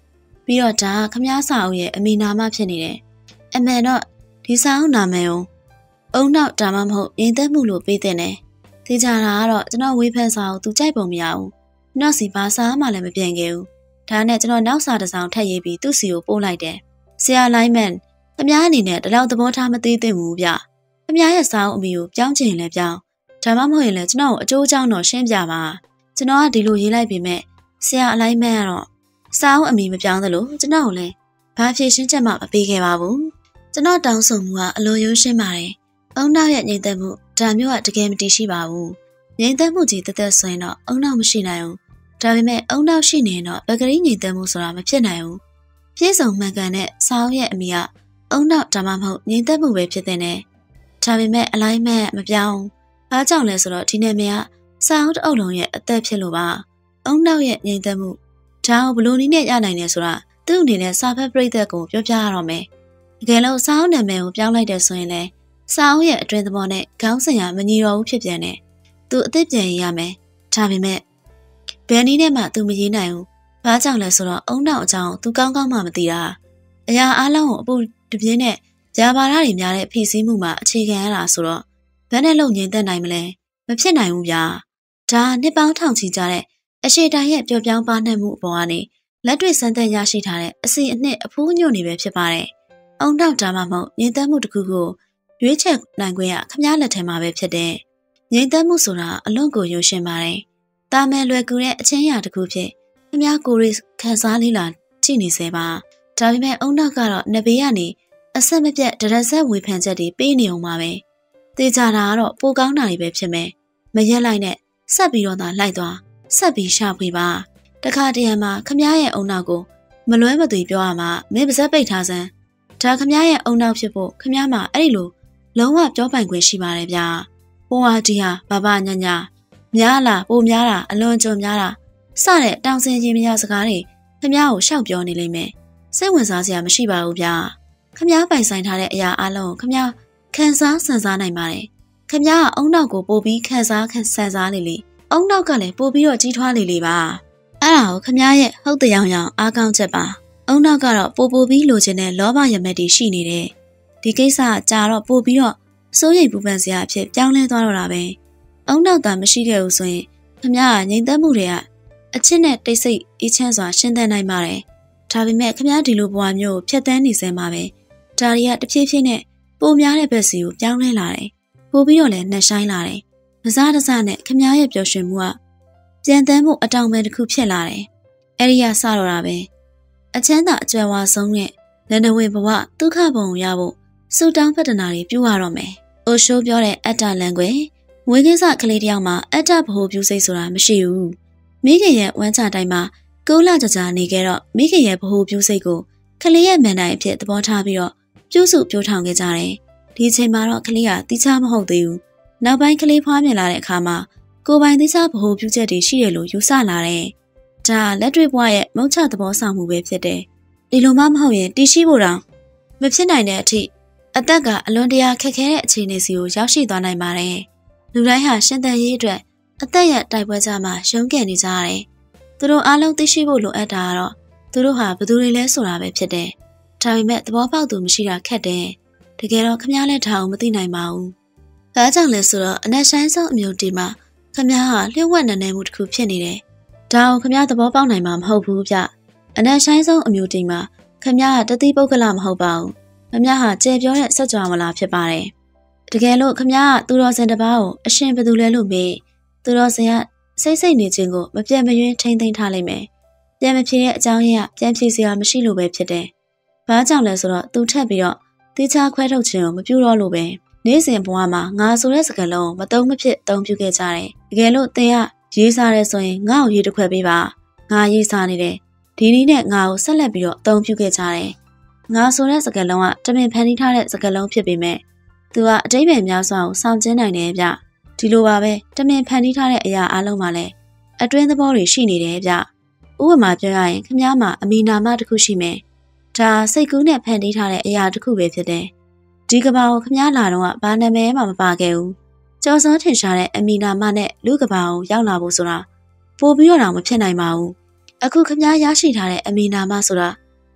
ပြီးတော့ဒါခမားစာအုပ်ရဲ့အမီနာမဖြစ်နေတယ်အမှန်တော့ဒီစာအုပ်နာမည်ကိုအုံနောက်ဒါမှမဟုတ်ရင်သက်မှုလို့ပေးတဲ့နဲ့သိကြတာကတော့ကျွန်တော်ဝေးဖက်စာကိုသူကြိုက်ပုံမရဘူးနောက်စီဘာစာမှလည်းမပြန်ခဲ့ဘူးဒါနဲ့ကျွန်တော်နောက်စာတစ်စောင်ထပ်ရေးပြီးသူ့စီကိုပို့လိုက်တယ်ဆရာလိုင်းမန်ခမားအနေနဲ့ဒီလောက်သဘောထားမသိသင့်ဘူးဗျခမားရဲ့စာအုပ်အမီကိုပြောင်းချင်လဲပြောင်းဒါမှမဟုတ်ရင်လည်းကျွန်တော်ကိုအကျိုးအကြောင်းတော့ရှင်းပြပါကျွန်တော်ကဒီလိုရေးလိုက်ပေမဲ့ဆရာအလိုက်မန်ကတော့စာအုပ်အမီမပြောင်းသလိုကျွန်တော်ကိုလည်းဘာဖြေရှင်းချက်မှမပေးခဲ့ပါဘူးကျွန်တော်တောင်းဆိုမှုကအလိုရိုးရှင်းပါတယ်အုံနောက်ရဲ့ငြိမ်သက်မှုဒါမျိုးကတကယ်မတည်ရှိပါဘူးငြိမ်သက်မှုကြီးတသက်ဆိုရင်တော့အုံနောက်မရှိနိုင်ဘူးဒါပေမဲ့အုံနောက်ရှိနေရင်တော့ပကတိငြိမ်သက်မှုဆိုတာမဖြစ်နိုင်ဘူးပြည့်စုံမှန်ကန်တဲ့စာအုပ်ရဲ့အမီကအုံနောက်ဒါမှမဟုတ်ငြိမ်သက်မှုပဲဖြစ်တဲ့နဲ့ဒါပေမဲ့အလိုက်မန်မပြောင်းဘာကြောင့်လဲဆိုတော့ဒီနာမည်ကစာအုပ်တစ်အုပ်လုံးရဲ့အသက်ဖြစ်လို့ပါအုံနောက်ရဲ့ငြိမ်သက်မှုဒါကိုဘလို့နည်းနဲ့ရနိုင်လဲဆိုတာသူ့အနေနဲ့စာဖတ်ပရိသတ်ကိုပြောပြရတော့မယ်တကယ်လို့စာအုပ်နာမည်ကိုပြောင်းလိုက်တယ်ဆိုရင်လည်းစာအုပ်ရဲ့အတွင်းသဘောနဲ့ခေါင်းစဉ်ကမညီတော့ဘူးဖြစ်ပြန်တယ်သူအသစ်ပြန်ရေးရမယ်ဒါပေမဲ့ဘယ်နည်းနဲ့မှသူမရေးနိုင်ဘူးဘာကြောင့်လဲဆိုတော့အုံနောက်အကြောင်းသူကောင်းကောင်းမှမသိတာအရာအလုံးကိုအပူတပြင်းနဲ့ဂျာဘာရတွေများတဲ့ဖိစီးမှုမှာအခြေခံရတာဆိုတော့ဘယ်နဲ့လုံငြိမ်သက်နိုင်မလဲမဖြစ်နိုင်ဘူးဗျာဒါနှစ်ပေါင်းထောင်ချီကြတဲ့အရှိတိုင်ရဲ့ပျော်ပြောင်းပါနှံ့မှုအပေါ်ကနေလက်တွေ့စမ်းသပ်ရရှိထားတဲ့အစီအနှစ်အဖိုးညွန့်နေပဲဖြစ်ပါတယ်။အုံနောက်ဒါမှမဟုတ်ငြိမ်သက်မှုတစ်ခုကိုရွေးချယ်နိုင်ခွင့်ရခမားလက်ထဲမှာပဲဖြစ်တဲ့ငြိမ်သက်မှုဆိုတာအလွန်ကိုရိုးရှင်းပါတယ်။တာမယ်လွယ်ကူတဲ့အချင်းအရာတစ်ခုဖြစ်ခမားကိုယ်ရေးခံစားလေးလာကြည့်နေစေပါ။ဒါပေမဲ့အုံနောက်ကတော့နဘေးကနေအဆက်မပြတ်ဒရက်ဆက်ဝေဖန်ချက်တွေပေးနေအောင်ပါပဲ။သိကြတာကတော့ပိုကောင်းတာတွေပဲဖြစ်မယ်။မရက်လိုက်နဲ့ဆက်ပြီးတော့သာလိုက်သွားဆက်ပြီးရှာဖွေပါတခါတရံမှာခမားရဲ့အုံနောက်ကိုမလွဲမသွေပြောရမှာမင်းပါဇက်ပိတ်ထားစမ်းဒါခမားရဲ့အုံနောက်ဖြစ်ဖို့ခမားမှာအဲ့ဒီလိုလုံးဝပြောပိုင်ခွင့်ရှိပါတယ်ဗျာဟိုဟာဒီဟာဘာဘာညာညာများလားပိုများတာအလွန်ကြုံများတာစတဲ့တောင်စင်ကြီးမရစကားတွေခမားကိုရှောက်ပြောနေလိမ့်မယ်စိတ်ဝင်စားစရာမရှိပါဘူးဗျာခမားပိုင်ဆိုင်ထားတဲ့အရာအလုံးကိုခမားခံစားဆန်စားနိုင်ပါတယ်ခမားကအုံနောက်ကိုပို့ပြီးခံစားခံဆန်စားလေလေအုံနောက်ကလည်းပို့ပြီးတော့ကြီးထွားလေလေပါအဲ့ဒါကိုခမားရဲ့ဟုတ်တဲ့ရောင်ရောင်အားကောင်းချက်ပါအုံနောက်ကတော့ပို့ပို့ပြီးလိုချင်တဲ့လောဘရမက်တွေရှိနေတယ်ဒီကိစ္စကကြာတော့ပို့ပြီးတော့စိုးရိမ်ပူပန်စရာအဖြစ်ပြောင်းလဲသွားတော့တာပဲအုံနောက်သာမရှိခဲ့ဘူးဆိုရင်ခမားကငြိမ်သက်မှုတွေကအချစ်နဲ့တိတ်ဆိတ်အေးချမ်းစွာရှင်းသန်နိုင်ပါတယ်ဒါပေမဲ့ခမားဒီလိုဘဝမျိုးကိုဖျက်ဆီးနေစဲမှာပဲဒါတွေကတဖြည်းဖြည်းနဲ့ပိုများတဲ့ဘက်စီကိုပြောင်းလဲလာတယ်ပို့ပြီးတော့လည်းနှက်ဆိုင်လာတယ်တစားတစားနဲ့ခမားရဲ့ပျော်ရွှင်မှုကပြန်တမ်းမှုအတောင်ပံတစ်ခုဖြစ်လာတယ်။အဲဒီကစတော့တာပဲ။အချမ်းသာအကျွမ်းဝါဆုံးနဲ့လက်နဝင်ဘဝဒုက္ခဘုံရဖို့စူတောင်းဖက်တနာတွေပြုရတော့မယ်။အိုရှိုးပြောတဲ့အတ္တလန်ကွယ်ငွေကိစ္စကလေးတယောက်မှာအတ္တဘ ਹੁ ပြုစိတ်ဆိုတာမရှိဘူး။မိခင်ရဲ့ဝမ်းချတိုင်းမှာကိုလာကြကြနေခဲ့တော့မိခင်ရဲ့ဘ ਹੁ ပြုစိတ်ကိုကလေးရဲ့မန်တိုင်းအဖြစ်သဘောထားပြီးတော့ပြုစုပြောထောင်ခဲ့ကြတယ်။ဒီအချိန်မှာတော့ကလေးကတိကျမဟုတ်သေးဘူး။နောက်ပိုင်းကလေးဖွားမြင်လာတဲ့အခါမှာကိုပိုင်သီးခြားဗဟိုပြုချက်တွေရှိတယ်လို့ယူဆလာတယ်။ဒါလက်တွေ့ဘဝရဲ့မုတ်ချသဘောဆောင်မှုပဲဖြစ်တယ်။ဒီလိုမှမဟုတ်ရင်တည်ရှိဖို့တောင်မဖြစ်နိုင်တဲ့အထိအသက်ကအလွန်တရာခက်ခဲတဲ့အခြေအနေစီကိုရောက်ရှိသွားနိုင်ပါတယ်။လူတိုင်းဟာရှင်သန်ရေးအတွက်အသက်ရဲ့တိုက်ပွဲကြမှာရုန်းကန်နေကြရတယ်။သူတို့အားလုံးသိရှိဖို့လိုအပ်တာကတော့သူတို့ဟာဘယ်သူတွေလဲဆိုတာပဲဖြစ်တယ်။ဒါပေမဲ့သဘောပေါက်သူမရှိတာခက်တယ်။တကယ်တော့ခမားလက်ထားအောင်မသိနိုင်ပါဘူး။ဒါကြောင့်လဲဆိုတော့အနက်ဆိုင်ဆုံးအမျိုးတီမှာခမားဟာလျှို့ဝှက်နည်းနည်းမှုတစ်ခုဖြစ်နေတယ်။ဒါကိုခမားသဘောပေါက်နိုင်မှာမဟုတ်ဘူးဗျ။အနက်ဆိုင်ဆုံးအမျိုးတီမှာခမားဟာတတိပုဂ္ဂလမဟုတ်ပါဘူး။ခမားဟာကျေပြောတဲ့စัจ java မလားဖြစ်ပါတယ်။တကယ်လို့ခမားကသူတော်စင်တစ်ပါးကိုအရှင်ဘယ်သူလဲလို့မေးသူတော်စင်ကစိတ်စိတ်နေခြင်းကိုမပြတ်မယွင်းထိမ့်သိမ်းထားလိုက်မယ်။ပြန်မဖြေတဲ့အကြောင်းရင်းကပြန်ဖြေစရာမရှိလို့ပဲဖြစ်တယ်။ဘာကြောင့်လဲဆိုတော့သူထက်ပြီးတော့တိကျခွဲထုတ်ခြင်းကိုမပြုတော့လို့ပဲ။နေ့စဉ်ဘဝမှာငါဆိုတဲ့စကားလုံးမတုံးမဖြစ်တုံးပြခဲ့ကြတယ်။တကယ်လို့သင်ကရေးစားရဲဆိုရင်ငါ့ကိုရေးတစ်ခွက်ပေးပါ။ငါရေးစားနေတယ်။ဒီနည်းနဲ့ငါ့ကိုဆက်လက်ပြီးတော့အသုံးပြုခဲ့ကြတယ်။ငါဆိုတဲ့စကားလုံးကတမင်ဖန်တီးထားတဲ့စကားလုံးဖြစ်ပေမဲ့သူကအတိတ်ပဲများစွာကိုစောင့်ကျဉ်နိုင်တယ်ဗျ။ဒီလိုပါပဲတမင်ဖန်တီးထားတဲ့အရာအလုံးမှာလည်းအတွင်းသဘောတွေရှိနေတယ်ဗျ။ဥပမာပြောရရင်ခမားမှာအမီနာမတစ်ခုရှိမယ်။ဒါစိတ်ကူးနဲ့ဖန်တီးထားတဲ့အရာတစ်ခုပဲဖြစ်တယ်။ဒီကဘာကိုခမားလာတော့ကဘာနာမည်မှမပါခဲ့ဘူး။ကျော်စောထင်ရှားတဲ့အမီနာမနဲ့လူကဘာကိုရောက်လာဖို့ဆိုတာပို့ပြီးတော့မဖြစ်နိုင်ပါဘူး။အခုခမားရရှိထားတဲ့အမီနာမဆိုတာ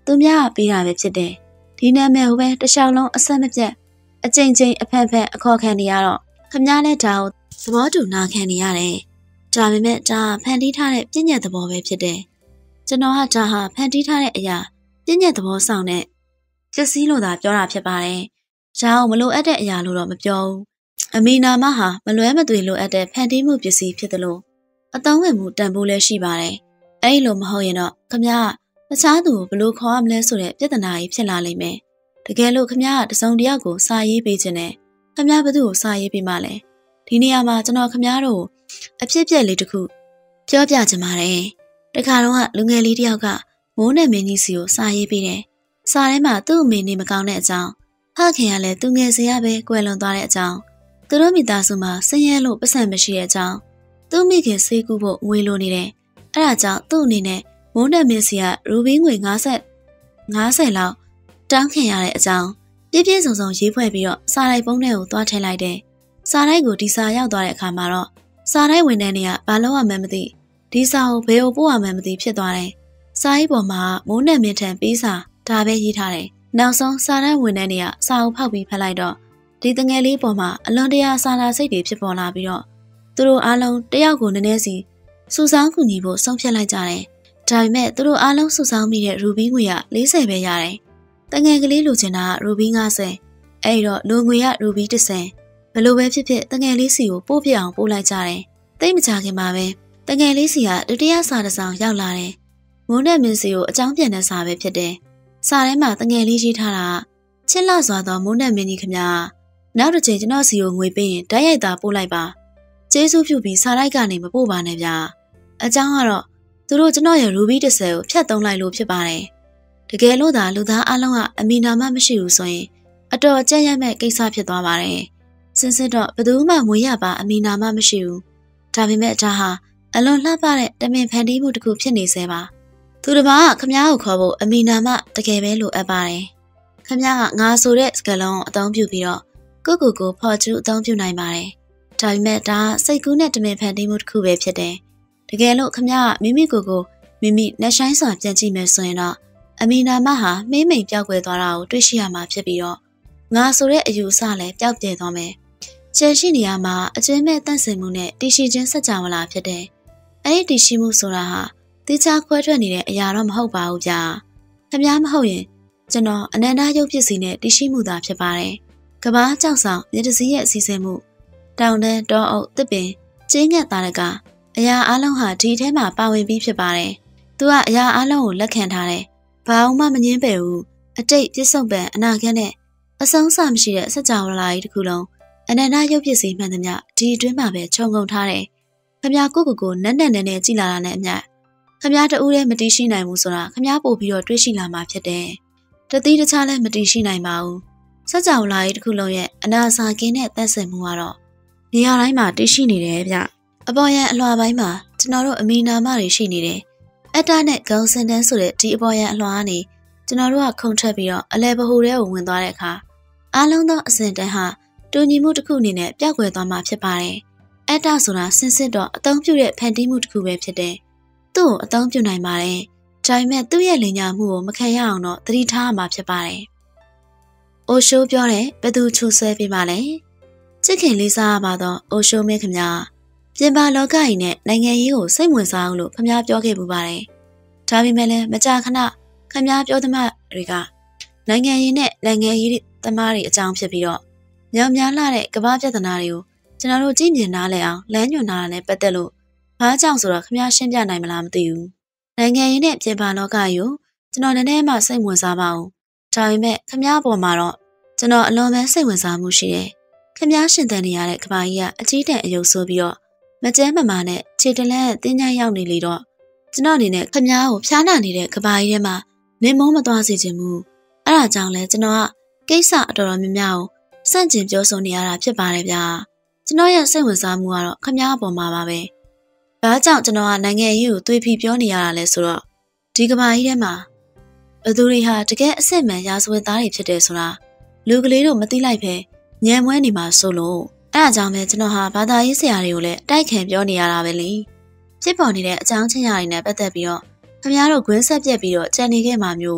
သူများပေးတာပဲဖြစ်တယ်ဒီနာမည်ကိုပဲတခြားလုံးအဆက်မပြတ်အကြိမ်ကြိမ်အဖက်ဖက်အခေါ်ခံနေရတော့ခမည်းနဲ့ဒါကိုသဘောတူနာခံနေရတယ်ဒါပေမဲ့ဒါဖန်တီးထားတဲ့ပြည့်ညက်သဘောပဲဖြစ်တယ်ကျွန်တော်ဟာဒါဟာဖန်တီးထားတဲ့အရာပြည့်ညက်သဘောဆောင်တဲ့ပစ္စည်းလို့သာပြောတာဖြစ်ပါတယ်ဒါကိုမလိုအပ်တဲ့အရာလို့တော့မပြောဘူးအမီနာမဟာမလွဲမသွေလိုအပ်တဲ့ဖန်တီးမှုပစ္စည်းဖြစ်တယ်လို့အသုံးဝင်မှုတန်ဖိုးလည်းရှိပါတယ်အဲ့လိုမဟုတ်ရင်တော့ခမည်းတခြားသူကိုဘလို့ခေါ်ရမလဲဆိုတဲ့ပြဿနာကြီးဖြစ်လာလိမ့်မယ်တကယ်လို့ခမည်းကတစုံတစ်ယောက်ကိုစာရေးပေးခြင်းနဲ့ခမည်းဘသူ့ကိုစာရေးပေးမှလဲဒီနေရာမှာကျွန်တော်ခမည်းတို့အဖြစ်ပြက်လေးတစ်ခုပြောပြချင်ပါတယ်တခါတော့လူငယ်လေးတစ်ယောက်ကမိုးနဲ့မင်းကြီးစီကိုစာရေးပေးတယ်စာထဲမှာသူ့အမေနေမကောင်းတဲ့အကြောင်းဖခင်ကလည်းသူငယ်စရာပဲကွယ်လွန်သွားတဲ့အကြောင်းသူတို့မိသားစုမှာဆင်းရဲလို့ပတ်စံမရှိတဲ့အကြောင်းသူ့မိခင်ဆေးကူဖို့ငွေလိုနေတယ်အဲ့ဒါကြောင့်သူ့အနေနဲ့မိုးနဲ့မင်းစီကရူဘီငွေ၅၀ ၅၀လောက်တောင်းခင်ရတဲ့အကြောင်းပြည့်ပြည့်စုံစုံရေးဖွဲ့ပြီးတော့စာရိုက်ပုံးထဲကိုသွားထည့်လိုက်တယ်စာရိုက်ကိုဒီစာရောက်သွားတဲ့အခါမှာတော့စာရိုက်ဝန်ထမ်းတွေကဘာလို့ရမှန်းမသိဒီစာကိုဘယ်ကိုပို့ရမှန်းမသိဖြစ်သွားတယ်စာရေးပေါ်မှာမိုးနဲ့မင်းထံပေးစာဒါပဲရေးထားတယ်နောက်ဆုံးစာရိုက်ဝန်ထမ်းတွေကစာအုပ်ဖောက်ပြီးဖတ်လိုက်တော့ဒီတငယ်လေးပေါ်မှာအလွန်တရာစာနာစိတ်တွေဖြစ်ပေါ်လာပြီးတော့သူတို့အားလုံးတယောက်ကိုနည်းနည်းစီစုဆောင်းကူညီဖို့ဆုံးဖြတ်လိုက်ကြတယ်ဒါပေမဲ့သူတို့အားလုံးစုဆောင်းမိတဲ့ရူဘီငွေက၄၀ပဲရတယ်တငယ်ကလေးလိုချင်တာကရူဘီ၅၀အဲ့တော့လူငွေကရူဘီ၁၀ဘလို့ပဲဖြစ်ဖြစ်တငယ်လေးစီကိုပို့ပြအောင်ပို့လိုက်ကြတယ်တိတ်မကြခင်မှာပဲတငယ်လေးစီကဒုတိယစာတစ်စောင်ရောက်လာတယ်မိုးနဲ့မင်းစီကိုအကြောင်းပြန်တဲ့စာပဲဖြစ်တယ်စာထဲမှာတငယ်လေးရေးထားတာချစ်လှစွာသောမိုးနဲ့မင်းကြီးခင်ဗျာနောက်တစ်ချိန်ကျွန်တော်စီကိုငွေပေးရင်ဓာတ်ရိုက်သာပို့လိုက်ပါကျေးဇူးပြုပြီးစာလိုက်ကနေမပို့ပါနဲ့ဗျာအကြောင်းကတော့သူတို့ကျွန်တော်ရဲ့ရူဘီ၁၀ကိုဖျက်သုံးလိုက်လို့ဖြစ်ပါတယ်တကယ်လို့သာလူသားအလုံးကအမီနာမမရှိဘူးဆိုရင်အတော်အကျဉ်းရမဲ့ကိစ္စဖြစ်သွားပါတယ်စင်စစ်တော့ဘယ်သူမှမွေရပါအမီနာမမရှိဘူးဒါပေမဲ့ဒါဟာအလွန်လှပတဲ့တမင်ဖန်တီးမှုတစ်ခုဖြစ်နေစေပါသူတစ်ပါးကခမ ्या ကိုခေါ်ဖို့အမီနာမတကယ်ပဲလိုအပ်ပါတယ်ခမ ्या ကငါဆိုတဲ့စကားလုံးကိုအသုံးပြုပြီးတော့ကိုကိုကိုဖော်ကျူးအသုံးပြုနိုင်ပါတယ်ဒါပေမဲ့ဒါစိတ်ကူးနဲ့တမင်ဖန်တီးမှုတစ်ခုပဲဖြစ်တယ်တကယ်လို့ခမ ्या ကမိမိကိုကိုမိမိလက်ဆိုင်စွာပြန်ကြည့်မယ်ဆိုရင်တော့အမီနာမဟာမိမ့်မိန်ပြောက်ကွယ်သွားတာကိုတွေ့ရှိရမှာဖြစ်ပြီးတော့ငါဆိုတဲ့အယူအဆလည်းပျောက်ပြဲသွားမယ်ကျန်ရှိနေရမှာအကျဉ်းမဲ့တန့်စင်မှုနဲ့တည်ရှိခြင်းစัจ java လာဖြစ်တယ်အဲ့ဒီတည်ရှိမှုဆိုတာဟာတိကျခွဲထွက်နေတဲ့အရာတော့မဟုတ်ပါဘူးဗျာခမ ्या မဟုတ်ရင်ကျွန်တော်အနန္တရုပ်ဖြစ်စီနဲ့တည်ရှိမှုသာဖြစ်ပါတယ်ကဘာကြောက်ဆောင်မြစ်တစည်းရဲ့အစီအစဉ်မှုတောင်တန်းတောအုပ်တစ်ပင်ကျင်းငတ်သားတကအရာအလုံးဟာဒီထဲမှာပါဝင်ပြီးဖြစ်ပါတယ်သူကအရာအလုံးကိုလက်ခံထားတယ်ဘာမှမငင်းပယ်ဘူးအတိတ်ပြစ္ဆုတ်ပံအနာဂတ်နဲ့အဆုံးအစမရှိတဲ့စัจ java လာကြီးတစ်ခုလုံးအနန္တရုပ်ဖြစ်စီမှန်သမျှဒီအတွင်းမှာပဲခြုံငုံထားတယ်ခမ ्या ကိုကိုကိုနက်နက်နဲနဲကြည်လာတာနဲ့အမျှခမ ्या တူးလည်းမတီးရှိနိုင်ဘူးဆိုတာခမ ्या ပို့ပြီးတော့တွေးရှိလာမှာဖြစ်တယ်တတိတခြားလည်းမတီးရှိနိုင်ပါဘူးစัจ java လာကြီးတစ်ခုလုံးရဲ့အနာစာကင်းတဲ့တန့်စင်မှုကတော့နေရာတိုင်းမှာတည်ရှိနေတယ်ဗျအပေါ်ရန်အလွှာပိုင်းမှာကျွန်တော်တို့အမီနာမတွေရှိနေတယ်အတ္တနဲ့ဂုံစင်တန်းဆိုတဲ့ဒီအပေါ်ရန်အလွှာကနေကျွန်တော်တို့ကခုန်ထွက်ပြီးတော့အလဲဘဟုထဲကိုဝင်သွားတဲ့အခါအားလုံးသောအစဉ်တန်းဟာတူညီမှုတစ်ခုအနေနဲ့ပျောက်ကွယ်သွားမှာဖြစ်ပါတယ်အတ္တဆိုတာစင်စစ်တော့အသုံးပြုတဲ့ဖန်တီးမှုတစ်ခုပဲဖြစ်တယ်သူ့ကိုအသုံးပြုနိုင်ပါတယ်ဒါပေမဲ့သူ့ရဲ့လင်ညာမှုကိုမခံရအောင်တော့သတိထားရမှာဖြစ်ပါတယ်အိုရှိုးပြောတဲ့ဘယ်သူချူဆွဲပေးပါလဲချစ်ခင်လေးစားရပါတော့အိုရှိုးမင်းခင်ဗျာပြင်ပလောကကြီးနဲ့နိုင်ငံရေးကိုစိတ်ဝင်စားအောင်လို့ခမ ्या ပြောခဲ့ပူပါတယ်ဒါပေမဲ့လည်းမကြာခဏခမ ्या ပြောသမျှတွေကနိုင်ငံရေးနဲ့နိုင်ငံရေးသမားတွေအကြောင်းဖြစ်ပြီးတော့မြောင်များလာတဲ့ကမ္ဘာပြဿနာတွေကိုကျွန်တော်တို့ကြည့်မြင်နားလည်အောင်လမ်းညွှန်ထားတာနဲ့ပတ်သက်လို့ဘာကြောင့်ဆိုတော့ခမ ्या ရှင်းပြနိုင်မလားမသိဘူးနိုင်ငံရေးနဲ့ပြင်ပလောကကြီးကိုကျွန်တော်နည်းနည်းမှစိတ်ဝင်စားပါဘူးဒါပေမဲ့ခမ ्या ပေါ်မှာတော့ကျွန်တော်အလွန်ပဲစိတ်ဝင်စားမှုရှိတယ်ခမ ्या ရှင်သန်နေရတဲ့ကမ္ဘာကြီးကအကြီးတန်းအယုံဆိုးပြီးတော့မကျဲမမာနဲ့ခြေတလန်းတင်းကြပ်ရောက်နေလေတော့ကျွန်တော်အနေနဲ့ခမ ्या ကိုဖျားနာနေတဲ့ကဘာကြီးထဲမှာနေမုန်းမသွားစေချင်ဘူးအဲ့ဒါကြောင့်လဲကျွန်တော်ကကိစ္စအတော်တော်များများကိုစန့်ကျင်ပြောဆိုနေရတာဖြစ်ပါတယ်ဗျာကျွန်တော်ရဲ့စိတ်ဝင်စားမှုကတော့ခမ ्या အပေါ်မှာပါပဲဘာကြောင့်ကျွန်တော်ကနိုင်ငံရေးကိုသွေးဖီပြောနေရတာလဲဆိုတော့ဒီကဘာကြီးထဲမှာဘသူတွေဟာတကယ်အစစ်မှန်ရာဇဝတ်သားတွေဖြစ်တယ်ဆိုတာလူကလေးတို့မသိလိုက်ပဲညံမွဲနေမှာဆိုလို့အဲ့အကြောင်းပဲကျွန်တော်ဟာဘာသာရေးဆရာတွေကိုလည်းတိုက်ခံပြောနေရတာပဲလေဖြစ်ပေါ်နေတဲ့အကြောင်းချင်းရာတွေနဲ့ပတ်သက်ပြီးတော့ခင်ဗျားတို့ဂွင်းဆက်ပြက်ပြီးတော့ကြံနေခဲ့မှမျိုး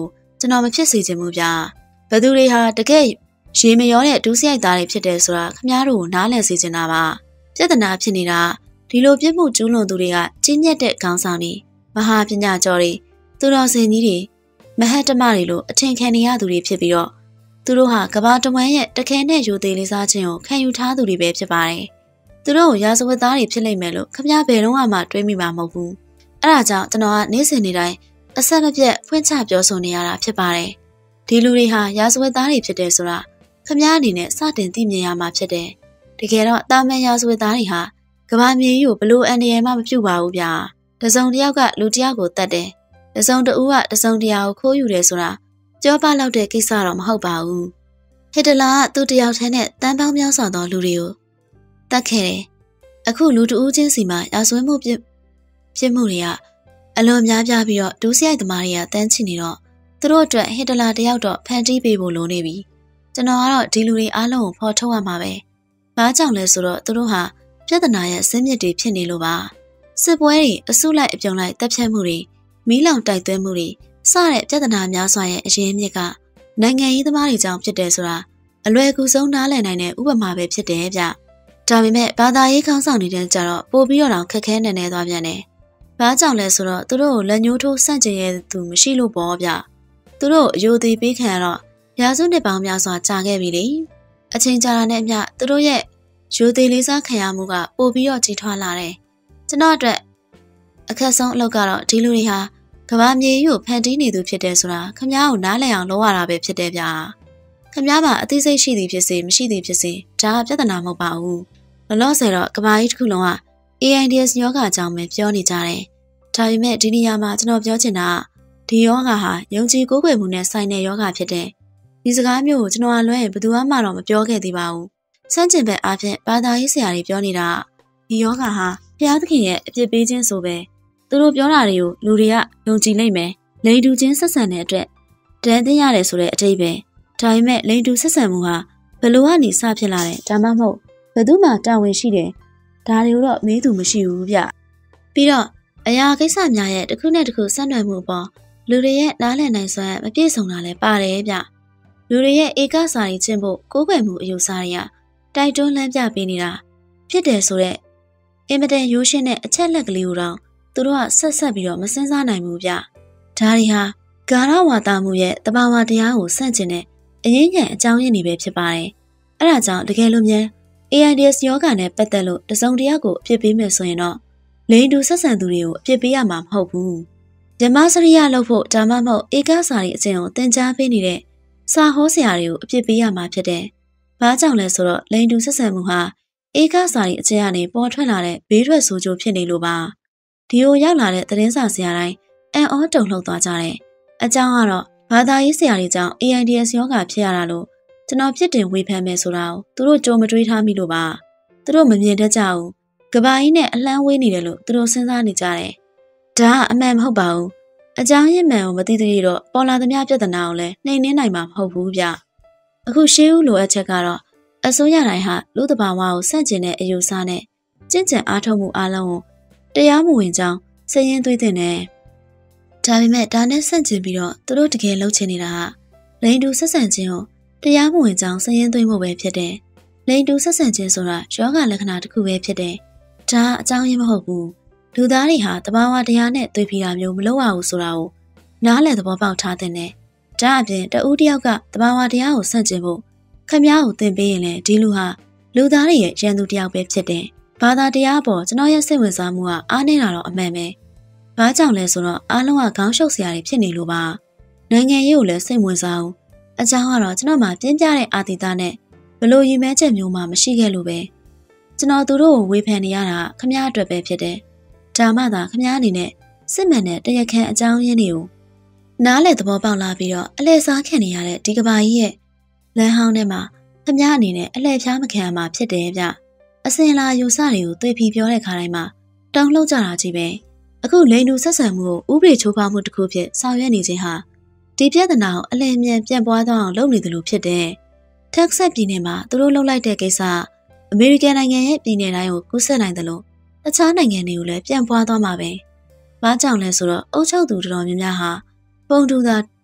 ကျွန်တော်မဖြစ်စေချင်ဘူးဗျာဘယ်သူတွေဟာတကယ်ရေမရောတဲ့ဒူးစရိုက်သားတွေဖြစ်တယ်ဆိုတာခမားတို့ကိုနားလည်စေချင်တာပါပြဿနာဖြစ်နေတာဒီလိုပြစ်မှုကျူးလွန်သူတွေကကြီးမြတ်တဲ့ခေါင်းဆောင်တွေမဟာပညာကျော်တွေသူတော်စင်ကြီးတွေမဟတ်တမတွေလိုအထင်ခံနေရသူတွေဖြစ်ပြီးတော့သူတို့ဟာကဘာတဝမ်းရဲ့တခဲနဲ့ယူသေးလေးစားခြင်းကိုခံယူထားသူတွေပဲဖြစ်ပါတယ်သူတို့ကိုရာဇဝတ်သားတွေဖြစ်လိမ့်မယ်လို့ခမားဘယ်တော့မှတွေးမိမှာမဟုတ်ဘူးအဲဒါကြောင့်ကျွန်တော်ကနေ့စဉ်နေ့တိုင်းအဆက်မပြတ်ဖွင့်ချပြောဆိုနေရတာဖြစ်ပါတယ်ဒီလူတွေဟာရာဇဝတ်သားတွေဖြစ်တယ်ဆိုတာခမားအနေနဲ့စတင်သိမြင်ရမှာဖြစ်တယ်တကယ်တော့တာမန်ရာဇဝတ်သားတွေဟာကဘာမြေကြီးကိုဘလို့အန်ဒီယယ်မှမပြုတ်ပါဘူးဗျာတစုံတစ်ယောက်ကလူတစ်ယောက်ကိုတတ်တယ်တစုံတစ်ဦးကတစုံတစ်ယောက်ကိုခိုးယူတယ်ဆိုတာကြောပလောက်တဲ့ကိစ္စတော့မဟုတ်ပါဘူးဟစ်တလာကသူ့တယောက်တည်းနဲ့တန်းပေါင်းများစွာသောလူတွေကိုတတ်ခဲ့တယ်အခုလူတဦးချင်းစီမှာရာဇဝတ်မှုပြစ်ပြစ်မှုတွေကအလွန်များပြားပြီးတော့ဒူးစရိုက်သမားတွေကတန်းချနေတော့သူတို့အတွက်ဟစ်တလာတယောက်တော့ဖန်တီးပေးဖို့လိုနေပြီကျွန်တော်ကတော့ဒီလူတွေအားလုံးကိုဖော်ထုတ်ရမှာပဲဘာကြောင့်လဲဆိုတော့သူတို့ဟာပြဿနာရဲ့အစင်းမြစ်တွေဖြစ်နေလို့ပါစစ်ပွဲတွေအစုလိုက်အပြုံလိုက်တပ်ဖြတ်မှုတွေမီးလောင်တိုက်သွင်းမှုတွေစတဲ့ပြဿနာများစွာရဲ့အရင်းမြစ်ကနိုင်ငံရေးသမားတွေကြောင့်ဖြစ်တယ်ဆိုတာအလွယ်ကူဆုံးနားလည်နိုင်တဲ့ဥပမာပဲဖြစ်တယ်ဗျဒါပေမဲ့ဘာသာရေးခေါင်းဆောင်နေတဲ့ကြတော့ပို့ပြီးတော့ခက်ခဲနေနေသွားပြန်တယ်ဘာကြောင့်လဲဆိုတော့သူတို့ကိုလက်ညှိုးထိုးဆန့်ကျင်ရသူမရှိလို့ပေါ့ဗျသူတို့အယိုသေးပေးခံရတော့ရာစုနှစ်ပေါင်းများစွာကြာခဲ့ပြီလေအချိန်ကြာတာနဲ့အမျှသူတို့ရဲ့ရိုသေလေးစားခံရမှုကပိုပြီးတော့ကြီးထွားလာတယ်ကျွန်တော်အတွက်အခက်ဆုံးအလုပ်ကတော့ဒီလူတွေဟာကဘာမြေကြီးကိုဖန်တီးနေသူဖြစ်တယ်ဆိုတာခမားကိုနားလည်အောင်လုပ်ရတာပဲဖြစ်တယ်ဗျာခမားမှာအသိစိတ်ရှိသည်ဖြစ်စေမရှိသည်ဖြစ်စေဒါကပြဿနာမဟုတ်ပါဘူးလောလောဆယ်တော့ကဘာကြီးတစ်ခုလုံးက အေး အိုင် ဒီ အက်စ် ယောဂါအကြောင်းပဲပြောနေကြတယ်ဒါပေမဲ့ဒီနေရာမှာကျွန်တော်ပြောချင်တာကဒီယောဂါဟာယုံကြည်ကိုးကွယ်မှုနဲ့ဆိုင်တဲ့ယောဂါဖြစ်တယ်ဒီစကားမျိုးကိုကျွန်တော်ကလွဲရင်ဘယ်သူမှတော့မပြောခဲ့သေးပါဘူးစန့်ကျင်ဘက်အားဖြင့်ဘာသာရေးဆရာတွေပြောနေတာဒီယောဂါဟာဘုရားသခင်ရဲ့အပြစ်ပေးခြင်းဆိုပဲသူတို့ပြောတာတွေကိုလူတွေကယုံကြည်နိုင်မယ်လိန်တူချင်းဆက်ဆံတဲ့အတွက်တန်သိရတယ်ဆိုတဲ့အတိတ်ပဲဒါပေမဲ့လိန်တူဆက်ဆံမှုဟာဘလို့ကနေစဖြစ်လာတယ်ဒါမှမဟုတ်ဘယ်သူမှတာဝန်ရှိတယ်ဒါတွေကိုတော့မေးသူမရှိဘူးဗျပြီးတော့အရာကိစ္စများရဲ့တစ်ခုနဲ့တစ်ခုဆက်နွယ်မှုပေါ်လူတွေရဲ့နားလည်နိုင်စွမ်းမပြည့်စုံတာလည်းပါတယ်ဗျလူတွေရဲ့ဧကစာရီချင်းဖို့ကိုးကွယ်မှုအယူဆတွေကတိုက်တွန်းလမ်းပြပေးနေတာဖြစ်တယ်ဆိုတော့အင်မတန်ရိုးရှင်းတဲ့အချက်လက်ကလေးကိုတော့သူတို့ကဆက်ဆက်ပြီးတော့မစင်စားနိုင်ဘူးဗျဒါတွေဟာဂါရဝါဒမှုရဲ့တဘာဝတရားကိုဆန့်ကျင်တဲ့အရင်းခံအကြောင်းရင်းတွေပဲဖြစ်ပါတယ်အဲဒါကြောင့်တကယ်လို့မြန် အေး အိုင် ဒီ အက်စ် ယောဂါနဲ့ပတ်သက်လို့တစုံတစ်ယောက်ကိုအပြစ်ပေးမယ်ဆိုရင်တော့လိန်တူဆက်ဆံသူတွေကိုအပြစ်ပေးရမှာမဟုတ်ဘူးဓမ္မစရိယလုပ်ဖို့ဒါမှမဟုတ်ဧကစာရီအကျင့်ကိုသင်ကြားပေးနေတဲ့စာဟောဆရာတွေကိုအပြစ်ပေးရမှာဖြစ်တယ်ဘာကြောင့်လဲဆိုတော့လိန်တူဆက်ဆံမှုဟာဧကစာရီအကျင့်ကနေပေါ်ထွက်လာတဲ့ဘေးထွက်ဆိုးကျိုးဖြစ်နေလို့ပါဒီကိုရောက်လာတဲ့သတင်းစာဆရာတိုင်းအံ့ဩတုန်လှုပ်သွားကြတယ်အကြောင်းကတော့ဘာသာရေးဆရာတွေကြောင့် အေး အိုင် ဒီ အက်စ် ယောဂါဖြစ်ရတာလို့ကျွန်တော်ဖြစ်တင်ဝေဖန်မယ်ဆိုတာကိုသူတို့ကြုံမတွေးထားမိလို့ပါသူတို့မမြင်တတ်ကြဘူးကဘာကြီးနဲ့အလှမ်းဝေးနေတယ်လို့သူတို့စဉ်းစားနေကြတယ်ဒါကအမှန်မဟုတ်ပါဘူးအကြောင်းရင်းမှန်ကိုမသိသေးတော့ပေါ်လာသမျှပြဿနာကိုလည်းနှိမ်နှင်းနိုင်မှာမဟုတ်ဘူးဗျအခုရှေးဦးလိုအပ်ချက်ကတော့အစိုးရတိုင်းဟာလူတဘာဝကိုဆန့်ကျင်တဲ့အယူဆနဲ့ကြင်ကြံအားထုတ်မှုအလုံးကိုတရားမဝင်ကြောင်းစည်ရင်းသွေးတင်တယ်ဒါပေမဲ့ဒါနဲ့ဆန့်ကျင်ပြီးတော့သူတို့တကယ်လုပ်ချင်နေတာကလိန်တူဆက်ဆံခြင်းကိုတရားမဝင်ကြောင်းစည်ရင်းသွေးမှုပဲဖြစ်တယ်လိန်တူဆက်ဆံခြင်းဆိုတာယောဂလက္ခဏာတစ်ခုပဲဖြစ်တယ်ဒါအကြောင်းရင်းမဟုတ်ဘူးလူသားတွေဟာတဘာဝတရားနဲ့တွေ့ပြီးတာမျိုးမလုပ်ရဘူးဆိုတာကိုနားလည်သဘောပေါက်ထားတဲ့နဲ့ဒါအပြင်တဦးတယောက်ကတဘာဝတရားကိုဆန့်ကျင်ဖို့ခမ ्या ကိုသင်ပေးရင်လည်းဒီလူဟာလူသားတွေရဲ့ရန်သူတယောက်ပဲဖြစ်တယ်ဘာသာတရားပေါ်ကျွန်တော်ရဲ့စိတ်ဝင်စားမှုကအားနေတာတော့အမှန်ပဲဘာကြောင့်လဲဆိုတော့အားလုံးကခေါင်းရှုပ်စရာတွေဖြစ်နေလို့ပါနိုင်ငံရေးကိုလည်းစိတ်ဝင်စားအောင်အကြောင်းကတော့ကျွန်တော်မှပြင်းပြတဲ့အာတိသားနဲ့ဘလို့ရည်မဲချက်မျိုးမှမရှိခဲ့လို့ပဲကျွန်တော်သူတို့ကိုဝေဖန်နေရတာခမ ्या အတွက်ပဲဖြစ်တယ်ဒါမှသာခမ ्या အနေနဲ့စစ်မှန်တဲ့တရားခံအကြောင်းရင်းတွေကိုနားလည်သဘောပေါက်လာပြီးတော့အလဲစားခံနေရတဲ့ဒီကဘာကြီးရဲ့လမ်းဟောင်းထဲမှာခမ ्या အနေနဲ့အလဲဖြားမခံရမှာဖြစ်တယ်ဗျအစင်လာယူဆတွေကိုတွေ့ပြီးပြောတဲ့ခါတိုင်းမှာတောင်းလှုပ်ကြတာကြီးပဲအခုလိန်တူဆက်ဆံမှုကိုဥပဒေချိုးဖောက်မှုတစ်ခုဖြစ်ဆောင်ရွက်နေခြင်းဟာဒီပြဿနာကိုအလင်းမြန်ပြန့်ပွားသွားအောင်လုပ်နေတယ်လို့ဖြစ်တယ်။တက်ဆက်ပြည်နယ်မှာသူတို့လှုပ်လိုက်တဲ့ကိစ္စအမေရိကန်နိုင်ငံရဲ့ပြည်နယ်တိုင်းကိုကူးစက်နိုင်တယ်လို့တခြားနိုင်ငံတွေကိုလည်းပြန့်ပွားသွားမှာပဲ။ဘာကြောင့်လဲဆိုတော့အုပ်ချုပ်သူတော်တော်များများဟာပုံတူသာ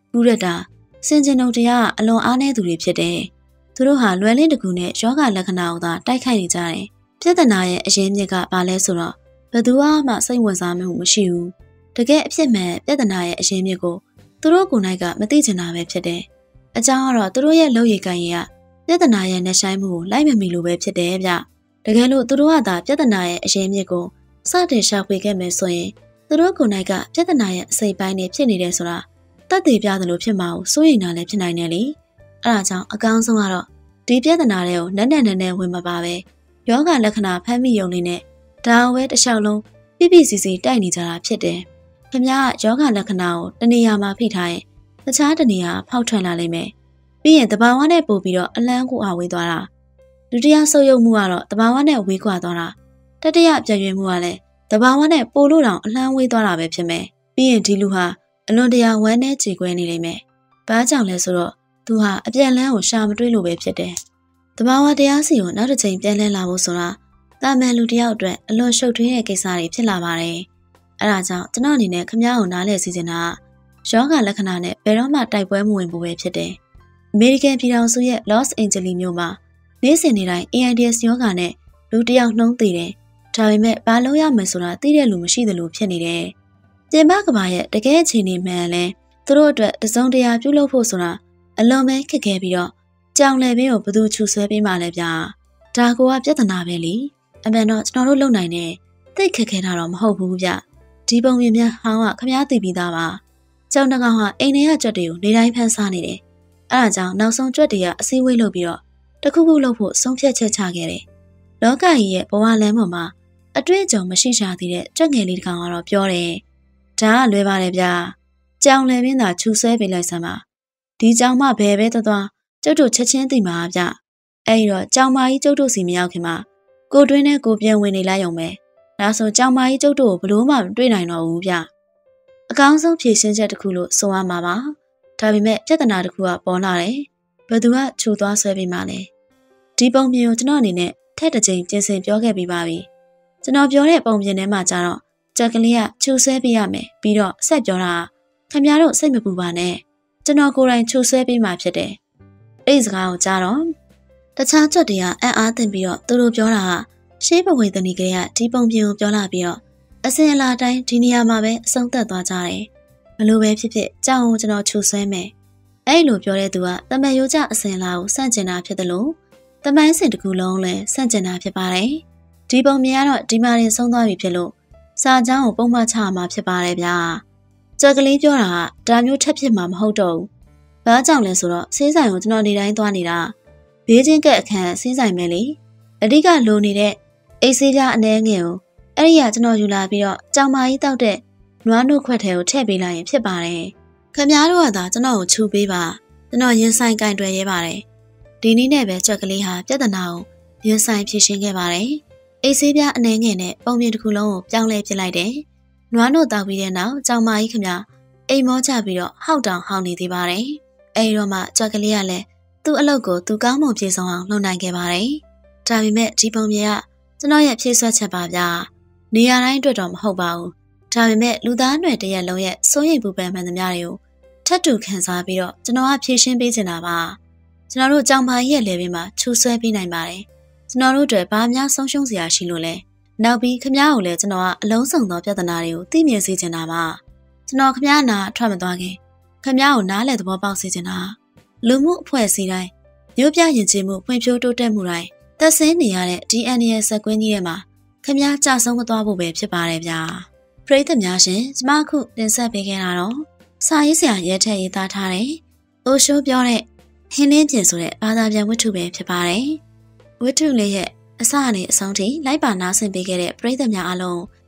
ကူးရတာစင်ကျင်တို့တရားအလွန်အားနည်းသူတွေဖြစ်တယ်။သူတို့ဟာလွယ်လင်းတကူနဲ့ယောဂလက္ခဏာကိုသာတိုက်ခိုက်နေကြတယ်။ပြဿနာရဲ့အရင်းမြစ်ကဘာလဲဆိုတော့ဘယ်သူမှစိတ်ဝင်စားမှုမရှိဘူး။တကယ်အဖြစ်မှန်ပြဿနာရဲ့အရင်းမြစ်ကိုသူတို့ကိုယ်၌ကမသိချင်တာပဲဖြစ်တယ်။အကြောင်းကတော့သူတို့ရဲ့လုပ်ရည်ကိုင်ရည်ကပြဿနာရဲ့နှဆိုင်မှုကိုလိုက်မမီလို့ပဲဖြစ်တယ်ဗျ။တကယ်လို့သူတို့ကသာပြဿနာရဲ့အရင်းမြစ်ကိုစတင်ရှာဖွေခဲ့မယ်ဆိုရင်သူတို့ကိုယ်၌ကပြဿနာရဲ့အစိပ်ပိုင်းတွေဖြစ်နေတယ်ဆိုတာတတ်သိပြသလိုဖြစ်မှာကိုစိုးရိမ်တာလည်းဖြစ်နိုင်တယ်လေ။အဲဒါကြောင့်အကောင်းဆုံးကတော့ဒီပြဿနာတွေကိုနက်နက်နဲနဲဝင်မပါပဲယောဂလက္ခဏာဖမ်းမိယုံလေးနဲ့ဒါဝဲတစ်လျှောက်လုံးပြပြစီစီတိုက်နေကြတာဖြစ်တယ်။ခင်ဗျားကယောဂလက္ခဏာကိုတနေရာမှာဖိထားရင်တခြားတနေရာဖောက်ထွက်လာလိမ့်မယ်။ပြီးရင်တဘာဝနဲ့ပို့ပြီးတော့အလန်းကိုအဝေးသွားတာဒုတိယဆုပ်ယုပ်မှုကတော့တဘာဝနဲ့ဝေးကွာသွားတာတတိယပြည့်ရွှင်မှုကလည်းတဘာဝနဲ့ပို့လို့တောင်အလန်းဝေးသွားတာပဲဖြစ်မယ်။ပြီးရင်ဒီလူဟာအလွန်တရာဝမ်းနဲ့ကြေကွဲနေလိမ့်မယ်။ဘာကြောင့်လဲဆိုတော့သူဟာအပြန်လန်းကိုရှာမတွေးလို့ပဲဖြစ်တယ်။တဘာဝတရားစီကိုနောက်တစ်ချိန်ပြန်လဲလာဖို့ဆိုတာတာမန်လူတယောက်အတွက်အလွန်ရှုပ်ထွေးတဲ့ကိစ္စတွေဖြစ်လာပါတယ်။အဲဒါကြောင့်ကျွန်တော်အနေနဲ့ခမ ्या ကိုနားလည်စီစဉ်တာယောဂလက္ခဏာနဲ့ဘယ်တော့မှတိုက်ပွဲမဝင်ဘူးပဲဖြစ်တယ်။အမေရိကန်ပြည်ထောင်စုရဲ့ Los Angeles မြို့မှာနေ့စဉ်နေ့တိုင်း AIDS ယောဂနဲ့လူတယောက်နှုံးသေတယ်။ဒါပေမဲ့ဘာလို့ရမယ်ဆိုတာသိတဲ့လူမရှိသလိုဖြစ်နေတယ်။ပြင်ပကဘာရဲ့တကယ်အခြေအနေမှန်လဲသူတို့အတွက်တစုံတရာပြုလုပ်ဖို့ဆိုတာအလွန်ပဲခက်ခဲပြီးတော့ကြောင်လေပင်ကိုဘသူချူဆွဲပေးမှလဲဗျာ။ဒါကပြဿနာပဲလေ။အမှန်တော့ကျွန်တော်တို့လုံနိုင်တယ်သိခက်ခဲတာတော့မဟုတ်ဘူးဗျ။ဒီပုံပြင်များဟောင်းကခမားသိပြီးသားပါ။ကျောင်းတကောင်ကအိမ်ထဲကကြွက်တွေကိုနေတိုင်းဖန်ဆားနေတယ်။အဲဒါကြောင့်နောက်ဆုံးကြွက်တွေကအစည်းအဝေးလုပ်ပြီးတော့တခုခုလုပ်ဖို့ဆုံးဖြတ်ချက်ချခဲ့တယ်။လောကကြီးရဲ့ဘဝလမ်းပေါ်မှာအတွေ့အကြုံမရှိရှာသေးတဲ့ကြွက်ငယ်လေးတစ်ကောင်ကတော့ပြောတယ်။ဒါကလွယ်ပါတယ်ဗျာ။ကြောင်လေပင်သာချူဆွဲပေးလိုက်စမ်းပါ။ဒီကြောင်မဘယ်ပဲသွားသွားကျုပ်တို့ချက်ချင်းသိမှာဗျ။အဲဒီတော့ကြောင်မကြီးကျုပ်တို့စီမရောက်ခင်မှာကိုတွင်းနဲ့ကိုပြန်ဝင်နေလိုက်ရုံပဲ။ဒါဆိုကြောင်မကြီးကျုပ်တို့ကိုဘလို့မှမတွေ့နိုင်တော့ဘူးဗျ။အကောင်းဆုံးဖြေရှင်းချက်တစ်ခုလို့ဆိုရမှာပါ။ဒါပေမဲ့ပြဿနာတစ်ခုကပေါ်လာတယ်။ဘယ်သူကချူသွားဆွဲပေးမှလဲ။ဒီပုံပြင်ကိုကျွန်တော်အနေနဲ့ထက်တစ်ချိန်ပြင်ဆင်ပြောခဲ့ပြီးပါပြီ။ကျွန်တော်ပြောတဲ့ပုံပြင်ထဲမှာကျတော့ကြက်ကလေးကချူဆွဲပေးရမယ်။ပြီးတော့ဆက်ပြောတာခင်ဗျားတို့စိတ်မပူပါနဲ့။ကျွန်တော်ကိုယ်တိုင်ချူဆွဲပေးမှဖြစ်တယ်။အဲ့ဒီစကားကိုကြားတော့တခြားကြွက်တွေကအံ့အားသင့်ပြီးတော့သူတို့ပြောတာကရှေးဘဝေသနီကလေးကဒီပုံပြင်ကိုပြောလာပြီးတော့အစင်အလာတိုင်းဒီနေရာမှာပဲအဆုံးသတ်သွားကြတယ်။ဘလို့ပဲဖြစ်ဖြစ်ကြောင်ကိုကျွန်တော်ချူဆွဲမယ်။အဲ့လိုပြောတဲ့သူကတမန်ရိုးကြအစင်အလာကိုစန့်ကျင်တာဖြစ်တယ်လို့တမိုင်းစင်တစ်ခုလုံးလည်းစန့်ကျင်တာဖြစ်ပါတယ်။ဒီပုံမြင်ကတော့ဒီမာရင်ဆုံးသွားပြီဖြစ်လို့စာချောင်းကိုပုံမှန်ချရမှာဖြစ်ပါတယ်ဗျာ။ကြက်ကလေးပြောတာကဒါမျိုးထပ်ဖြစ်မှာမဟုတ်တော့ဘူး။ဘာကြောင့်လဲဆိုတော့ဆေးဆိုင်ကိုကျွန်တော်နေတိုင်းသွားနေတာဘေးချင်းကက်အခန်းဆေးဆိုင်ပဲလေ။အဓိကလိုနေတဲ့အိတ်ဆေးပြားအနှဲငယ်ကိုအဲ့ဒီကကျွန်တော်ယူလာပြီးတော့ကြောင်မာကြီးတောက်တဲ့နွားနှုတ်ခွက်ထဲကိုထည့်ပေးလိုက်ရင်ဖြစ်ပါတယ်။ခင်ဗျားတို့ကသာကျွန်တော်ကိုချူပေးပါကျွန်တော်ရင်ဆိုင်ကင်တွယ်ရဲပါတယ်။ဒီနည်းနဲ့ပဲကြက်ကလေးဟာပြဿနာကိုရင်ဆိုင်ဖြေရှင်းခဲ့ပါတယ်။အိတ်ဆေးပြားအနှဲငယ်နဲ့ပုံပြင်တစ်ခုလုံးကိုပြောင်းလဲပစ်လိုက်တယ်။နွားနှုတ်တောက်ပြီးတဲ့နောက်ကြောင်မာကြီးခင်ဗျာအိမ်မောချပြီးတော့ဟောက်တောင်ဟောင်းနေသေးပါတယ်။အဲဒီတော့မှကြက်ကလေးကလည်းသူ့အလုပ်ကိုသူကောင်းမွန်ပြေဆုံးအောင်လုပ်နိုင်ခဲ့ပါတယ်။ဒါပေမဲ့ဒီပုံပြင်ကကျွန်တော်ရဲ့ဖြည့်ဆွတ်ချက်ပါဗျာ။နေရာတိုင်းအတွက်တော့မဟုတ်ပါဘူး။ဒါပေမဲ့လူသားຫນွယ်တရက်လုံးရဲ့စိုးရိမ်ပူပန်မှန်သမျှတွေကိုထပ်တူခံစားပြီးတော့ကျွန်တော်ကဖြည့်ရှင်းပေးချင်တာပါ။ကျွန်တော်တို့ကြောင်ပါကြီးရဲ့လေပင်မှာချူဆွဲပေးနိုင်ပါတယ်။ကျွန်တော်တို့တွေဘာများဆုံးရှုံးစရာရှိလို့လဲ။နောက်ပြီးခမ ्या ကိုလည်းကျွန်တော်ကအလုံးစုံသောပြဿနာတွေကိုသိမြင်စေချင်တာပါ။ကျွန်တော်ခမ ्या နာထွက်မသွားခင်ခမ ्या ကိုနားလည်သဘောပေါက်စေချင်တာလူမှုအဖွဲ့အစည်းတိုင်းမျိုးပြယဉ်ကျေးမှုဖွံ့ဖြိုးတိုးတက်မှုတိုင်းသက်ဆင်းနေရတဲ့ ဒီ အန် အေ ရဲ့ စက်ကွင်းကြီးထဲမှာခမ ्या ကြဆုံးမသွားဖို့ပဲဖြစ်ပါတယ်ဗျာပရိသတ်များရှင်ကျမအခုတင်ဆက်ပေးခဲ့တာတော့စာရေးဆရာရဲထက်ရေးသားထားတဲ့အိုရှိုးပြောတဲ့ဟင်းလင်းကျင်ဆိုတဲ့ဘာသာပြန်ဝတ္ထုပဲဖြစ်ပါတယ်ဝတ္ထုလေးရဲ့အစအနေအဆုံးထိလိုက်ပါနားဆင်ပေးခဲ့တဲ့ပရိသတ်များအားလုံး